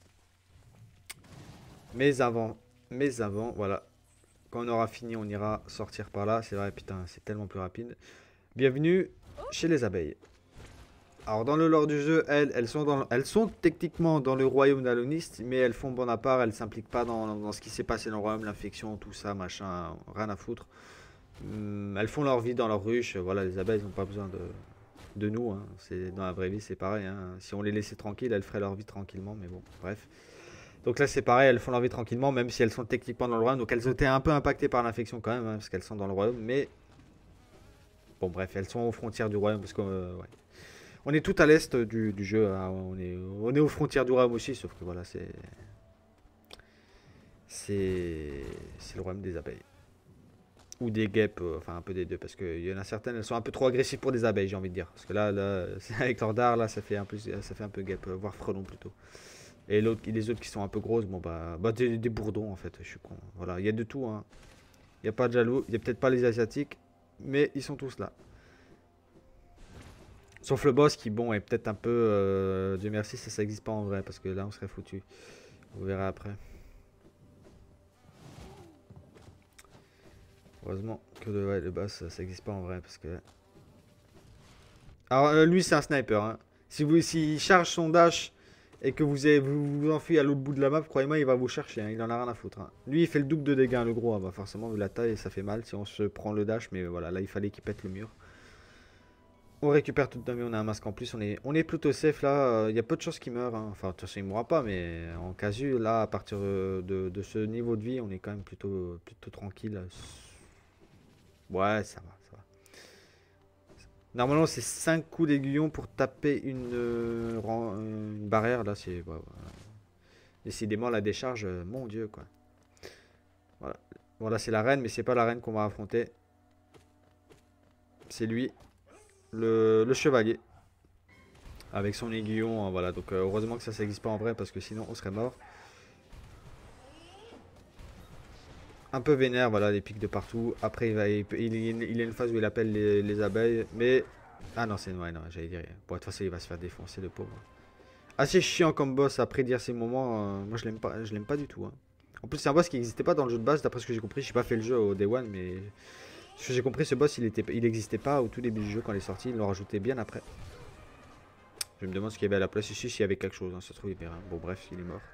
Mais avant, mais avant, voilà. Quand on aura fini, on ira sortir par là. C'est vrai, putain, c'est tellement plus rapide. Bienvenue chez les abeilles. Alors, dans le lore du jeu, elles, elles, sont, dans, elles sont techniquement dans le royaume d'Aloniste, mais elles font bon à part. Elles s'impliquent pas dans, dans ce qui s'est passé dans le royaume, l'infection, tout ça, machin, rien à foutre. Hum, elles font leur vie dans leur ruche. Voilà, les abeilles n'ont pas besoin de, de nous. Hein. Dans la vraie vie, c'est pareil. Hein. Si on les laissait tranquilles, elles feraient leur vie tranquillement, mais bon, bref. Donc là c'est pareil, elles font leur vie tranquillement, même si elles sont techniquement dans le royaume. Donc elles ont été un peu impactées par l'infection quand même, hein, parce qu'elles sont dans le royaume. Mais bon bref, elles sont aux frontières du royaume, parce qu'on euh, ouais. On est tout à l'est du, du jeu. Hein, on, est, on est aux frontières du royaume aussi, sauf que voilà, c'est... C'est c'est le royaume des abeilles. Ou des guêpes, euh, enfin un peu des deux, parce qu'il y en a certaines, elles sont un peu trop agressives pour des abeilles, j'ai envie de dire. Parce que là, là avec leur dard, là, ça fait un peu, ça fait un peu guêpe, euh, voire frelon plutôt. Et l'autre, les autres qui sont un peu grosses, bon bah, bah des, des bourdons en fait, je suis con. Voilà, il y a de tout, hein. Il n'y a pas de jaloux, il n'y a peut-être pas les asiatiques, mais ils sont tous là. Sauf le boss qui, bon, est peut-être un peu... Euh, Dieu merci, ça, ça existe pas en vrai, parce que là, on serait foutu. Vous verrez après. Heureusement que le, ouais, le boss, ça existe pas en vrai, parce que... Alors, euh, lui, c'est un sniper, hein. Si vous, s'il charge son dash et que vous avez, vous, vous enfuyez à l'autre bout de la map, croyez-moi, il va vous chercher, hein. Il en a rien à foutre, hein. Lui, il fait le double de dégâts, hein, le gros. Hein. Bah, forcément, vu la taille, ça fait mal si on se prend le dash, mais voilà, là, il fallait qu'il pète le mur. On récupère toute notre vie, on a un masque en plus, on est, on est plutôt safe là, il y a peu de chances qu'il meure, hein. Enfin de toute façon il mourra pas, mais en casu, là à partir de, de ce niveau de vie, on est quand même plutôt, plutôt tranquille. Ouais, ça va, ça va. Normalement c'est cinq coups d'aiguillon pour taper une, euh, ran- une barrière, là c'est... Ouais, ouais. Décidément la décharge, euh, mon dieu quoi. Voilà, voilà c'est la reine, mais c'est pas la reine qu'on va affronter. C'est lui, le, le chevalier. Avec son aiguillon, hein, voilà. Donc euh, heureusement que ça, ça n'existe pas en vrai parce que sinon on serait mort. Un peu vénère, voilà, les pics de partout. Après, il, va, il, il, il a une phase où il appelle les, les abeilles. Mais. Ah non, c'est. Ouais, non, j'allais dire. Bon, de toute façon, il va se faire défoncer, le pauvre. Assez chiant comme boss à prédire ces moments. Euh, moi, je l'aime pas, je l'aime pas du tout. Hein. En plus, c'est un boss qui n'existait pas dans le jeu de base, d'après ce que j'ai compris. J'ai pas fait le jeu au Day One, mais. Ce que j'ai compris, ce boss, il était, il n'existait pas au tout début du jeu quand il est sorti. Ils l'ont rajouté bien après. Je me demande ce qu'il y avait à la place ici, s'il y avait quelque chose. Hein. Ça se trouve, il verra. Bon, bref, il est mort.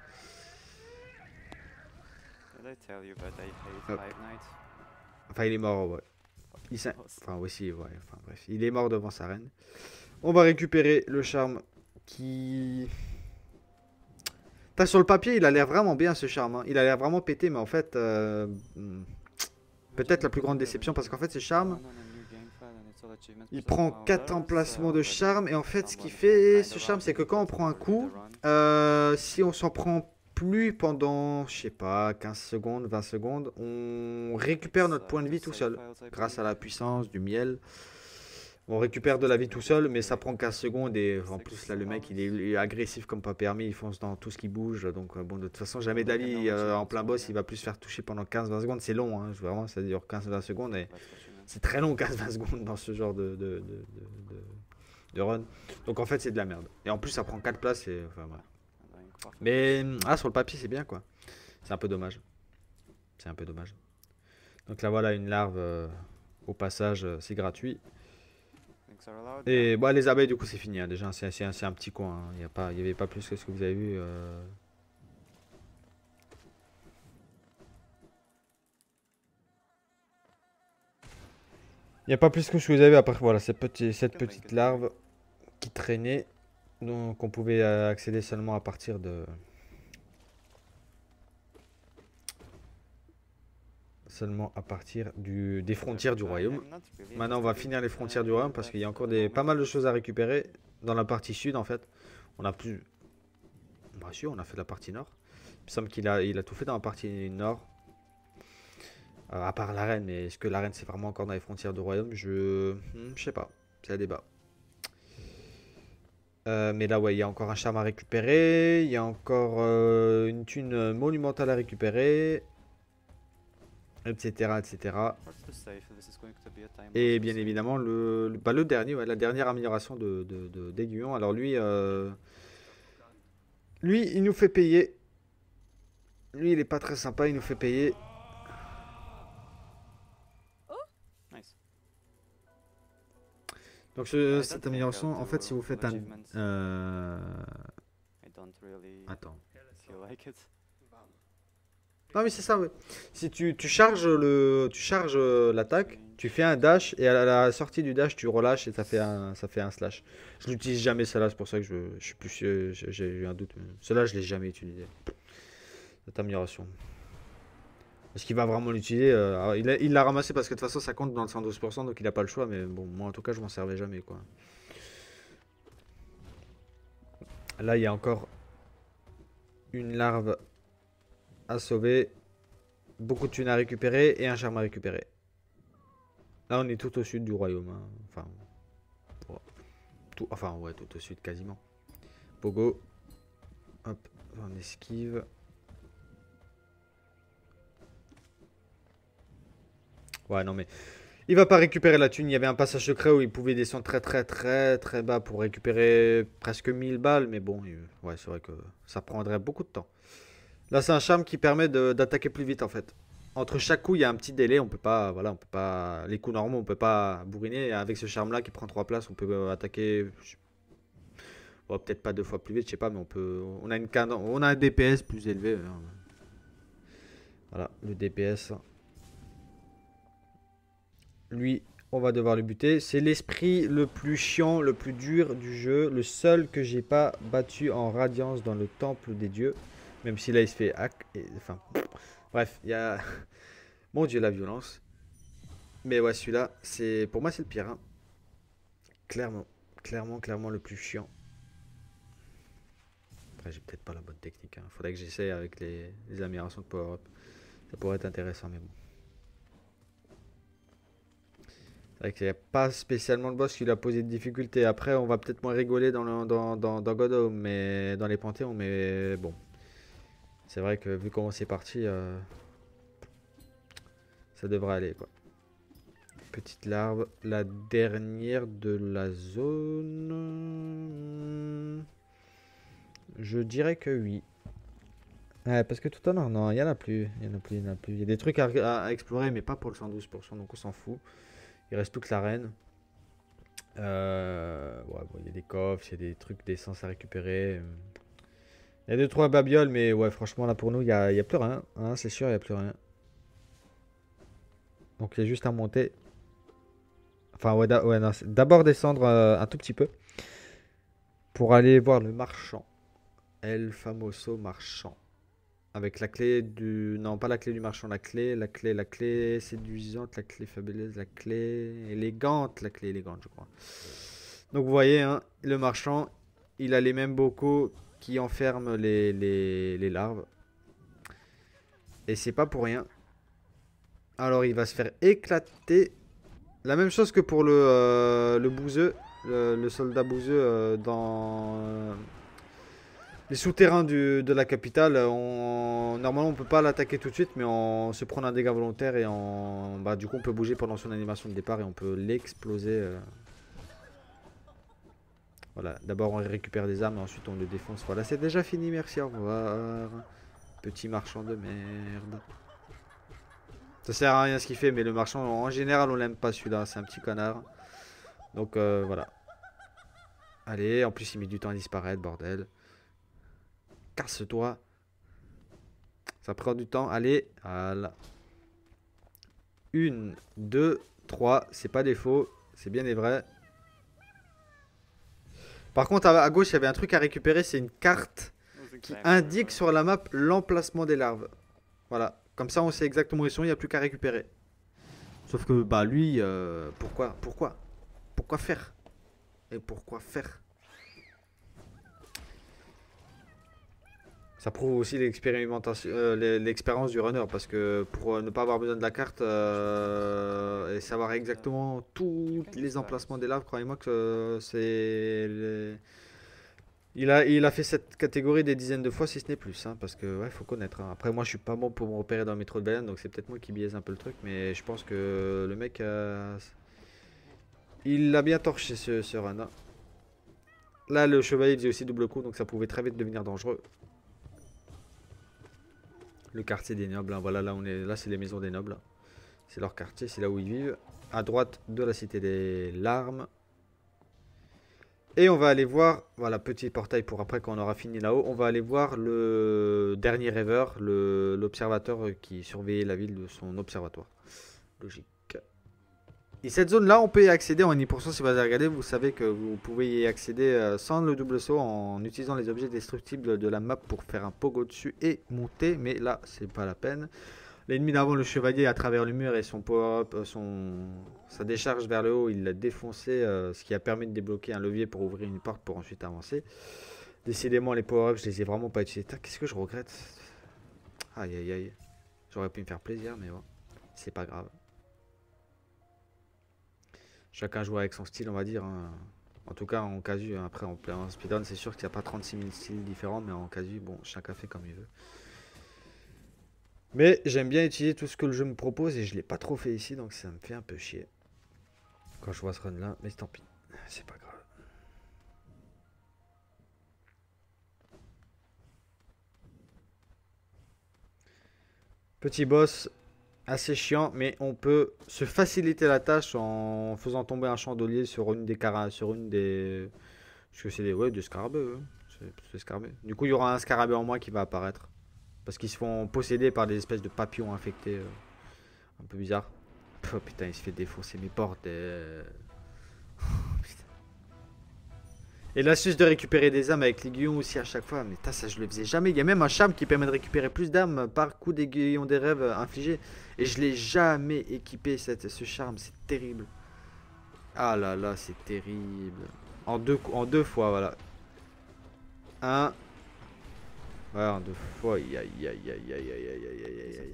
Did I tell you that I hate Hop. Five Nights? Enfin, il est mort, ouais. Il s'est... Enfin, aussi, ouais. Enfin, bref. Il est mort devant sa reine. On va récupérer le charme qui... T'as sur le papier, il a l'air vraiment bien, ce charme. Hein. Il a l'air vraiment pété, mais en fait... Euh... Peut-être la plus grande déception, parce qu'en fait, ce charme... Il prend quatre emplacements de charme, et en fait, ce qui fait ce charme, c'est que quand on prend un coup, euh, si on s'en prend plus pendant, je sais pas, quinze secondes, vingt secondes, on récupère notre point de vie tout seul, grâce à la puissance du miel. On récupère de la vie tout seul, mais ça prend quinze secondes, et en plus, là, le mec, il est agressif comme pas permis, il fonce dans tout ce qui bouge, donc bon, de toute façon, jamais de la vie, euh, en plein boss, il va plus se faire toucher pendant quinze vingt secondes, c'est long, hein, vraiment, ça dure quinze vingt secondes, et... C'est très long, quinze vingt secondes dans ce genre de, de, de, de, de run. Donc en fait, c'est de la merde. Et en plus, ça prend quatre places. Et, enfin, ouais. Mais ah, sur le papier, c'est bien quoi. C'est un peu dommage. C'est un peu dommage. Donc là, voilà, une larve. Euh, au passage, euh, c'est gratuit. Et bon, les abeilles, du coup, c'est fini. Hein, déjà, c'est un, un petit coin. Hein. Il n'y avait pas plus que ce que vous avez vu. Euh... Il n'y a pas plus que ce que vous avez après, voilà, cette petite, cette petite larve qui traînait, donc on pouvait accéder seulement à partir de... Seulement à partir du, des frontières du royaume. Maintenant on va finir les frontières du royaume parce qu'il y a encore des, pas mal de choses à récupérer dans la partie sud en fait. On a plus... Bah si, on a fait la partie nord. Il me semble qu'il a, il a tout fait dans la partie nord. Euh, à part l'arène, mais est-ce que l'arène c'est vraiment encore dans les frontières du royaume? Je... Hmm, je sais pas, c'est à débat. Euh, mais là ouais, il y a encore un charme à récupérer, il y a encore euh, une thune monumentale à récupérer, etc, etc. Et bien évidemment le, le, bah, le dernier, ouais, la dernière amélioration de, de, de, d'Aiguillon. Alors lui, euh, lui il nous fait payer. Lui il est pas très sympa, il nous fait payer. Donc ce, cette amélioration, en fait, si vous faites un... Euh... Attends. Non mais c'est ça, oui. Si tu, tu charges le, tu charges l'attaque, tu fais un dash et à la sortie du dash tu relâches et ça fait un, ça fait un slash. Je l'utilise jamais celle-là, c'est pour ça que je, je suis plus, j'ai eu un doute. Celle-là je l'ai jamais utilisé. Cette amélioration. Est-ce qu'il va vraiment l'utiliser? euh, Il l'a ramassé parce que de toute façon ça compte dans le cent douze pour cent donc il a pas le choix. Mais bon, moi en tout cas je m'en servais jamais quoi. Là il y a encore une larve à sauver. Beaucoup de thunes à récupérer et un charme à récupérer. Là on est tout au sud du royaume. Hein. Enfin, tout, enfin ouais tout au sud quasiment. Pogo. Hop, on esquive. Ouais non mais... Il va pas récupérer la thune. Il y avait un passage secret où il pouvait descendre très très très très bas pour récupérer presque mille balles. Mais bon, il- ouais, c'est vrai que ça prendrait beaucoup de temps. Là, c'est un charme qui permet de- d'attaquer plus vite en fait. Entre chaque coup, il y a un petit délai. On peut pas, voilà, on peut pas. Les coups normaux, on peut pas bourriner. Et avec ce charme-là qui prend trois places, on peut euh, attaquer. Bon, peut-être pas deux fois plus vite, je sais pas, mais on peut. On a une cadence, on a un D P S plus élevé. Hein. Voilà, le D P S. Lui, on va devoir le buter. C'est l'esprit le plus chiant, le plus dur du jeu. Le seul que j'ai pas battu en radiance dans le temple des dieux. Même si là, il se fait hack. Et, enfin, bref, il y a. Mon dieu, la violence. Mais ouais, celui-là, c'est pour moi, c'est le pire. Hein. Clairement, clairement, clairement le plus chiant. Après, j'ai peut-être pas la bonne technique. Hein. Faudrait que j'essaye avec les, les améliorations de power-up. Ça pourrait être intéressant, mais bon. C'est vrai qu'il n'y a pas spécialement le boss qui lui a posé de difficultés. Après, on va peut-être moins rigoler dans, le, dans, dans, dans God of War, mais dans les panthéons, mais bon. C'est vrai que vu comment c'est parti, euh, ça devrait aller, quoi. Petite larve, la dernière de la zone. Je dirais que oui. Ouais, parce que tout à l'heure, non, il n'y en a plus. Il y en a plus, il y en a plus. Il y a des trucs à, à- à explorer, mais pas pour le cent douze pour cent, donc on s'en fout. Il reste plus que l'arène. Euh, ouais, bon, il y a des coffres, il y a des trucs d'essence à récupérer. Il y a deux trois babioles, mais ouais, franchement, là pour nous, il n'y a, il y a plus rien. Hein, c'est sûr, il n'y a plus rien. Donc il y a juste à monter. Enfin, ouais, d'a- ouais, non, c'est d'abord descendre euh, un tout petit peu pour aller voir le marchand. El Famoso marchand. Avec la clé du... Non, pas la clé du marchand, la clé, la clé, la clé séduisante, la clé fabuleuse, la clé élégante, la clé élégante, je crois. Donc vous voyez, hein, le marchand, il a les mêmes bocaux qui enferment les, les, les larves. Et c'est pas pour rien. Alors il va se faire éclater. La même chose que pour le, euh, le bouseux, le, le soldat bouseux euh, dans euh, les souterrains du- de la capitale. On, normalement on peut pas l'attaquer tout de suite, mais on se prend un dégât volontaire et on, bah, du coup on peut bouger pendant son animation de départ et on peut l'exploser. euh. Voilà, d'abord on récupère des armes et ensuite on le défonce. Voilà, c'est déjà fini, merci, au revoir. Petit marchand de merde. Ça sert à rien ce qu'il fait, mais le marchand en général on l'aime pas celui-là, c'est un petit connard. Donc euh, voilà. Allez, en plus il met du temps à disparaître, bordel. Casse-toi. Ça prend du temps, allez, voilà. Une, deux, trois, c'est pas des faux, c'est bien des vrais. Par contre, à à gauche, il y avait un truc à récupérer, c'est une carte Losing qui time indique forever. sur la map l'emplacement des larves. Voilà, comme ça on sait exactement où ils sont, il n'y a plus qu'à récupérer. Sauf que, bah lui, euh, pourquoi, pourquoi, pourquoi faire? Et pourquoi faire? Ça prouve aussi l'expérimentation, euh, l'e- l'expérience du runner, parce que pour euh, ne pas avoir besoin de la carte euh, et savoir exactement tous les emplacements des larves, croyez-moi que euh, c'est... les- Il a, il a fait cette catégorie des dizaines de fois, si ce n'est plus, hein, parce que ouais, faut connaître. Hein. Après, moi, je suis pas bon pour me repérer dans le métro de Belen, donc c'est peut-être moi qui biaise un peu le truc, mais je pense que le mec, euh, il l'a bien torché ce, ce run. Hein. Là, le chevalier faisait aussi double coup, donc ça pouvait très vite devenir dangereux. Le quartier des nobles, hein, voilà, là, on est, là, c'est les maisons des nobles. C'est leur quartier, c'est là où ils vivent. À droite de la cité des larmes. Et on va aller voir, voilà, petit portail pour après quand on aura fini là-haut. On va aller voir le dernier rêveur, le- l'observateur qui surveillait la ville de son observatoire. Logique. Et cette zone-là, on peut y accéder en un pour cent si vous avez regardé. Vous savez que vous pouvez y accéder euh, sans le double saut en utilisant les objets destructibles de la map pour faire un pogo dessus et monter. Mais là, c'est pas la peine. L'ennemi d'avant, le chevalier, à travers le mur et son power-up, euh, son... sa décharge vers le haut, il l'a défoncé, euh, ce qui a permis de débloquer un levier pour ouvrir une porte pour ensuite avancer. Décidément, les power-ups, je les ai vraiment pas utilisés. Qu'est-ce que je regrette? Aïe aïe aïe. J'aurais pu me faire plaisir, mais bon, c'est pas grave. Chacun joue avec son style, on va dire. Hein. En tout cas, en casu, hein. Après, en, en speedrun, c'est sûr qu'il n'y a pas trente-six mille styles différents, mais en casu, bon, chacun fait comme il veut. Mais j'aime bien utiliser tout ce que le jeu me propose et je l'ai pas trop fait ici, donc ça me fait un peu chier. quand je vois ce run là, mais tant pis, c'est pas grave. Petit boss assez chiant, mais on peut se faciliter la tâche en faisant tomber un chandelier sur une des cara sur une des. Parce que c'est des, ouais, des scarabées. Hein. C'est des scarabées. Du coup, il y aura un scarabée en moins qui va apparaître. Parce qu'ils se font posséder par des espèces de papillons infectés. Euh, un peu bizarre. Oh putain, il se fait défoncer mes portes. Et... Et l'astuce de récupérer des âmes avec l'aiguillon aussi à chaque fois. Mais tain, ça je le faisais jamais. Il y a même un charme qui permet de récupérer plus d'âmes par coup d'aiguillon des rêves infligé. Et je l'ai jamais équipé cette, ce charme. C'est terrible. Ah là là, c'est terrible. En deux, en deux fois, voilà. Un. Ouais, en deux fois. Aïe aïe aïe aïe aïe aïe aïe aïe aïe aïe.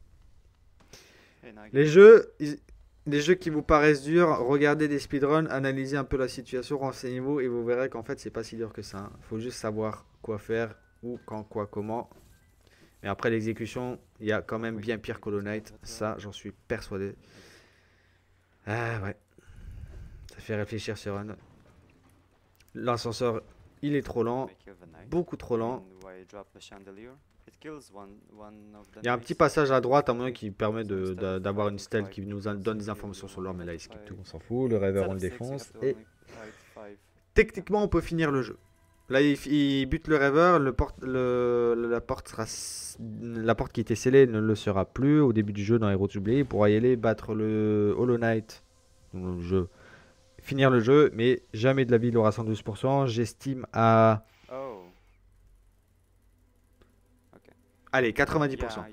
Les jeux, ils... les jeux qui vous paraissent durs, regardez des speedruns, analysez un peu la situation, renseignez-vous et vous verrez qu'en fait c'est pas si dur que ça. Il faut juste savoir quoi faire, où, quand, quoi, comment. Mais après l'exécution, il y a quand même bien pire qu'Hollow Knight. Ça, j'en suis persuadé. Ah ouais. Ça fait réfléchir ce run. L'ascenseur, il est trop lent. Beaucoup trop lent. Il y a un petit passage à droite à moins qui permet d'avoir une stèle qui nous donne des informations sur l'or, mais là il skip tout, on s'en fout. Le rêveur on le défonce et techniquement on peut finir le jeu. Là il, il bute le rêveur, le porte, le, la, porte sera, la porte qui était scellée ne le sera plus au début du jeu dans Héros oubliés. Il pourra y aller battre le Hollow Knight, donc le jeu, finir le jeu, mais jamais de la vie il aura cent douze pour cent. J'estime à... Allez, quatre-vingt-dix pour cent.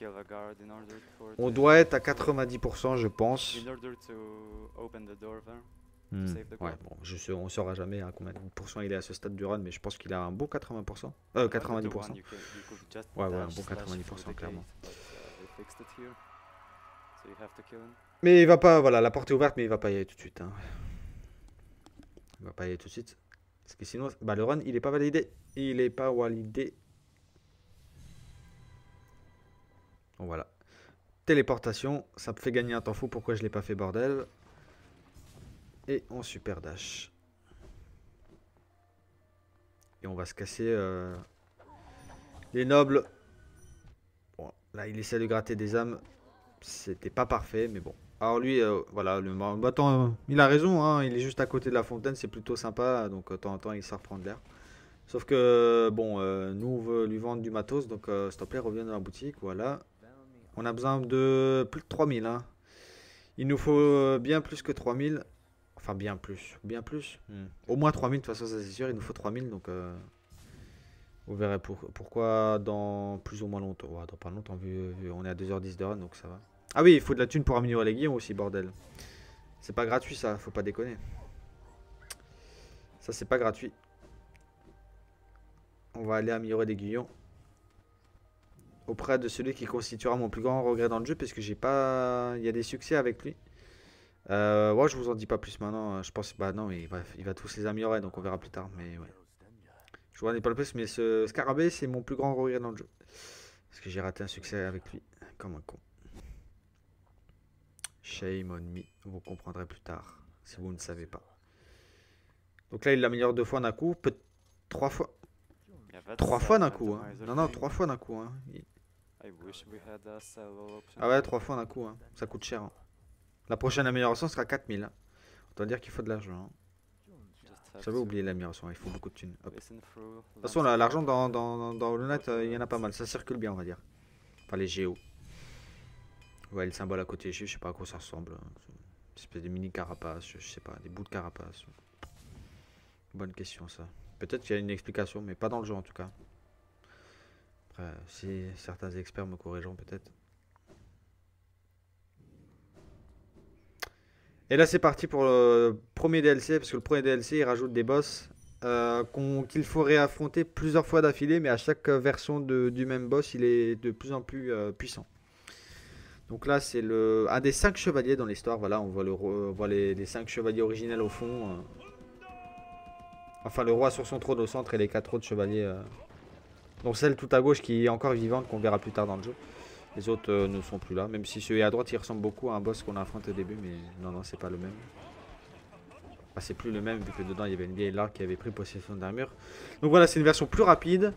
On doit être à quatre-vingt-dix pour cent, je pense. Hmm. Ouais, bon, je sais, on ne saura jamais à combien de pourcents il est à ce stade du run, mais je pense qu'il a un bon quatre-vingts pour cent. Euh, quatre-vingt-dix pour cent. Ouais, ouais, un bon quatre-vingt-dix pour cent, clairement. Mais il va pas, voilà, la porte est ouverte, mais il va pas y aller tout de suite. Hein. Il va pas y aller tout de suite. Parce que sinon, bah, le run, il est pas validé. Il est pas validé. Bon, voilà. Téléportation, ça me fait gagner un temps fou. Pourquoi je l'ai pas fait, bordel? Et on super dash. Et on va se casser euh, les nobles. Bon, là, il essaie de gratter des âmes. C'était pas parfait, mais bon. Alors lui, euh, voilà, le battant, euh, il a raison. Hein, il est juste à côté de la fontaine. C'est plutôt sympa. Donc, de temps en temps, il sort prendre l'air. Sauf que, bon, euh, nous, on veut lui vendre du matos. Donc, euh, s'il te plaît, reviens dans la boutique. Voilà. On a besoin de plus de trois mille. Hein. Il nous faut bien plus que trois mille. Enfin, bien plus. Bien plus. Hmm. Au moins trois mille, de toute façon, ça c'est sûr. Il nous faut trois mille. Donc, euh, vous verrez pour, pourquoi dans plus ou moins longtemps. Ouais, dans pas longtemps, vu, vu on est à deux heures dix de run, donc ça va. Ah oui, il faut de la thune pour améliorer les guillons aussi, bordel. C'est pas gratuit, ça. Faut pas déconner. Ça, c'est pas gratuit. On va aller améliorer des guillons. Auprès de celui qui constituera mon plus grand regret dans le jeu, parce que j'ai pas... Il y a des succès avec lui. Euh, ouais, je vous en dis pas plus maintenant. Je pense, bah non, il va, il va tous les améliorer, donc on verra plus tard. Mais ouais. Je vous en dis pas le plus, mais ce scarabée, c'est mon plus grand regret dans le jeu. Parce que j'ai raté un succès avec lui. Comme un con. Shame on me. Vous comprendrez plus tard, si vous ne savez pas. Donc là, il l'améliore deux fois d'un coup. Peut trois fois. Trois fois d'un coup. Hein. Non, non, trois fois d'un coup. Hein. Il... Ah ouais, trois fois d'un coup. Hein. Ça coûte cher. Hein. La prochaine amélioration sera quatre mille. Hein. On doit dire qu'il faut de l'argent. Hein. J'avais oublié l'amélioration. Il faut beaucoup de thunes. Hop. De toute façon, l'argent dans, dans, dans Hollow Knight, euh, il y en a pas mal. Ça circule bien, on va dire. Enfin, les géos. Ouais, le symbole à côté des chiffres, je sais pas à quoi ça ressemble. Une espèce de mini carapace, je sais pas, des bouts de carapace. Bonne question, ça. Peut-être qu'il y a une explication, mais pas dans le jeu en tout cas. Après, si certains experts me corrigeront peut-être. Et là c'est parti pour le premier D L C, parce que le premier D L C il rajoute des boss euh, qu'il faut réaffronter plusieurs fois d'affilée, mais à chaque version de, du même boss il est de plus en plus euh, puissant. Donc là c'est le un des cinq chevaliers dans l'histoire, voilà, on voit, le, on voit les, les cinq chevaliers originels au fond. Euh. Enfin le roi sur son trône au centre et les quatre autres chevaliers, euh, dont celle tout à gauche qui est encore vivante qu'on verra plus tard dans le jeu. Les autres euh, ne sont plus là, même si celui à droite il ressemble beaucoup à un boss qu'on a affronté au début, mais non, non, c'est pas le même. Enfin, c'est plus le même vu que dedans il y avait une vieille larve qui avait pris possession d'un mur. Donc voilà, c'est une version plus rapide.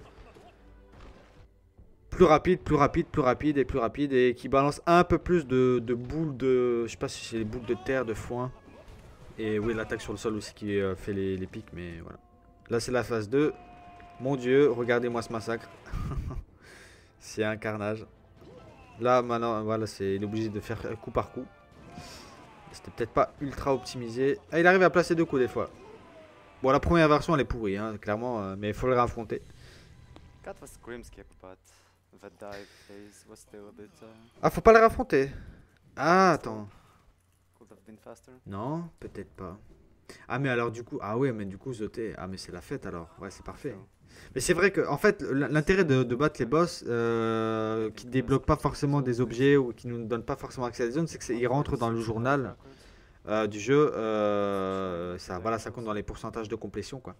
Plus rapide, plus rapide, plus rapide et plus rapide et qui balance un peu plus de, de boules de... Je sais pas si c'est les boules de terre, de foin. Et oui, l'attaque sur le sol aussi qui euh, fait les, les pics, mais voilà. Là c'est la phase deux. Mon dieu, regardez-moi ce massacre. C'est un carnage. Là maintenant, voilà, c'est il est obligé de faire coup par coup. C'était peut-être pas ultra optimisé. Ah, il arrive à placer deux coups des fois. Bon, la première version elle est pourrie, hein, clairement, euh, mais il faut le réaffronter. Got the scream skip, but the dive phase was still a bit. Uh, Ah, faut pas le réaffronter. Ah, attends. could have been faster. Non, peut-être pas. Ah, mais alors du coup, ah ouais, mais du coup, Zoté. Ah, mais c'est la fête alors. Ouais, c'est parfait. So, Mais c'est vrai que, en fait, l- l'intérêt de, de battre les boss euh, qui débloquent pas forcément des objets ou qui nous donnent pas forcément accès à des zones, c'est qu'ils rentrent dans le journal euh, du jeu. euh, ça, voilà, ça compte dans les pourcentages de complétion, quoi.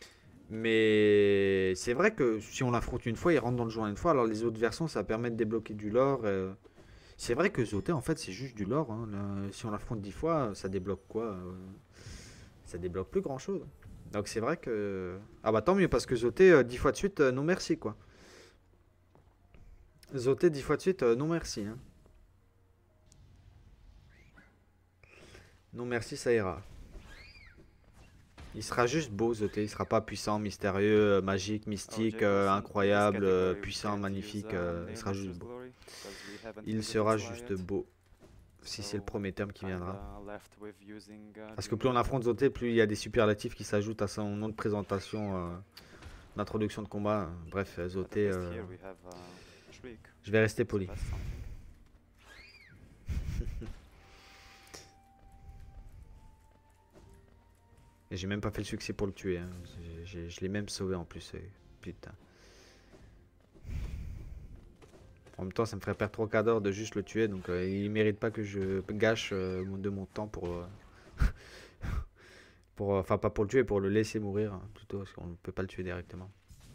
Mais c'est vrai que si on l'affronte une fois, il rentre dans le journal une fois. Alors les autres versions, ça permet de débloquer du lore. euh. C'est vrai que Zoté, en fait, c'est juste du lore, hein. Là, si on l'affronte dix fois, ça débloque quoi euh, ça débloque plus grand chose. Donc c'est vrai que. Ah bah tant mieux, parce que Zoté, euh, dix fois de suite, euh, non merci quoi. Zoté dix fois de suite, euh, non merci, hein. Non merci, ça ira. Il sera juste beau, Zoté. Il sera pas puissant, mystérieux, euh, magique, mystique, euh, incroyable, euh, puissant, magnifique. euh, il sera juste beau. Il sera juste beau. Si c'est le premier terme qui viendra. Parce que plus on affronte Zoté, plus il y a des superlatifs qui s'ajoutent à son nom de présentation, euh, d'introduction de combat. Bref, Zoté, euh, je vais rester poli. Et j'ai même pas fait le succès pour le tuer, hein. J'ai- Je l'ai même sauvé en plus. euh, Putain. En même temps, ça me ferait perdre trois quarts d'heure de juste le tuer. Donc euh, il mérite pas que je gâche euh, mon- de mon temps pour... euh, pour, euh, enfin, pas pour le tuer, pour le laisser mourir, hein, plutôt, parce qu'on ne peut pas le tuer directement.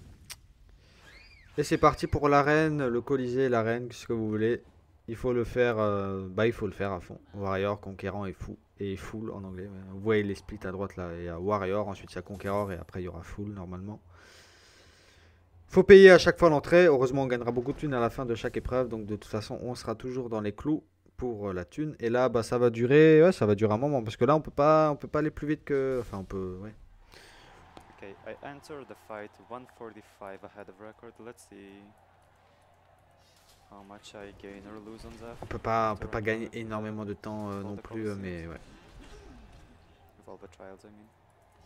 Et c'est parti pour l'arène, le Colisée, l'arène, ce que vous voulez. Il faut le faire, euh, bah il faut le faire à fond. Warrior, Conquérant et Fou. Et Full en anglais. Ouais. Vous voyez les splits à droite là. Il y a Warrior, ensuite il y a Conquérant et après il y aura Full normalement. Faut payer à chaque fois l'entrée. Heureusement, on gagnera beaucoup de thunes à la fin de chaque épreuve. Donc de toute façon, on sera toujours dans les clous pour euh, la thune. Et là, bah ça va durer, ouais, ça va durer un moment parce que là, on peut pas, on peut pas aller plus vite que, enfin, on peut, ouais. Okay, I enter the fight one forty-five ahead of record. Let's see how much I gain or lose on that. On peut pas, on peut pas gagner énormément de temps euh, non plus, euh, mais ouais. With all the trials, I mean.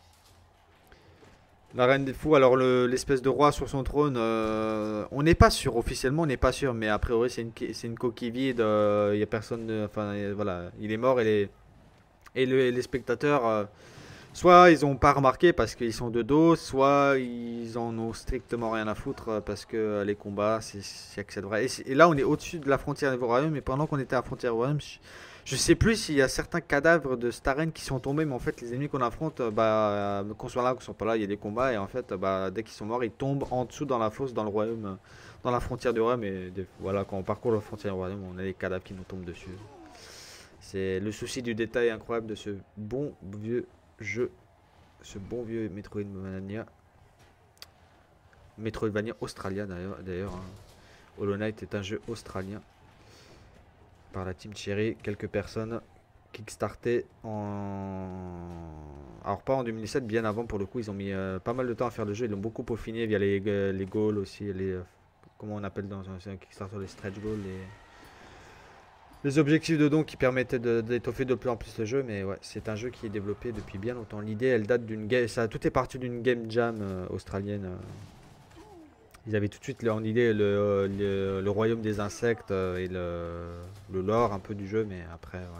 La reine des fous, alors le- l'espèce de roi sur son trône, euh, on n'est pas sûr, officiellement on n'est pas sûr, mais a priori c'est une, qui- c'est une coquille vide, il euh, y a personne, de- enfin y a- voilà, il est mort et les, et le- les spectateurs, euh, soit ils ont pas remarqué parce qu'ils sont de dos, soit ils en ont strictement rien à foutre euh, parce que euh, les combats, c'est c'est que ça devrait. Et, c'est- et là on est au-dessus de la frontière du royaume, mais pendant qu'on était à la frontière du royaume, je, je sais plus s'il y a certains cadavres de Staren qui sont tombés, mais en fait les ennemis qu'on affronte, euh, bah, euh, qu'on soit là ou qu'on soit pas là, il y a des combats et en fait, euh, bah, dès qu'ils sont morts, ils tombent en dessous dans la fosse, dans le royaume, euh, dans la frontière du royaume. Et des- voilà, quand on parcourt la frontière du royaume, on a des cadavres qui nous tombent dessus. C'est le souci du détail incroyable de ce bon vieux jeu, ce bon vieux Metroidvania. Metroidvania australien d'ailleurs. d'ailleurs hein. Hollow Knight est un jeu australien par la Team Cherry. Quelques personnes kickstartées en... Alors pas en deux mille dix-sept, bien avant pour le coup. Ils ont mis euh, pas mal de temps à faire le jeu. Ils l'ont beaucoup peaufiné via les, euh, les goals aussi. Les, euh, comment on appelle dans un Kickstarter les stretch goals. Les, les objectifs de dons qui permettaient de- d'étoffer de plus en plus le jeu. Mais ouais, c'est un jeu qui est développé depuis bien longtemps. L'idée, elle date d'une game... Ça, tout est parti d'une game jam euh, australienne. euh. Ils avaient tout de suite en idée le, le, le royaume des insectes euh, et le, le lore un peu du jeu, mais après, ouais.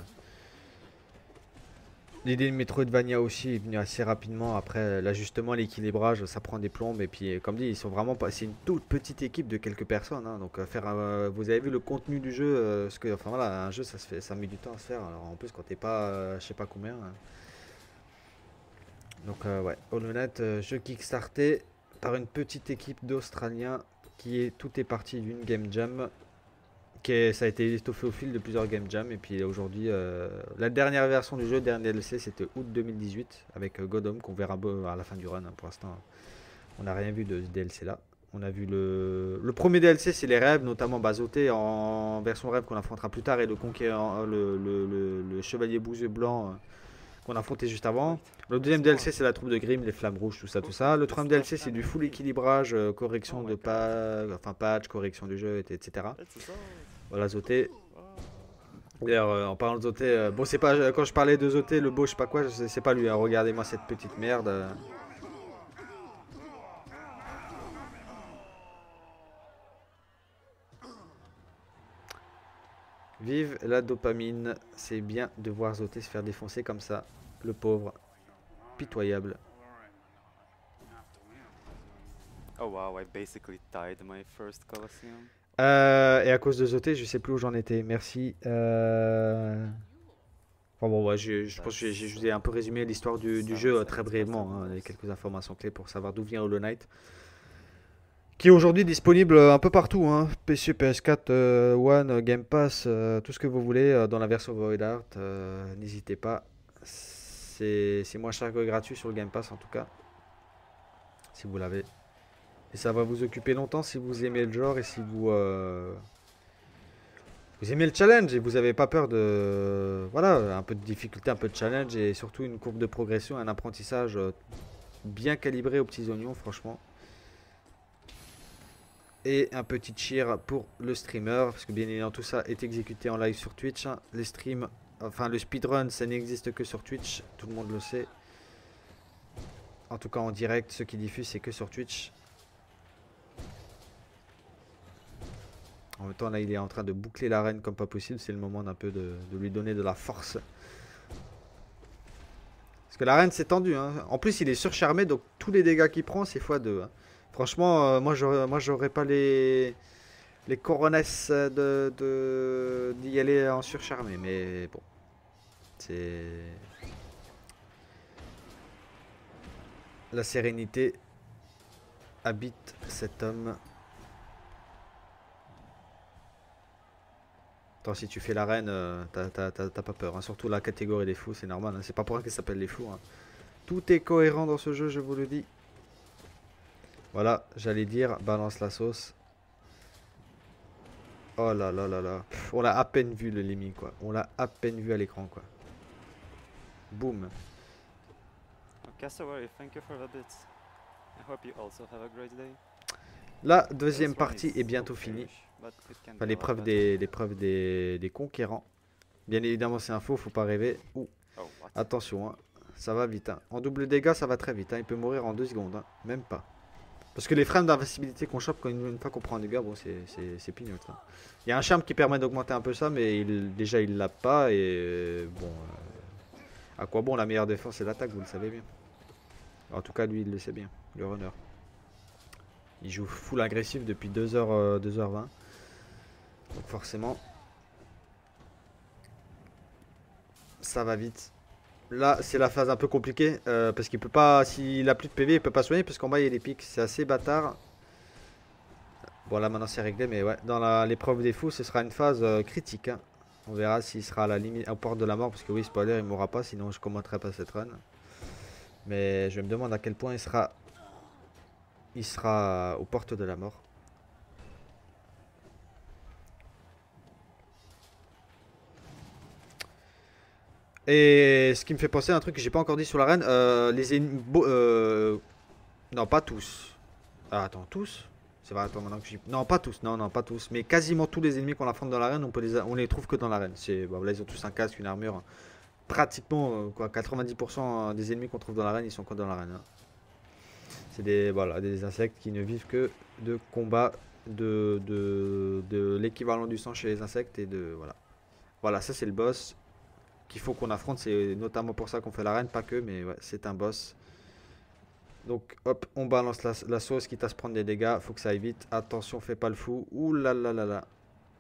L'idée de Metroidvania aussi est venue assez rapidement. Après, l'ajustement, l'équilibrage, ça prend des plombes. Et puis, comme dit, ils sont vraiment pas. C'est une toute petite équipe de quelques personnes, hein. Donc, euh, faire. euh, vous avez vu le contenu du jeu, euh, ce que, enfin voilà, un jeu, ça se fait, ça met du temps à se faire. Alors, en plus, quand t'es pas, euh, je sais pas combien, hein. Donc, euh, ouais, Hollow Knight, euh, jeu kickstarté par une petite équipe d'Australiens qui est tout est parti d'une game jam qui est- ça a été étoffé au fil de plusieurs game jams. Et puis aujourd'hui, euh, la dernière version du jeu, le dernier D L C, c'était août deux mille dix-huit avec euh, Godom qu'on verra beau- à la fin du run. Hein. Pour l'instant, on n'a rien vu de ce D L C là. On a vu le, le premier D L C, c'est les rêves, notamment Bazoté en version rêve qu'on affrontera plus tard et le conquérant, le, le, le, le chevalier bouseux blanc euh, qu'on affrontait juste avant. Le deuxième D L C, c'est la troupe de Grimm, les flammes rouges, tout ça, tout ça. Le troisième D L C, c'est du full équilibrage, euh, correction de pas, enfin patch, correction du jeu, et cetera. Voilà Zoté. D'ailleurs, euh, en parlant de Zoté, euh, bon, c'est pas euh, quand je parlais de Zoté, le beau, je sais pas quoi, c'est c'est pas lui. Hein. Regardez-moi cette petite merde. euh. Vive la dopamine, c'est bien de voir Zoté se faire défoncer comme ça, le pauvre, pitoyable. Oh wow, I basically died my first Colosseum. Euh, et à cause de Zoté, je sais plus où j'en étais. Merci. Euh... Enfin bon, ouais, je, je pense que j'ai- je vous ai un peu résumé l'histoire du, du jeu euh, très brièvement. Hein, et quelques informations clés pour savoir d'où vient Hollow Knight. Qui est aujourd'hui disponible euh, un peu partout. Hein, P C, P S quatre, euh, One, euh, Game Pass, euh, tout ce que vous voulez euh, dans la version Void Art. euh, N'hésitez pas. C'est c'est moins cher que gratuit sur le Game Pass en tout cas. Si vous l'avez. Et ça va vous occuper longtemps si vous aimez le genre et si vous... euh, Vous aimez le challenge et vous n'avez pas peur de... Voilà, un peu de difficulté, un peu de challenge et surtout une courbe de progression, un apprentissage euh, bien calibré aux petits oignons, franchement. Et un petit cheer pour le streamer, parce que bien évidemment tout ça est exécuté en live sur Twitch. Hein. Les streams, enfin le speedrun, ça n'existe que sur Twitch, tout le monde le sait. En tout cas en direct, ceux qui diffusent, c'est que sur Twitch. En même temps, là, il est en train de boucler l'arène comme pas possible. C'est le moment d'un peu de, de lui donner de la force. Parce que l'arène s'est tendue. Hein. En plus, il est surcharmé, donc tous les dégâts qu'il prend, c'est fois deux. Hein. Franchement, euh, moi, j'aurais, moi, j'aurais pas les, les coronesses de, de, d'y aller en surcharmé. Mais bon, c'est... La sérénité habite cet homme. Attends, si tu fais l'arène, euh, t'as pas peur. Hein. Surtout la catégorie des fous, c'est normal. Hein. C'est pas pour ça qu'elle s'appelle les fous. Hein. Tout est cohérent dans ce jeu, je vous le dis. Voilà, j'allais dire, balance la sauce. Oh là là là là. Pff, on l'a à peine vu le Lemmy, quoi. On l'a à peine vu à l'écran, quoi. Boum. Cassowary, thank you for the bits. I hope you also have a great day. La deuxième partie est bientôt finie. But it can Enfin, be a lot l'épreuve better. des, l'épreuve des, des conquérants. Bien évidemment, c'est un faux, faut pas rêver. Ouh, Oh, what? attention, hein. Ça va vite. Hein. En double dégâts, ça va très vite. Hein. Il peut mourir en deux secondes. Hein. Même pas. Parce que les frames d'invincibilité qu'on chope quand une, une fois qu'on prend un dégât, bon, c'est pignote. Hein. Il y a un charme qui permet d'augmenter un peu ça, mais il, déjà il l'a pas. Et euh, bon, euh, à quoi bon la meilleure défense c'est l'attaque, vous le savez bien. En tout cas, lui, il le sait bien, le runner. Il joue full agressif depuis deux heures, euh, deux heures vingt. Donc forcément, ça va vite. Là, c'est la phase un peu compliquée euh, parce qu'il peut pas, s'il a plus de P V, il peut pas soigner parce qu'en bas il y a les pics. C'est assez bâtard. Bon, là maintenant c'est réglé, mais ouais, dans l'épreuve des fous, ce sera une phase euh, critique. Hein. On verra s'il sera à la limite, à porte de la mort parce que oui, spoiler, il mourra pas, sinon je commenterai pas cette run. Mais je me demande à quel point il sera, il sera aux portes de la mort. Et ce qui me fait penser à un truc que j'ai pas encore dit sur l'arène, euh, les ennemis... Euh, non, pas tous. Ah, attends, tous? C'est vrai, attends, maintenant que j'y... Non, pas tous, non, non, pas tous. Mais quasiment tous les ennemis qu'on affronte dans l'arène, on, peut les... on les trouve que dans l'arène. Bon, là, ils ont tous un casque, une armure. Pratiquement, euh, quoi, quatre-vingt-dix pour cent des ennemis qu'on trouve dans l'arène, ils sont que dans l'arène. Hein. C'est des, voilà, des insectes qui ne vivent que de combat, de, de, de l'équivalent du sang chez les insectes et de... Voilà, voilà, ça c'est le boss qu'il faut qu'on affronte, c'est notamment pour ça qu'on fait l'arène, pas que, mais ouais, c'est un boss. Donc hop, on balance la, la sauce, quitte à se prendre des dégâts, faut que ça aille vite. Attention, fais pas le fou. Ouh là là là là.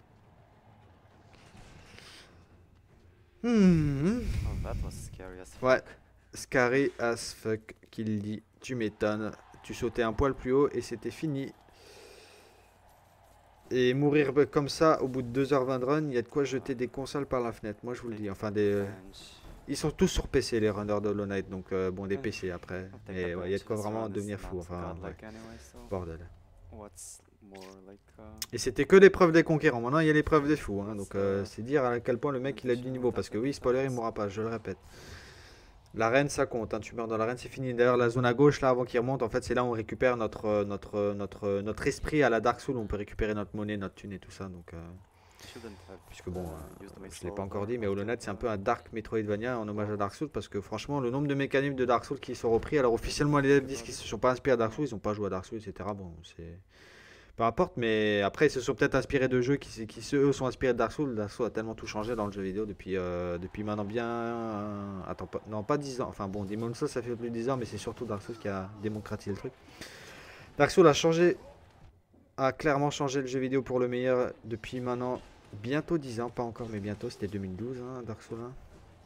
Hmm. Oh, that was scary as fuck. Ouais, scary as fuck qu'il dit. Tu m'étonnes. Tu sautais un poil plus haut et c'était fini. Et mourir bah, comme ça, au bout de deux heures vingt de run, il y a de quoi jeter des consoles par la fenêtre. Moi, je vous le dis. Enfin, des... euh, Bench. Ils sont tous sur P C, les runners de Hollow Knight. Donc, euh, bon, des Okay. P C après. I think the Mais ouais, il y a de bench quoi this vraiment run is devenir not fou. Enfin, ouais. godlike anyway, so Bordel. what's more like uh, Et c'était que l'épreuve des conquérants. Maintenant, il y a l'épreuve des fous. Hein. Let's, Donc, euh, uh, c'est dire à quel point le mec, il a du mention niveau. that Parce que with oui, the spoiler, il dice. mourra pas. Je le répète. L'arène, ça compte. Hein. Tu meurs dans l'arène, c'est fini. D'ailleurs, la zone à gauche, là, avant qu'il remonte, en fait, c'est là où on récupère notre, euh, notre, euh, notre, euh, notre esprit à la Dark Souls. On peut récupérer notre monnaie, notre thune et tout ça. Donc, euh, Shouldn't have puisque bon, uh, euh, used my je l'ai pas soul encore or dit, mais Hollow Knight, until, c'est un peu uh, un Dark Metroidvania en hommage à Dark hours. Souls. Parce que franchement, le nombre de mécanismes de Dark Souls qui sont repris. Alors, officiellement, les devs disent Got qu'ils it. se sont pas inspirés à Dark Souls. Ils ont pas joué à Dark Souls, et cetera. Bon, c'est. Peu importe, mais après, ils se sont peut-être inspirés de jeux qui, qui eux, sont inspirés de Dark Souls. Dark Souls a tellement tout changé dans le jeu vidéo depuis, euh, depuis maintenant bien. euh, attends, pas, non, pas dix ans. Enfin bon, Demon's Souls, ça fait plus de dix ans, mais c'est surtout Dark Souls qui a démocratisé le truc. Dark Souls a changé, a clairement changé le jeu vidéo pour le meilleur depuis maintenant bientôt dix ans. Pas encore, mais bientôt, c'était deux mille douze, hein, Dark Souls un.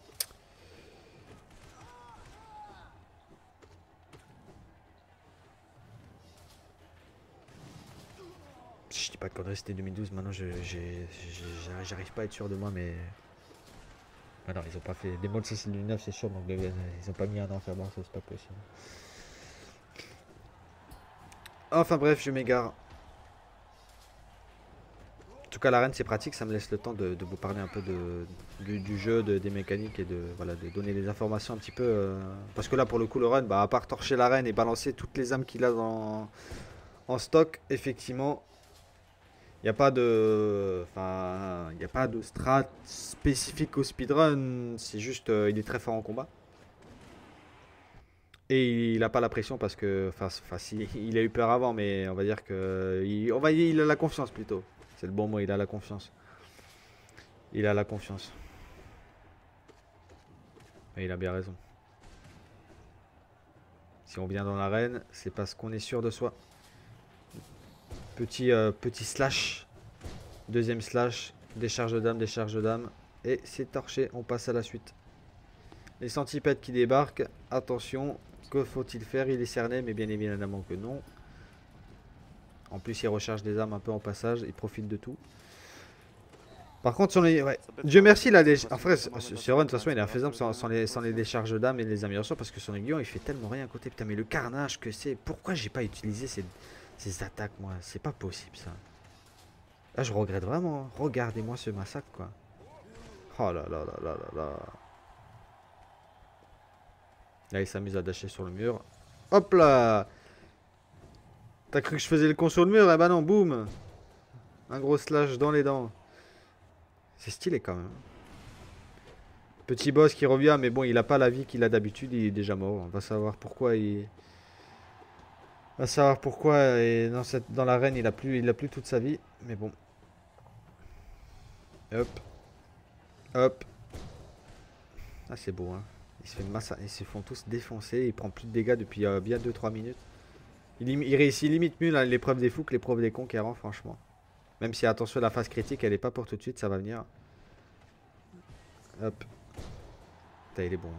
Si je dis pas de conneries, c'était deux mille douze. Maintenant, je- j'ai- j'ai- j'arrive pas à être sûr de moi, mais. Ah non, ils ont pas fait. Des modes c'est du neuf, c'est sûr, donc euh, ils ont pas mis un an à faire Dark Souls, c'est pas possible. Enfin bref, je m'égare. En tout cas, l'arène c'est pratique, ça me laisse le temps de, de vous parler un peu de, du, du jeu, de, des mécaniques et de, voilà, de donner des informations un petit peu. euh, Parce que là, pour le coup, le run, bah, à part torcher l'arène et balancer toutes les âmes qu'il a dans, en stock, effectivement, il n'y a pas de. Enfin, il n'y a pas de strat spécifique au speedrun, c'est juste, euh, il est très fort en combat. Et il a pas la pression parce que, enfin, enfin, si, il a eu peur avant, mais on va dire que, il, on va dire, il a la confiance plutôt. C'est le bon mot, il a la confiance. Il a la confiance. Et il a bien raison. Si on vient dans l'arène, c'est parce qu'on est sûr de soi. Petit, euh, petit slash, deuxième slash, décharge de dame, décharge de dame, et c'est torché. On passe à la suite. Les centipèdes qui débarquent, attention. Que faut-il faire? Il est cerné, mais bien évidemment que non. En plus, il recharge des armes un peu en passage, il profite de tout. Par contre, sur les... ouais. Dieu merci, là, les... en fait, ce ce run, de toute façon, il est infaisable sans, sans les, sans les décharges d'âme et les améliorations parce que son aiguillon, il fait tellement rien à côté. Putain, mais le carnage que c'est. Pourquoi j'ai pas utilisé ces, ces attaques, moi? C'est pas possible, ça. Là, je regrette vraiment. Hein. Regardez-moi ce massacre, quoi. Oh là là là là là là. Là, il s'amuse à dasher sur le mur. Hop là! T'as cru que je faisais le con sur le mur? Eh bah non, boum! Un gros slash dans les dents. C'est stylé quand même. Petit boss qui revient, mais bon, il a pas la vie qu'il a d'habitude, il est déjà mort. On va savoir pourquoi il. On va savoir pourquoi. Et dans, cette... dans l'arène, il a plus, il a plus toute sa vie. Mais bon. Hop. Hop. Ah, c'est beau, hein. Ils se, fait massa... Ils se font tous défoncer. Il prend plus de dégâts depuis euh, bien deux trois minutes. Il, lim... il réussit limite mieux l'épreuve des fous que l'épreuve des conquérants, franchement. Même si, attention, la phase critique, elle est pas pour tout de suite, ça va venir. Hop. Putain, il est bon.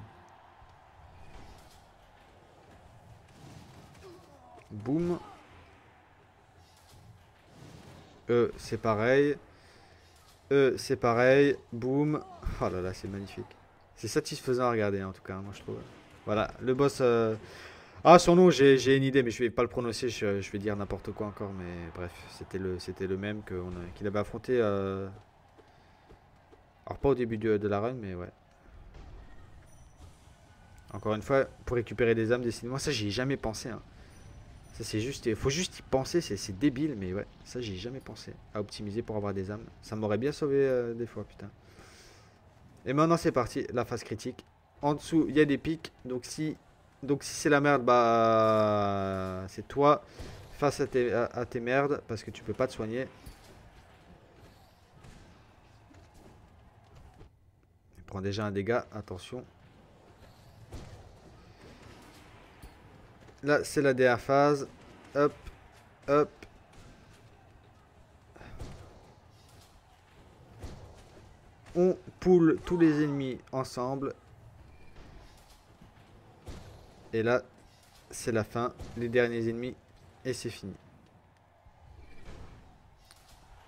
Boum. Eux, c'est pareil. Eux, c'est pareil. Boum. Oh là là, c'est magnifique. C'est satisfaisant à regarder, hein, en tout cas, moi je trouve. Voilà, le boss... euh, Ah, son nom, j'ai une idée, mais je vais pas le prononcer, je, je vais dire n'importe quoi encore, mais bref, c'était le, c'était le même qu'il qu avait affronté... Euh... Alors pas au début de, de la run, mais ouais. Encore une fois, pour récupérer des âmes, décidément, ça j'y ai jamais pensé. Hein. Ça c'est juste, il faut juste y penser, c'est débile, mais ouais, ça j'y ai jamais pensé. À optimiser pour avoir des âmes. Ça m'aurait bien sauvé euh, des fois, putain. Et maintenant c'est parti, la phase critique. En dessous, il y a des pics, donc si, donc si c'est la merde, bah c'est toi face à tes, à, à tes merdes, parce que tu peux pas te soigner. Il prend déjà un dégât, attention. Là, c'est la dernière phase. Hop, hop. On poule tous les ennemis ensemble. Et là, c'est la fin. Les derniers ennemis. Et c'est fini.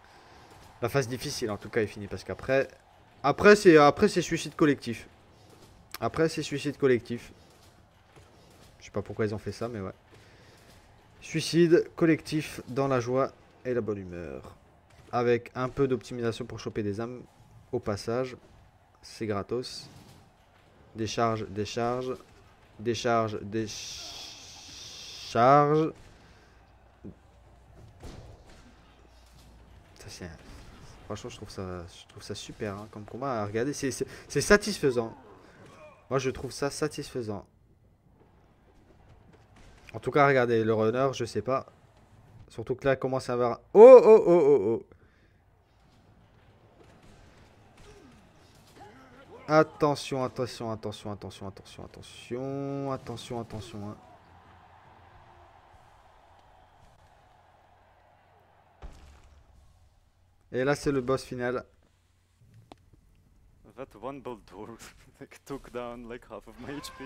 La phase difficile en tout cas est finie parce qu'après... Après c'est après c'est suicide collectif. Après c'est suicide collectif. Je sais pas pourquoi ils ont fait ça mais ouais. Suicide collectif dans la joie et la bonne humeur. Avec un peu d'optimisation pour choper des âmes au passage. C'est gratos. Décharge, décharge. Décharge, décharge. Ça c'est... Franchement je trouve ça, je trouve ça super hein, comme combat à regarder. C'est satisfaisant. Moi je trouve ça satisfaisant. En tout cas regardez le runner je sais pas. Surtout que là il commence à avoir... Oh oh oh oh oh. Attention, attention, attention, attention, attention, attention, attention, attention. Hein. Et là c'est le boss final. That one build door like took down like half of my H P.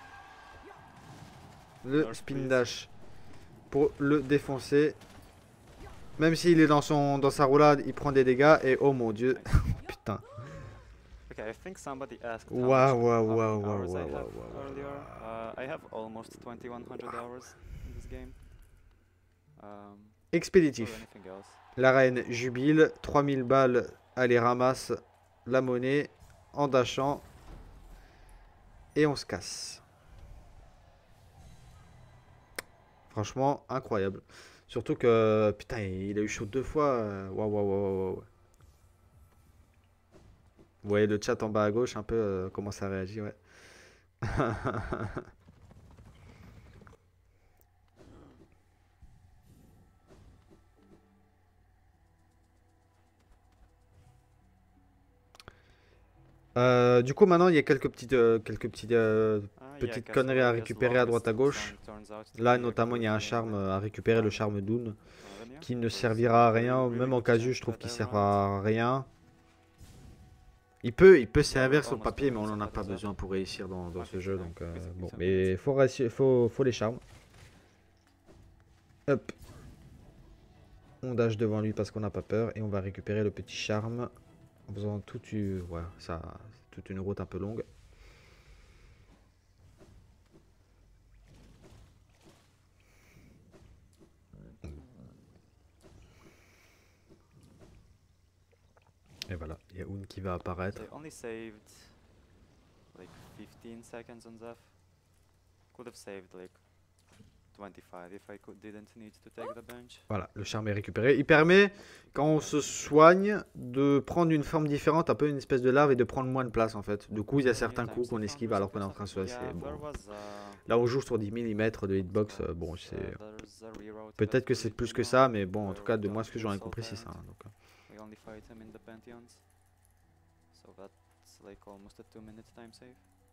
Le spin dash pour le défoncer. Même s'il est dans son dans sa roulade, il prend des dégâts et oh mon dieu. Putain. Okay, I think somebody asked how Wow, much wow, how wow, many wow, hours wow, I wow, have wow, wow. earlier. Uh, I have almost twenty-one hundred hours in this game. Um, Expéditif. or anything else. La reine jubile. trois mille balles. Allez, ramasse la monnaie en dashant. Et on se casse. Franchement, incroyable. Surtout que, putain, il a eu chaud deux fois. Waouh, waouh, waouh, waouh. Vous voyez le chat en bas à gauche, un peu euh, comment ça réagit, ouais. Euh, du coup, maintenant, il y a quelques petites, euh, quelques petites, euh, Ah, yeah, petites guess conneries what? à Guess récupérer à droite à longest gauche. song turns out to Là, be a notamment, il y a un good charme game. à récupérer, le charme Dune, Uh, then yeah, qui ne there's servira a à very, rien, really même en good casu, chance je trouve that qu'il I sert run it. à rien. Il peut, il peut Yeah, we're servir sur le almost papier, done mais on with n'en a that pas as well. besoin pour réussir dans, dans ce jeu, twenty-two, donc euh, basically bon. two Mais minutes. faut, réussir- faut, faut les charmes. Hop. On dash devant lui parce qu'on n'a pas peur, et on va récupérer le petit charme en faisant toute une, ouais, ça, toute une route un peu longue. Et voilà, il y a Un qui va apparaître. I only saved like fifteen seconds on Zeph. Could have saved like twenty-five if I could, didn't need to take the bench. Voilà, le charme est récupéré. Il permet, quand on se soigne, de prendre une forme différente, un peu une espèce de larve, et de prendre moins de place en fait. Du coup, il y a certains coups qu'on esquive alors qu'on est en train de se Yeah, c'est bon. there was a, Là, on joue sur dix millimètres de hitbox. euh, Bon, uh, c'est there's a reroute peut-être that que we c'est plus do que now, ça, mais bon, en where tout we cas, de don't moi, ce que j'en ai use compris, c'est Sultan. ça. hein, donc, euh. We only fight him in the Pantheons. So that's like almost a two minute time save.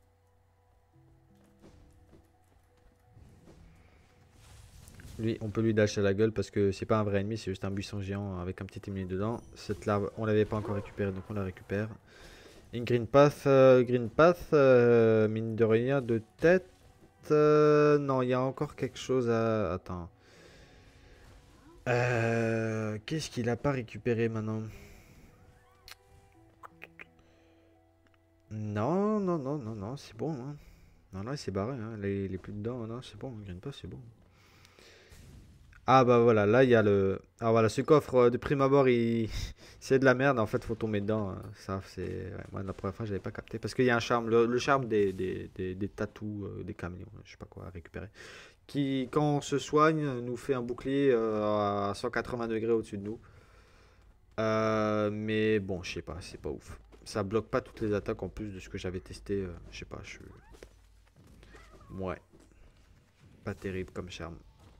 Lui, on peut lui dasher la gueule parce que c'est pas un vrai ennemi, c'est juste un buisson géant avec un petit ennemi dedans. Cette larve, on l'avait pas encore récupérée, donc on la récupère. Une Green Path, euh, Green Path, euh, mine de rien, de tête. euh, non, il y a encore quelque chose à. Attends. Euh, Qu'est-ce qu'il a pas récupéré maintenant? Non, non, non, non, non, c'est bon. Hein. Non, non, il s'est barré. Hein. Les, les plus dedans, non, c'est bon. Green Path, c'est bon. Ah bah voilà, là il y a le... Ah voilà, ce coffre euh, de prime abord, il... c'est de la merde, en fait faut tomber dedans. hein. Ça c'est... ouais, moi la première fois j'avais pas capté. Parce qu'il y a un charme, le, le charme des, des, des, des tatous, euh, des camions, je sais pas quoi à récupérer. Qui, quand on se soigne, nous fait un bouclier euh, à cent quatre-vingts degrés au-dessus de nous. Euh, mais bon, je sais pas, c'est pas ouf. Ça bloque pas toutes les attaques en plus de ce que j'avais testé. euh, je sais pas, je suis... Ouais. Pas terrible comme charme.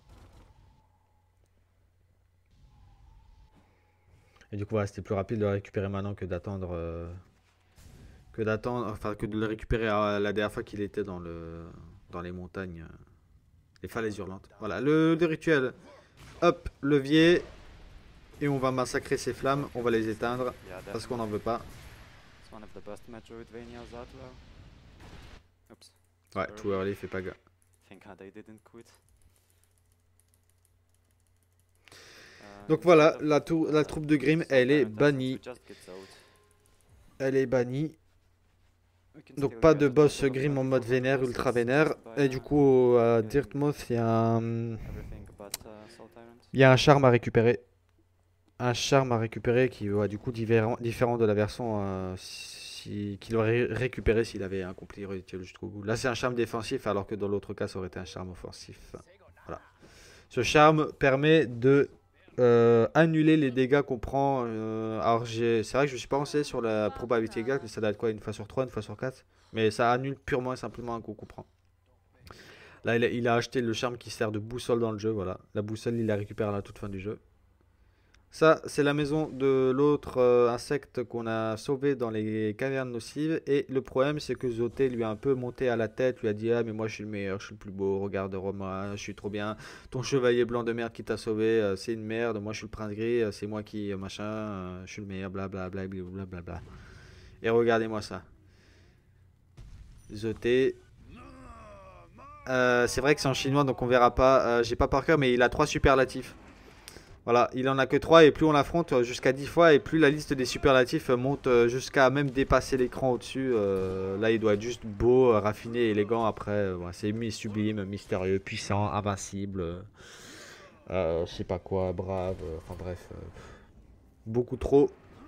Et du coup, voilà, c'était plus rapide de le récupérer maintenant que d'attendre. Euh, que d'attendre. Enfin, que de le récupérer à la dernière fois qu'il était dans le. Dans les montagnes. euh, les falaises hurlantes. Voilà, le, le rituel. Hop, levier. Et on va massacrer ces flammes. On va les éteindre. Yeah, Parce qu'on definitely. n'en veut pas. It's one of the best Metroidvanias out there. Oops. Ouais, Sorry. too early, fais pas gaffe. Thank God I didn't quit. Donc voilà, la, tou- la troupe de Grimm, elle est bannie. Elle est bannie. Donc pas de boss Grimm en mode vénère, ultra vénère. Et du coup, à Dirtmouth, il y a un... Il y a un charme à récupérer. Un charme à récupérer qui est du coup différent, différent de la version euh, si, qu'il aurait récupéré s'il avait accompli Rituel jusqu'au bout. Là, c'est un charme défensif, alors que dans l'autre cas, ça aurait été un charme offensif. Voilà. Ce charme permet de euh, annuler les dégâts qu'on prend. Euh, alors, c'est vrai que je ne suis pas renseigné sur la probabilité exacte, mais ça doit être quoi, une fois sur trois, une fois sur quatre. Mais ça annule purement et simplement un coup qu'on prend. Là, il a, il a acheté le charme qui sert de boussole dans le jeu. Voilà. La boussole, il la récupère à la toute fin du jeu. Ça, c'est la maison de l'autre euh, insecte qu'on a sauvé dans les cavernes nocives. Et le problème, c'est que Zoté lui a un peu monté à la tête, lui a dit: ah, mais moi je suis le meilleur, je suis le plus beau, regarde-moi, je suis trop bien. Ton chevalier blanc de merde qui t'a sauvé, euh, c'est une merde. Moi je suis le prince gris, euh, c'est moi qui, euh, machin, euh, je suis le meilleur, blablabla. Bla, bla, bla. Et regardez-moi ça. Zoté. Euh, c'est vrai que c'est en chinois, donc on verra pas. Euh, J'ai pas par cœur, mais il a trois superlatifs. Voilà, il en a que trois et plus on l'affronte jusqu'à dix fois et plus la liste des superlatifs monte jusqu'à même dépasser l'écran au-dessus. Euh, là, il doit être juste beau, raffiné, élégant. Après, euh, ouais, c'est sublime, mystérieux, puissant, invincible. Euh, je sais pas quoi, brave. Euh, enfin bref, euh, beaucoup trop.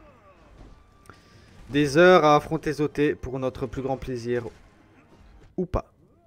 Des heures à affronter Zoté pour notre plus grand plaisir. Ou pas.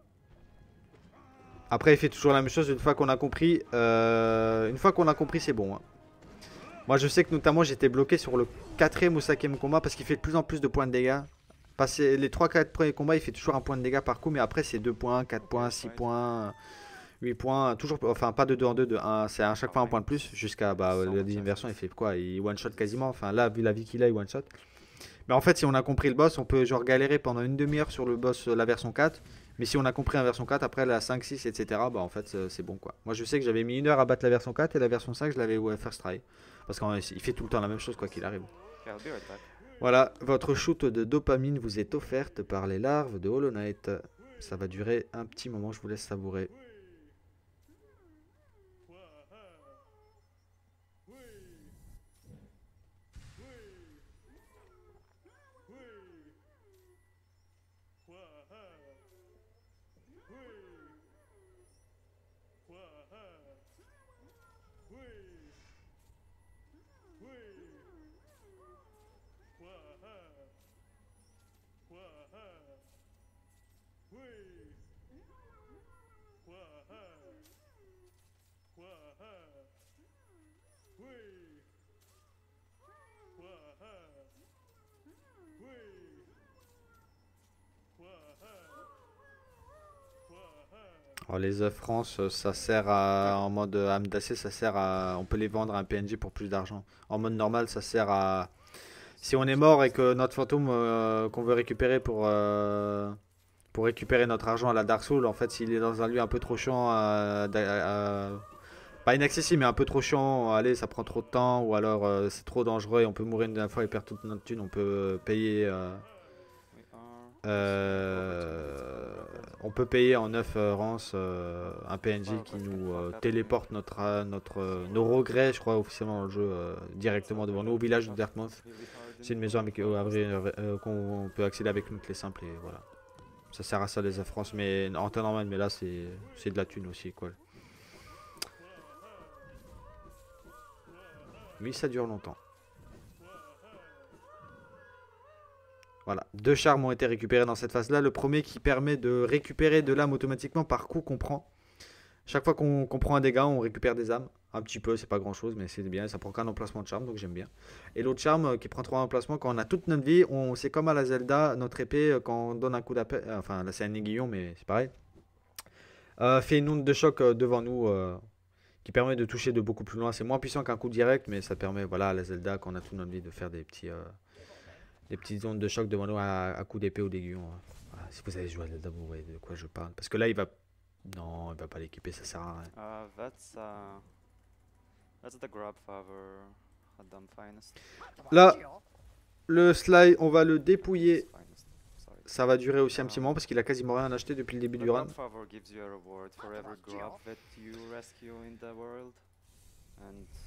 Après, il fait toujours la même chose une fois qu'on a compris. Euh, une fois qu'on a compris, c'est bon. Hein. Moi je sais que notamment j'étais bloqué sur le quatrième ou cinquième combat parce qu'il fait de plus en plus de points de dégâts. Passer les trois quatre premiers combats, il fait toujours un point de dégâts par coup, mais après c'est deux points, quatre points, six points, huit points, toujours, enfin pas de deux en deux, de un, c'est à chaque fois un point de plus jusqu'à bah, la deuxième version il fait quoi, il one shot quasiment, enfin là vu la vie qu'il a il one shot. Mais en fait si on a compris le boss, on peut genre galérer pendant une demi-heure sur le boss la version quatre. Mais si on a compris la version quatre, après la cinq, six, et cetera, bah en fait c'est bon quoi. Moi je sais que j'avais mis une heure à battre la version quatre et la version cinq je l'avais ouais, first try. Parce qu'il fait tout le temps la même chose quoi qu'il arrive. Voilà, votre shoot de dopamine vous est offerte par les larves de Hollow Knight. Ça va durer un petit moment, je vous laisse savourer. Alors les œufs France, ça sert à, en mode âme d'acier, ça sert à, on peut les vendre à un P N J pour plus d'argent. En mode normal, ça sert à, si on est mort et que notre fantôme euh, qu'on veut récupérer pour, euh, pour récupérer notre argent à la Dark Soul, en fait, s'il est dans un lieu un peu trop chiant, euh, euh, pas inaccessible, mais un peu trop chiant, allez, ça prend trop de temps, ou alors euh, c'est trop dangereux et on peut mourir une dernière fois et perdre toute notre thune, on peut payer. Euh, Euh, on peut payer en neuf euh, rances euh, un P N J qui nous euh, téléporte notre, euh, notre, euh, nos regrets, je crois, officiellement dans le jeu, euh, directement devant nous au village de Dirtmouth. C'est une maison avec, euh, euh, qu'on peut accéder avec une clé simple et voilà. Ça sert à ça les œufs France, mais en temps normal, mais là c'est de la thune aussi quoi. Mais ça dure longtemps. Voilà, deux charmes ont été récupérés dans cette phase-là. Le premier qui permet de récupérer de l'âme automatiquement par coup qu'on prend. Chaque fois qu'on qu prend un dégât, on récupère des âmes. Un petit peu, c'est pas grand-chose, mais c'est bien. Ça prend qu'un emplacement de charme, donc j'aime bien. Et l'autre charme euh, qui prend trois emplacements, quand on a toute notre vie, c'est comme à la Zelda, notre épée, euh, quand on donne un coup d'appel, euh, enfin là c'est un aiguillon, mais c'est pareil, euh, fait une onde de choc euh, devant nous, euh, qui permet de toucher de beaucoup plus loin. C'est moins puissant qu'un coup direct, mais ça permet, voilà, à la Zelda, quand on a toute notre vie, de faire des petits... Euh, des petites ondes de choc devant nous à, à coup d'épée ou d'aiguillon. Voilà, si vous avez joué à Zelda, vous voyez de quoi je parle. Parce que là, il va... Non, il va pas l'équiper, ça sert à rien. Uh, that's, uh, that's the Grubfather Adam Finest. Là, le Sly, on va le dépouiller. Ça va durer aussi un petit moment parce qu'il a quasiment rien acheté depuis le début du run. Gives you a reward for every grub that you rescue in the world. And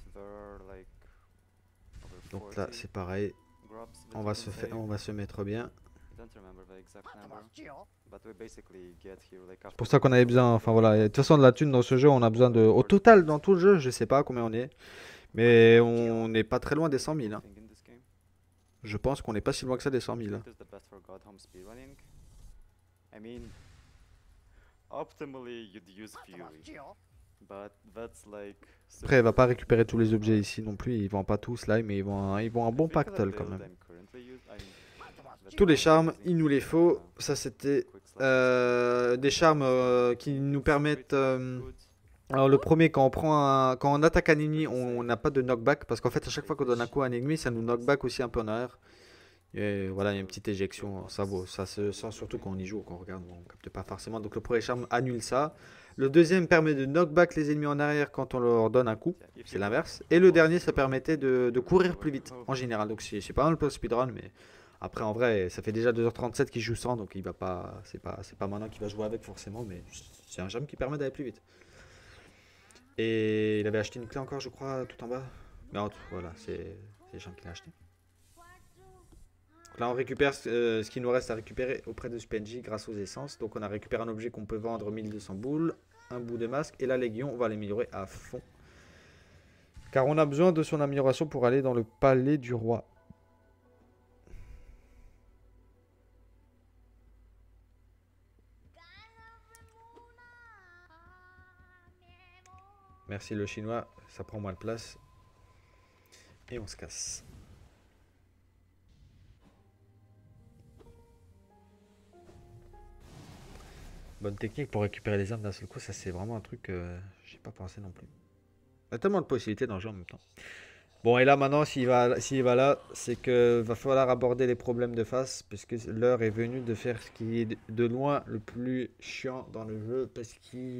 there are like over Donc là, forty c'est pareil. grubs that On you va can se faire, save. on va se mettre bien. I don't remember the exact number, but we basically get here like C'est after pour ça qu'on we avait kill besoin. all Enfin the voilà. De toute façon, de la thune dans ce jeu, on a besoin de. Au total, dans tout le jeu, je sais pas combien on est. Mais on n'est pas très loin des cent mille. Hein. thing in this game. Je pense qu'on n'est pas si loin que ça des cent mille. Hein. It is the best for Godhome speedrunning. I mean, optimally you'd use Fury, but that's like. Après, il va pas super récupérer tous les objets hard. ici non plus. Ils vont pas tous là, mais ils vont, ils vont un bon I think the pactole quand build même. I'm currently use- I'm- that Tous les I'm charmes, using il nous les for, faut. uh, Ça, c'était quick slash euh, des charmes euh, qui nous permettent. euh, good. Alors le premier, quand on prend un- quand on attaque un ennemi, on n'a pas de knockback parce qu'en fait à chaque fois qu'on donne un coup à un ennemi, ça nous knockback aussi un peu en arrière. Et voilà, il y a une petite éjection, ça vaut, ça se sent surtout quand on y joue, quand on regarde, on capte pas forcément. Donc le premier charme annule ça. Le deuxième permet de knockback les ennemis en arrière quand on leur donne un coup, Yeah, if c'est you l'inverse. want Et le to dernier, ça also permettait de, de courir plus vite Oh. en général. Donc c'est c'est pas mal pour le speedrun, mais après en vrai, ça fait déjà deux heures trente-sept qu'il joue sans, donc il va pas, c'est pas, c'est pas maintenant qu'il va jouer avec forcément, mais c'est un charme qui permet d'aller plus vite. Et il avait acheté une clé encore, je crois, tout en bas. Mais en tout, voilà, c'est c'est les gens qui l'ont acheté. Donc là, on récupère euh, ce qui nous reste à récupérer auprès de ce P N J grâce aux essences. Donc on a récupéré un objet qu'on peut vendre mille deux cents boules, un bout de masque, et la Légion, on va l'améliorer à fond. Car on a besoin de son amélioration pour aller dans le palais du roi. Merci le chinois, ça prend moins de place. Et on se casse. Bonne technique pour récupérer les armes d'un seul coup, ça c'est vraiment un truc que euh, j'ai pas pensé non plus. Il y a tellement de possibilités dans le jeu en même temps. Bon, et là maintenant, s'il va, s'il va là, c'est que va falloir aborder les problèmes de face, puisque l'heure est venue de faire ce qui est de loin le plus chiant dans le jeu, parce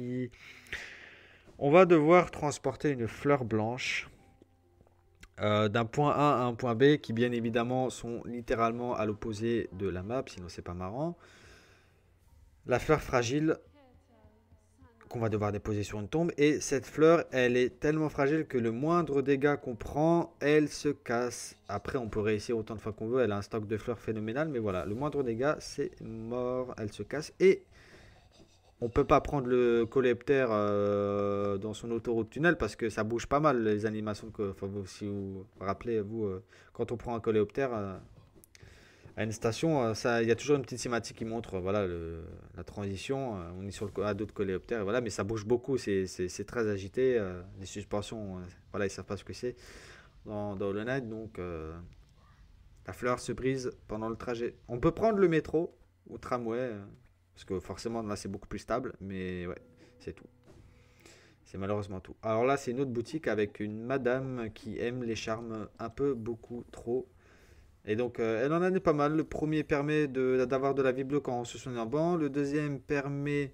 qu'on va devoir transporter une fleur blanche euh, d'un point A à un point B, qui bien évidemment sont littéralement à l'opposé de la map, sinon c'est pas marrant. La fleur fragile qu'on va devoir déposer sur une tombe, et cette fleur, elle est tellement fragile que le moindre dégât qu'on prend, elle se casse. Après, on peut réussir autant de fois qu'on veut, elle a un stock de fleurs phénoménal, mais voilà, le moindre dégât, c'est mort, elle se casse. Et on peut pas prendre le coléoptère euh, dans son autoroute tunnel parce que ça bouge pas mal les animations. Que, enfin, vous, si vous vous rappelez, vous, euh, quand on prend un coléoptère euh, à une station, euh, ça, il y a toujours une petite cinématique qui montre euh, voilà, le, la transition. euh, on est sur le, co- à d'autres coléoptères, voilà, mais ça bouge beaucoup, c'est c'est- c'est très agité. euh, les suspensions, euh, voilà, ils savent pas ce que c'est dans, dans Hollow Knight, donc euh, la fleur se brise pendant le trajet. On peut prendre le métro ou tramway, euh, parce que forcément là c'est beaucoup plus stable, mais ouais, c'est tout. C'est malheureusement tout. Alors là, c'est une autre boutique avec une madame qui aime les charmes un peu beaucoup trop. Et donc, euh, elle en a des pas mal. Le premier permet de- d'avoir de la vie bleue quand on se soigne en banc. Le deuxième permet...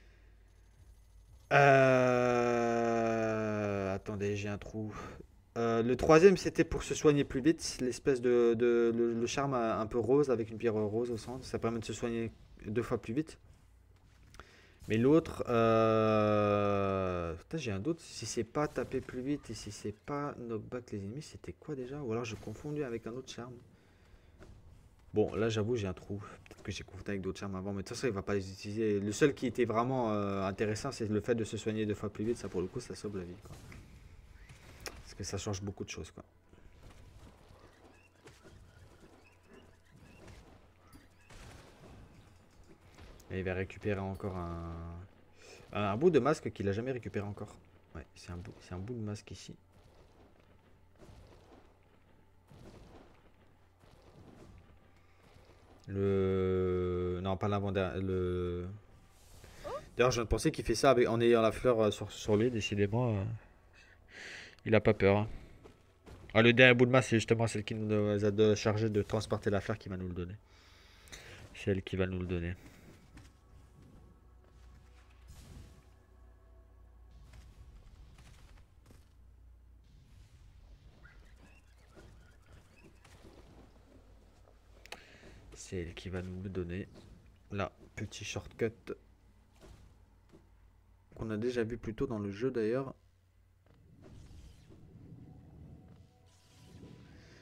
Euh, Attendez, j'ai un trou. Euh, le troisième, c'était pour se soigner plus vite. L'espèce de, de- le, le charme euh, un peu rose avec une pierre rose au centre. Ça permet de se soigner deux fois plus vite. Mais l'autre, euh... putain, j'ai un doute. Si c'est pas taper plus vite et si c'est pas knockback les ennemis, c'était quoi déjà? Ou alors j'ai confondu avec un autre charme. Bon, là j'avoue, j'ai un trou. Peut-être que j'ai confondu avec d'autres charmes avant, mais de toute façon, il va pas les utiliser. Le seul qui était vraiment euh, intéressant, c'est le fait de se soigner deux fois plus vite. Ça, pour le coup, ça sauve la vie, quoi. Parce que ça change beaucoup de choses, quoi. Et il va récupérer encore un, un bout de masque qu'il a jamais récupéré encore. Ouais, c'est un bout, c'est un bout de masque ici. Le... Non, pas l'avant-dernier. Le... D'ailleurs, je viens de penser qu'il fait ça avec... en ayant la fleur euh, sur, sur lui, décidément. euh, Il a pas peur. Hein. Ah, le dernier bout de masse, c'est justement celle qui nous a de- chargé de transporter la fleur qui va nous le donner. C'est elle qui va nous le donner. C'est elle qui va nous le donner. Là, petit shortcut qu'on a déjà vu plus tôt dans le jeu d'ailleurs.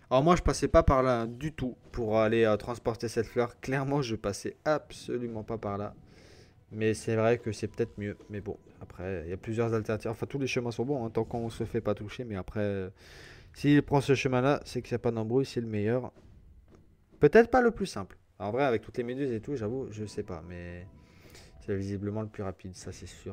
Alors moi je passais pas par là du tout pour aller euh, transporter cette fleur. Clairement je passais absolument pas par là. Mais c'est vrai que c'est peut-être mieux. Mais bon, après il y a plusieurs alternatives. Enfin tous les chemins sont bons hein, tant qu'on se fait pas toucher. Mais après, euh, s'il prend ce chemin-là, c'est qu'il n'y a pas d'embrouille, c'est le meilleur. Peut-être pas le plus simple. En vrai avec toutes les méduses et tout, j'avoue, je sais pas. Mais c'est visiblement le plus rapide, ça c'est sûr.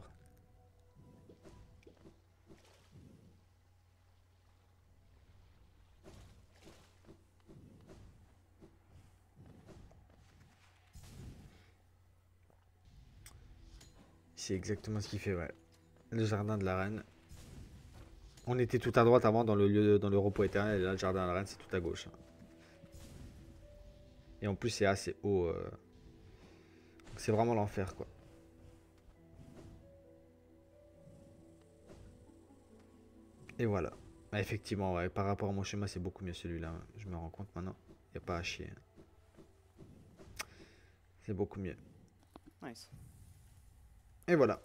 C'est exactement ce qu'il fait, ouais. Le jardin de la reine. On était tout à droite avant dans le lieu, dans le repos éternel. Et là, le jardin de la reine, c'est tout à gauche. Et en plus, c'est assez haut. euh. C'est vraiment l'enfer, quoi. Et voilà. Ah, effectivement, ouais, par rapport à mon schéma, c'est beaucoup mieux celui-là. Hein. Je me rends compte maintenant. Il n'y a pas à chier. C'est beaucoup mieux. Nice. Et voilà.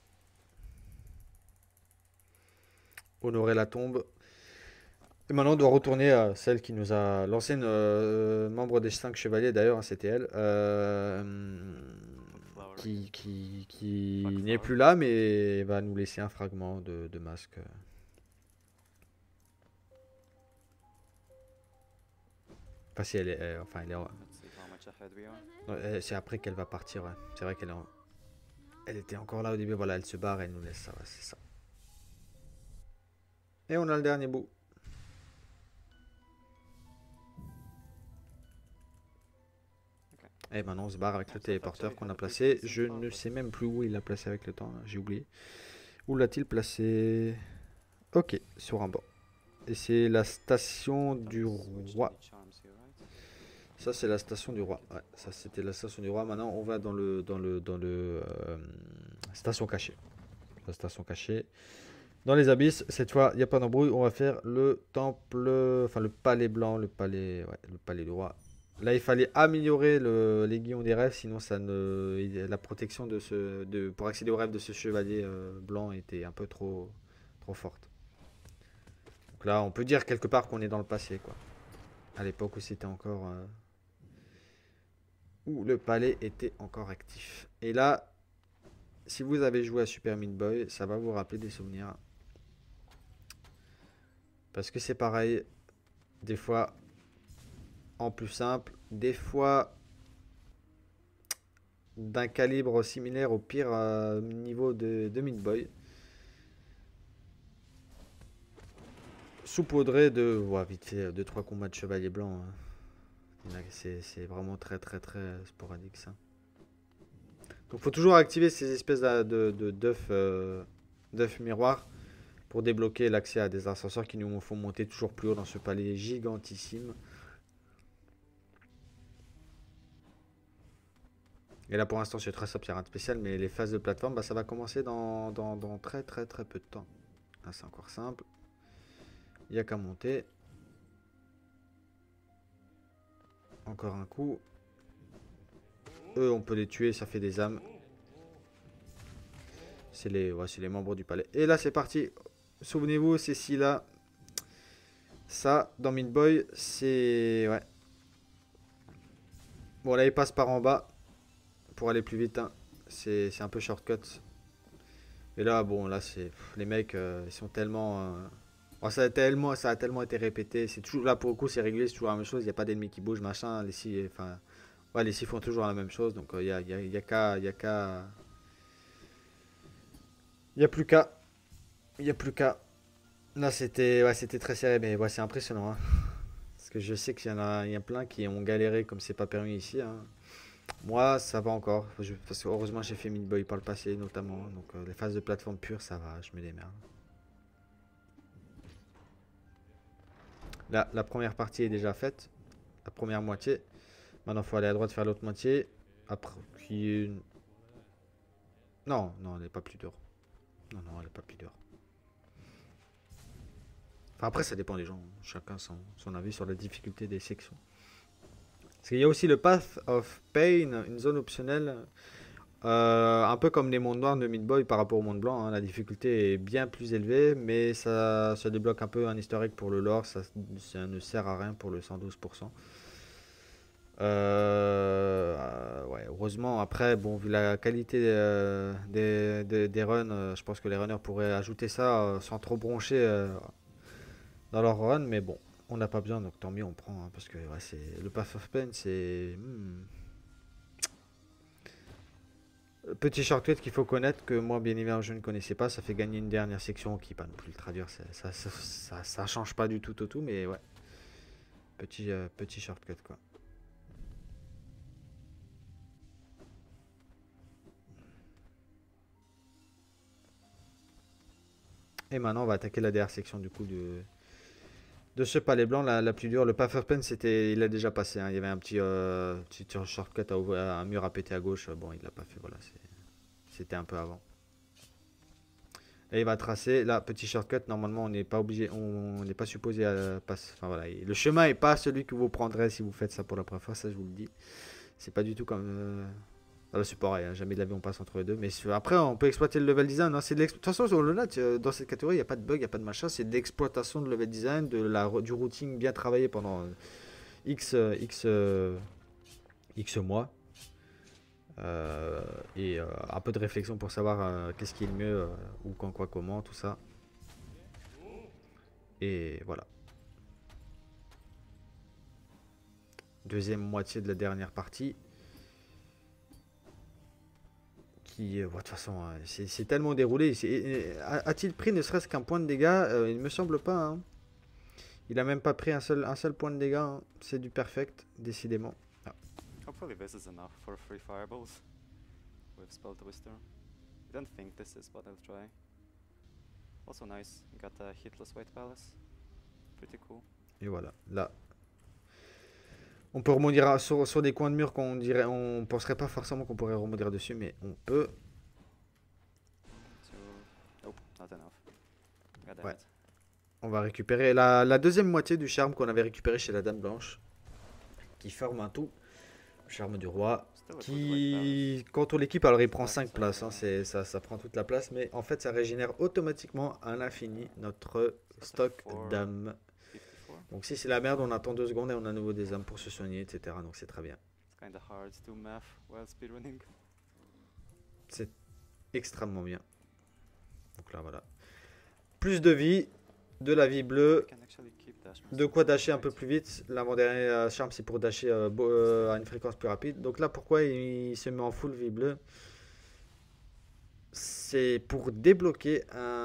Honorer la tombe. Et maintenant, on doit retourner à celle qui nous a... L'ancienne euh, membre des cinq chevaliers, d'ailleurs, hein, c'était elle. Euh, Flower. qui qui, qui Fuck n'est flower. plus là, mais va nous laisser un fragment de, de masque. Enfin, si elle est... elle- enfin, elle est... en- Let's see how much ahead we are. non, elle- c'est après qu'elle va partir, ouais. C'est vrai qu'elle est en- elle était encore là au début. Voilà, elle se barre, elle nous laisse ça, ouais, c'est ça. Et on a le dernier bout. Et maintenant on se barre avec le téléporteur qu'on a placé. Je ne sais même plus où il l'a placé avec le temps, là, j'ai oublié. Où l'a-t-il placé? Ok, sur un banc. Et c'est la station du roi. Ça c'est la station du roi. Ouais, ça c'était la station du roi. Maintenant on va dans le dans le dans le euh, station cachée. La station cachée. Dans les abysses, cette fois, il n'y a pas d'embrouille. On va faire le temple, enfin le palais blanc, le palais, ouais, le palais du roi. Là, il fallait améliorer le, l'aiguillon des rêves, sinon ça ne, la protection de ce, de, pour accéder aux rêves de ce chevalier euh, blanc était un peu trop, trop forte. Donc là, on peut dire quelque part qu'on est dans le passé, quoi. À l'époque où c'était encore, euh, où le palais était encore actif. Et là, si vous avez joué à Super Meat Boy, ça va vous rappeler des souvenirs. Parce que c'est pareil, des fois en plus simple, des fois d'un calibre similaire au pire euh, niveau de, de Meat Boy. Saupoudré de, ouais, vite fait, deux trois combats de chevalier blanc. Hein. C'est, c'est vraiment très très très sporadique ça. Donc faut toujours activer ces espèces de, de, de d'œufs, euh, d'œufs miroirs pour débloquer l'accès à des ascenseurs qui nous font monter toujours plus haut dans ce palais gigantissime. Et là pour l'instant c'est très simple, il n'y a rien de spécial, mais les phases de plateforme, bah, ça va commencer dans, dans, dans très très très peu de temps. Là c'est encore simple. Il n'y a qu'à monter. Encore un coup. Eux on peut les tuer, ça fait des âmes. C'est les, ouais, c'est les membres du palais. Et là c'est parti. Souvenez-vous, c'est ci là. Ça, dans Meat Boy, c'est... Ouais. Bon là il passe par en bas. Pour aller plus vite, hein. C'est un peu shortcut. Et là, bon, là, c'est les mecs, euh, ils sont tellement, euh... oh, ça a tellement, ça a tellement été répété. C'est toujours là pour le coup, c'est régulier, c'est toujours la même chose. Il n'y a pas d'ennemis qui bougent, machin. Les six, enfin, ouais, les six font toujours la même chose. Donc, il euh, y a, y a, y a qu'à, y a qu'à, il y a plus qu'à, il y a plus qu'à. Là, c'était, ouais, c'était très serré, mais ouais, c'est impressionnant, hein. Parce que je sais qu'il y en a, il y a plein qui ont galéré comme c'est pas permis ici, hein. Moi, ça va encore. Je- parce que heureusement, j'ai fait Meat Boy par le passé, notamment. Donc, euh, les phases de plateforme pure, ça va, je me démerde. Là, la première partie est déjà faite. La première moitié. Maintenant, il faut aller à droite faire l'autre moitié. Après, qui est une- non, non, elle n'est pas plus dure. Non, non, elle n'est pas plus dure. Enfin, après, ça dépend des gens. Chacun son, son avis sur la difficulté des sections. Parce qu'il y a aussi le Path of Pain, une zone optionnelle Euh, un peu comme les mondes noirs de Meat Boy par rapport au monde blanc, hein, la difficulté est bien plus élevée, mais ça, ça débloque un peu un historique pour le lore, ça, ça ne sert à rien pour le cent douze pour cent. Euh, euh, ouais, heureusement, après, bon, vu la qualité euh, des, des, des runs, euh, je pense que les runners pourraient ajouter ça euh, sans trop broncher euh, dans leur run, mais bon, on n'a pas besoin, donc tant mieux, on prend, hein, parce que ouais, c'est, le Path of Pain, c'est... hmm. Petit shortcut qu'il faut connaître, que moi, bien évidemment, je ne connaissais pas, ça fait gagner une dernière section qui, pas non plus le traduire, ça, ça, ça, ça, ça change pas du tout au tout, mais ouais, petit, euh, petit shortcut, quoi. Et maintenant, on va attaquer la dernière section, du coup, de... De ce palais blanc, la, la plus dure, le Path of Pain, c'était, il a déjà passé, hein. Il y avait un petit, euh, petit shortcut, à ouvrir, un mur à péter à gauche. Bon, il l'a pas fait, voilà, c'était un peu avant. Et il va tracer, là, petit shortcut, normalement, on n'est pas obligé, on n'est pas supposé à passer. Enfin voilà, le chemin est pas celui que vous prendrez si vous faites ça pour la première fois, ça je vous le dis. C'est pas du tout comme... Euh... Ah, c'est pareil, hein, jamais de la vie on passe entre les deux. Mais après, on peut exploiter le level design, hein. C'est de, de toute façon, sur le net, dans cette catégorie, il n'y a pas de bug, il n'y a pas de machin. C'est de l'exploitation de level design, de la, du routing bien travaillé pendant X, X, X mois. Euh, et euh, un peu de réflexion pour savoir euh, qu'est-ce qui est le mieux, euh, où, quand, quoi, comment, tout ça. Et voilà. Deuxième moitié de la dernière partie. Qui, euh, de toute façon, euh, c'est tellement déroulé. A-t-il pris ne serait-ce qu'un point de dégâts? euh, Il me semble pas. Hein. Il a même pas pris un seul, un seul point de dégâts. Hein. C'est du perfect, décidément. Ah. Hopefully this is enough for three fireballs with Spell Twister. I don't think this is, but I'll try. Also nice, got a hitless White Palace. Pretty cool. Et voilà, là. On peut rebondir sur, sur des coins de mur qu'on dirait, on penserait pas forcément qu'on pourrait rebondir dessus, mais on peut. So, oh, not enough. God Ouais. damn it. On va récupérer la, la deuxième moitié du charme qu'on avait récupéré chez la Dame Blanche, qui forme un tout. Le charme du roi, qui, quand on l'équipe, alors il prend cinq places, hein, ça, ça prend toute la place, mais en fait ça régénère automatiquement à l'infini notre stock d'âmes. Donc si c'est la merde, on attend deux secondes et on a à nouveau des âmes pour se soigner, et cetera. Donc c'est très bien. C'est extrêmement bien. Donc là voilà. Plus de vie, de la vie bleue, de quoi dasher un peu plus vite. L'avant-dernier euh, charme c'est pour dasher euh, euh, à une fréquence plus rapide. Donc là pourquoi il, il se met en full vie bleue? C'est pour débloquer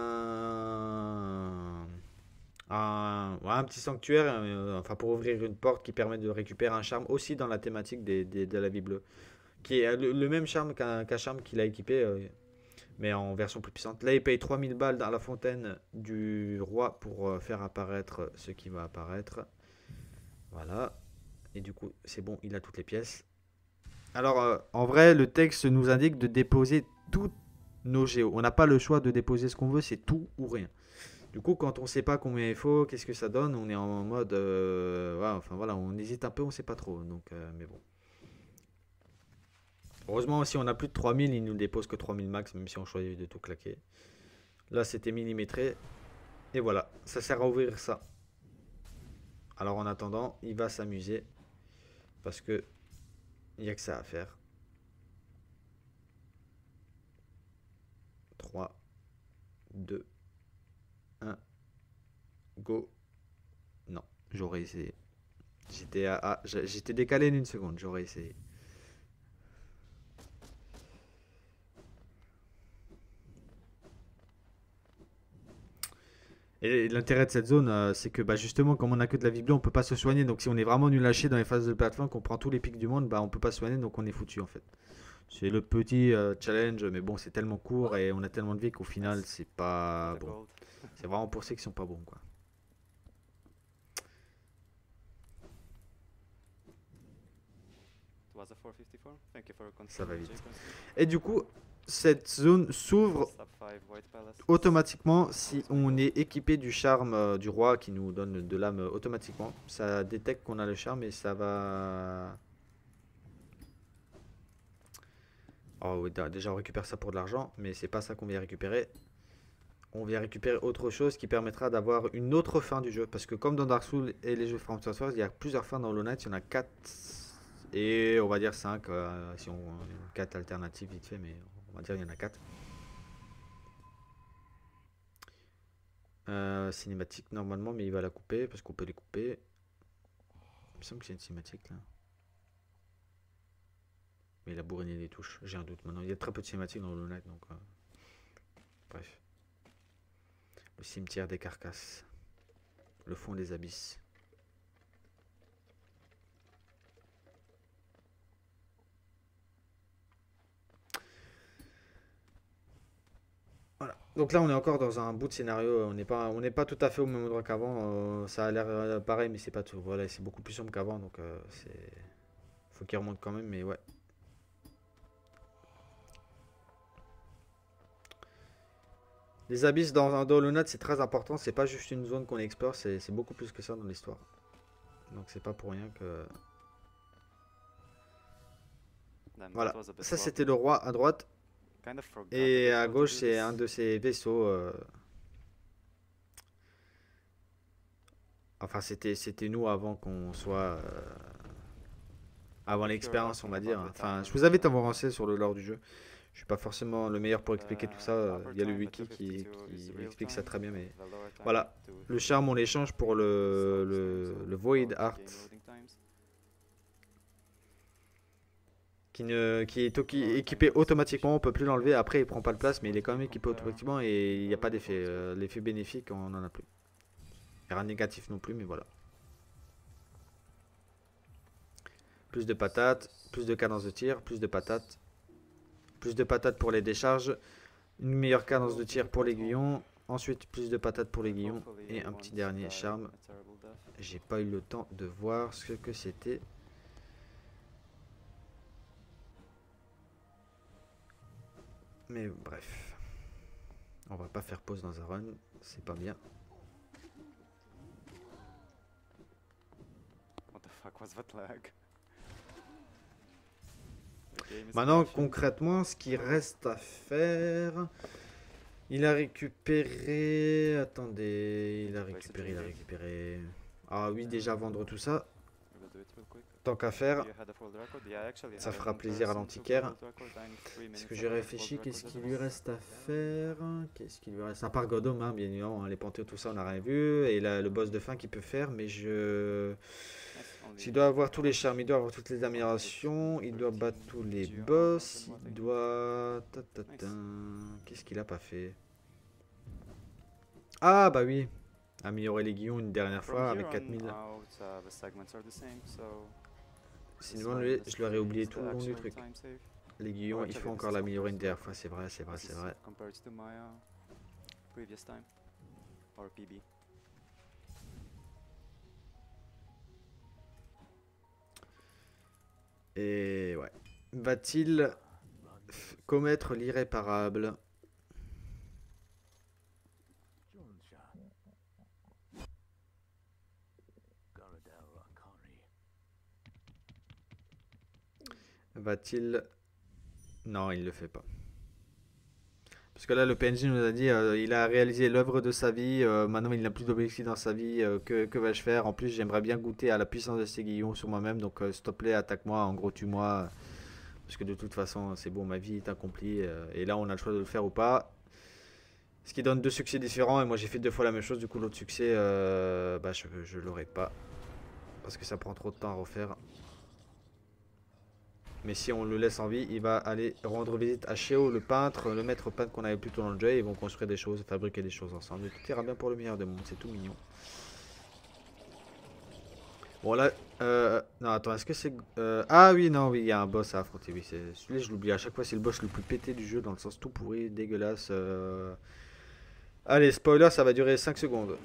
un... Un, ouais, un petit sanctuaire, euh, enfin pour ouvrir une porte qui permet de récupérer un charme aussi dans la thématique des, des, de la vie bleue. Qui est le, le même charme qu'un qu'un charme qu'il a équipé, euh, mais en version plus puissante. Là, il paye trois mille balles dans la fontaine du roi pour euh, faire apparaître ce qui va apparaître. Voilà. Et du coup, c'est bon, il a toutes les pièces. Alors, euh, en vrai, le texte nous indique de déposer tous nos géos. On n'a pas le choix de déposer ce qu'on veut, c'est tout ou rien. Du coup, quand on sait pas combien il faut, qu'est-ce que ça donne, on est en mode, euh, ouais, enfin voilà, on hésite un peu, on sait pas trop. Donc, euh, mais bon. Heureusement, si on a plus de trois mille, il nous dépose que trois mille max, même si on choisit de tout claquer. Là, c'était millimétré. Et voilà, ça sert à ouvrir ça. Alors en attendant, il va s'amuser parce que il n'y a que ça à faire. trois, deux, un, go. Non, j'aurais essayé. J'étais à, à- j'étais décalé d'une seconde, j'aurais essayé. Et l'intérêt de cette zone, euh, c'est que bah, justement, comme on a que de la vie bleue, on peut pas se soigner. Donc si on est vraiment nul lâché dans les phases de plateforme, qu'on prend tous les pics du monde, bah on peut pas se soigner, donc on est foutu en fait. C'est le petit euh, challenge, mais bon, c'est tellement court et on a tellement de vie qu'au final, c'est pas bon. C'est vraiment pour ceux qui sont pas bons, quoi. Ça va vite. Et du coup, cette zone s'ouvre automatiquement si on est équipé du charme euh, du roi qui nous donne de l'âme automatiquement. Ça détecte qu'on a le charme et ça va... Oh oui, da- déjà on récupère ça pour de l'argent, mais c'est pas ça qu'on vient récupérer. On vient récupérer autre chose qui permettra d'avoir une autre fin du jeu. Parce que comme dans Dark Souls et les jeux From Software, il y a plusieurs fins dans Hollow Knight, il y en a quatre et on va dire cinq euh, si on quatre alternatives vite fait, mais on va dire il y en a quatre. Euh, cinématique normalement, mais il va la couper parce qu'on peut les couper. Il me semble que c'est une cinématique là. Mais il a bourriné les touches, j'ai un doute maintenant. Il y a très peu de cinématiques dans Hollow Knight, donc euh, bref. Le cimetière des carcasses. Le fond des abysses. Voilà. Donc là, on est encore dans un bout de scénario. On n'est pas, on n'est pas tout à fait au même endroit qu'avant. Euh, ça a l'air euh, pareil, mais c'est pas tout. Voilà, c'est beaucoup plus sombre qu'avant, donc euh, c'est. Faut qu'il remonte quand même, mais ouais. Les abysses dans, dans Hollow Knight, c'est très important. C'est pas juste une zone qu'on explore, c'est c'est beaucoup plus que ça dans l'histoire. Donc c'est pas pour rien que. Damn, that Voilà. was a bit Ça, sloppy. c'était le roi à droite. Kind of forgot a Et bit à how to gauche, do c'est this. un de ses vaisseaux. euh, Enfin, c'était c'était nous avant qu'on soit. euh, Avant If you're l'expérience, on va talking dire. about the Enfin, je time, vous invite à uh, vous renseigner sur le lore du jeu. Je suis pas forcément le meilleur pour expliquer tout uh, ça. the euh, upper Il y a le time, wiki the qui, two fifty-two is qui real explique ça time, très bien, and mais the lower time voilà. two Le charme, on fifty-two l'échange pour is le, slow, slow, le, so le about Void the Art game loading times. qui, ne, qui est The toki- lower time équipé for automatiquement. On peut distribution plus l'enlever. Après, il prend pas de is place, mais il est what quand we même équipé compare automatiquement et il n'y a pas early d'effet. levels with. euh, L'effet bénéfique, on n'en a plus. Il n'y a rien de négatif non plus, mais voilà. Plus de patates, plus de cadence de tir, plus de patates. Plus de patates pour les décharges. Une meilleure cadence de tir pour l'aiguillon. Ensuite, plus de patates pour l'aiguillon. Hopefully Et he un won't petit dernier die charme. a terrible death. J'ai pas eu le temps de voir ce que c'était. Mais bref. On va pas faire pause dans un run. C'est pas bien. What the fuck was that lag? The game is Maintenant, crashing. concrètement, ce qui reste à faire. Il a récupéré. Attendez. Il a récupéré, il a récupéré. Ah oui, déjà vendre tout ça. We'll do it real quick. Tant qu'à faire. You had a world record? Yeah, actually, Ça I fera haven't plaisir à listened to l'antiquaire. world record. I'm three Est-ce minutes que j'ai ahead of réfléchi? world Qu'est-ce record qu'il lui levels. reste à faire? Qu'est-ce qu'il lui reste? À part Godom, hein, bien évidemment, hein, les panthéons, tout ça, on n'a rien vu. Et là, le boss de fin qu'il peut faire, mais je. Yes, only S'il doit avoir tous les charmes, il doit avoir toutes les améliorations, il doit battre tous les boss, il doit. Ta, ta, ta. Qu'est-ce qu'il a pas fait? Ah, bah oui! Améliorer les guillons une dernière From fois here avec on quatre mille. out, uh, the segments are the same, so this Sinon, one lui, is je l'aurais the- oublié is tout the le long du actual truc. time save. Les guillons, Oh, il faut actually, encore this is l'améliorer une compared dernière to- fois, c'est vrai, c'est vrai, this c'est is vrai. compared to my uh, previous time or P B. Et ouais. Va-t-il f- commettre l'irréparable? Va-t-il... Non, il le fait pas. Parce que là, le P N J nous a dit, euh, il a réalisé l'œuvre de sa vie, euh, maintenant il n'a plus d'objectif dans sa vie, euh, que, que vais-je faire? En plus, j'aimerais bien goûter à la puissance de ces guillons sur moi-même, donc euh, s'il te plaît, attaque-moi, en gros, tue-moi. Parce que de toute façon, c'est bon, ma vie est accomplie, euh, et là, on a le choix de le faire ou pas. Ce qui donne deux succès différents, et moi j'ai fait deux fois la même chose, du coup, l'autre succès, euh, bah, je, je l'aurai pas. Parce que ça prend trop de temps à refaire. Mais si on le laisse en vie, il va aller rendre visite à Sheo, le peintre, le maître peintre qu'on avait plus tôt dans le jeu. Et ils vont construire des choses, fabriquer des choses ensemble. Et tout ira bien pour le meilleur des mondes, c'est tout mignon. Bon là, euh, non attends, est-ce que c'est... euh, ah oui, non, oui, il y a un boss à affronter. Oui, c'est celui-là, je l'oublie à chaque fois, c'est le boss le plus pété du jeu, dans le sens tout pourri, dégueulasse. euh. Allez, spoiler, ça va durer cinq secondes.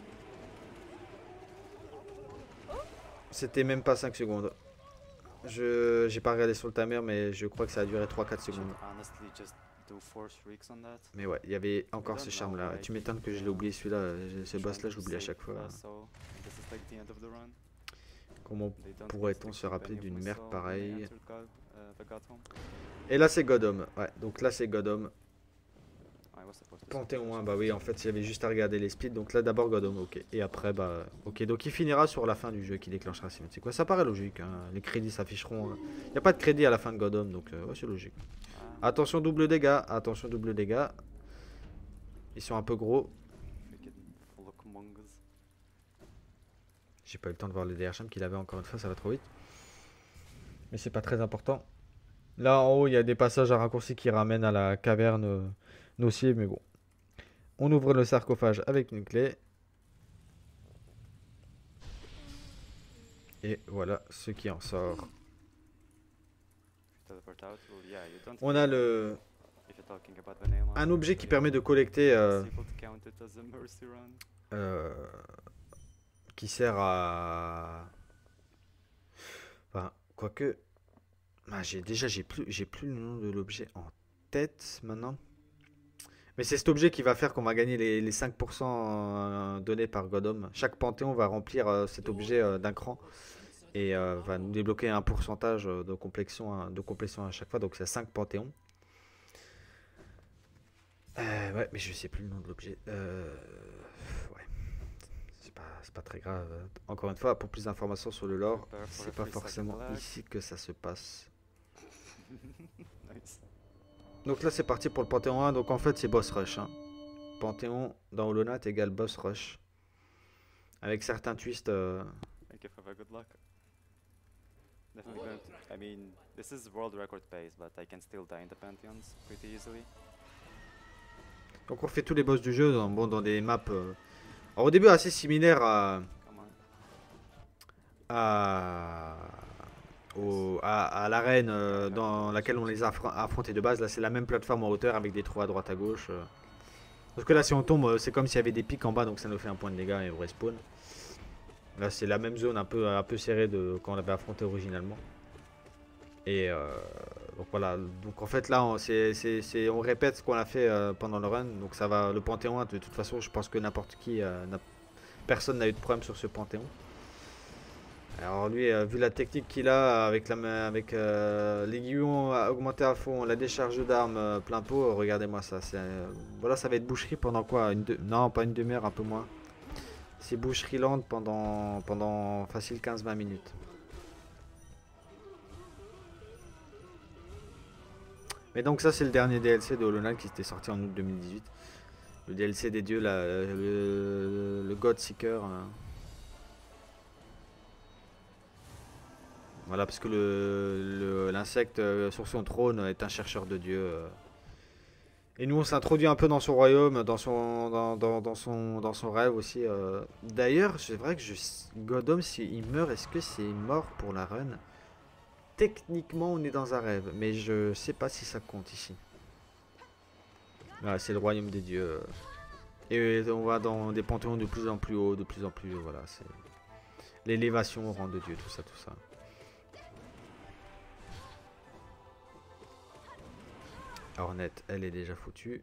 C'était même pas cinq secondes. Je j'ai pas regardé sur le timer, mais je crois que ça a duré trois quatre Should secondes. honestly just do four shrieks on that. Mais ouais, il y avait encore don't ce know charme là. why Tu I m'étonnes keep, que je l'ai uh, oublié celui-là. Ce trying boss là, to je l'oublie à save chaque fois. fast, so this is like the end of the run. Comment They don't pourrait-on restrict se rappeler any of d'une my merde soul when I pareille? entered God, uh, the God Home. Et là c'est Godom. Ouais, donc là c'est Godom. I was supposed to Panthéon switch un, bah oui, en fait, il y avait juste à regarder les splits. Donc là, d'abord Godom, ok. Et après, bah, ok. Donc il finira sur la fin du jeu qui déclenchera Simon. C'est quoi? Ça paraît logique. Hein. Les crédits s'afficheront. Il n'y a pas de crédit à la fin de Godom, donc euh, ouais, c'est logique. Ah, Attention, double dégâts. Attention, double dégâts. Ils sont un peu gros. freaking Flock Mongoose. J'ai pas eu le temps de voir le D H M qu'il avait encore une fois, ça va trop vite. Mais c'est pas très important. Là, en haut, il y a des passages à raccourci qui ramènent à la caverne euh, nocive, mais bon. On ouvre le sarcophage avec une clé. Et voilà ce qui en sort. If you teleport out, well, yeah, you don't On need a to, le if you're talking about vanilla. un objet qui so permet de collecter, it's euh, able to count it as a mercy run. euh, qui sert à, enfin, quoique, ah, j'ai déjà j'ai plus j'ai plus le nom de l'objet en tête maintenant. Mais c'est cet objet qui va faire qu'on va gagner les, les cinq pour cent euh, donnés par Godom. Chaque panthéon va remplir euh, cet objet euh, d'un cran et euh, va nous débloquer un pourcentage euh, de complétion, à- de complétion à chaque fois. Donc c'est cinq panthéons. Euh, ouais, mais je sais plus le nom de l'objet. Euh, ouais, c'est pas, c'est pas très grave. Encore une fois, pour plus d'informations sur le lore, Prepare for c'est a pas free second forcément lag. ici que ça se passe. Nice. Donc là, c'est parti pour le Panthéon un. Donc en fait, c'est boss rush. Hein. Panthéon dans Hollow Knight égale boss rush. Avec certains twists. euh, Thank you for the good luck. Definitely going to, I mean, this is world record pace, but I can still die in the Pantheons pretty easily. Donc on fait tous les boss du jeu dans, bon, dans des maps. euh, Alors, au début, assez similaires à. Come on. à, au- à, à l'arène euh, dans laquelle on les a affr- affrontés de base. Là, c'est la même plateforme en hauteur avec des trous à droite à gauche. euh. Parce que là, si on tombe, euh, c'est comme s'il y avait des pics en bas, donc ça nous fait un point de dégâts et on respawn. Là, c'est la même zone un peu, un peu serrée de quand on l'avait affronté originalement. Et euh, donc voilà. Donc en fait, là, on, c'est, c'est- c'est- on répète ce qu'on a fait euh, pendant le run. Donc ça va, le Panthéon, de toute façon, je pense que n'importe qui, euh, n'a- personne n'a eu de problème sur ce Panthéon. Alors lui, euh, vu la technique qu'il a avec la main- avec euh, l'aiguillon à- augmenté à fond, la décharge d'armes euh, plein pot, euh, regardez-moi ça. c'est, euh, voilà, ça va être boucherie pendant quoi? Une deux- Non, pas une demi-heure, un peu moins. C'est boucherie lente pendant pendant facile quinze vingt minutes. Mais donc ça c'est le dernier D L C de Hollow Knight qui était sorti en août deux mille dix-huit. Le D L C des dieux, là, le, le God Seeker. hein. Voilà, parce que le- le- l'insecte euh, sur son trône est un chercheur de Dieu. euh. Et nous, on s'introduit un peu dans son royaume, dans son, dans, dans- dans son, dans son rêve aussi. euh. D'ailleurs, c'est vrai que je, Godom, s'il meurt, est-ce que c'est mort pour la run? Techniquement, on est dans un rêve, mais je sais pas si ça compte ici. Voilà, c'est le royaume des dieux. euh. Et on va dans des panthéons de plus en plus haut, de plus en plus. Voilà, c'est l'élévation au rang de Dieu, tout ça, tout ça. Hornet, elle est déjà foutue.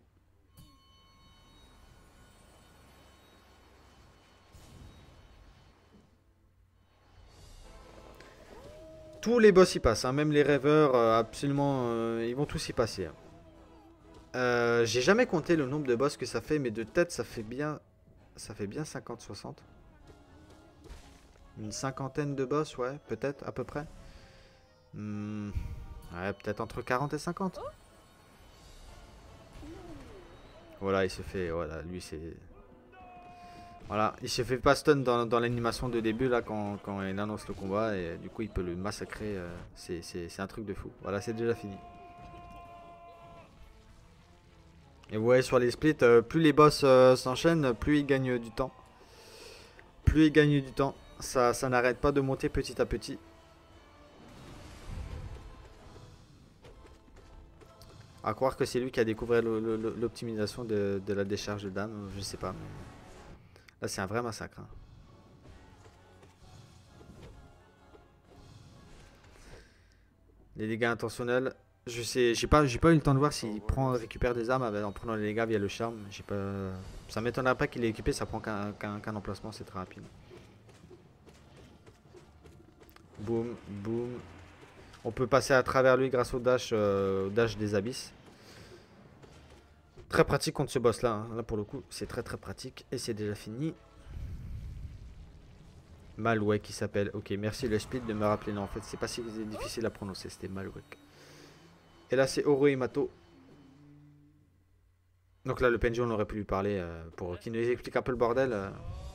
Tous les boss y passent, hein, même les rêveurs, euh, absolument, euh, ils vont tous y passer. hein. Euh, J'ai jamais compté le nombre de boss que ça fait, mais de tête, ça fait bien, ça fait bien cinquante soixante. Une cinquantaine de boss, ouais, peut-être, à peu près. Hmm, ouais, peut-être entre quarante et cinquante. Voilà, il se fait, voilà, lui c'est... Voilà, il se fait pas stun dans, dans l'animation de début là quand, quand il annonce le combat et du coup il peut le massacrer, euh, c'est- c'est c'est un truc de fou. Voilà, c'est déjà fini. Et vous voyez sur les splits, euh, plus les boss euh, s'enchaînent, plus ils gagnent du temps. Plus ils gagnent du temps, ça, ça n'arrête pas de monter petit à petit. À croire que c'est lui qui a découvert le- le- le- l'optimisation de, de la décharge de dame, je sais pas. Mais... Là c'est un vrai massacre. hein. Les dégâts intentionnels, je sais, j'ai pas, j'ai pas eu le temps de voir s'il prend, récupère des armes avec- en prenant les dégâts via le charme. J'ai pas, ça m'étonnerait pas qu'il ait équipé, ça prend qu'un qu'un qu'un emplacement, c'est très rapide. Boum, boum. On peut passer à travers lui grâce au dash, euh, au dash des abysses. Très pratique contre ce boss là. Hein. Là pour le coup, c'est très très pratique. Et c'est déjà fini. Malwek qui s'appelle. Ok, merci le split de me rappeler. Non, en fait, c'est pas si difficile à prononcer. C'était Malwek. Et là, c'est Oro Imato. Donc là, le P N J, on aurait pu lui parler euh, pour qu'il nous explique un peu le bordel. Euh.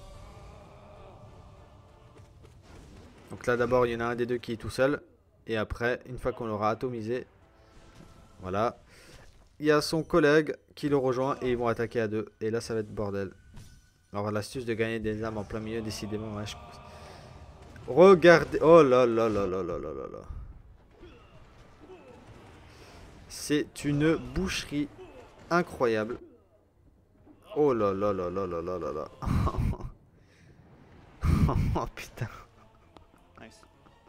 Donc là, d'abord, il y en a un des deux qui est tout seul. Et après, une fois qu'on l'aura atomisé, voilà. Il y a son collègue qui le rejoint et ils vont attaquer à deux. Et là, ça va être bordel. Alors, l'astuce de gagner des âmes en plein milieu, décidément. Ouais, je... Regardez. Oh là là là là là là là là. C'est une boucherie incroyable. Oh là là là là là là là là. Oh putain. Nice.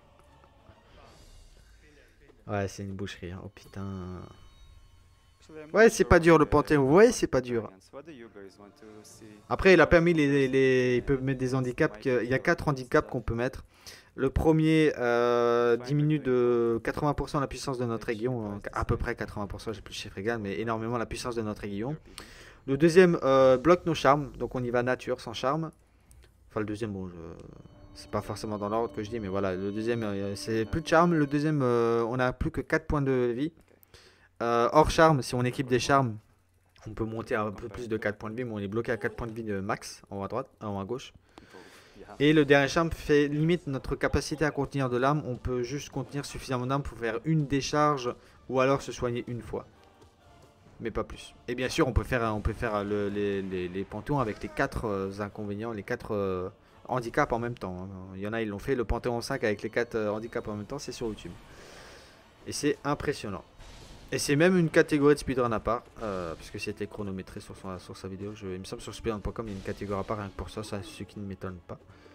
Ouais, c'est une boucherie. Hein. Oh putain. Actually, I'm Ouais, not c'est sure pas what dur le the Panthéon. Vous voyez, want c'est pas dur. variants. What do you guys want to see? Après, il a permis les, les- il peut mettre des handicaps. Que, il y a quatre handicaps qu'on peut mettre. Le premier euh, diminue de quatre-vingts pour cent la puissance de notre aiguillon, à peu près quatre-vingts pour cent, j'ai plus le chiffre égal, mais énormément la puissance de notre aiguillon. Le deuxième euh, bloque nos charmes, donc on y va nature sans charme. Enfin le deuxième, bon, je... c'est pas forcément dans l'ordre que je dis, mais voilà, le deuxième euh, c'est plus de charme. Le deuxième, euh, on a plus que quatre points de vie. Euh, hors charme, si on équipe des charmes, on peut monter à un peu plus de quatre points de vie, mais on est bloqué à quatre points de vie de max, en haut à droite, en haut à gauche. Et le dernier charme fait limite notre capacité à contenir de l'âme. On peut juste contenir suffisamment d'âme pour faire une décharge ou alors se soigner une fois. Mais pas plus. Et bien sûr, on peut faire, on peut faire le, les, les, les panthéons avec les quatre euh, inconvénients, les quatre euh, handicaps en même temps. Il y en a, ils l'ont fait. Le Panthéon cinq avec les quatre euh, handicaps en même temps, c'est sur YouTube. Et c'est impressionnant. Et c'est même une catégorie de speedrun à part, euh, puisque c'était chronométré sur, son, sur sa vidéo. Je, il me semble sur speedrun point com, il y a une catégorie à part, rien que pour ça, ça ce qui ne m'étonne pas.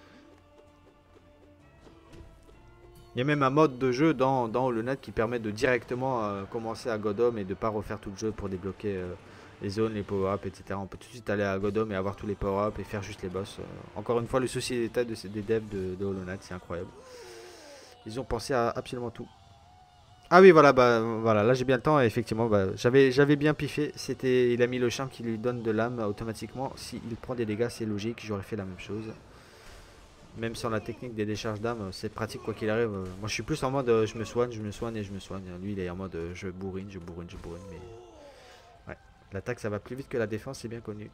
Il y a même un mode de jeu dans, dans HoloNet qui permet de directement euh, commencer à Godom et de ne pas refaire tout le jeu pour débloquer euh, les zones, les power-ups, et cetera. On peut tout de suite aller à Godom et avoir tous les power-ups et faire juste les boss. Euh, encore une fois, le souci d'état de, des devs de, de HoloNet, c'est incroyable. Ils ont pensé à absolument tout. Ah oui, voilà, bah voilà, là j'ai bien le temps et effectivement, bah, j'avais j'avais bien piffé. C'était, il a mis le charme qui lui donne de l'âme automatiquement. S'il prend des dégâts, c'est logique, j'aurais fait la même chose. Même sans la technique des décharges d'âme, c'est pratique quoi qu'il arrive. Moi je suis plus en mode euh, je me soigne, je me soigne et je me soigne. Lui il est en mode euh, je bourrine, je bourrine, je bourrine. Mais ouais, l'attaque ça va plus vite que la défense, c'est bien connu.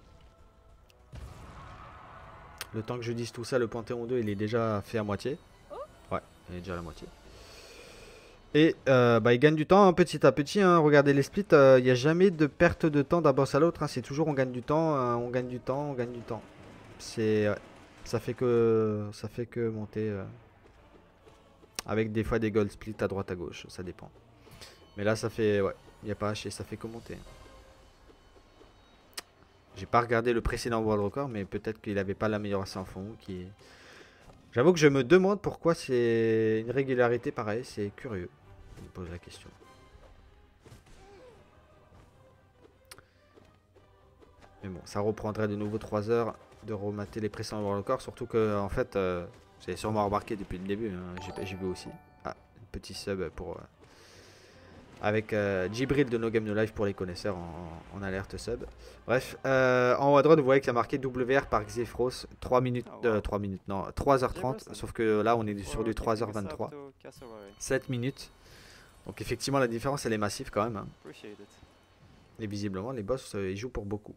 Le temps que je dise tout ça, le Panthéon deux il est déjà fait à moitié. Ouais, il est déjà à la moitié. Et euh, bah, il gagne du temps hein, petit à petit. Hein. Regardez les splits, il euh, n'y a jamais de perte de temps d'un boss à l'autre. Hein. C'est toujours on gagne du temps, euh, on gagne du temps, on gagne du temps. C'est ouais. Ça fait que ça fait que monter euh, avec des fois des gold splits à droite à gauche, ça dépend. Mais là ça fait ouais, il n'y a pas haché, ça fait que monter. J'ai pas regardé le précédent World Record, mais peut-être qu'il n'avait pas l'amélioration en fond. Qui... J'avoue que je me demande pourquoi c'est une régularité pareille, c'est curieux. Je me pose la question. Mais bon, ça reprendrait de nouveau trois heures de remater les précédents World Record, surtout que en fait, euh, vous avez sûrement remarqué depuis le début, hein, j'ai vu aussi. Ah, un petit sub pour... Euh, avec euh, Djibril de No Game No Life pour les connaisseurs en, en alerte sub. Bref, euh, en haut à droite, vous voyez qu'il y a marqué W R par Xefros, trois minutes, euh, trois minutes, non, trois heures trente, sauf que là on est sur du trois heures vingt-trois, sept minutes. Donc effectivement la différence elle est massive quand même. Hein. Et visiblement les boss euh, ils jouent pour beaucoup.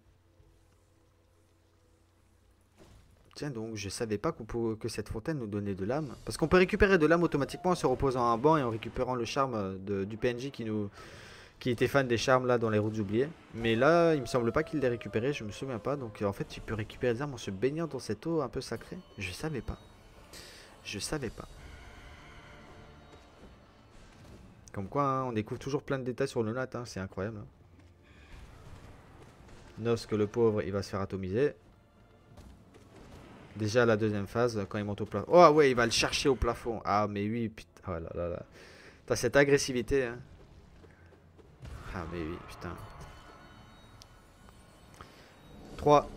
Tiens donc, je savais pas qu'on pouvait, que cette fontaine nous donnait de l'âme. Parce qu'on peut récupérer de l'âme automatiquement en se reposant à un banc et en récupérant le charme de, du P N J qui nous qui était fan des charmes là dans les routes oubliées. Mais là, il me semble pas qu'il l'ait récupéré, je me souviens pas. Donc en fait, tu peux récupérer des âmes en se baignant dans cette eau un peu sacrée. Je savais pas. Je savais pas. Comme quoi, hein, on découvre toujours plein de détails sur le nat, hein, c'est incroyable. Hein. Nosk, le pauvre, il va se faire atomiser. Déjà la deuxième phase, quand il monte au plafond. Oh ouais, il va le chercher au plafond. Ah mais oui, putain. Oh là là là. T'as cette agressivité. Hein. Ah mais oui, putain. trois,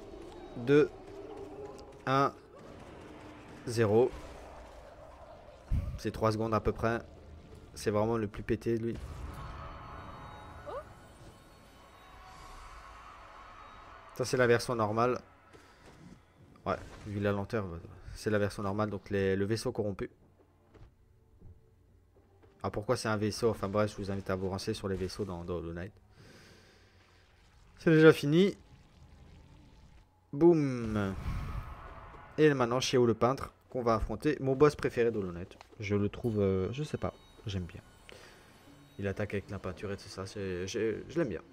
deux, un, zéro. C'est trois secondes à peu près. C'est vraiment le plus pété lui. Ça c'est la version normale. Ouais, vu la lenteur, c'est la version normale, donc les, le vaisseau corrompu. Ah pourquoi c'est un vaisseau? Enfin bref, je vous invite à vous renseigner sur les vaisseaux dans, dans Hollow Knight. C'est déjà fini. Boum. Et maintenant Sheo le peintre qu'on va affronter. Mon boss préféré d'Hollow Knight. Je le trouve, euh, je sais pas, j'aime bien. Il attaque avec la peinture et tout ça, je, je l'aime bien.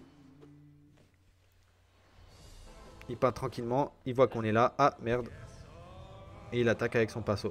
Il peint tranquillement, il voit qu'on est là. Ah merde. Et il attaque avec son pinceau.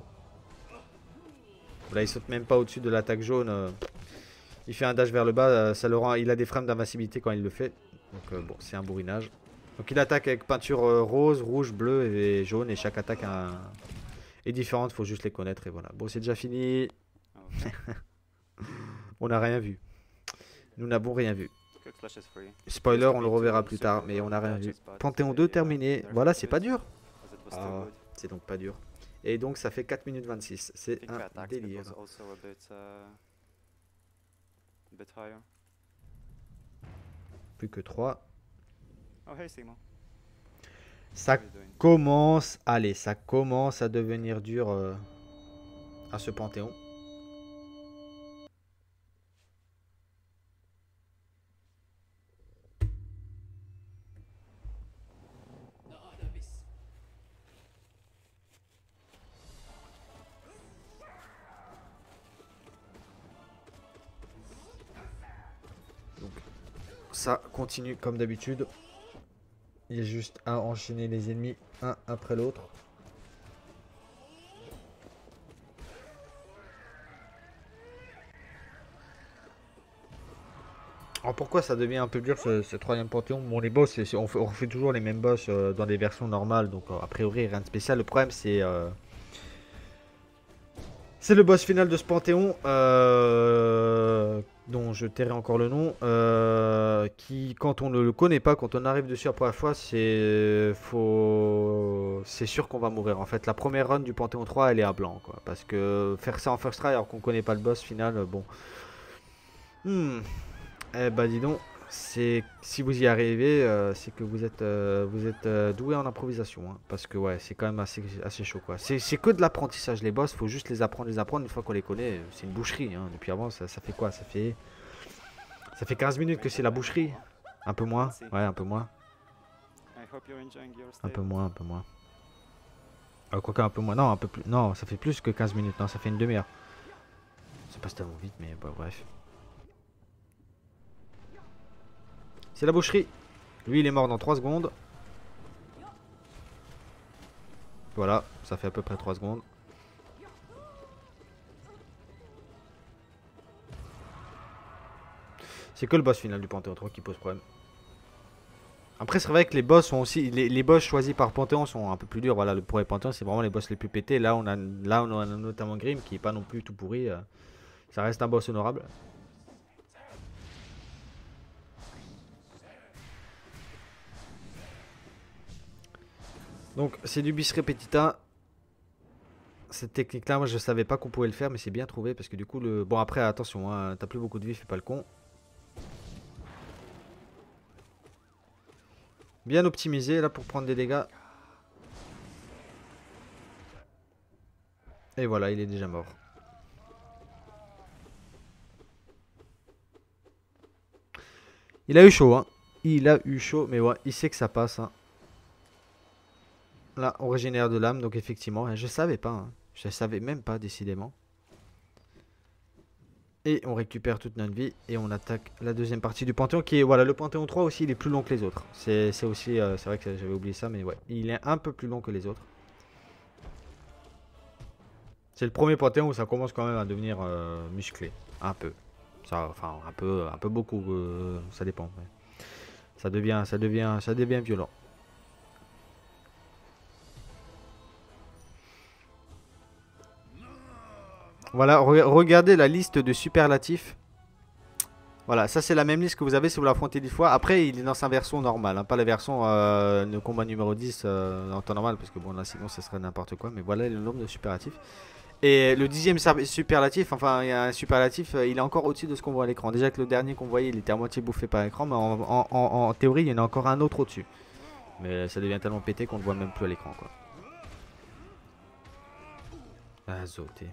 Là il saute même pas au-dessus de l'attaque jaune. euh, Il fait un dash vers le bas, euh, ça le rend, il a des frames d'invincibilité quand il le fait. Donc euh, bon, c'est un bourrinage. Donc il attaque avec peinture euh, rose, rouge, bleu et jaune. Et chaque attaque a un... est différente, faut juste les connaître et voilà. Bon, c'est déjà fini. Okay. On n'a rien vu. Nous n'avons rien vu. Quick flash is free. Spoiler, on le reverra plus tard, mais on n'a rien vu. Panthéon deux terminé. Voilà, c'est pas dur. As it was still Ah, good. c'est donc pas dur. Et donc ça fait quatre minutes vingt-six. I C'est think un attack speed délire. was also a bit, uh, a bit higher. Plus que trois. Oh hey Simo, Ça how are you doing? commence, allez, ça commence à devenir dur euh, à ce Panthéon. Donc, ça continue comme d'habitude. Il y a juste à enchaîner les ennemis un après l'autre. Alors pourquoi ça devient un peu dur ce, ce troisième Panthéon? Bon, les boss, c'est- c'est- on, fait, on refait toujours les mêmes boss euh, dans des versions normales, donc euh, a priori rien de spécial. Le problème c'est euh, c'est le boss final de ce Panthéon, euh, dont je tairai encore le nom, euh, qui quand on ne le connaît pas, quand on arrive dessus la première fois, c'est faut... c'est sûr qu'on va mourir. En fait, la première run du Panthéon trois, elle est à blanc, quoi, parce que faire ça en first try alors qu'on connaît pas le boss final, euh, bon. Hmm. Eh bah dis donc, c'est si vous y arrivez, euh, c'est que vous êtes euh, vous êtes euh, doué en improvisation, hein, parce que ouais, c'est quand même assez assez chaud quoi. C'est c'est que de l'apprentissage les boss, faut juste les apprendre, les apprendre une fois qu'on les connaît, c'est une boucherie hein. Depuis avant ça, ça fait quoi? Ça fait ça fait quinze minutes que c'est la boucherie. Un peu moins, ouais, un peu moins, I hope you're enjoying your un stay. peu moins, un peu moins. Euh, Quoique un peu moins, non, un peu plus, non, ça fait plus que quinze minutes, non, ça fait une demi-heure. Ça passe tellement vite, mais bah, bref. C'est la boucherie. Lui, il est mort dans trois secondes. Voilà, ça fait à peu près trois secondes. C'est que le boss final du Panthéon trois qui pose problème. Après, c'est vrai que les boss sont aussi. Les, les boss choisis par Panthéon sont un peu plus durs. Voilà, le premier Panthéon, c'est vraiment les boss les plus pétés. Là, on a, là, on a notamment Grim qui est pas non plus tout pourri. euh, Ça reste un boss honorable. Donc c'est du bis repetita. Cette technique là moi je savais pas qu'on pouvait le faire mais c'est bien trouvé parce que du coup le... Bon après attention hein, t'as plus beaucoup de vie, fais pas le con. Bien optimisé là pour prendre des dégâts. Et voilà il est déjà mort. Il a eu chaud hein. Il a eu chaud mais ouais il sait que ça passe hein. Là on régénère de l'âme donc effectivement je savais pas hein. Je savais même pas décidément. Et on récupère toute notre vie et on attaque la deuxième partie du Panthéon qui est, voilà, le Panthéon trois aussi il est plus long que les autres. C'est aussi, euh, c'est vrai que j'avais oublié ça mais ouais, il est un peu plus long que les autres. C'est le premier Panthéon où ça commence quand même à devenir euh, musclé, un peu. Ça, enfin un peu, un peu beaucoup, euh, ça dépend. Ouais. Ça devient, ça devient, ça devient violent. Voilà, re regardez la liste de superlatifs. Voilà, ça c'est la même liste que vous avez si vous l'affrontez dix fois. Après, il est dans sa version normale, hein, pas la version euh, de combat numéro dix euh, en temps normal, parce que bon là sinon ça serait n'importe quoi. Mais voilà le nombre de superlatifs. Et le dixième sar- superlatif, enfin il y a un superlatif, euh, il est encore au-dessus de ce qu'on voit à l'écran. Déjà que le dernier qu'on voyait, il était à moitié bouffé par l'écran, mais en, en- en- en théorie, il y en a encore un autre au-dessus. Mais ça devient tellement pété qu'on ne voit même plus à l'écran, quoi. Azoté.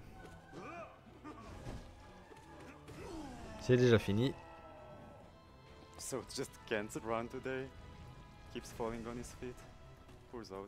C'est déjà fini. So it's just can't run today. Keeps falling on his feet. Poor Zout.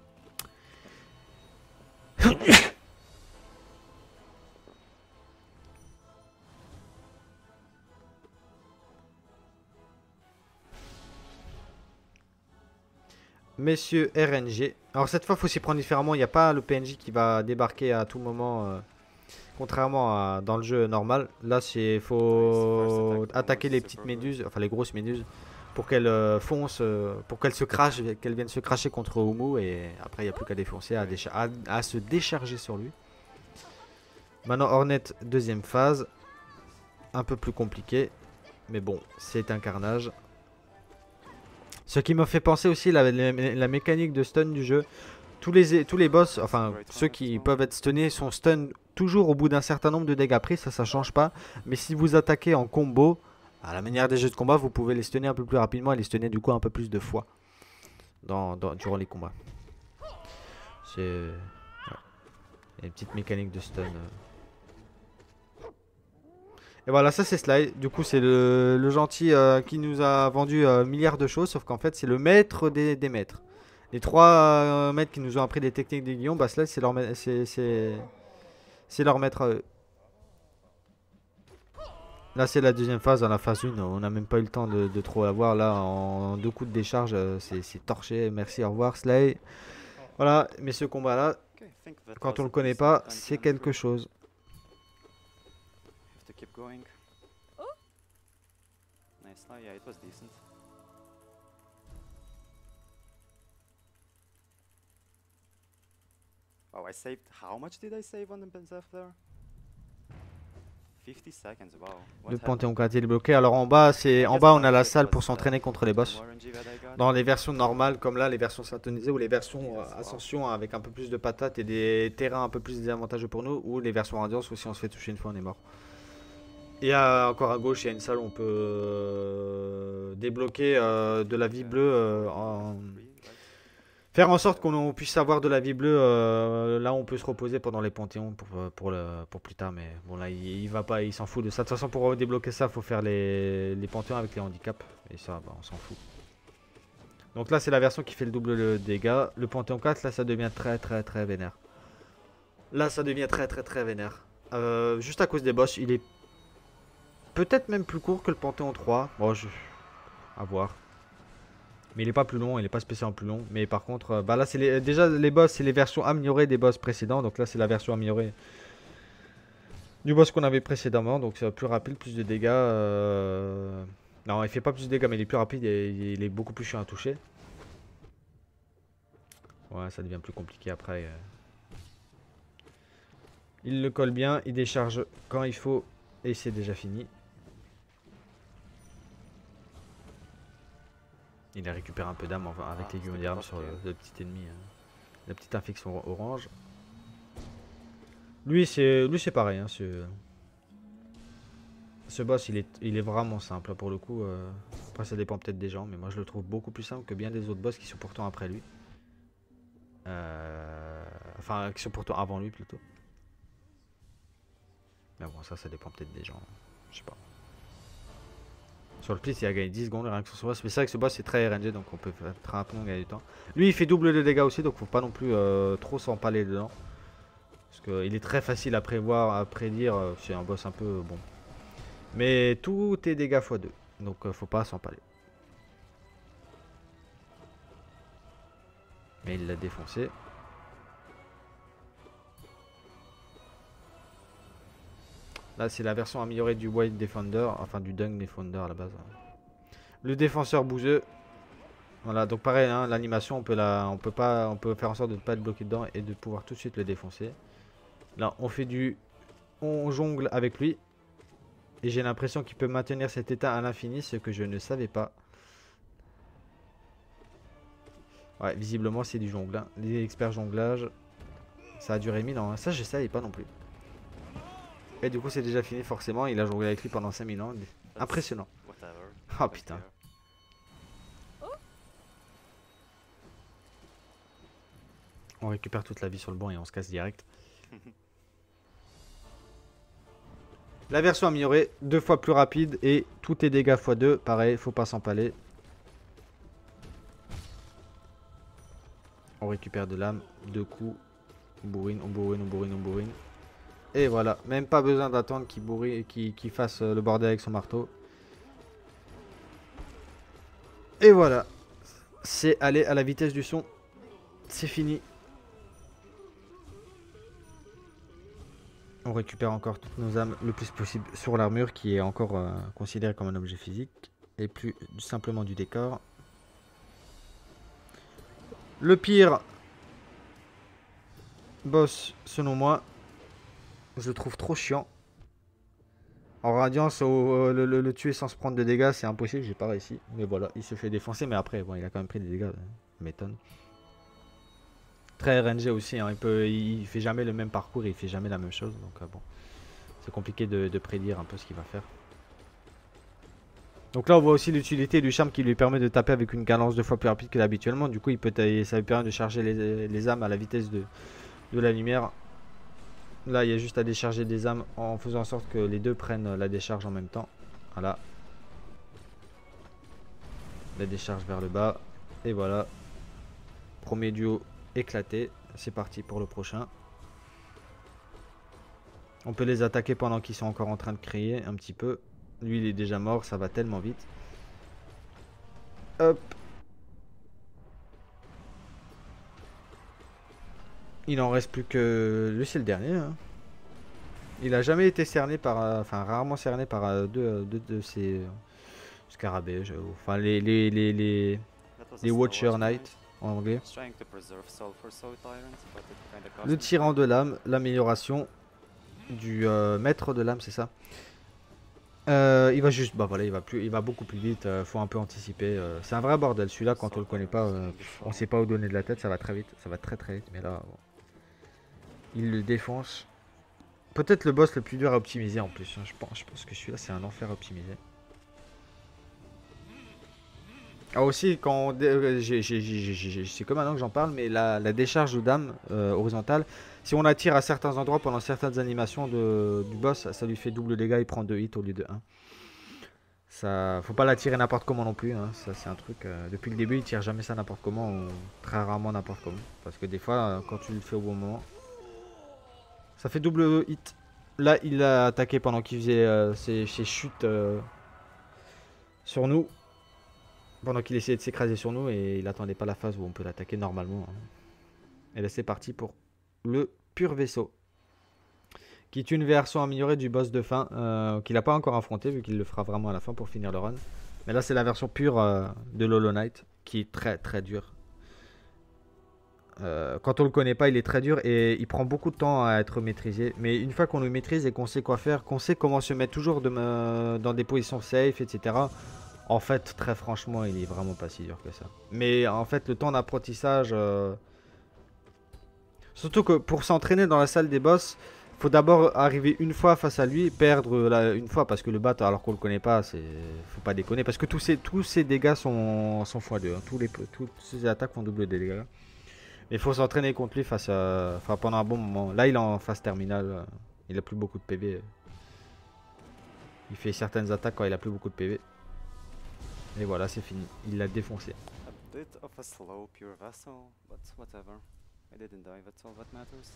Messieurs R N G. Alors cette fois, il faut s'y prendre différemment. Il n'y a pas le P N J qui va débarquer à tout moment. euh, Contrairement à dans le jeu normal. Là, il faut attaquer les petites méduses, enfin les grosses méduses, pour qu'elles euh, foncent, euh, pour qu'elles se crachent, qu'elles viennent se cracher contre Oumu. Et après, il n'y a plus qu'à défoncer, à, décha- à, à se décharger sur lui. Maintenant, Hornet, deuxième phase. Un peu plus compliqué. Mais bon, c'est un carnage. Ce qui m'a fait penser aussi la, la, la mécanique de stun du jeu. Tous les, tous les boss, enfin ceux qui peuvent être stunnés sont stun toujours au bout d'un certain nombre de dégâts pris, ça ça change pas. Mais si vous attaquez en combo, à la manière des jeux de combat, vous pouvez les stunner un peu plus rapidement et les stunner du coup un peu plus de fois dans, dans, durant les combats. C'est ouais. Une petite mécanique de stun. Et voilà, ça c'est Sly. Du coup, c'est le, le gentil euh, qui nous a vendu euh, milliards de choses, sauf qu'en fait, c'est le maître des, des maîtres. Les trois euh, maîtres qui nous ont appris des techniques d'aiguillon, bah Sly, c'est leur, ma- c'est, c'est, c'est leur maître à eux. Là, c'est la deuxième phase. Dans la phase un, on n'a même pas eu le temps de, de trop la voir. Là, en deux coups de décharge, euh, c'est c'est torché. Merci, au revoir, Sly. Voilà, mais ce combat-là, Okay, I think that quand was on le a connaît decent pas, twenty c'est and quelque three. chose. Have to keep going. Nice. Oh yeah, it was decent. Oh, I saved. How much did I save on the Benzef there? fifty seconds. Wow. What Le happened? Panthéon quatre il est bloqué. Alors en bas, c'est I en guess bas, on part a of la it salle pour was, uh, s'entraîner contre les from boss. R N G that I got. Dans les versions normales, comme là, les versions syntonisées ou les versions euh, Yes, wow. ascension avec un peu plus de patates et des terrains un peu plus désavantageux pour nous, ou les versions radiance où si on se fait toucher une fois, on est mort. Et euh, encore à gauche, il y a une salle où on peut euh, débloquer euh, de la vie bleue euh, en... Faire en sorte qu'on puisse avoir de la vie bleue, euh, là on peut se reposer pendant les panthéons pour, pour, le, pour plus tard, mais bon là il, il va pas, il s'en fout de ça. De toute façon pour débloquer ça, il faut faire les, les panthéons avec les handicaps, et ça bah, on s'en fout. Donc là c'est la version qui fait le double de dégâts. Le Panthéon quatre, là ça devient très très très vénère. Là ça devient très très très vénère. Euh, juste à cause des boss, il est peut-être même plus court que le Panthéon trois. Bon, je... à voir. Mais il est pas plus long, il est pas spécialement plus long. Mais par contre, euh, bah là c'est les... déjà les boss, c'est les versions améliorées des boss précédents. Donc là c'est la version améliorée du boss qu'on avait précédemment. Donc c'est plus rapide, plus de dégâts. Euh... Non, il fait pas plus de dégâts, mais il est plus rapide et il est beaucoup plus chiant à toucher. Ouais, ça devient plus compliqué après. euh. Il le colle bien, il décharge quand il faut et c'est déjà fini. Il a récupéré un peu d'âme enfin, avec Ah, l'aiguillon c'était d'arme pas sur le, ok. le petit ennemi. hein. La petite infection orange. Lui c'est lui c'est pareil. Hein, ce... ce boss il est, il est vraiment simple pour le coup. Euh... Après ça dépend peut-être des gens, mais moi je le trouve beaucoup plus simple que bien des autres boss qui sont pourtant après lui. Euh... Enfin qui sont pourtant avant lui plutôt. Mais bon ça ça dépend peut-être des gens. Je sais pas. Sur le split, il a gagné dix secondes rien que sur ce boss. Mais c'est vrai que ce boss c'est très R N G donc on peut très rapidement gagner du temps. Lui il fait double de dégâts aussi donc faut pas non plus euh, trop s'empaler dedans. Parce qu'il est très facile à prévoir, à prédire. euh, C'est un boss un peu euh, bon. Mais tout est dégâts fois deux. Donc euh, faut pas s'empaler. Mais il l'a défoncé. Là c'est la version améliorée du White Defender. Enfin du Dung Defender à la base. Le défenseur bouseux. Voilà, donc pareil, hein, l'animation, on peut la, on peut pas, on peut faire en sorte de ne pas être bloqué dedans et de pouvoir tout de suite le défoncer. Là, on fait du, on jongle avec lui et j'ai l'impression qu'il peut maintenir cet état à l'infini, ce que je ne savais pas. Ouais, visiblement c'est du jongle. Hein. Les experts jonglage. Ça a duré mille ans, hein. Ça je savais pas non plus. Et du coup c'est déjà fini forcément, il a joué avec lui pendant cinq mille ans. That's Impressionnant. whatever. Oh Don't putain. care. On récupère toute la vie sur le banc et on se casse direct. La version améliorée, deux fois plus rapide et tous tes dégâts fois deux. Pareil, faut pas s'empaler. On récupère de l'âme, deux coups. On bourrine, on bourrine, on bourrine, on bourrine. Et voilà, même pas besoin d'attendre qu'il bourrine, qu'il qu'il fasse le bordel avec son marteau. Et voilà, c'est aller à la vitesse du son. C'est fini. On récupère encore toutes nos âmes le plus possible sur l'armure qui est encore euh, considérée comme un objet physique et plus simplement du décor. Le pire boss, selon moi, je le trouve trop chiant. En radiance, au, le, le, le tuer sans se prendre de dégâts, c'est impossible, j'ai pas réussi. Mais voilà, il se fait défoncer, mais après, bon, il a quand même pris des dégâts, m'étonne. Très R N G aussi, hein, il, peut, il fait jamais le même parcours, il fait jamais la même chose, donc euh, bon. C'est compliqué de, de prédire un peu ce qu'il va faire. Donc là on voit aussi l'utilité du charme qui lui permet de taper avec une cadence deux fois plus rapide que d'habituellement. Du coup il peut ça lui permet de charger les, les âmes à la vitesse de, de la lumière. Là il y a juste à décharger des âmes en faisant en sorte que les deux prennent la décharge en même temps. Voilà. La décharge vers le bas. Et voilà. Premier duo éclaté. C'est parti pour le prochain. On peut les attaquer pendant qu'ils sont encore en train de crier un petit peu. Lui il est déjà mort, ça va tellement vite. Hop. Il en reste plus que... Lui c'est le dernier. Hein. Il a jamais été cerné par... Euh, enfin rarement cerné par euh, deux, euh, deux de ces euh, scarabées. Je... Enfin les... Les, les, les... les Watcher Knight en anglais. Le tyran de l'âme, l'amélioration du euh, maître de l'âme, c'est ça. Euh, il va juste, bah voilà, il va plus, il va beaucoup plus vite. Euh, faut un peu anticiper. Euh, c'est un vrai bordel. Celui-là, quand on le connaît pas, euh, on sait pas où donner de la tête. Ça va très vite, ça va très très vite. Mais là, bon. Il le défonce. Peut-être le boss le plus dur à optimiser en plus. Hein. Je pense, je pense que celui-là, c'est un enfer à optimiser. Ah aussi, quand euh, c'est comme maintenant que j'en parle, mais la, la décharge de dame euh, horizontale, si on la tire à certains endroits pendant certaines animations de, du boss, ça, ça lui fait double dégâts, il prend deux hits au lieu de un. Ça, faut pas la tirer n'importe comment non plus, hein. Ça c'est un truc, euh, depuis le début il tire jamais ça n'importe comment, ou très rarement n'importe comment. Parce que des fois, euh, quand tu le fais au bon moment, ça fait double hit. Là il a attaqué pendant qu'il faisait euh, ses, ses chutes euh, sur nous. Pendant qu'il essayait de s'écraser sur nous et il attendait pas la phase où on peut l'attaquer normalement. Hein. Et là c'est parti pour le pur vaisseau. Qui est une version améliorée du boss de fin euh, qu'il n'a pas encore affronté vu qu'il le fera vraiment à la fin pour finir le run. Mais là c'est la version pure euh, de Hollow Knight qui est très très dure. Euh, quand on le connaît pas il est très dur et il prend beaucoup de temps à être maîtrisé. Mais une fois qu'on le maîtrise et qu'on sait quoi faire, qu'on sait comment se mettre toujours de, euh, dans des positions safe, et cetera. En fait, très franchement, il est vraiment pas si dur que ça. Mais en fait, le temps d'apprentissage... Euh... Surtout que pour s'entraîner dans la salle des boss, faut d'abord arriver une fois face à lui, perdre la... une fois parce que le battre alors qu'on le connaît pas, c'est faut pas déconner. Parce que tous ces, tous ces dégâts sont, sont fois deux. Hein. Tous les, toutes ces attaques font double des dégâts. Mais il faut s'entraîner contre lui face à... enfin, pendant un bon moment. Là, il est en phase terminale. Il a plus beaucoup de P V. Il fait certaines attaques quand il a plus beaucoup de P V. Et voilà, c'est fini. Il l'a défoncé. A bit of a slow pure vessel, but whatever. I didn't die, that's all that matters.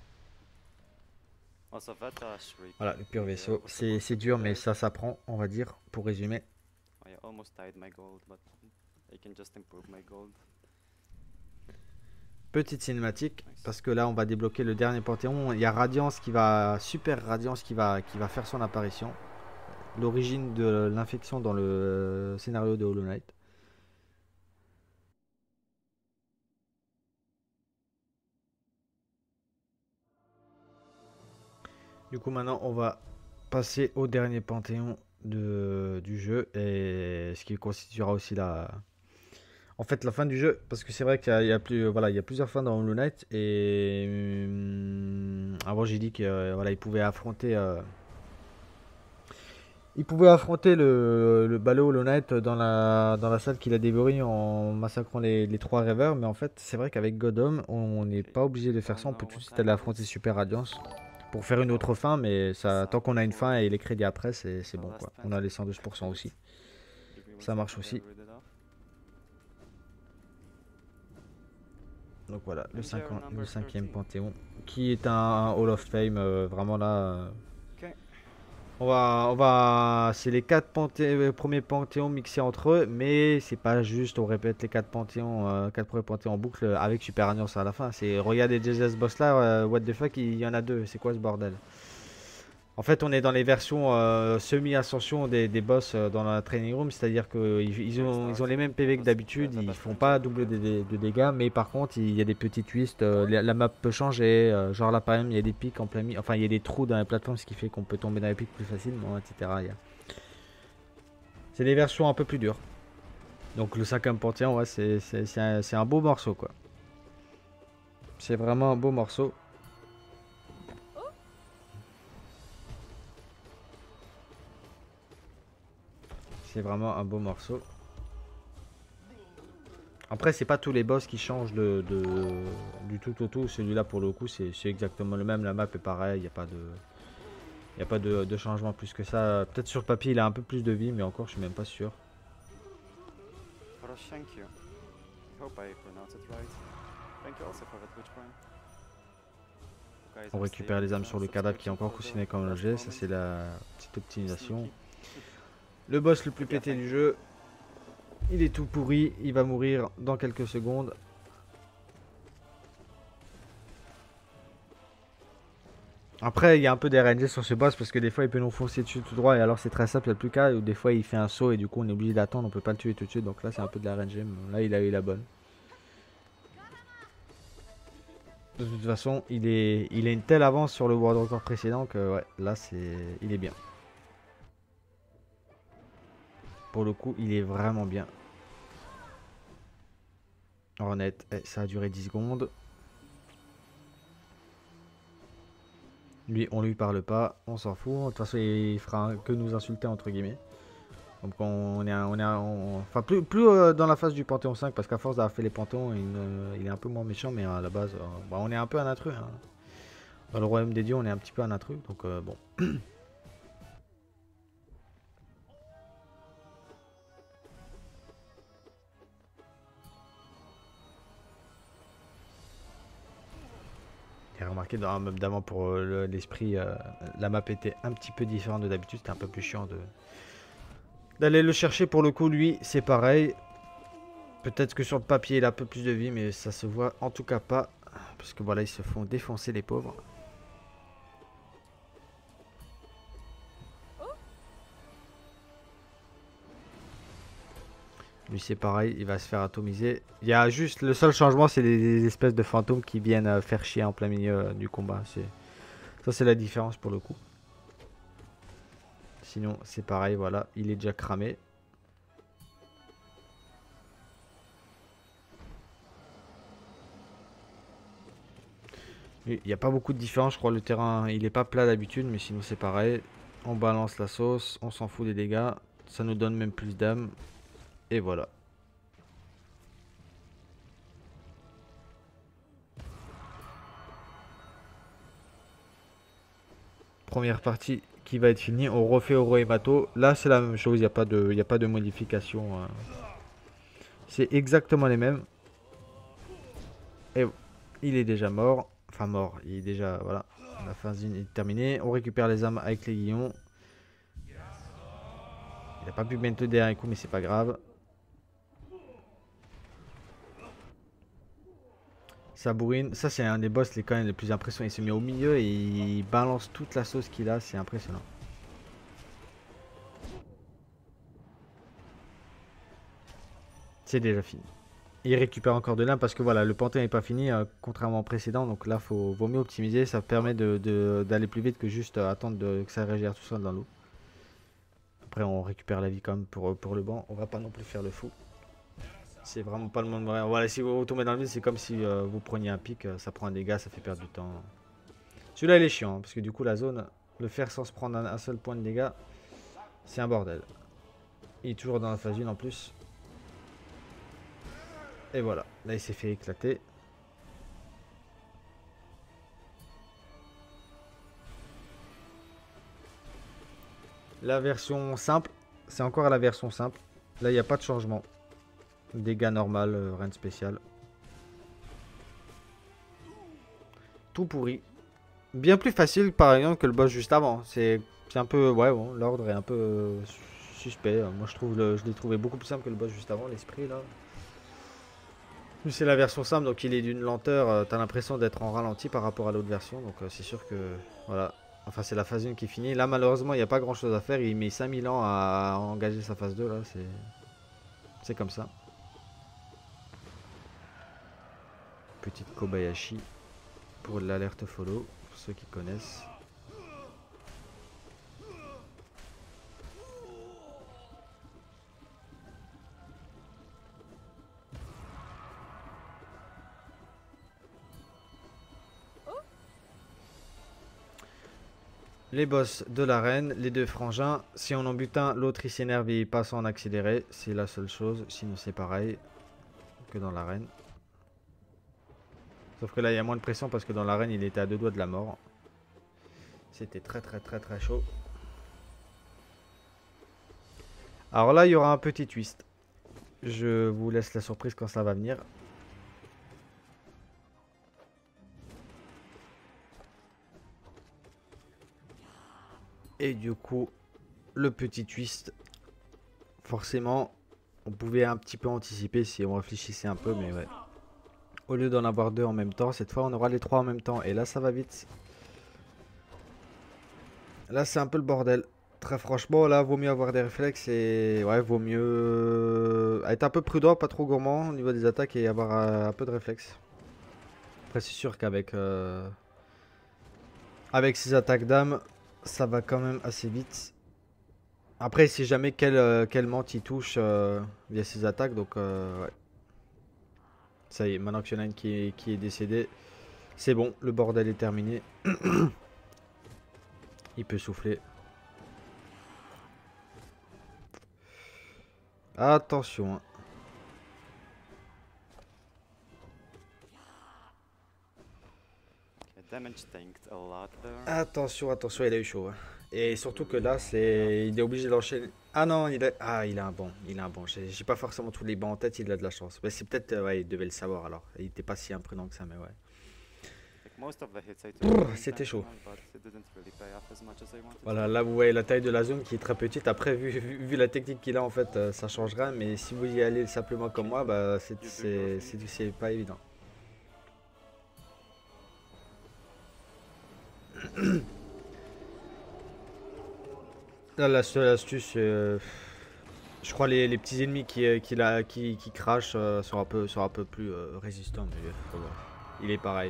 Also, Vatash voilà, le pur vaisseau. C'est dur, mais ça s'apprend, on va dire, pour résumer. I almost died my gold, but I can just improve my gold. Petite cinématique, nice. Parce que là, on va débloquer le dernier panthéon. Il y a Radiance qui va, super Radiance qui va, qui va faire son apparition. L'origine de l'infection dans le scénario de Hollow Knight. Du coup maintenant on va passer au dernier panthéon de, du jeu et ce qui constituera aussi la, En fait, la fin du jeu, parce que c'est vrai qu'il y a, il y a plus, voilà, il y a plusieurs fins dans Hollow Knight et hum, avant j'ai dit que euh, voilà, il pouvait affronter, euh, il pouvait affronter le, le ballot Hollow Knight dans la, dans la salle qu'il a dévorée en massacrant les, les trois rêveurs. Mais en fait, c'est vrai qu'avec Godom, on n'est Okay, pas obligé de faire don't ça. On peut know tout de what suite time aller it affronter is. Super Radiance pour faire une autre fin. Mais ça, tant qu'on a une fin et les crédits après, c'est c'est The bon last quoi. On a les pentacle. cent douze pour cent Good. aussi. Give me one Ça marche second, aussi. I'll read it off. Donc voilà, le, And you're cinquante le number cinquième thirteen. Panthéon, qui est un, un Hall of Fame, euh, vraiment là. euh, Okay. on va, on va, c'est les quatre panthé- euh, premiers Panthéons mixés entre eux, mais c'est pas juste, on répète les quatre Panthéons, euh, quatre premiers Panthéons en boucle avec Super Alliance à la fin. C'est, regardez déjà ce boss là, euh, what the fuck, il y en a deux, c'est quoi ce bordel? En fait, on est dans les versions euh, semi-ascension des, des boss euh, dans la training room, c'est-à-dire qu'ils ils ont, ils ont les mêmes P V que Was d'habitude, that a ils bad font ranger? pas double de, de- de dégâts, mais par contre, il y a des petits twists, euh, la, la map peut changer, euh, genre là par exemple, il y a des pics en plein milieu, enfin il y a des trous dans les plateformes, ce qui fait qu'on peut tomber dans les pics plus facilement, et cetera. Il y a- C'est des versions un peu plus dures. Donc le cinquième Panthéon, ouais, c'est c'est- c'est un, c'est un beau morceau, quoi. C'est vraiment un beau morceau. C'est vraiment un beau morceau. Après, c'est pas tous les boss qui changent de, de- du tout au tout. Celui-là, pour le coup, c'est c'est exactement le même. La map est pareille. Il n'y a pas de, y a pas de, de changement plus que ça. Peut-être sur le papier, il a un peu plus de vie, mais encore, je suis même pas sûr. Poroshenko. I hope I pronounced it right. Thank you also for the Twitch Prime. You guys On are récupère stealing les âmes the sur le cadavre qui est subscription encore for the coussiné comme last l'objet. Ça, moment. c'est la petite optimisation. Sneaky. Le boss le plus Yeah, pété thank du you. jeu. Il est tout pourri. Il va mourir dans quelques secondes. Après, il y a un peu des R N G sur ce boss parce que des fois il peut nous foncer dessus tout droit et alors c'est très simple, il n'y a plus qu'à. Ou des fois il fait un saut et du coup on est obligé d'attendre, on peut pas le tuer tout de suite. Donc là c'est un peu de la R N G. Mais là il a eu la bonne. De toute façon, il est, il a une telle avance sur le world record précédent que ouais, là c'est, il est bien. Pour le coup, il est vraiment bien. Honnête, eh, ça a duré dix secondes. Lui, on lui parle pas, on s'en fout. De toute façon, il fera que nous insulter entre guillemets. Donc on est, un- on est, un- on- enfin plus, plus euh, dans la phase du Panthéon cinq parce qu'à force d'avoir fait les Panthéons, il, ne- il est un peu moins méchant, mais à la base, euh, bah, on est un peu un intrus. Hein. Dans le royaume des dieux, on est un petit peu un intrus, donc euh, bon. J'ai remarqué dans la map d'avant pour euh, le- l'esprit, euh, la map était un petit peu différente de d'habitude, c'était un peu plus chiant de d'aller le chercher. Pour le coup, lui, c'est pareil. Peut-être que sur le papier, il a un peu plus de vie, mais ça se voit en tout cas pas. Parce que voilà, ils se font défoncer les pauvres. Lui c'est pareil, il va se faire atomiser. Il y a juste, le seul changement c'est les, les espèces de fantômes qui viennent euh, faire chier en plein milieu euh, du combat. C'est Ça c'est la différence pour le coup. Sinon c'est pareil, voilà, il est déjà cramé. Il n'y a pas beaucoup de différence, je crois le terrain il est pas plat d'habitude, mais sinon c'est pareil. On balance la sauce, on s'en fout des dégâts. Ça nous donne même plus d'âme. Et voilà. Première partie qui va être finie. On refait Oro et Mato. Là, c'est la même chose. Il n'y a pas de, il y a pas de modification. hein. C'est exactement les mêmes. Et il est déjà mort. Enfin, mort. Il est déjà. Voilà. La phase est terminée. On récupère les âmes avec les guillons. Il n'a pas pu bientôt derrière un coup, mais c'est pas grave. Ça bourrine. Ça, c'est un des boss les, quand même, les plus impressionnants. Il se met au milieu et il balance toute la sauce qu'il a. C'est impressionnant. C'est déjà fini. Il récupère encore de l'âme parce que voilà, le panthéon n'est pas fini, euh, contrairement au précédent. Donc là, faut vaut mieux optimiser. Ça permet de, de- d'aller plus vite que juste euh, attendre de, que ça régère tout ça dans l'eau. Après, on récupère la vie quand même pour, pour le banc. On va pas non plus faire le fou. C'est vraiment pas le monde vrai. Voilà, si vous tombez dans le vide, c'est comme si euh, vous preniez un pic, euh, ça prend un dégât, ça fait perdre du temps. Celui-là, il est chiant, hein, parce que du coup, la zone, le faire sans se prendre un, un seul point de dégâts, c'est un bordel. Il est toujours dans la phase un en plus. Et voilà, là, il s'est fait éclater. La version simple, c'est encore la version simple. Là, il n'y a pas de changement. Dégâts normal, euh, rien de spécial. Tout pourri. Bien plus facile, par exemple, que le boss juste avant. C'est un peu... Ouais, bon, l'ordre est un peu euh, suspect. Moi, je trouve le, je l'ai trouvé beaucoup plus simple que le boss juste avant, l'esprit, là. C'est la version simple, donc il est d'une lenteur. Euh, T'as l'impression d'être en ralenti par rapport à l'autre version. Donc, euh, c'est sûr que... Voilà. Enfin, c'est la phase un qui finit. Là, malheureusement, il n'y a pas grand-chose à faire. Il met cinq mille ans à engager sa phase deux, là. C'est... C'est comme ça. Petite Kobayashi pour l'alerte follow, pour ceux qui connaissent. Les boss de l'arène, les deux frangins. Si on en bute un, l'autre il s'énerve et il passe en accéléré. C'est la seule chose. Sinon c'est pareil que dans l'arène. Sauf que là il y a moins de pression parce que dans l'arène il était à deux doigts de la mort. C'était très très très très chaud. Alors là il y aura un petit twist. Je vous laisse la surprise quand ça va venir. Et du coup, le petit twist, forcément, on pouvait un petit peu anticiper si on réfléchissait un peu, mais ouais. Au lieu d'en avoir deux en même temps, cette fois on aura les trois en même temps. Et là ça va vite. Là c'est un peu le bordel. Très franchement, là vaut mieux avoir des réflexes et ouais, vaut mieux être un peu prudent, pas trop gourmand au niveau des attaques et avoir euh, un peu de réflexes. Après c'est sûr qu'avec euh, avec ces attaques d'âme, ça va quand même assez vite. Après c'est jamais quelle, euh, quelle menthe il touche euh, via ses attaques, donc euh, ouais. Ça y est, maintenant que y en a une qui est, qui est décédée, c'est bon, le bordel est terminé. Il peut souffler. Attention. Hein. Attention, attention, il a eu chaud. Hein. Et surtout que là, c'est, il est obligé d'enchaîner. Ah non, il a, ah, il a un bon, il a un bon. J'ai pas forcément tous les bons en tête, il a de la chance. Mais c'est peut-être, euh, ouais, il devait le savoir alors. Il était pas si imprudent que ça, mais ouais. C'était chaud. Voilà, là vous voyez la taille de la zone qui est très petite. Après, vu, vu, vu la technique qu'il a, en fait, euh, ça change rien. Mais si vous y allez simplement comme moi, bah, c'est pas évident. Là, la seule astuce, euh, je crois les, les petits ennemis qui, euh, qui, la, qui, qui crachent euh, sont, un peu, sont un peu plus euh, résistants. Mais faut voir. Il est pareil.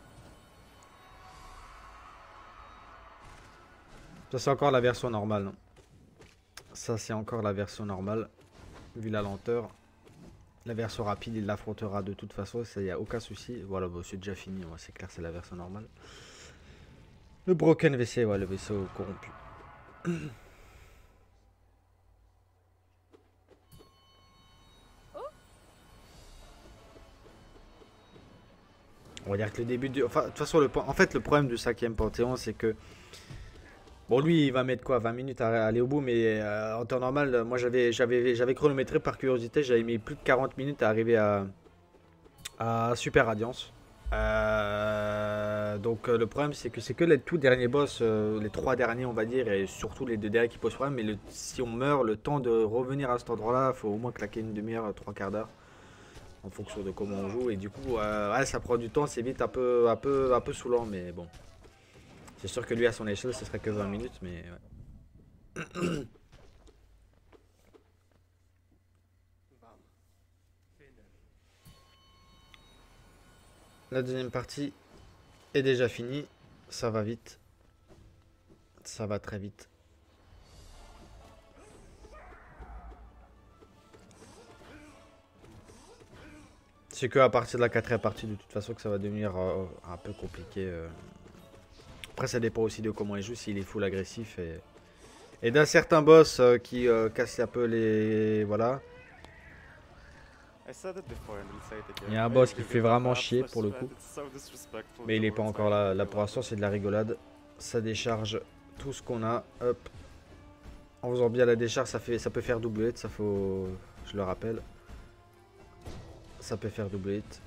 Ça c'est encore la version normale. Non ça c'est encore la version normale. Vu la lenteur. La version rapide il l'affrontera de toute façon. Ça y a aucun souci. Voilà bon, c'est déjà fini. Ouais, c'est clair c'est la version normale. Le broken V C, ouais le vaisseau corrompu. On va dire que le début du... Enfin, de toute façon, le... en fait, le problème du cinquième Panthéon, c'est que... Bon, lui, il va mettre quoi vingt minutes à aller au bout, mais euh, en temps normal, moi, j'avais j'avais chronométré par curiosité, j'avais mis plus de quarante minutes à arriver à, à Super Radiance. Euh, donc, euh, le problème, c'est que c'est que les tout derniers boss, euh, les trois derniers, on va dire, et surtout les deux derniers qui posent problème, mais le... si on meurt, le temps de revenir à cet endroit-là, il faut au moins claquer une demi-heure, trois quarts d'heure. En fonction de comment on joue et du coup euh, ouais, ça prend du temps, c'est vite un peu un peu un peu saoulant mais bon. C'est sûr que lui à son échelle ce serait que vingt minutes mais ouais. La deuxième partie est déjà finie, ça va vite. Ça va très vite. C'est que à partir de la quatrième partie de toute façon que ça va devenir euh, un peu compliqué. euh. Après ça dépend aussi de comment il joue, s'il est full agressif et, et d'un certain boss euh, qui euh, casse un peu les... Voilà. I said it before and I'll say it again. Il y a un I boss qui agree fait with vraiment that, chier slash pour le threat, coup. it's so disrespectful Mais il est pas towards encore là, high là pour level. l'instant c'est de la rigolade. Ça décharge tout ce qu'on a. Hop. En faisant bien la décharge, ça, fait, ça peut faire double hit, ça faut... Je le rappelle. Ça peut faire double hit.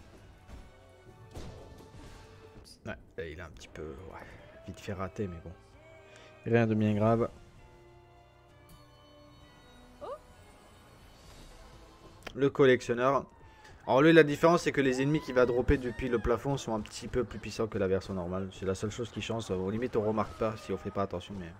Ouais, là, il a un petit peu... Ouais, vite fait raté, mais bon. Rien de bien grave. Le collectionneur. Alors lui, la différence, c'est que les ennemis qui va dropper depuis le plafond sont un petit peu plus puissants que la version normale. C'est la seule chose qui change. Au limite, on remarque pas si on fait pas attention, mais...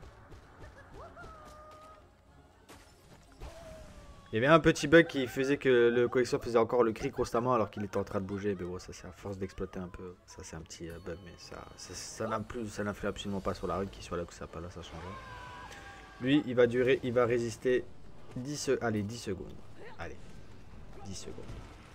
Il y avait un petit bug qui faisait que le collectionneur faisait encore le cri constamment alors qu'il était en train de bouger. Mais bon, ça c'est à force d'exploiter un peu. Ça c'est un petit euh, bug, mais ça, ça, ça n'influe ça n'influe absolument pas sur la run, qu'il soit là ou que ça pas là, ça change. Lui, il va durer, il va résister dix, se allez, dix secondes. Allez, dix secondes.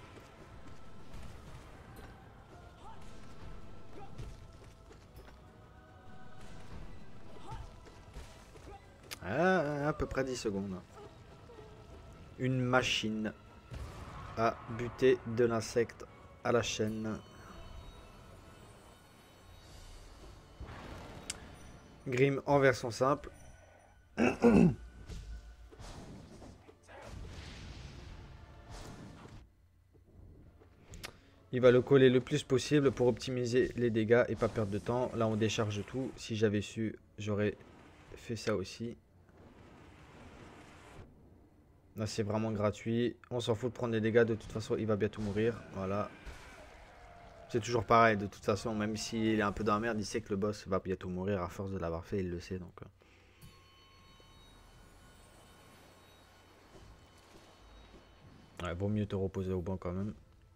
Ah, à peu près dix secondes. Une machine à buter de l'insecte à la chaîne. Grim en version simple. Il va le coller le plus possible pour optimiser les dégâts et pas perdre de temps. Là on décharge tout. Si j'avais su, j'aurais fait ça aussi. Là c'est vraiment gratuit. On s'en fout de prendre des dégâts. De toute façon il va bientôt mourir. Voilà. C'est toujours pareil. De toute façon même s'il est un peu dans la merde, il sait que le boss va bientôt mourir à force de l'avoir fait. Il le sait donc. Ouais, vaut mieux te reposer au banc quand même.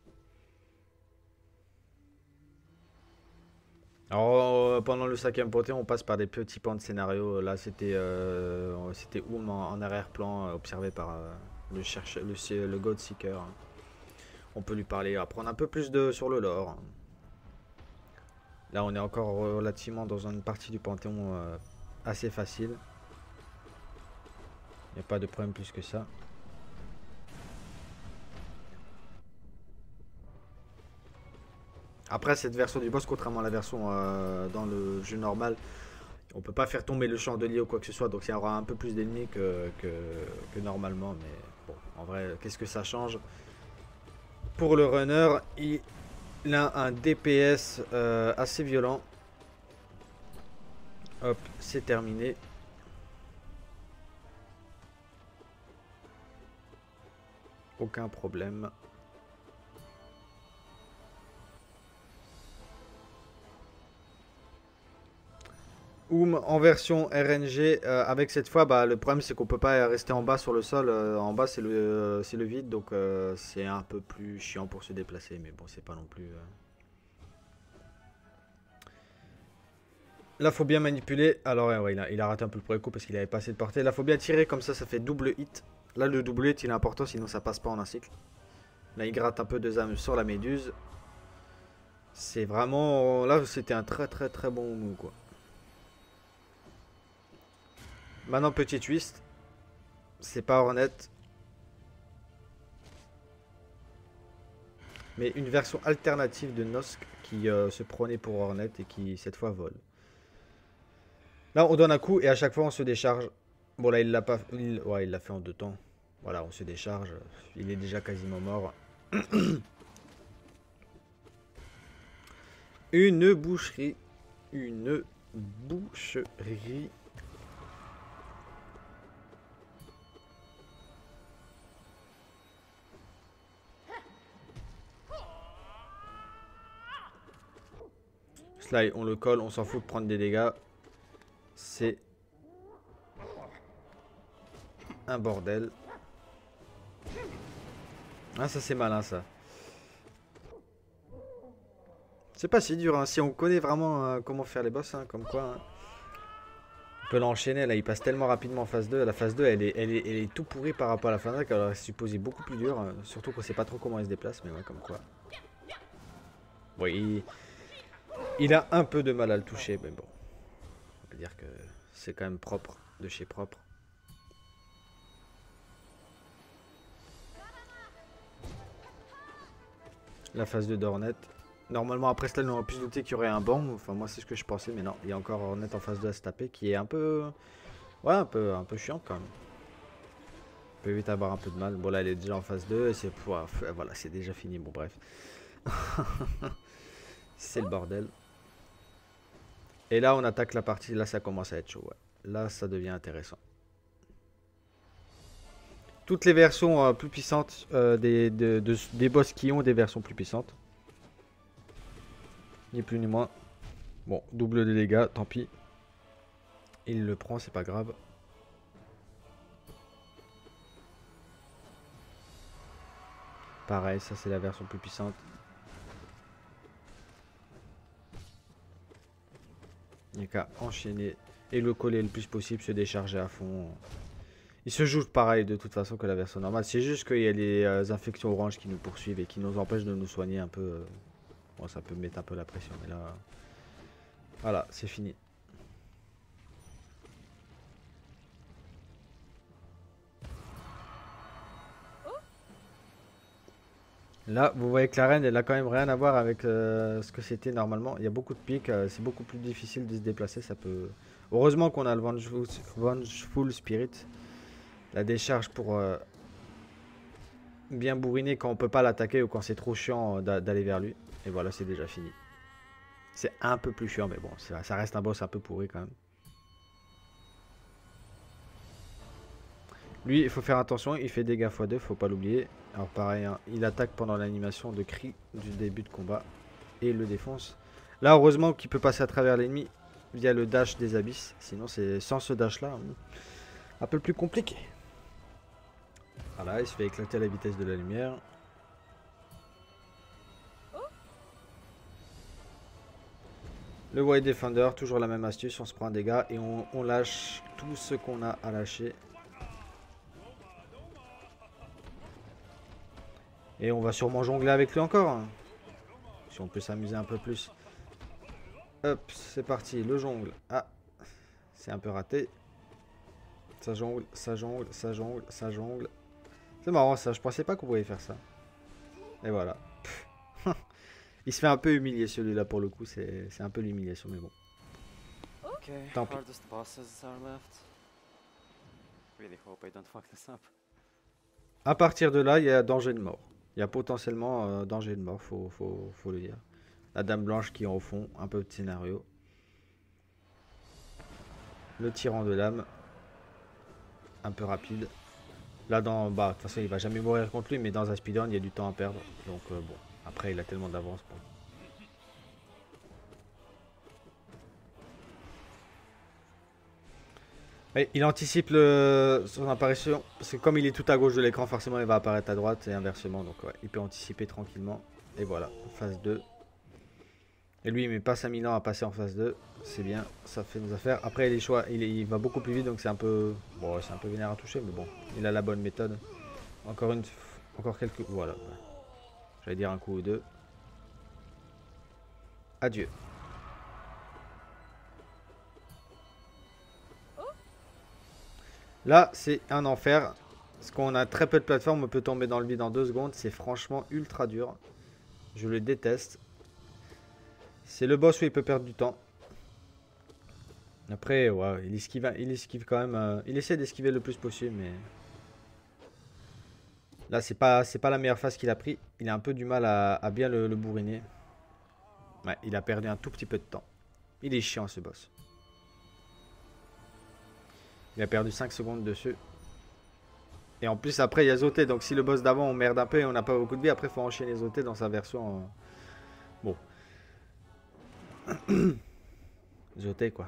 Alors euh, pendant le cinquième panthéon on passe par des petits pans de scénario. Là c'était euh, c'était Oum en, en arrière-plan euh, observé par euh, le, cherche, le, le God Seeker. On peut lui parler, apprendre un peu plus de, sur le lore. Là on est encore relativement dans une partie du panthéon euh, assez facile. Il n'y a pas de problème plus que ça. Après cette version du boss, contrairement à la version euh, dans le jeu normal, on peut pas faire tomber le chandelier ou quoi que ce soit, donc il y aura un peu plus d'ennemis que, que, que normalement, mais bon, en vrai, qu'est-ce que ça change? Pour le runner, il a un D P S euh, assez violent. Hop, c'est terminé. Aucun problème. Oum en version R N G euh, avec cette fois bah, le problème c'est qu'on peut pas rester en bas sur le sol, euh, en bas c'est le, euh, c'est le vide donc euh, c'est un peu plus chiant pour se déplacer mais bon c'est pas non plus... Euh... Là faut bien manipuler, alors ouais, ouais il, a, il a raté un peu le premier coup parce qu'il avait pas assez de portée, là faut bien tirer comme ça ça fait double hit, là le double hit il est important sinon ça passe pas en un cycle. Là il gratte un peu de âme sur la méduse, c'est vraiment, là c'était un très très très bon move quoi. Maintenant petit twist, c'est pas Hornet, mais une version alternative de Nosk qui euh, se prenait pour Hornet et qui cette fois vole. Là on donne un coup et à chaque fois on se décharge. Bon là il l'a pas, il... ouais il l'a fait en deux temps. Voilà on se décharge, il est déjà quasiment mort. Une boucherie, une boucherie. Là, on le colle, on s'en fout de prendre des dégâts. C'est un bordel. Ah, ça c'est malin ça. C'est pas si dur, hein. Si on connaît vraiment euh, comment faire les boss, hein, comme quoi. Hein. On peut l'enchaîner. Là, il passe tellement rapidement en phase deux. La phase deux, elle est, elle est, elle est tout pourrie par rapport à la phase un, alors elle est supposée beaucoup plus dure. euh, Surtout qu'on sait pas trop comment il se déplace, mais ouais, comme quoi. Bon, il, il a un peu de mal à le toucher, mais bon. On va dire que c'est quand même propre, de chez propre. La phase deux d'Hornet. Normalement, après cela, on aurait pu se douter qu'il y aurait un banc. Enfin, moi, c'est ce que je pensais, mais non. Il y a encore Hornet en phase deux à se taper, qui est un peu... Ouais, un peu, un peu chiant quand même. On peut vite avoir un peu de mal. Bon, là, elle est déjà en phase deux. Et c'est... Voilà, c'est déjà fini. Bon, bref. C'est le bordel. Et là, on attaque la partie. Là, ça commence à être chaud. Ouais. Là, ça devient intéressant. Toutes les versions euh, plus puissantes euh, des, de, de, des boss qui ont des versions plus puissantes. Ni plus ni moins. Bon, double de dégâts, tant pis. Il le prend, c'est pas grave. Pareil, ça c'est la version plus puissante. Il n'y a qu'à enchaîner et le coller le plus possible, se décharger à fond. Il se joue pareil de toute façon que la version normale. C'est juste qu'il y a les euh, infections oranges qui nous poursuivent et qui nous empêchent de nous soigner un peu. Euh... Bon, ça peut mettre un peu la pression, mais là... Voilà, c'est fini. Là, vous voyez que l'arène, elle a quand même rien à voir avec euh, ce que c'était normalement. Il y a beaucoup de pics, euh, c'est beaucoup plus difficile de se déplacer. Ça peut. Heureusement qu'on a le Vengeful, Vengeful Spirit, la décharge pour euh, bien bourriner quand on peut pas l'attaquer ou quand c'est trop chiant euh, d'aller vers lui. Et voilà, c'est déjà fini. C'est un peu plus chiant, mais bon, ça reste un boss un peu pourri quand même. Lui, il faut faire attention, il fait dégâts fois deux, faut pas l'oublier. Alors pareil, hein, il attaque pendant l'animation de cri du début de combat et il le défonce. Là, heureusement qu'il peut passer à travers l'ennemi via le dash des abysses. Sinon, c'est sans ce dash là, un peu plus compliqué. Voilà, il se fait éclater à la vitesse de la lumière. Le White Defender, toujours la même astuce, on se prend un dégât et on, on lâche tout ce qu'on a à lâcher. Et on va sûrement jongler avec lui encore. Hein. Si on peut s'amuser un peu plus. Hop, c'est parti, le jongle. Ah, c'est un peu raté. Ça jongle, ça jongle, ça jongle, ça jongle. C'est marrant ça, je pensais pas qu'on pouvait faire ça. Et voilà. Il se fait un peu humilier celui-là pour le coup, c'est un peu l'humiliation, mais bon. Okay, Tant pis. hardest bosses are left. Really hope I don't fuck this up. À partir de là, il y a danger de mort. Il y a potentiellement euh, danger de mort, faut, faut, faut le dire. La dame blanche qui est au fond, un peu de scénario. Le tyran de l'âme. Un peu rapide. Là, dans, bah, de toute façon, il va jamais mourir contre lui, mais dans un speedrun, il y a du temps à perdre. Donc, euh, bon, après, il a tellement d'avance. Bon. Et il anticipe le, son apparition, parce que comme il est tout à gauche de l'écran, forcément, il va apparaître à droite et inversement. Donc, ouais, il peut anticiper tranquillement. Et voilà, phase deux. Et lui, il met pas cinq mille ans à passer en phase deux. C'est bien, ça fait nos affaires. Après, les choix, il, il va beaucoup plus vite, donc c'est un peu... Bon, c'est un peu vénère à toucher, mais bon, il a la bonne méthode. Encore une... Encore quelques... Voilà. J'allais dire un coup ou deux. Adieu. Là, c'est un enfer. Parce qu'on a très peu de plateformes, on peut tomber dans le vide en deux secondes. C'est franchement ultra dur. Je le déteste. C'est le boss où il peut perdre du temps. Après, ouais, il esquive, il esquive quand même. Euh, il essaie d'esquiver le plus possible, mais... Là, c'est pas, c'est pas la meilleure phase qu'il a pris. Il a un peu du mal à, à bien le, le bourriner. Ouais, il a perdu un tout petit peu de temps. Il est chiant, ce boss. Il a perdu cinq secondes dessus. Et en plus, après, il y a Zoté. Donc, si le boss d'avant, on merde un peu et on n'a pas beaucoup de vie, après, il faut enchaîner Zoté dans sa version... Euh... Bon. Zoté, quoi.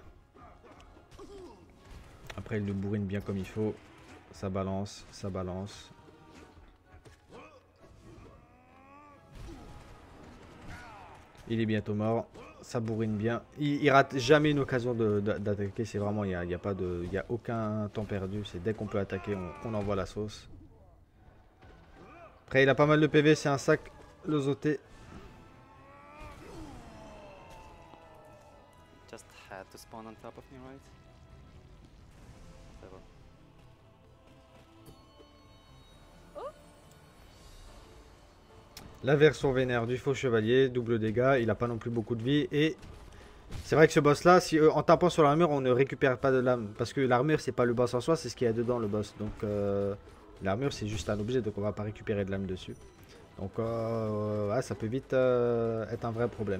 Après, il le bourrine bien comme il faut. Ça balance, ça balance. Il est bientôt mort. Ça bourrine bien. Il, il rate jamais une occasion d'attaquer. C'est vraiment, il n'y a, y a, pas de, y a aucun temps perdu. C'est dès qu'on peut attaquer, on, on envoie la sauce. Après, il a pas mal de P V. C'est un sac. Le zoté. Just had to spawn on top of me, right? Whatever. La version vénère du faux chevalier, double dégâts, il a pas non plus beaucoup de vie. Et c'est vrai que ce boss là, si, euh, en tapant sur l'armure, on ne récupère pas de l'âme. Parce que l'armure, c'est pas le boss en soi, c'est ce qu'il y a dedans le boss. Donc euh, l'armure, c'est juste un objet, donc on va pas récupérer de l'âme dessus. Donc euh, ouais, ça peut vite euh, être un vrai problème.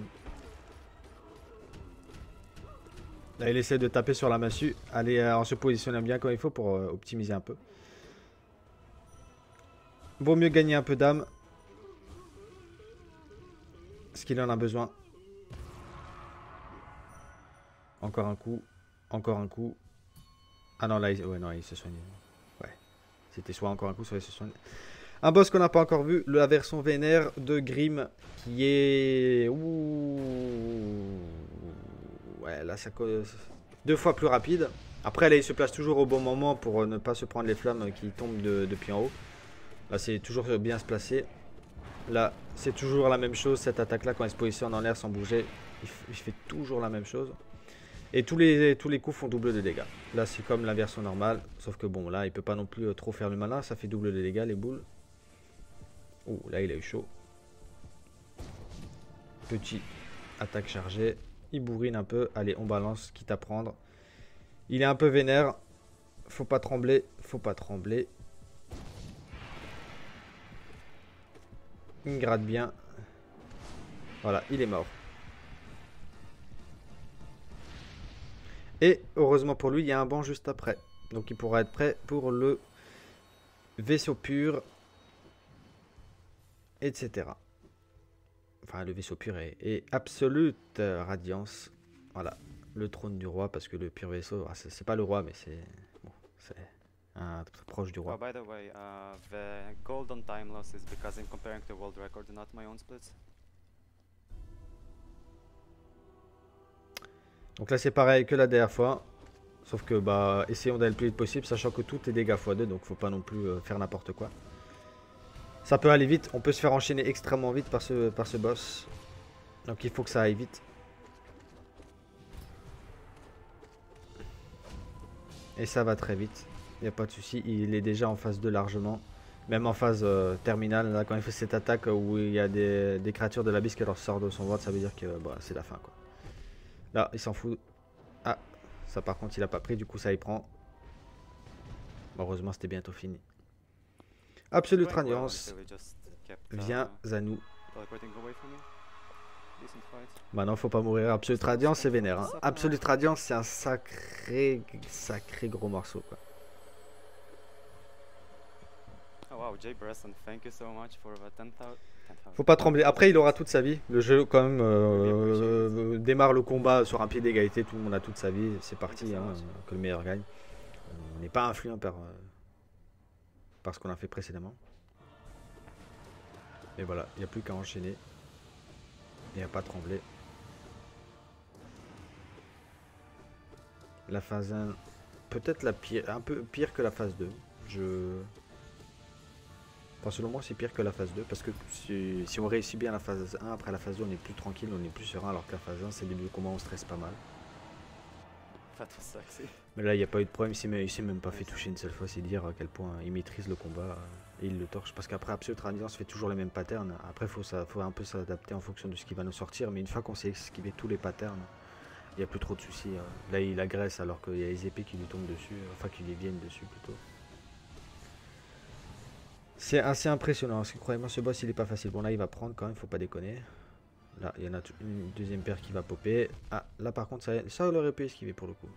Là, il essaie de taper sur la massue, aller euh, en se positionnant bien comme il faut pour euh, optimiser un peu. Vaut mieux gagner un peu d'âme. Parce qu'il en a besoin. Encore un coup. Encore un coup. Ah non, là, il, ouais, non, il se soigne. Ouais. C'était soit encore un coup, soit il se soigne. Un boss qu'on n'a pas encore vu. La version vénère de Grim. Qui est... Ouh. Ouais, là, ça cause... Deux fois plus rapide. Après, là, il se place toujours au bon moment pour ne pas se prendre les flammes qui tombent de, depuis en haut. Là, c'est toujours bien se placer. Là, c'est toujours la même chose. Cette attaque-là, quand il se positionne en l'air sans bouger, il, il fait toujours la même chose. Et tous les, tous les coups font double de dégâts. Là, c'est comme la version normale. Sauf que bon, là, il peut pas non plus trop faire le malin. Ça fait double de dégâts, les boules. Ouh, là, il a eu chaud. Petit attaque chargée. Il bourrine un peu. Allez, on balance, quitte à prendre. Il est un peu vénère. Faut pas trembler. Faut pas trembler. Il gratte bien. Voilà, il est mort. Et heureusement pour lui, il y a un banc juste après. Donc il pourra être prêt pour le vaisseau pur, et cetera. Enfin, le vaisseau pur est, est absolute radiance. Voilà, le trône du roi, parce que le pur vaisseau, c'est pas le roi, mais c'est bon, c'est un proche du roi. Oh, by the way, uh, the golden time loss is because I'm comparing to world record, not my own splits. Donc là c'est pareil que la dernière fois. Sauf que bah essayons d'aller le plus vite possible, sachant que tout est dégâts fois deux, donc faut pas non plus euh, faire n'importe quoi. Ça peut aller vite, on peut se faire enchaîner extrêmement vite par ce, par ce boss. Donc il faut que ça aille vite. Et ça va très vite, il n'y a pas de souci, il est déjà en phase deux largement. Même en phase euh, terminale, là quand il fait cette attaque où il y a des, des créatures de l'abysse qui leur sortent de son ventre, ça veut dire que bah, c'est la fin quoi. Là il s'en fout. Ah, ça par contre il a pas pris, du coup ça y prend. Heureusement c'était bientôt fini. Absolute Radiance, viens à nous. Maintenant faut pas mourir. Absolute Radiance c'est vénère. Hein. Absolute Radiance c'est un sacré, sacré gros morceau quoi. Faut pas trembler. Après il aura toute sa vie. Le jeu quand même euh, euh, démarre le combat sur un pied d'égalité. Tout le monde a toute sa vie. C'est parti. Hein, que le meilleur gagne. On n'est pas influent par, euh, par ce qu'on a fait précédemment. Et voilà, il n'y a plus qu'à enchaîner. Et à pas trembler. La phase un, peut-être la pire, un peu pire que la phase deux. Je... Enfin, selon moi, c'est pire que la phase deux. Parce que si, si on réussit bien la phase un, après la phase deux, on est plus tranquille, on est plus serein. Alors que la phase un, c'est le début du combat, on stresse pas mal. Mais là, il n'y a pas eu de problème. Il s'est même pas fait toucher une seule fois. C'est dire à quel point il maîtrise le combat et il le torche. Parce qu'après, Absolute Radiance fait toujours les mêmes patterns. Après, il faut, faut un peu s'adapter en fonction de ce qui va nous sortir. Mais une fois qu'on sait esquiver tous les patterns, il n'y a plus trop de soucis. Là, il agresse alors qu'il y a les épées qui lui tombent dessus. Enfin, qui lui viennent dessus plutôt. C'est assez impressionnant. Parce que croyez-moi, ce boss, il est pas facile. Bon, là, il va prendre quand même. Faut pas déconner. Là, il y en a une deuxième paire qui va popper. Ah, là, par contre, ça, ça il aurait pu esquiver pour le coup.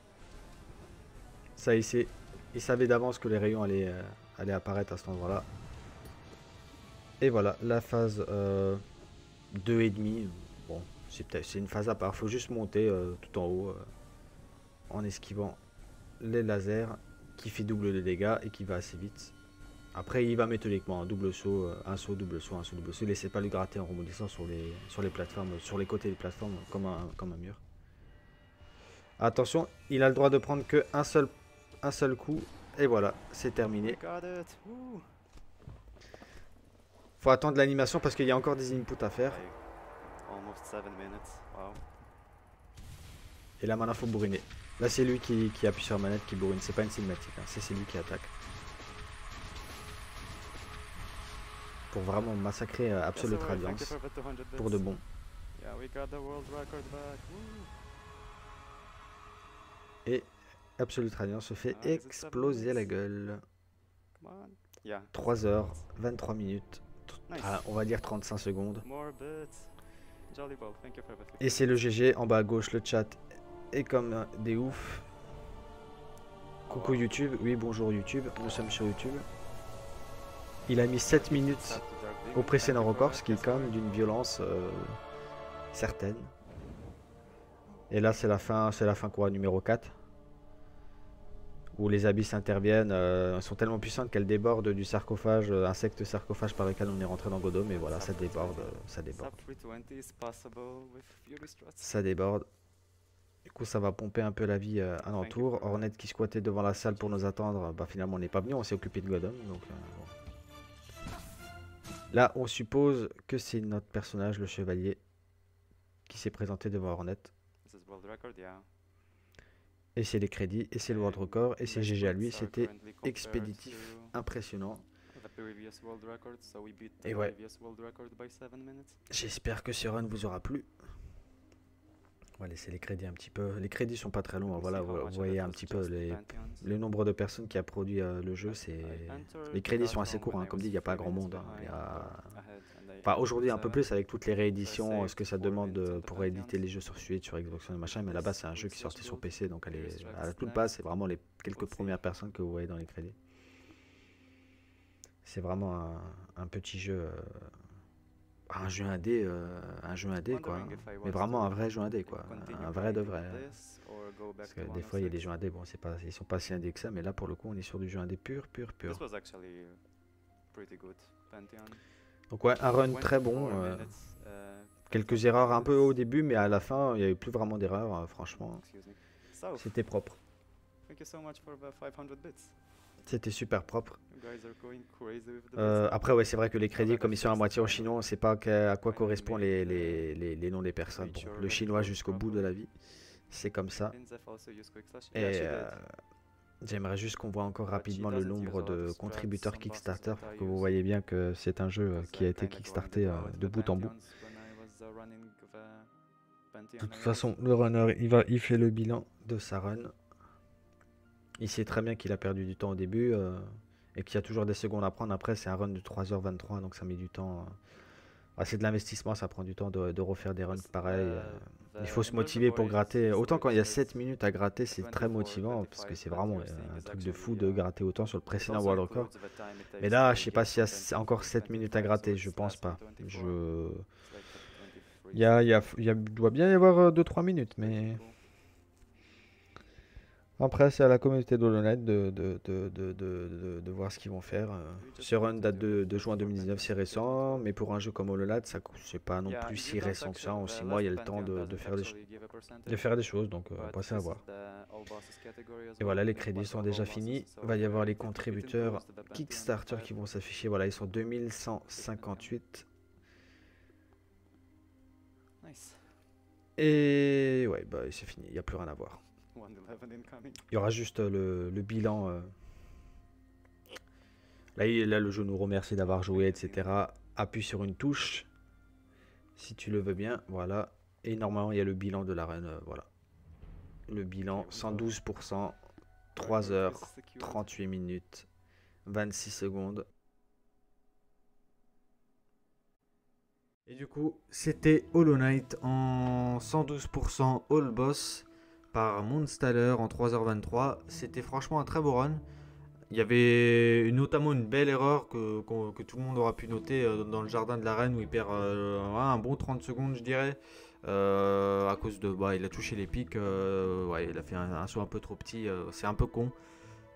Ça, il, sait, il savait d'avance que les rayons allaient, euh, allaient apparaître à cet endroit-là. Et voilà, la phase euh, deux et demi. Bon, c'est une phase à part. Il faut juste monter euh, tout en haut euh, en esquivant les lasers qui fait double de dégâts et qui va assez vite. Après, il va méthodiquement, double saut, euh, un saut, double saut, un saut, double saut. Laissez pas lui gratter en rebondissant sur les, sur les plateformes, sur les côtés des plateformes, comme un, comme un mur. Attention, il a le droit de prendre que un seul, un seul coup. Et voilà, c'est terminé. Faut attendre l'animation parce qu'il y a encore des inputs à faire. Et là maintenant faut bourriner. Là c'est lui qui, qui appuie sur la manette qui bourrine, c'est pas une cinématique, hein. C'est lui qui attaque. Pour vraiment massacrer euh, Absolute Radiance. Pour de bon. Et Absolute Radiance se fait exploser la gueule. trois heures, vingt-trois minutes. Ah, on va dire trente-cinq secondes. Et c'est le G G en bas à gauche, le chat est comme des oufs. Coucou YouTube, oui bonjour YouTube, nous sommes sur YouTube. Il a mis sept minutes au précédent record, ce qui est quand même d'une violence euh, certaine. Et là c'est la fin, c'est la fin quoi, numéro quatre. Où les abysses interviennent, euh, sont tellement puissantes qu'elles débordent du sarcophage, euh, insecte sarcophage par lequel on est rentré dans Godom, et voilà, ça déborde, euh, ça déborde. Ça déborde. Du coup, ça va pomper un peu la vie euh, alentour. Hornet qui squattait devant la salle pour nous attendre, bah finalement on n'est pas venu, on s'est occupé de Godom, donc euh, bon. Là, on suppose que c'est notre personnage, le chevalier, qui s'est présenté devant Hornet. Et c'est les crédits, et c'est le world record, et c'est G G à lui, c'était expéditif, impressionnant. Et ouais, j'espère que ce run vous aura plu. On va laisser les crédits un petit peu, les crédits sont pas très longs, hein. Voilà, vous, vous voyez un petit peu les, le nombre de personnes qui a produit euh, le jeu, c'est les crédits sont assez courts, hein. Comme dit, il n'y a pas grand monde, hein. Il y a... Enfin, aujourd'hui un peu plus avec toutes les rééditions, ce que ça demande pour rééditer les jeux sur Switch, sur Xbox One et machin, mais là-bas c'est un jeu qui est sorti sur P C, donc elle est à la toute base, c'est vraiment les quelques premières personnes que vous voyez dans les crédits. C'est vraiment un, un petit jeu, euh, un jeu indé, euh, un jeu indé quoi, hein. Mais vraiment un vrai jeu indé quoi, un vrai de vrai. Parce que des fois il y a des jeux indés, bon c'est pas, ils sont pas si indés que ça, mais là pour le coup on est sur du jeu indé pur, pur, pur. Donc ouais, un run très bon, euh, quelques erreurs un peu au début, mais à la fin, il n'y avait plus vraiment d'erreurs, euh, franchement. C'était propre. C'était super propre. Euh, après, ouais, c'est vrai que les crédits, comme ils sont à moitié en chinois, on ne sait pas à quoi correspondent les, les, les, les noms des personnes. Bon, le chinois jusqu'au bout de la vie, c'est comme ça. Et... Euh, j'aimerais juste qu'on voit encore rapidement le nombre de contributeurs Kickstarter pour que vous voyez bien que c'est un jeu qui a été Kickstarté euh, de bout en bout. De toute façon, le runner, il, va, il fait le bilan de sa run. Il sait très bien qu'il a perdu du temps au début euh, et qu'il y a toujours des secondes à prendre. Après, c'est un run de trois heures vingt-trois, donc ça met du temps. Euh, ah, c'est de l'investissement, ça prend du temps de, de refaire des runs pareils. Euh, il faut se motiver pour gratter. Autant quand il y a sept minutes à gratter, c'est très motivant parce que c'est vraiment un truc de fou de gratter autant sur le précédent World Record. Mais là, je sais pas s'il y a encore sept minutes à gratter, je pense pas. Je... Il y a, il y a, il y a, doit bien y avoir deux trois minutes, mais... Après, c'est à la communauté d'Hollow Knight de, de, de, de, de, de, de voir ce qu'ils vont faire. Ce run date de, de juin deux mille dix-neuf, c'est récent, mais pour un jeu comme Hollow Knight, ça c'est pas non plus si récent que ça. En six mois, il y a le temps de, de, faire, des de faire des choses, donc euh, passez à voir. Et voilà, les crédits sont déjà finis. Il va y avoir les contributeurs Kickstarter qui vont s'afficher. Voilà, ils sont deux mille cent cinquante-huit. Et ouais, bah c'est fini, il n'y a plus rien à voir. Il y aura juste le, le bilan. Euh... Là, là, le jeu nous remercie d'avoir joué, et cetera. Appuie sur une touche, si tu le veux bien. Voilà. Et normalement, il y a le bilan de la run. Euh, voilà. Le bilan, cent douze pour cent, trois heures, trente-huit minutes, vingt-six secondes. Et du coup, c'était Hollow Knight en cent douze pour cent All Boss par Monstaller en trois heures vingt-trois. C'était franchement un très beau run. Il y avait notamment une belle erreur que, que, que tout le monde aura pu noter euh, dans le jardin de la reine où il perd euh, un bon trente secondes, je dirais. Euh, à cause de... Bah, il a touché les pics. Euh, ouais, il a fait un, un saut un peu trop petit. Euh, c'est un peu con.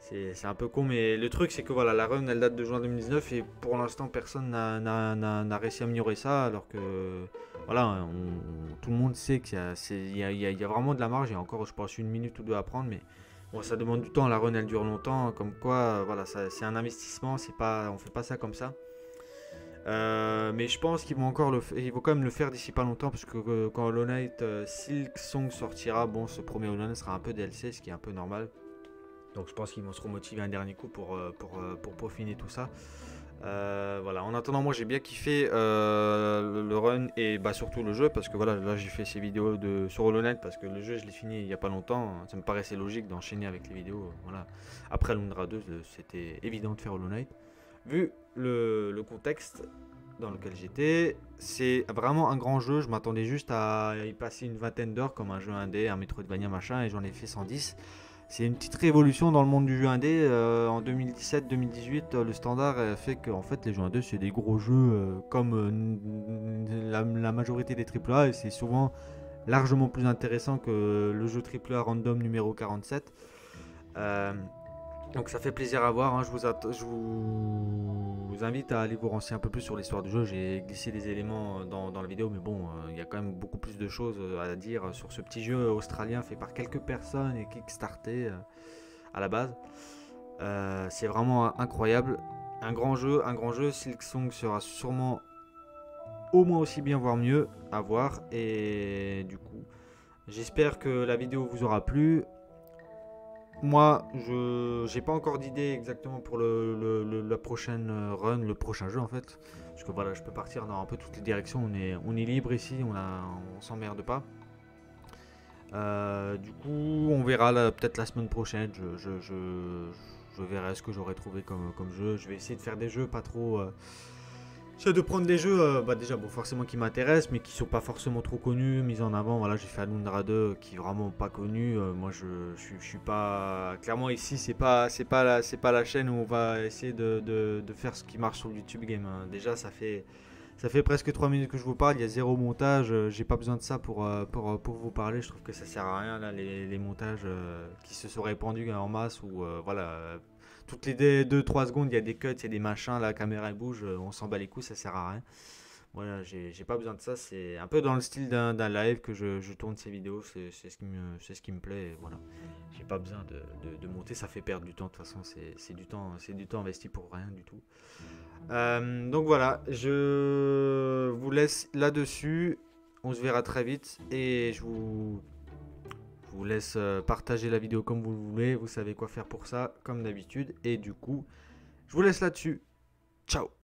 C'est c'est un peu con, mais le truc c'est que voilà, la run elle date de juin deux mille dix-neuf et pour l'instant personne n'a n'a- n'a- n'a réussi à améliorer ça alors que voilà, on- tout le monde sait qu'il y a, c'est- il y a, il y a- il y a vraiment de la marge. Il y a encore je pense une minute ou deux à prendre, mais bon, ça demande du temps, la run elle dure longtemps, comme quoi euh, voilà, ça- c'est un investissement, c'est pas, on fait pas ça comme ça. Euh, mais je pense qu'ils vont encore le, f- ils vont quand même le faire d'ici pas longtemps parce que euh, quand Hollow Knight euh, Silk Song sortira, bon ce premier Hollow Knight sera un peu D L C, ce qui est un peu normal. Donc je pense qu'ils vont se remotiver un dernier coup pour, euh, pour, euh, pour peaufiner tout ça. Euh, voilà, en attendant, moi j'ai bien kiffé euh, le, le run et bah, surtout le jeu parce que voilà, là j'ai fait ces vidéos de, sur Hollow Knight parce que le jeu je l'ai fini il y a pas longtemps. Ça me paraissait logique d'enchaîner avec les vidéos. euh, Voilà. Après Lundra deux, euh, c'était évident de faire Hollow Knight. Vu le, le contexte dans lequel j'étais, c'est vraiment un grand jeu. Je m'attendais juste à y passer une vingtaine d'heures comme un jeu indé, un Metroidvania machin, et j'en ai fait cent dix. C'est une petite révolution dans le monde du jeu indé. Euh, en deux mille dix-sept deux mille dix-huit, euh, le standard euh, fait que en fait, les jeux indés, c'est des gros jeux euh, comme euh, la, la majorité des triple A et c'est souvent largement plus intéressant que le jeu triple A random numéro quarante-sept. Euh, donc ça fait plaisir à voir, hein. Je, vous att- je vous invite à aller vous renseigner un peu plus sur l'histoire du jeu. J'ai glissé des éléments dans, dans la vidéo, mais bon, euh, il y a quand même beaucoup plus de choses euh, à dire sur ce petit jeu australien fait par quelques personnes et kickstarté euh, à la base. Euh, c'est vraiment incroyable. Un grand jeu, un grand jeu. Silk Song sera sûrement au moins aussi bien, voire mieux à voir. Et du coup, j'espère que la vidéo vous aura plu. Moi, je n'ai pas encore d'idée exactement pour le, le- le- la prochaine euh, run, le prochain jeu en fait. Parce que voilà, je peux partir dans un peu toutes les directions. On est, on est libre ici, on a, on s'emmerde pas. Euh, du coup, on verra là, peut-être la semaine prochaine. Je, je, je, je verrai ce que j'aurai trouvé comme, comme jeu. Je vais essayer de faire des jeux pas trop. Euh, J'essaie de prendre des jeux, euh, bah déjà bon forcément qui m'intéressent, mais qui sont pas forcément trop connus, mis en avant. Voilà, j'ai fait Alundra deux qui est vraiment pas connu. Euh, moi je, je, je suis pas. Clairement ici c'est pas c'est pas la c'est pas la chaîne où on va essayer de, de, de faire ce qui marche sur le YouTube Game, hein. Déjà ça fait ça fait presque trois minutes que je vous parle, il y a zéro montage, euh, j'ai pas besoin de ça pour, euh, pour, euh, pour vous parler. Je trouve que ça sert à rien là les, les montages euh, qui se sont répandus en masse ou euh, voilà. euh, toutes les deux trois secondes, il y a des cuts, il y a des machins, la caméra elle bouge, euh, on s'en bat les couilles, ça sert à rien. Voilà, j'ai j'ai pas besoin de ça. C'est un peu dans le style d'un d'un live que je, je tourne ces vidéos, c'est c'est ce, qui me- c'est ce qui me plaît. Et voilà, j'ai pas besoin de, de- de monter, ça fait perdre du temps. De toute façon, c'est c'est du temps, c'est du temps investi pour rien du tout. Euh, donc voilà, je vous laisse là-dessus. On se verra très vite et je vous je vous laisse euh, partager la vidéo comme vous voulez. Vous savez quoi faire pour ça, comme d'habitude. Et du coup, je vous laisse là-dessus. Ciao!